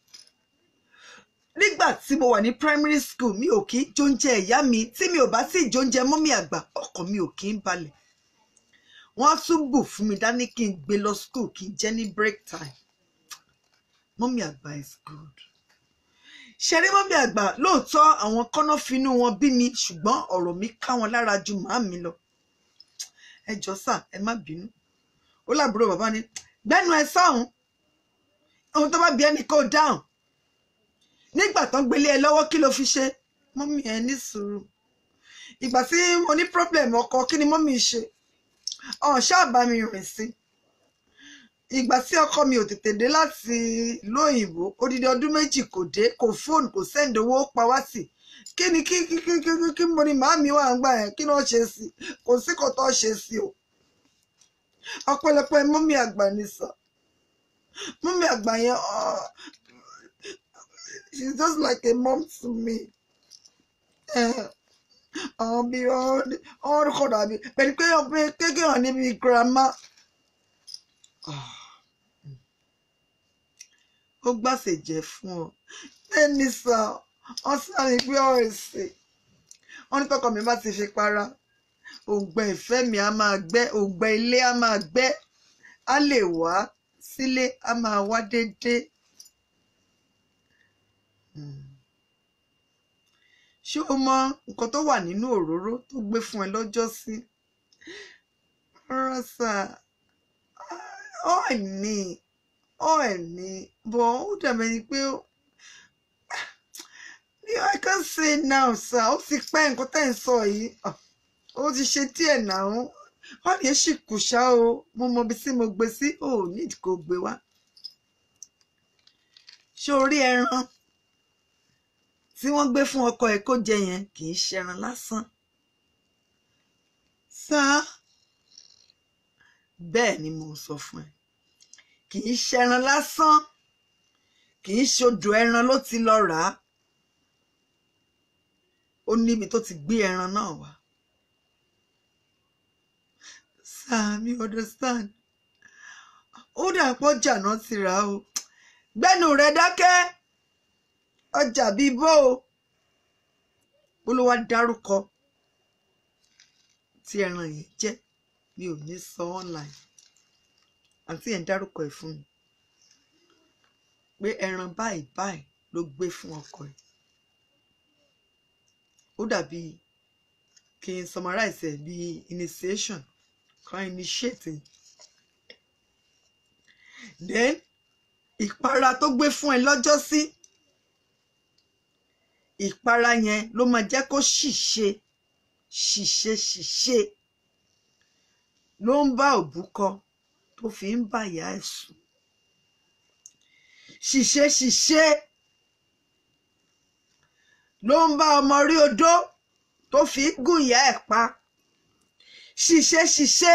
A: Nígbà tí mo wà ní primary school, mi ò kí ń jóúnjẹ ìyá mi. Tí mi ò bá sì jóúnjẹ mọ́mì àgbà, ọkàn mi ò kí ń balẹ̀. Wọ́n á tún bù fún mi dání kí n gbé lọ school kí n jẹ ní break time. Mọ́mì àgbà is good. Ṣé rí mọ́mì àgbà lóòótọ́ àwọn kọ́nà finú wọn bí mi, ṣùgbọ́n ọ̀rọ̀ mi ká wọn lára ju màámi lọ. Ẹ jọ̀ọ́ sà, ẹ má bínú. Ó lábúrò bàbá ní gbẹ́nu ẹ sọ́hùn. Ohun tó bá bí ẹni kó dáhùn. Nígbà tán gbélé ẹ lọ́wọ́ kí ló fi ṣe? Mọ́mì ẹ ní sùúrù. Ìgbà tí mo ní problem ọkọ kí ni mọ́mì ṣe? Ọ̀n ṣáà bá mi rìn sí. Ìgbà tí ọkọ mi ò tètè dé láti ìlú òyìnbó, odidi ọdún méjì kò dé, kò fóònù, kò send owó pa wá sí. Kí ni kí kí kí kí kí mo ní màámi wà ń gbà yẹn, kí ni wọ́n ṣe sí? Kò sí kò tó ṣe sí o. Ọpẹ́lọpẹ́ mọ́mì àgbà ni sọ. Mọ́mì àgbà yẹn, oh, she's just like a mom to me. Àwọn bí ọ̀rọ̀ kọ̀ dàbí pẹ̀lú pé kékeré hàn níbi grandma. Ó gbàsè jẹ́ fún ọ. Ẹni sọ, wọ́n sáré gbé ọ̀rẹ́ sí. Wọ́n ní tọkọ mi bá ti fi para. Òǹgbẹ ìfẹ́ mi a máa gbẹ́, òǹgbẹ ilé a máa gbẹ́, a lè wá sílé, a máa wá déédéé. Ṣé o mọ nǹkan tó wà nínú òróró tó gbé fún ẹ lọ́jọ́ sí? Rọ́sà, ọ̀ ẹ̀ ní, ọ̀ ẹ̀ ní, bọ̀ ó dàbẹ̀ ni pé I can't say now, sir. Ó ti pẹ́ nǹkan tẹ́ ń sọ yìí. Ó ti ṣe díẹ̀ náà. Wọ́n lè ṣì kù ṣá o. Mo mọ ibi tí mo gbé sí. Ó ní kò gbé wá. Ṣé orí ẹran tí wọ́n gbé fún ọkọ ẹ̀ kó jẹ yẹn kì í ṣẹran lásán? Sá. Bẹ́ẹ̀ ni mo sọ fún ẹ. Kì í ṣẹran lásán. Kì í ṣodò ẹran ló ti lọ rà á. Ó níbi tó ti gbé ẹran náà wá. Sami understand. Ó dà pọ̀ ọjà náà ti rà o. Gbẹ́nu rẹ̀ dákẹ́. Ọjà bíi bó o. Olúwa dárúkọ tí ẹran yìí jẹ́. Mi ò ní sọ online. Àǹtí yẹn dárúkọ ẹ̀ fún mi. Pé ẹran báyìí báyìí ló gbé fún ọkọ ẹ̀. Ó dàbí kí n summarize ẹ̀ bí initiation. Kan initiating. Then ìpara tó gbé fún ẹ lọ́jọ́ sí. Ìpara yẹn ló máa jẹ́ kó ṣìṣe ṣìṣe ṣìṣe ló ń bá òbúkọ tó fi ń bá ìyá ẹ̀ sùn. Ṣìṣe ṣìṣe ló ń bá ọmọ rí odó tó fi ń gún ìyá ẹ̀ pa. Ṣìṣe ṣìṣe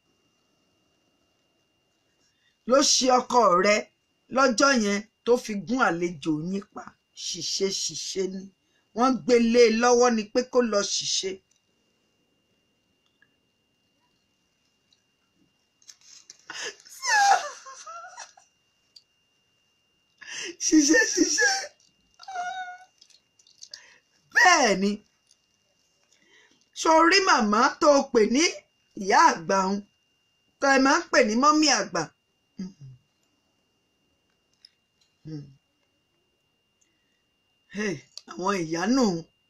A: ló ṣe ọkọ rẹ̀ lọ́jọ́ yẹn tó fi gún àlejò yín pa. Ṣìṣe ṣìṣe ni wọ́n gbé lé e lọ́wọ́ ni pé kó lọ ṣìṣe. Ṣìṣe ṣìṣe bẹ́ẹ̀ ni. Sórí màmá tó pè ní ìyá àgbà òun tó ẹ máa ń pè ní mọ́mì àgbà. Àwọn ìyá nù.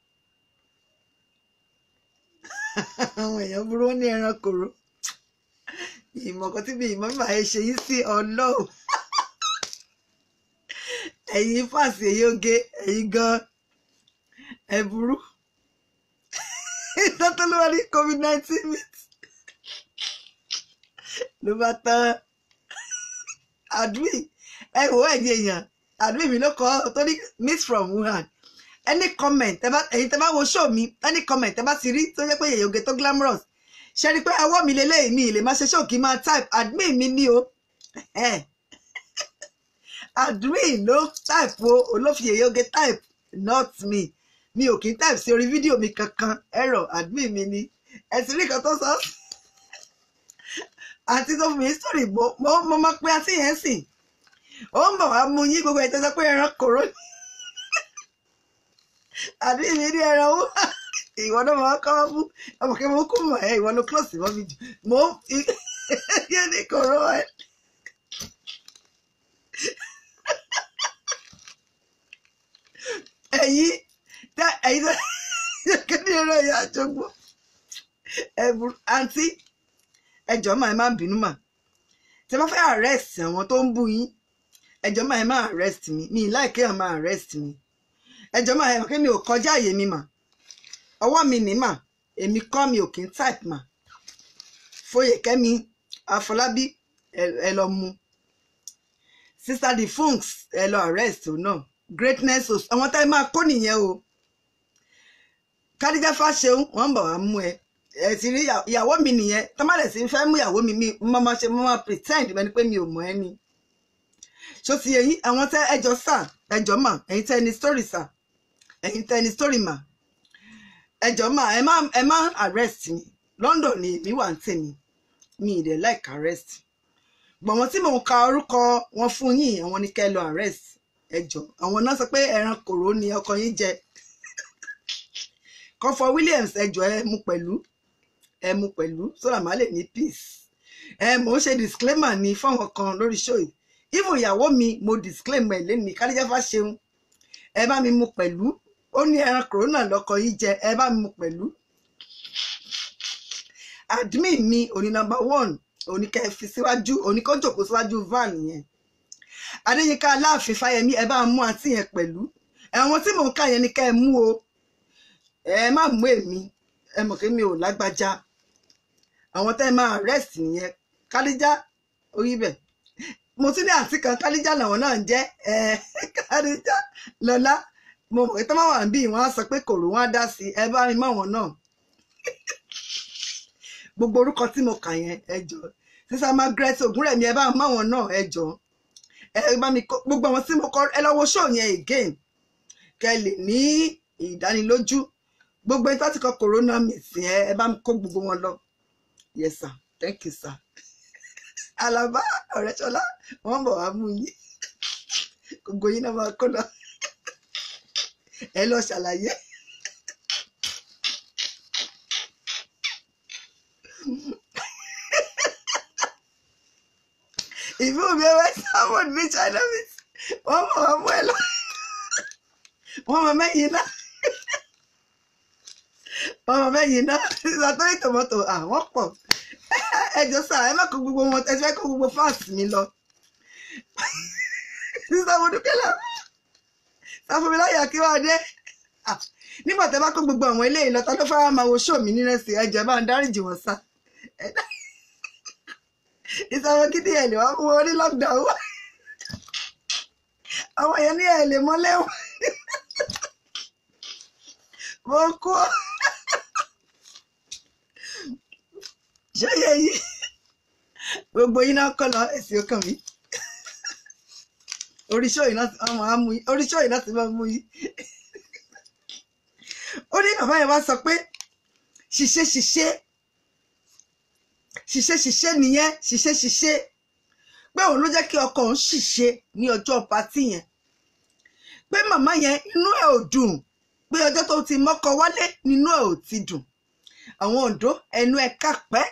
A: Àwọn èèyàn burú ní ẹran kòró. Ìmọ̀ kan tí bí ìmọ̀ bíbá ẹ ṣe yín sí ọlọ́run. Ẹ̀yin fàṣẹ yóge, ẹ̀yin gan ẹ burú. Tọ́tọ́ ló wà ní covid nineteen mit. Ló bá tán. Àdúì ẹ wò ẹ̀yin èèyàn. Àdúì mi ló kọ́ tó ní meet from Wuhan. Any comment ẹ̀yin tẹ́ bá wo show mi, any comment ẹ bá ti rí tó jẹ́ pé yèyóge tó glamorous. Ṣé rí pé ọwọ́ mi lélẹ́yìn mi lè máa ṣe show kí n máa type admin mi ní o. Admin ló type o, olófin yèyóge type, not me. mi ò kí n type sí orí fídíò mi kankan error admin mi ni ẹ̀sìn rí kan tó sọ àti tó fún mi story mo mo máa pe àti yẹn sìn ó ń bọ̀ wá mú yín gbogbo ẹ̀ tó sọ pé ẹran kòró ni àbí mi ní ẹran wú ìwọ náà máa kọ́ wá fún ọmọ kí mo kú mọ̀ ẹ́ ìwọ ló close mọ́ mi jù mo yé ní kòró ẹ̀. ẹ̀yin tẹ ẹ̀yin tẹ kéde ẹ̀rọ ìyá àjọgbó ẹ̀bùn àǹtí ẹjọ́ máa ẹ má bínú mà tẹ bá fẹ́ arrest àwọn tó ń bú yín ẹjọ́ máa ẹ má arrest mi mi láìké ẹ̀ máa arrest mi ẹjọ́ máa ẹ kí mi ò kọjá àyè mi mà ọwọ́ mi ní mà èmi kọ́ mi ò kí ń type mà Foyekemi Afọlábí ẹ lọ mú Sister Defunks ẹ lọ arrest o náà greatness o àwọn tá ẹ máa kó nìyẹn o Kádíjà Fáṣeun wọ́n ń bọ̀ wá mú ẹ ẹ ti rí ìyàwó mi nìyẹn tọ́mọ̀lẹ̀ sí fẹ́ mú ìyàwó mi mi mo máa ṣe mo máa pretend bẹ́ni pé mi ò mọ̀ ẹ́ ni ṣó ti yẹyìn àwọn tẹ ẹjọ́ sà ẹjọ́ mà ẹ̀yin tẹ ẹni story sà ẹ̀yin tẹ ẹni story mà ẹjọ́ mà ẹ má ẹ má arrest mi London ni èmi wà ń tèmi mi ì dẹ̀ like arrest gbọ̀n wọn tí mò ń ka orúkọ wọn fún yín àwọn ní kẹ́ lọ arrest ẹjọ́ àwọn náà sọ pé ẹran kòró ni ọkọ yín jẹ Comfort Williams ẹjọ́ ẹ mú pẹ̀lú ẹ mú pẹ̀lú sọ́dà má lè ní peace ẹ mò ń ṣe disclaimer ní fáwọn kan lórí show yìí even ìyàwó mi mo disclaimer ẹ̀ lẹ́nu Kádíjà Fáṣeun ẹ bá mi mú pẹ̀lú ó ní ẹran corona lọ́kọ yìí jẹ ẹ bá mi mú pẹ̀lú admin mi òní number one òní kẹ́ fi síwájú òní kó jókòó síwájú van yẹn Adéyínká Aláàfin Fáyẹmí ẹ bá mú àǹtí yẹn pẹ̀lú ẹ̀wọ̀n tí mò ń kà yẹn ni kẹ́ ẹ mú o ẹ má mú èmi ẹ mọ̀ kí mi ò lágbájá àwọn tẹ́ ẹ máa arrest nìyẹn Kádíjà orí bẹ̀ mo tún ní àǹtí kan Kádíjà làwọn náà ń jẹ́ ẹ Kádíjà lọ́lá mo mọ̀ pé tó máa wà ń bí wọn á sọ pé kòrò wọn á dá sí ẹ bá mi mọ̀ wọn náà gbogbo orúkọ tí mo kà yẹn ẹ jọ sísá Margaret Ògúnrẹ̀mí ẹ bá mọ̀ wọn náà ẹ jọ ẹ bá mi kó gbogbo àwọn tí mo kọ ẹ lọ́wọ́ show yẹn again kẹ́ lè ní ìdánilójú gbogbo ẹni tó ti kọ corona mìsìn ẹ ẹ bá mi kó gbogbo wọn lọ yes sir thank you sir Alaba Ọ̀rẹ́ṣọlá wọ́n bọ̀ wá mú yín gbogbo yín náà máa kó lọ ẹ lọ ṣàlàyé ìfún mi ẹwẹ sáwọn ní China mit wọ́n bọ̀ wá mú ẹ lọ wọ́n mọ mẹ́yìn náà wọ́n mọ mẹ́yìn náà sísàtọ́rí tòmọ́tò àwọn pọ̀ ẹjọ́ sà ẹ má kó gbogbo wọn ẹ fẹ́ kó gbogbo fáàsì mi lọ sísà mo dúpẹ́ lọ sáfúnmi láyà kí wàá dé nígbà tẹ́ bá kó gbogbo àwọn eléyìí lọ tá ló fẹ́ máa wo ṣó mi nírẹsì ẹjọ́ bá ń dáríjì wọn sá ìsàwọn gidi ẹ̀ lè wá fún wọn ní lockdown àwọn yẹn ní ẹ̀ lè mọ́ lẹ́wọ̀n mo kú ṣóyè yìí gbogbo yín náà kọ́ lọ ẹ̀sìn ọkàn mi oríṣọ́ yìí náà ti máa mú yín ó ní bàbá yẹn wá sọ pé ṣiṣẹ́ ṣiṣẹ́ ṣiṣẹ́ ṣiṣẹ́ nìyẹn ṣiṣẹ́ ṣiṣẹ́ pé òun ló jẹ́ kí ọkọ òun ṣìṣe ní ọjọ́ pátì yẹn pé màmá yẹn inú ẹ̀ ò dùn pé ọjọ́ tó ti mọ́kọ wálé nínú ẹ̀ ò ti dùn àwọn Oǹdó ẹnu ẹ̀ kápẹ́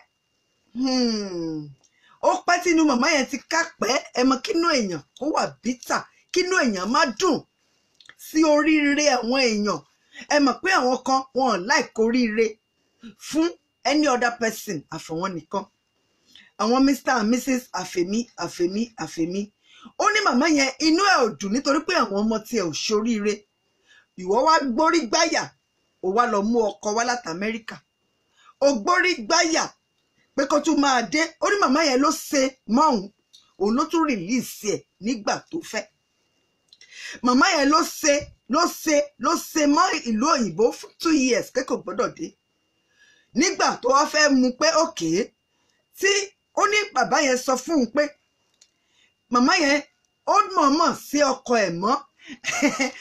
A: ó pẹ́ tínú màmá yẹn ti kápẹ́ ẹ mọ̀ kínú èèyàn kó wà bítà kínú èèyàn má dùn sí oríire àwọn èèyàn ẹ mọ̀ pé àwọn kan wọn ò like oríire fún any other person àfọwọ́n nìkan àwọn Mister and Missus àfẹ̀mí àfẹ̀mí àfẹ̀mí ó ní màmá yẹn inú ẹ̀ ò dùn nítorí pé àwọn ọmọ tiẹ̀ ò ṣoríire ìwọ wá gbórí gbáyà ó wá lọ mú ọkọ wá láti Amẹ́ríkà ó gbórí gbáyà pé kó tún máa dé ó ní màmá yẹn ló ṣe mọ́hún òun ló tún rìlíìsì ẹ̀ nígbà tó fẹ́ màmá yẹn ló ṣe ló ṣe ló ṣe mọ́ ìlú òyìnbó fún two years kẹ́kọ̀ọ́ gbọ́dọ̀ dé nígbà tó wá fẹ́ mú pé òkè tí ó ní bàbá yẹn sọ fún un pé màmá yẹn ó mọ̀ọ́mọ̀ sí ọkọ ẹ̀ mọ́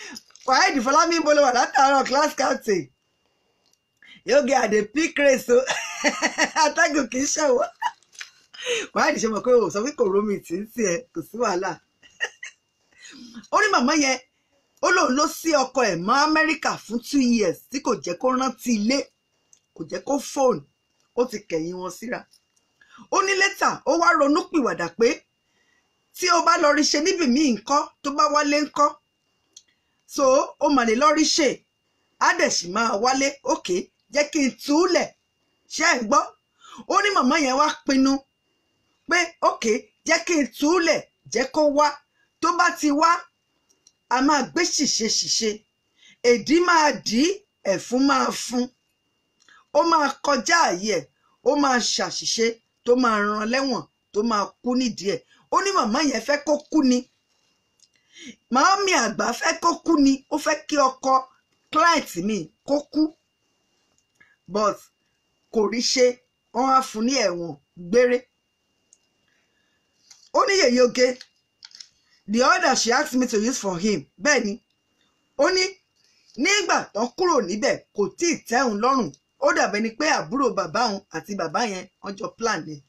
A: Fàáìdì Fọlámi ń bolo wà látàárọ̀ class captain. Yóò gé àdè pick race o. Atẹ́gùn kì í ṣẹ̀wọ̀. Fàáìdì ṣe mọ̀ pé o sọ pé kò rómi tí ń tiẹ̀ kò sí wàhálà. Ó ní màmá yẹn ó lóun ló sí ọkọ ẹ̀ mọ́ Amẹ́ríkà fún two years tí kò jẹ́ kó rántí ilé, kò jẹ́ kó fóònù, ó ti kẹ̀yìn wọn síra. Ó ní lẹ́tà ó wá ronú pìwàdà pé tí ó bá lọ rí ṣe níbi míì ńkọ́ tó bá wálé ńkọ́, so ó mà lè lọ rí ṣe á dẹ̀ sì máa wálé. òkè jẹ́ kí n túlẹ̀ ṣe ń gbọ́. Ó ní màmá yẹn wá pinnu pé òkè jẹ́ kí n túlẹ̀ jẹ́ kó wá, tó bá ti wá a máa gbé ṣìṣe ṣìṣe, èdí máa dí ẹ̀fún máa fún, ó máa kọjá àyè ẹ̀, ó máa ṣàṣìṣe tó máa rán lẹ́wọ̀n tó máa kú nídìí ẹ̀. Ó ní màmá yẹn fẹ́ kó kú ni, màámi àgbà fẹ́ kó kú ni, ó fẹ́ kí ọkọ client mi kó kú, but kò rí ṣe, wọ́n á fún ní ẹ̀wọ̀n gbére. Ó ní Yèyé Oge, the order she asked me to use for him. Bẹ́ẹ̀ ni, ó ní nígbà tán kúrò níbẹ̀ kò tí ì tẹ́hùn lọ́rùn, ó dàbẹ́ ni pé àbúrò bàbá òun àti bàbá yẹn wọ́n jọ plan ni.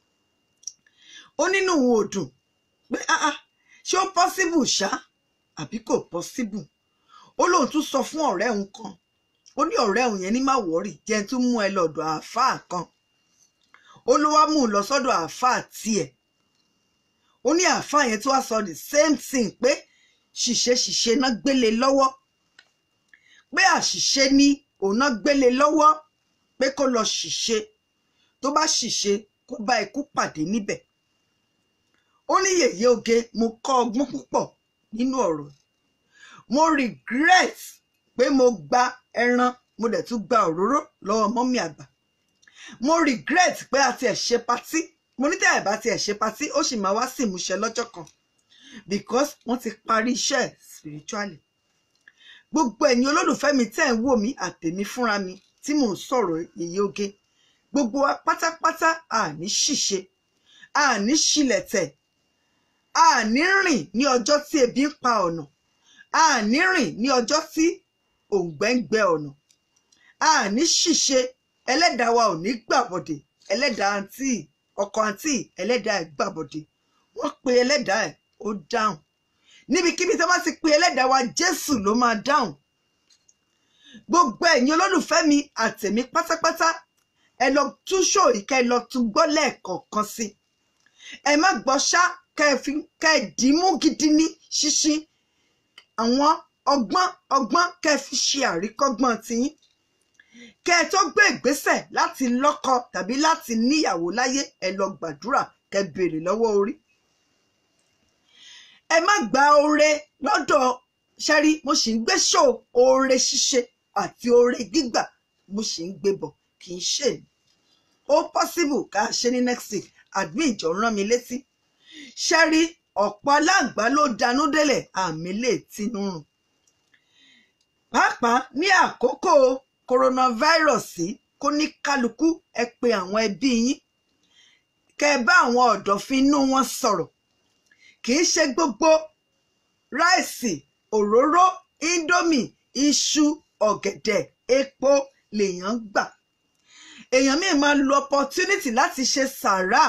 A: Ó nínú òun ò dùn pé ah ah ṣé ó possible ṣá àbí kò possible. Ó lóun tún sọ fún ọ̀rẹ́ òun kan, ó ní ọ̀rẹ́ òun yẹn ní má wọ́rì jẹ́ tún mú ẹ lọ́dọ̀ àáfàá kan. Ó ló wá mú un lọ sọ́dọ̀ àáfàá tiẹ̀. Ó ní àáfàá yẹn tó wá sọ the same thing pé ṣìṣe ṣìṣe náà gbélé lọ́wọ́, pé àṣìṣe ní òun náà gbélé lọ́wọ́, pé kó lọ ṣìṣe, tó bá ṣìṣe kó bá ikú pàdé níbẹ̀. Ó ní Yèyé Oge, mo kọ́ ọgbọ́n púpọ̀ nínú ọ̀rọ̀. Mo regret pé mo gba ẹran, mo dẹ̀ tún gba òróró lọ́wọ́ mọ́mì àgbà. Mo regret pé a ti ẹ̀ ṣe patí. Mo ní tẹ́ ẹ̀ bá ti ẹ̀ ṣe patí, ó sì máa wá sí ìmúṣẹ lọ́jọ́ kan because wọ́n ti parí iṣẹ́ spiritually. Gbogbo ẹ̀yin olólùfẹ́ mi tẹ́ ẹ̀ ń wò mí àtèmi fúnra mi tí mò ń sọ̀rọ̀ Yèyé Oge, gbogbo wa pátápátá àní ṣìṣe, àní ṣìlẹ̀tẹ̀, àní rìn ní ọjọ́ tí ebi ń pa ọ̀nà, àní rìn ní ọjọ́ tí òǹgbẹ ń gbẹ ọ̀nà, àní ṣìṣe, ẹlẹ́dàá wa ò ní gbàbọ̀dè, ẹlẹ́dàá àǹtí ọkọ àǹtí ẹlẹ́dàá ẹ̀ gbàbọ̀dè. Wọ́n pe ẹlẹ́dàá ẹ̀ ó dáhùn. Níbikíbi tí wọ́n ti pe ẹlẹ́dàá wa Jésù ló máa dáhùn. Gbogbo ẹ̀yin olólùfẹ́ mi àtẹ̀mí pátápátá, ẹ lọ tún ṣó ìkẹ́ ẹ lọ tún gbọ́ lẹ́ẹ̀kọ̀ọ̀kan sí. Ẹ má gbọ́ ṣá kẹ́ ẹ dìímú gidi ní ṣíṣí àwọn ọgbọ́n ọgbọ́n kẹ́ ẹ fi ṣe àríkọ́gbọ́n tiyín. Kẹ́ ẹ tó gbé ìgbésẹ̀ láti lọ́kọ tàbí láti níyàwó láyé, ẹ lọ gbàdúrà kẹ́ ẹ béèrè lọ́wọ́ orí. Ẹ má gba oore lọ́dọ̀ ṣẹ́rí, mo sì ń gbé ṣó oore ṣíṣe àti oore gbígbà, mo sì ń gbé bọ̀ kì í ṣe ní. Ó possible ká ṣe ní next week, admin ìjọ rán mi létí. Ṣẹ́rí ọ̀pọ̀ aláǹgbá ló danú délẹ̀ àmì lè tinú rùn. Pàápàá ní àkókò coronavirus kó ní kálukú ẹ pe àwọn ẹbí yín, kẹ́ ẹ bá àwọn ọ̀dọ̀fin inú wọn sọ̀rọ̀. Kì í ṣe gbogbo ráìsì, òróró, indomie, iṣu, ọ̀gẹ̀dẹ̀, epo lèèyàn gbà. Èèyàn míì máa lo opportunity láti ṣe sàrà.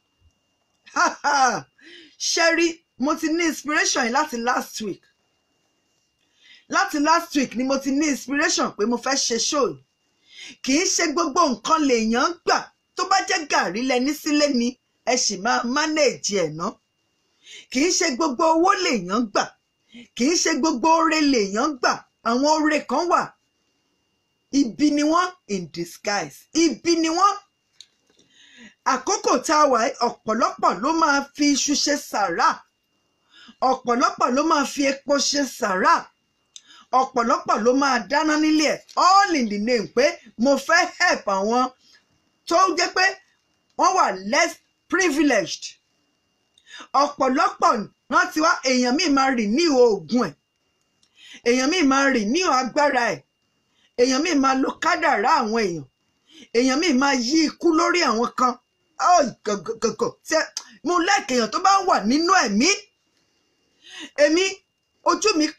A: Ṣẹ́rí, mo ti ní inspiration yìí láti last week. Láti last week ni mo ti ní inspiration pé mo fẹ́ ṣe show. Kì í ṣe gbogbo nǹkan lèèyàn gbà. Tó bá jẹ́ gàrí lẹní sílé ni ẹ sì máa manage ẹ̀ ná. Kì í ṣe gbogbo owó lèèyàn gbà. Kì í ṣe gbogbo oore lèèyàn gbà. Àwọn oore kan wà, ibi ni wọ́n in disguise. Ibi ni wọ́n. Àkókò tá a wà ọ̀pọ̀lọpọ̀ ló máa fi iṣu ṣe sàrà. Ọ̀pọ̀lọpọ̀ ló máa fi epo ṣe sàrà. Ọ̀pọ̀lọpọ̀ ló máa dáná nílé ẹ̀ all in the name pé mo fẹ́ help àwọn tó jẹ́ pé wọ́n wà less privileged. Ọ̀pọ̀lọpọ̀ náà ti wá, èèyàn míì máa rìn ní oògùn ẹ̀. Èèyàn míì máa rìn ní agbára ẹ̀. Èèyàn míì máa lo kádàrá àwọn èèyàn. Èèyàn míì máa yí ikú lórí àwọn kan. Oh, gọ̀gọ̀gọ̀gọ̀. Mo like èèyàn tó bá wà nínú ẹ̀mí. Èmi ojú mi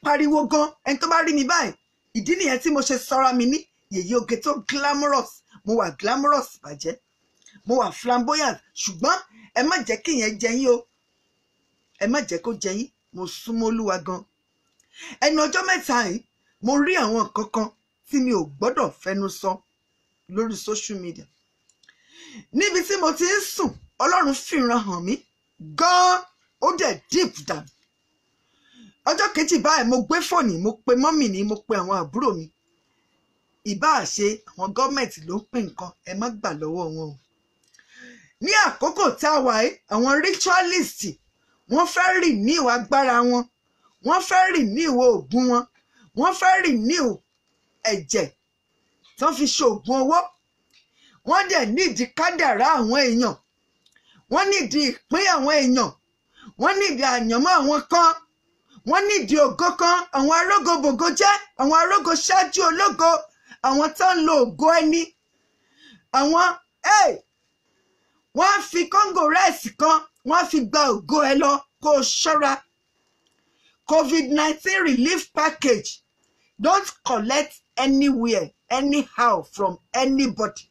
A: pariwo gan ẹni tó bá rí mi báyìí ìdí nìyẹn tí mo ṣe sọra mi ní yèyé oge tó glamorous mo wà glamorous bàjẹ́ mo wà flamboyant ṣùgbọ́n ẹ má jẹ́ kí ìyẹn jẹ yín o ẹ má jẹ́ kó jẹ yín mo súnmọ́ Olúwa gan ẹnu ọjọ́ mẹ́ta yìí mo rí àwọn nǹkan kan tí mi ò gbọ́dọ̀ fẹnu sọ lórí social media níbi tí mo ti ń sùn Ọlọ́run fìran hàn mí gan ó dẹ̀ deep down ọjọ́ kejì báyìí mo gbé fóònù mo pe mọ́mì ní mo pe àwọn àbúrò mi ìbáà ṣe àwọn gọ́ọ̀mẹ̀ntì ló ń pín nǹkan ẹ má gbà lọ́wọ́ wọn o ní àkókò tá a wà yìí àwọn ritualist wọ́n fẹ́ rì ní ìwà agbára wọn wọ́n fẹ́ rì ní ìwà ògùn wọn wọ́n fẹ́ rì ní ẹ̀jẹ̀ tí wọ́n fi ṣoògùn owó wọ́n dẹ̀ nídìí kádàrá àwọn èèyàn wọ́n nídìí ìpín àwọn èèyàn wọ́n nídìí àyànmọ́ àwọn kan wọ́n nídìí ògo kan àwọn arógobògo jẹ́ àwọn arógo ṣáájú ológo àwọn tó ń lo ògo ẹni àwọn wọ́n á fi kóńgò rẹ́ẹ̀sì kan wọ́n á fi gba ògo ẹ lọ kó o ṣọ́ra covid nineteen relief package don't collect anywhere anyhow from anybody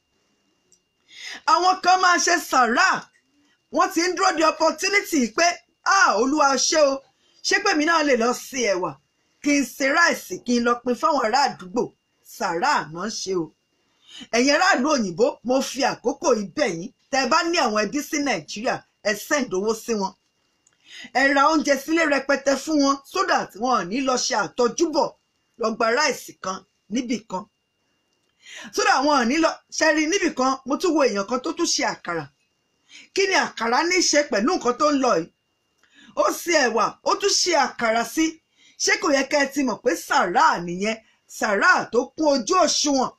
A: àwọn kan máa ṣe sàrà wọ́n ti ń dúró de opportunity pé ah Olúwa ṣé o ṣé pé mi náà lè lọ sí ẹ̀wà kí n ṣe ráìsì kí n lọ pín fáwọn ará àdúgbò sàrà àná ṣe o ẹ̀yin aráàlú òyìnbó mo fi àkókò ibẹ̀ yín tẹ́ bá ní àwọn ẹbí sí Nàìjíríà ẹ send owó sí wọn ẹ ra oúnjẹ sílé rẹpẹtẹ fún wọn so that wọn ò ní lọ ṣe àtọjúbọ̀ lọ gba ráìsì kan níbì kan so that wọn ò ní lọ ṣẹ́rí níbì kan mo tún wo èèyàn kan tó tún ṣe àkàrà kí ni àkàrà ní í ṣe pẹ̀lú nǹkan tó ń lọ yìí ó ṣe ẹ̀wà ó tún ṣe àkàrà sí ṣé kò yẹ kẹ́ ẹ ti mọ̀ pé sàrà nìyẹn sàrà tó kún ojú òṣùwọ̀n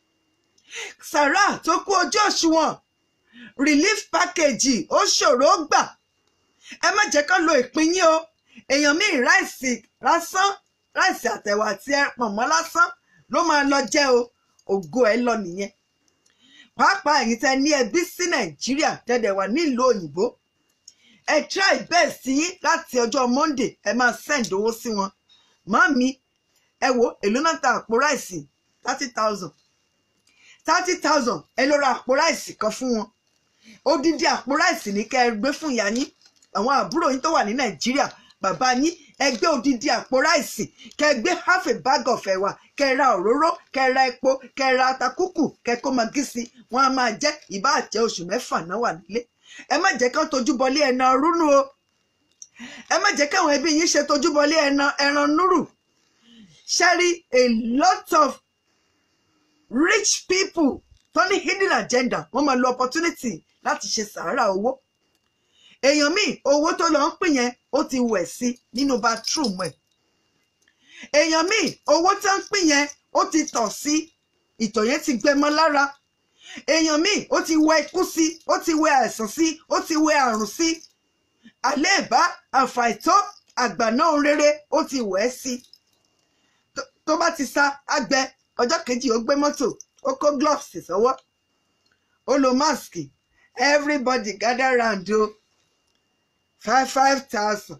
A: sàrà tó kún ojú òṣùwọ̀n relief package ó ṣòro gbà ẹ má jẹ́ ká lo ìpín yín o èèyàn míì ráìsì lásán ráìsì àtẹ̀wà àti pọ̀nmọ́ lásán ló máa lọ jẹ́ o ògo ẹ lọ nìyẹn pàápàá ẹ̀yin tẹ́ ní ẹbí sí Nàìjíríà tẹ́dẹ̀ wà nílùú òyìnbó ẹ try best yín láti ọjọ́ Monday ẹ máa send owó sí wọn màmí ẹ wo èlò náà ta àpò ráìsì thirty thousand thirty thousand ẹ lọ ra àpò ráìsì kan fún wọn odidi àpò ráìsì ní kẹ́ ẹ gbé fún ìyá yín àwọn àbúrò yín tó wà ní Nàìjíríà bàbá yín ẹ gbé odidi àpò ráìsì kẹ́ ẹ gbé half a bag of ẹ̀wà kẹ́ ẹ ra òróró kẹ́ ẹ ra epo kẹ́ ẹ ra ata kúkù kẹ́ ẹ kó magí sí wọn á máa jẹ ìbá àjẹ oṣù mẹ́fà náà wà nílé ẹ má jẹ́ kán tojú bọlé ẹran rúnú o ẹ má jẹ́ káwọn ẹbí yín ṣe tojú bọlé ẹran núrù ṣẹ́rí a lot of rich people tó ní hidden agenda wọ́n máa lo opportunity láti ṣe sàárà owó èèyàn míì owó tó lọ ń pín yẹn ó ti wẹ̀ sí nínú bathroom ẹ̀ èèyàn míì owó tó ń pín yẹn ó ti tọ̀ sí ìtọ̀ yẹn ti gbẹmọ lára èèyàn míì ó ti wẹ ikú sí ó ti wẹ àìsàn sí ó ti wẹ àrùn sí àléèbá àfàìtó àgbàná ohun rere ó ti wẹ̀ sí tó bá ti sa àgbẹ̀ ọjọ́ kejì ó gbé mọ́tò ó kó gloves sọ́wọ́ ó lo mask everybody gather round o five five thousand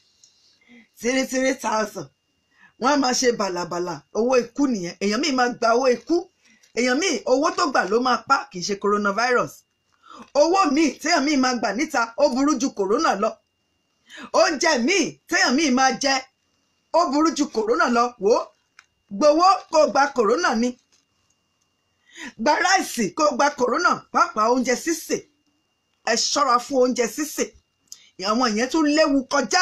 A: three three thousand wọ́n á máa ṣe bàlàbàlà owó ikú nìyẹn èèyàn míì máa gba owó ikú èèyàn míì owó tó gbà ló máa pa kì í ṣe coronavirus owó míì téèyàn míì máa gbà níta ó burú ju corona lọ oúnjẹ míì téèyàn míì máa jẹ ó burú ju corona lọ wò ó gbowó kó gba corona ni gba ráìsì kó gba corona pàápàá oúnjẹ sísè ẹ ṣọ́ra fún oúnjẹ sísè àwọn ìyẹn tún léwu kọjá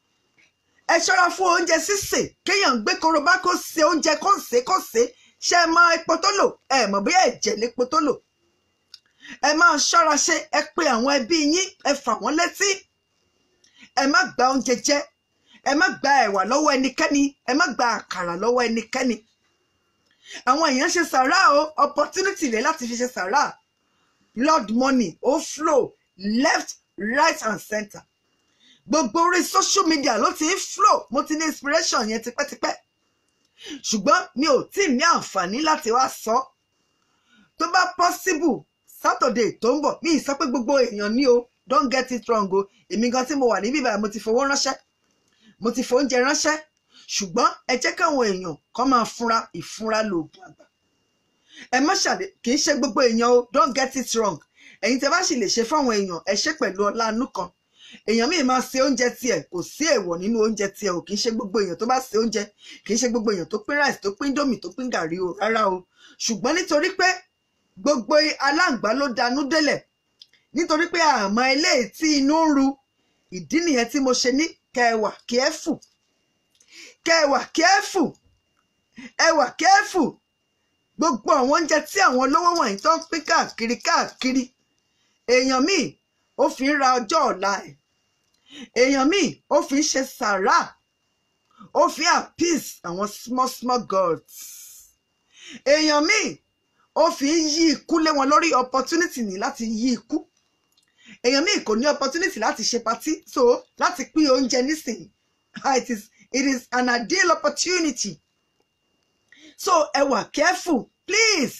A: ẹ ṣọ́ra fún oúnjẹ sísè kéèyàn gbé korobá kó ṣe oúnjẹ kó ṣe kó ṣe ṣe mọ epo tó lò ẹ mọ̀ bóyá ẹ̀jẹ̀ lépo tó lò ẹ máa ṣọ́ra ṣe ẹ pé àwọn ẹbí yín ẹ fà wọ́n létí ẹ má gba oúnjẹ jẹ ẹ má gba ẹ̀wà lọ́wọ́ ẹnikẹ́ni ẹ má gba àkàrà lọ́wọ́ ẹnikẹ́ni àwọn èèyàn ṣe sàrà o opportunity rẹ láti fi ṣe sàrà blood money ó flow left right and center gbogbo orí social media ló ti ń flow mo ti ní inspiration yẹn tipẹ́tipẹ́ ṣùgbọ́n mi ò tí ì ní àǹfààní láti wá sọ tó bá possible Saturday tó ń bọ̀ mi ì sọ pé gbogbo èèyàn ní o don't get it wrong o èmi gan tí mo wà níbí báyìí mo ti fowó ránṣẹ́ mo ti fóúnjẹ ránṣẹ́ ṣùgbọ́n ẹ jẹ́ káwọn èèyàn kan máa fúnra, ìfúnra lóògùn àgbà. Ẹ má ṣàdé, kì í ṣe gbogbo èèyàn o, don't get it wrong. Ẹ̀yin tẹ́ bá sì lè ṣe fáwọn èèyàn, ẹ ṣe pẹ̀lú ọláàánú kan. Èèyàn míì máa ṣe oúnjẹ tiẹ̀, kò sí èèwọ̀ nínú oúnjẹ tiẹ̀ o, kì í ṣe gbogbo èèyàn tó bá ṣe oúnjẹ, kì í ṣe gbogbo èèyàn tó pín rice, tó pín indomie, tó pín gàrí o, rárá o. Ṣùgbọ́n nítorí pé gbogbo aláǹgbá ló danú délẹ̀, nítorí pé àmọ́ eléyìí tí inú ń ru, ìdí nìyẹn tí mo ṣe ní kẹwà careful, kẹwà careful, ẹwà careful. Gbogbo àwọn oúnjẹ tí àwọn olówó wọ̀nyí tó ń pín káàkiri káàkiri, èèyàn míì ó fi ń ra ọjọ́ ọ̀la ẹ̀, èèyàn míì ó fi ń ṣe sàrà, ó fi ń appease àwọn small small gods, èèyàn míì ó fi ń yí ikú lé wọn lórí, opportunity ní láti yí ikú. Èèyàn míì kò ní opportunity láti ṣe party, so láti pín oúnjẹ nísìnyí, it is it is an ideal opportunity. So ẹ wà careful, please,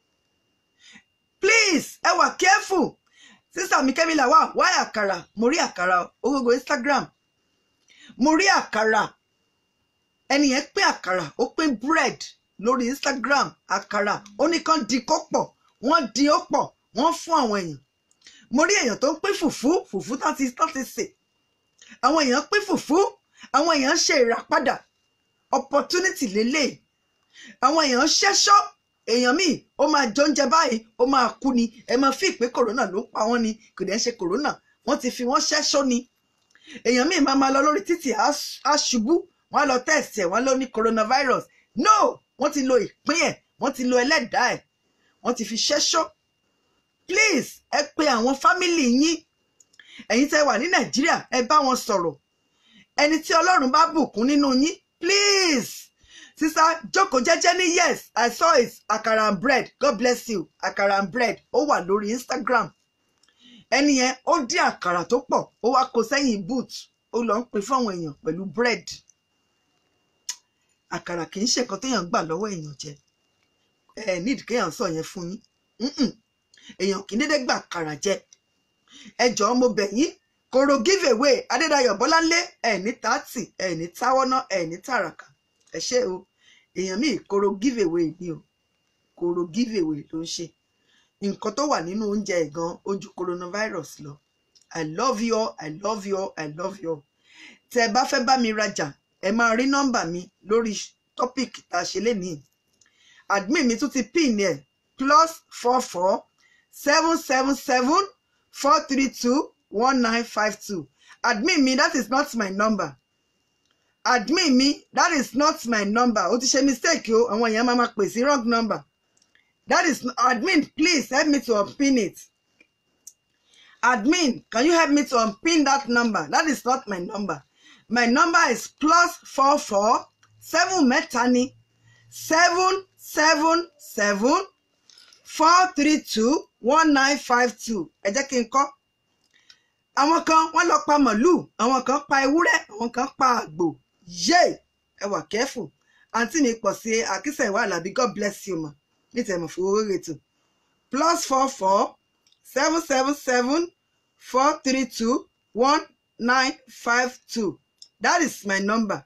A: please, ẹ wà careful. Sister mi Kẹ́mi Lawal, why àkàrà? Mo rí àkàrà ogogo Instagram, mo rí àkàrà, ẹni yẹn pín àkàrà, ó pín bread lórí Instagram, àkàrà ó ní kán di kó pọ̀, wọ́n di ó pọ̀, wọ́n fún àwọn èèyàn. Mo rí èèyàn tó ń pín fùfú, fùfú tán ti tán ti sè, àwọn èèyàn pín fùfú, àwọn èèyàn ṣe ìràpadà, opportunity lélẹ̀, àwọn èèyàn ṣẹ́ṣọ́, èèyàn míì ó máa jẹ oúnjẹ báyìí, ó máa kú ni, ẹ máa fi ìpè kòrónà ló ń pa wọ́n ni, kò dẹ̀ ṣe kòrónà, wọ́n ti fi wọ́n ṣẹ́ṣọ́ ni. Èèyàn míì máa máa lọ lórí títì, á ṣubú, wọ́n á lọ test ẹ̀, wọ́n ló ní coronavirus. No, wọ́n ti lo ìpín ẹ̀, wọ́n ti lo ẹlẹ́dàá ẹ̀, wọ́n ti fi ṣẹ́ṣọ́. Please, ẹ pe àwọn family yín, ẹ̀yin tẹ́ wà ní Nàìjíríà, ẹ bá wọn sọ̀rọ̀. Ẹni tí Ọlọ́run bá bùkún nínú yín, please. Sister jókòó jẹ́jẹ́ ní yes, I saw it, àkàrà and bread, God bless you, àkàrà and bread, ó wà lórí Instagram. Ẹni yẹn ó dín àkàrà tó pọ̀, ó wá kó sẹ́yìn boot, ó lọ ń pín fáwọn èèyàn pẹ̀lú bread. Àkàrà kì í ṣe nǹkan téèyàn gbà lọ́wọ́ èèyàn jẹ, ẹ need kéèyàn sọ yẹn fún yín. Èèyàn kì í dédé gbà àkàrà jẹ. Ẹ jọ̀ọ́ mo bẹ̀ yín, koro give away Adédayọ̀ Bọ́láńlé, ẹ ní tààtì, ẹ ní táwọ́ná, ẹ ní tàràkà. Ẹ ṣé o, èèyàn míì koro give away ni o, koro give away ló ń ṣe. Nǹkan tó wà nínú oúnjẹ ẹ̀ gan ojú coronavirus lọ. I love you all, I love you all, I love you all. Tẹ́ ẹ bá fẹ́ bá mi rajà, ẹ máa rí nọ́mbà mi lórí topic tá a ṣe lénìí. Admin mi tún ti pin ẹ̀ plus four four seven seven seven four three two one nine five two. Admin mi, that is not my number. Admin mi, that is not my number. Ó ti ṣe mistake o, àwọn èèyàn máa ma pè sí wrong number. That is admin, please help me to unpin it. Admin, can you help me to unpin that number? That is not my number. My number is plus four four seven mẹ́ta ni seven seven seven four three two one nine five two. Ẹ jẹ́ kí n kọ́. Àwọn kan wọ́n lọ pa màlúù, àwọn kan pa ewúrẹ́, àwọn kan pa àgbò. Yay! Ẹ wà careful. Àǹtí mi pọ̀ sí Àkísẹ̀ ìwà àlàbí, God bless you ma. Ní tẹ̀mọ̀ fún owó rètò. Plus four four seven seven seven four three two one nine five two. That is my number.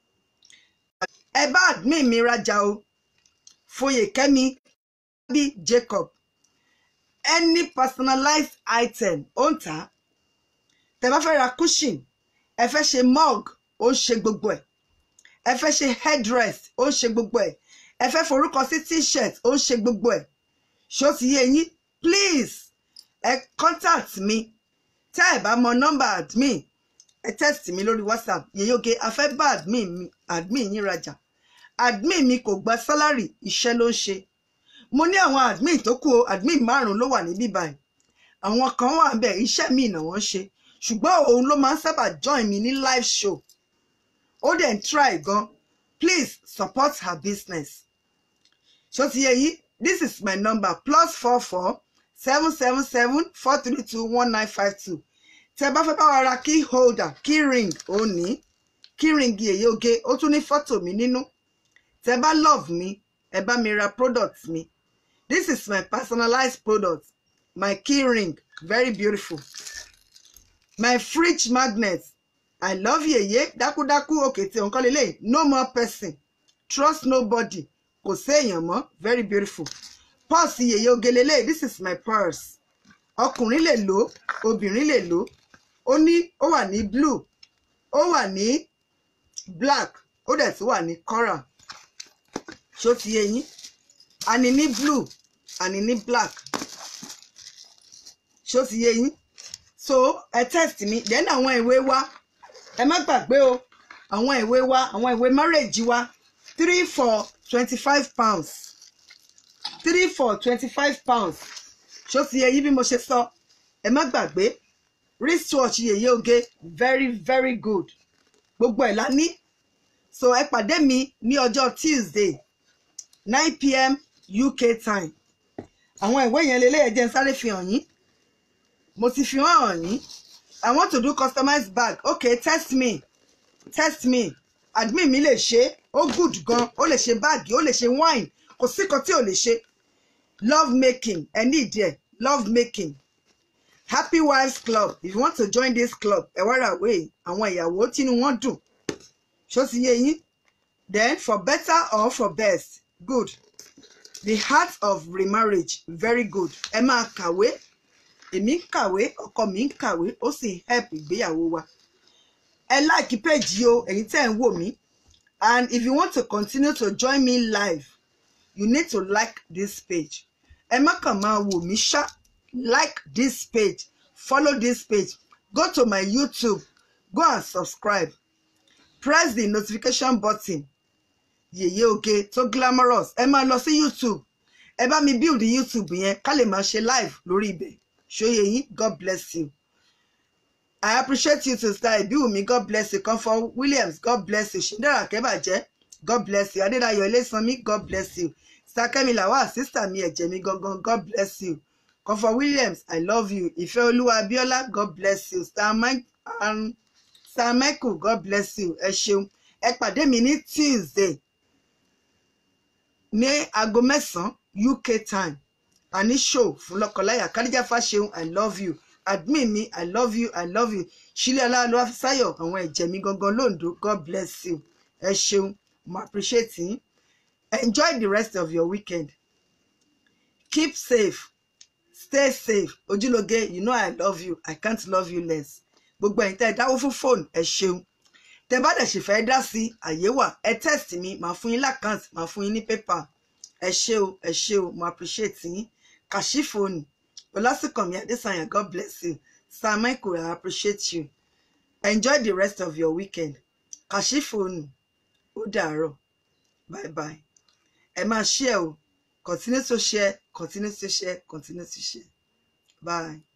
A: Ẹ bá admin mi rajà o. Foyekemi bí Jacob. Any personalized item ó ń tà. Tẹ́ bá fẹ́ ra cushion, ẹ fẹ́ ṣe mug, ó ń ṣe gbogbo ẹ̀. Ẹ fẹ́ ṣe headdress, ó ń ṣe gbogbo ẹ̀. Ẹ fẹ́ forúkọ sí t-shirt, ó ń ṣe gbogbo ẹ̀. Ṣó ti yé yín? Please, ẹ contact mi. Tẹ́ ẹ bá mọ nọ́mbà admin, ẹ text mi lórí WhatsApp. Yèyóge, a fẹ́ bá admin mi, admin yín rajà. Admin mi kò gba salary, iṣẹ́ ló ń ṣe. Mo ní àwọn admin tó kù o, admin márùn-ún ló wà níbí báyìí. Àwọn kan wà ńbẹ̀, iṣẹ́ mi náà wọ́n ṣe. Ṣùgbọ́n òun ló máa ń sábà join mi ní live show. Ó dẹ̀ ń try gan. Please support her business. Ṣó ti yé yín? This is my number plus four four seven seven seven four three two one nine five two. Tẹ́ bá fẹ́ bá wa ra key holder, key ring, ó ní. Key ring Yèyóge, ó tún ní fọ́tò mi nínú. Tẹ́ bá love mi, ẹ bá mi ra product mi. This is my personalized product. My key ring, very beautiful. My fridge magnet, I love yeye dákúdákú òkè tí òǹkọ́ lélẹ̀ no more person trust nobody kò séèyàn mọ́ very beautiful purse yeye oge lélẹ̀ this is my purse ọkùnrin lè lò obìnrin lè lò ó ní ó wà ní blue ó wà ní black ó dẹ̀ tún wà ní coral ṣó ti yé yín àní ní blue àní ní black ṣó ti yé yín so ẹ test mi then àwọn ìwé wa ẹ má gbàgbé o àwọn ìwé wa àwọn ìwé marriage wa three for twenty-five pounds three for twenty-five pounds ṣó ti yé yín bí mo ṣe sọ ẹ má gbàgbé wristwatch yeye oge very very good gbogbo ẹ̀ la ní so ẹ pàdé mi ní ọjọ́ Tuesday nine p m U K time àwọn ìwé yẹn lélẹ̀ ẹ jẹ́ n sáré fi hàn yín mo ti fi hàn yín I want to do customized bag okay test me test me admin mi lè ṣe ó good gan ó lè ṣe báàgì ó lè ṣe wine kò sí kan tí ò lè ṣe love making ẹ ní ìdí ẹ love making happy wives club if you want to join this club ẹ wá ra wé àwọn ìyàwó tínú wọn dùn ṣó ti yé yín then for better or for best good the heart of remarriage very good ẹ máa kàwé èmi ń kàwé ọkọ mi ń kàwé ó sì help ìgbéyàwó wa ẹ like page o ẹ̀yin tẹ́ ń wò mí and if you want to continue to join me live you need to like this page ẹ má kàn máa wò mí ṣá like this page follow this page go to my YouTube go and subscribe press the notification button yeye oge tó glamorous ẹ máa lọ sí YouTube ẹ bá mi build YouTube yẹn ká lè máa ṣe live lórí ibẹ̀ ṣóyè yín God bless you I appreciate you to start Ibiwunmi God bless you Comfort Williams God bless you Shindara Kebaje God bless you Adédayọ̀ Ilésanmí God bless you Sakemi Lawal sister mi ẹ̀jẹ̀ mi gangan God bless you Comfort Williams I love you Ìfẹ́olúwa Abíọ́lá God bless you Star Mike and Sir Michael God bless you ẹ ṣeun ẹ pàdé mi ní Tuesday ní aago mẹ́sàn-án U K time àní show fún lọ́kọláya Kádíjà Fáṣeun I love you admin mi I love you I love you Ṣílẹ̀ Ọláolúwafísáyọ̀ àwọn ẹ̀jẹ̀ mi gangan lóńdó God bless you ẹ ṣeun mo appreciate yín enjoy the rest of your weekend keep safe stay safe Ojúlóge you know I love you I can't love you less gbogbo ẹ̀yin tẹ́ ẹ dáwó fún fóònù ẹ ṣeun tẹ́ bá dẹ̀ ṣe fẹ́ dá sí àyè wà ẹ test mi màá fún yín lákàntì màá fún yín ní pépà ẹ ṣé o ẹ ṣé o mo appreciate yín Kàṣífóònù Ọlásùnkànmí Adésànyà God bless you Sir Michael I appreciate you enjoy the rest of your weekend Kàṣífóònù ó dàárọ̀ bye bye ẹ máa share o continue to share continue to share continue to share bye.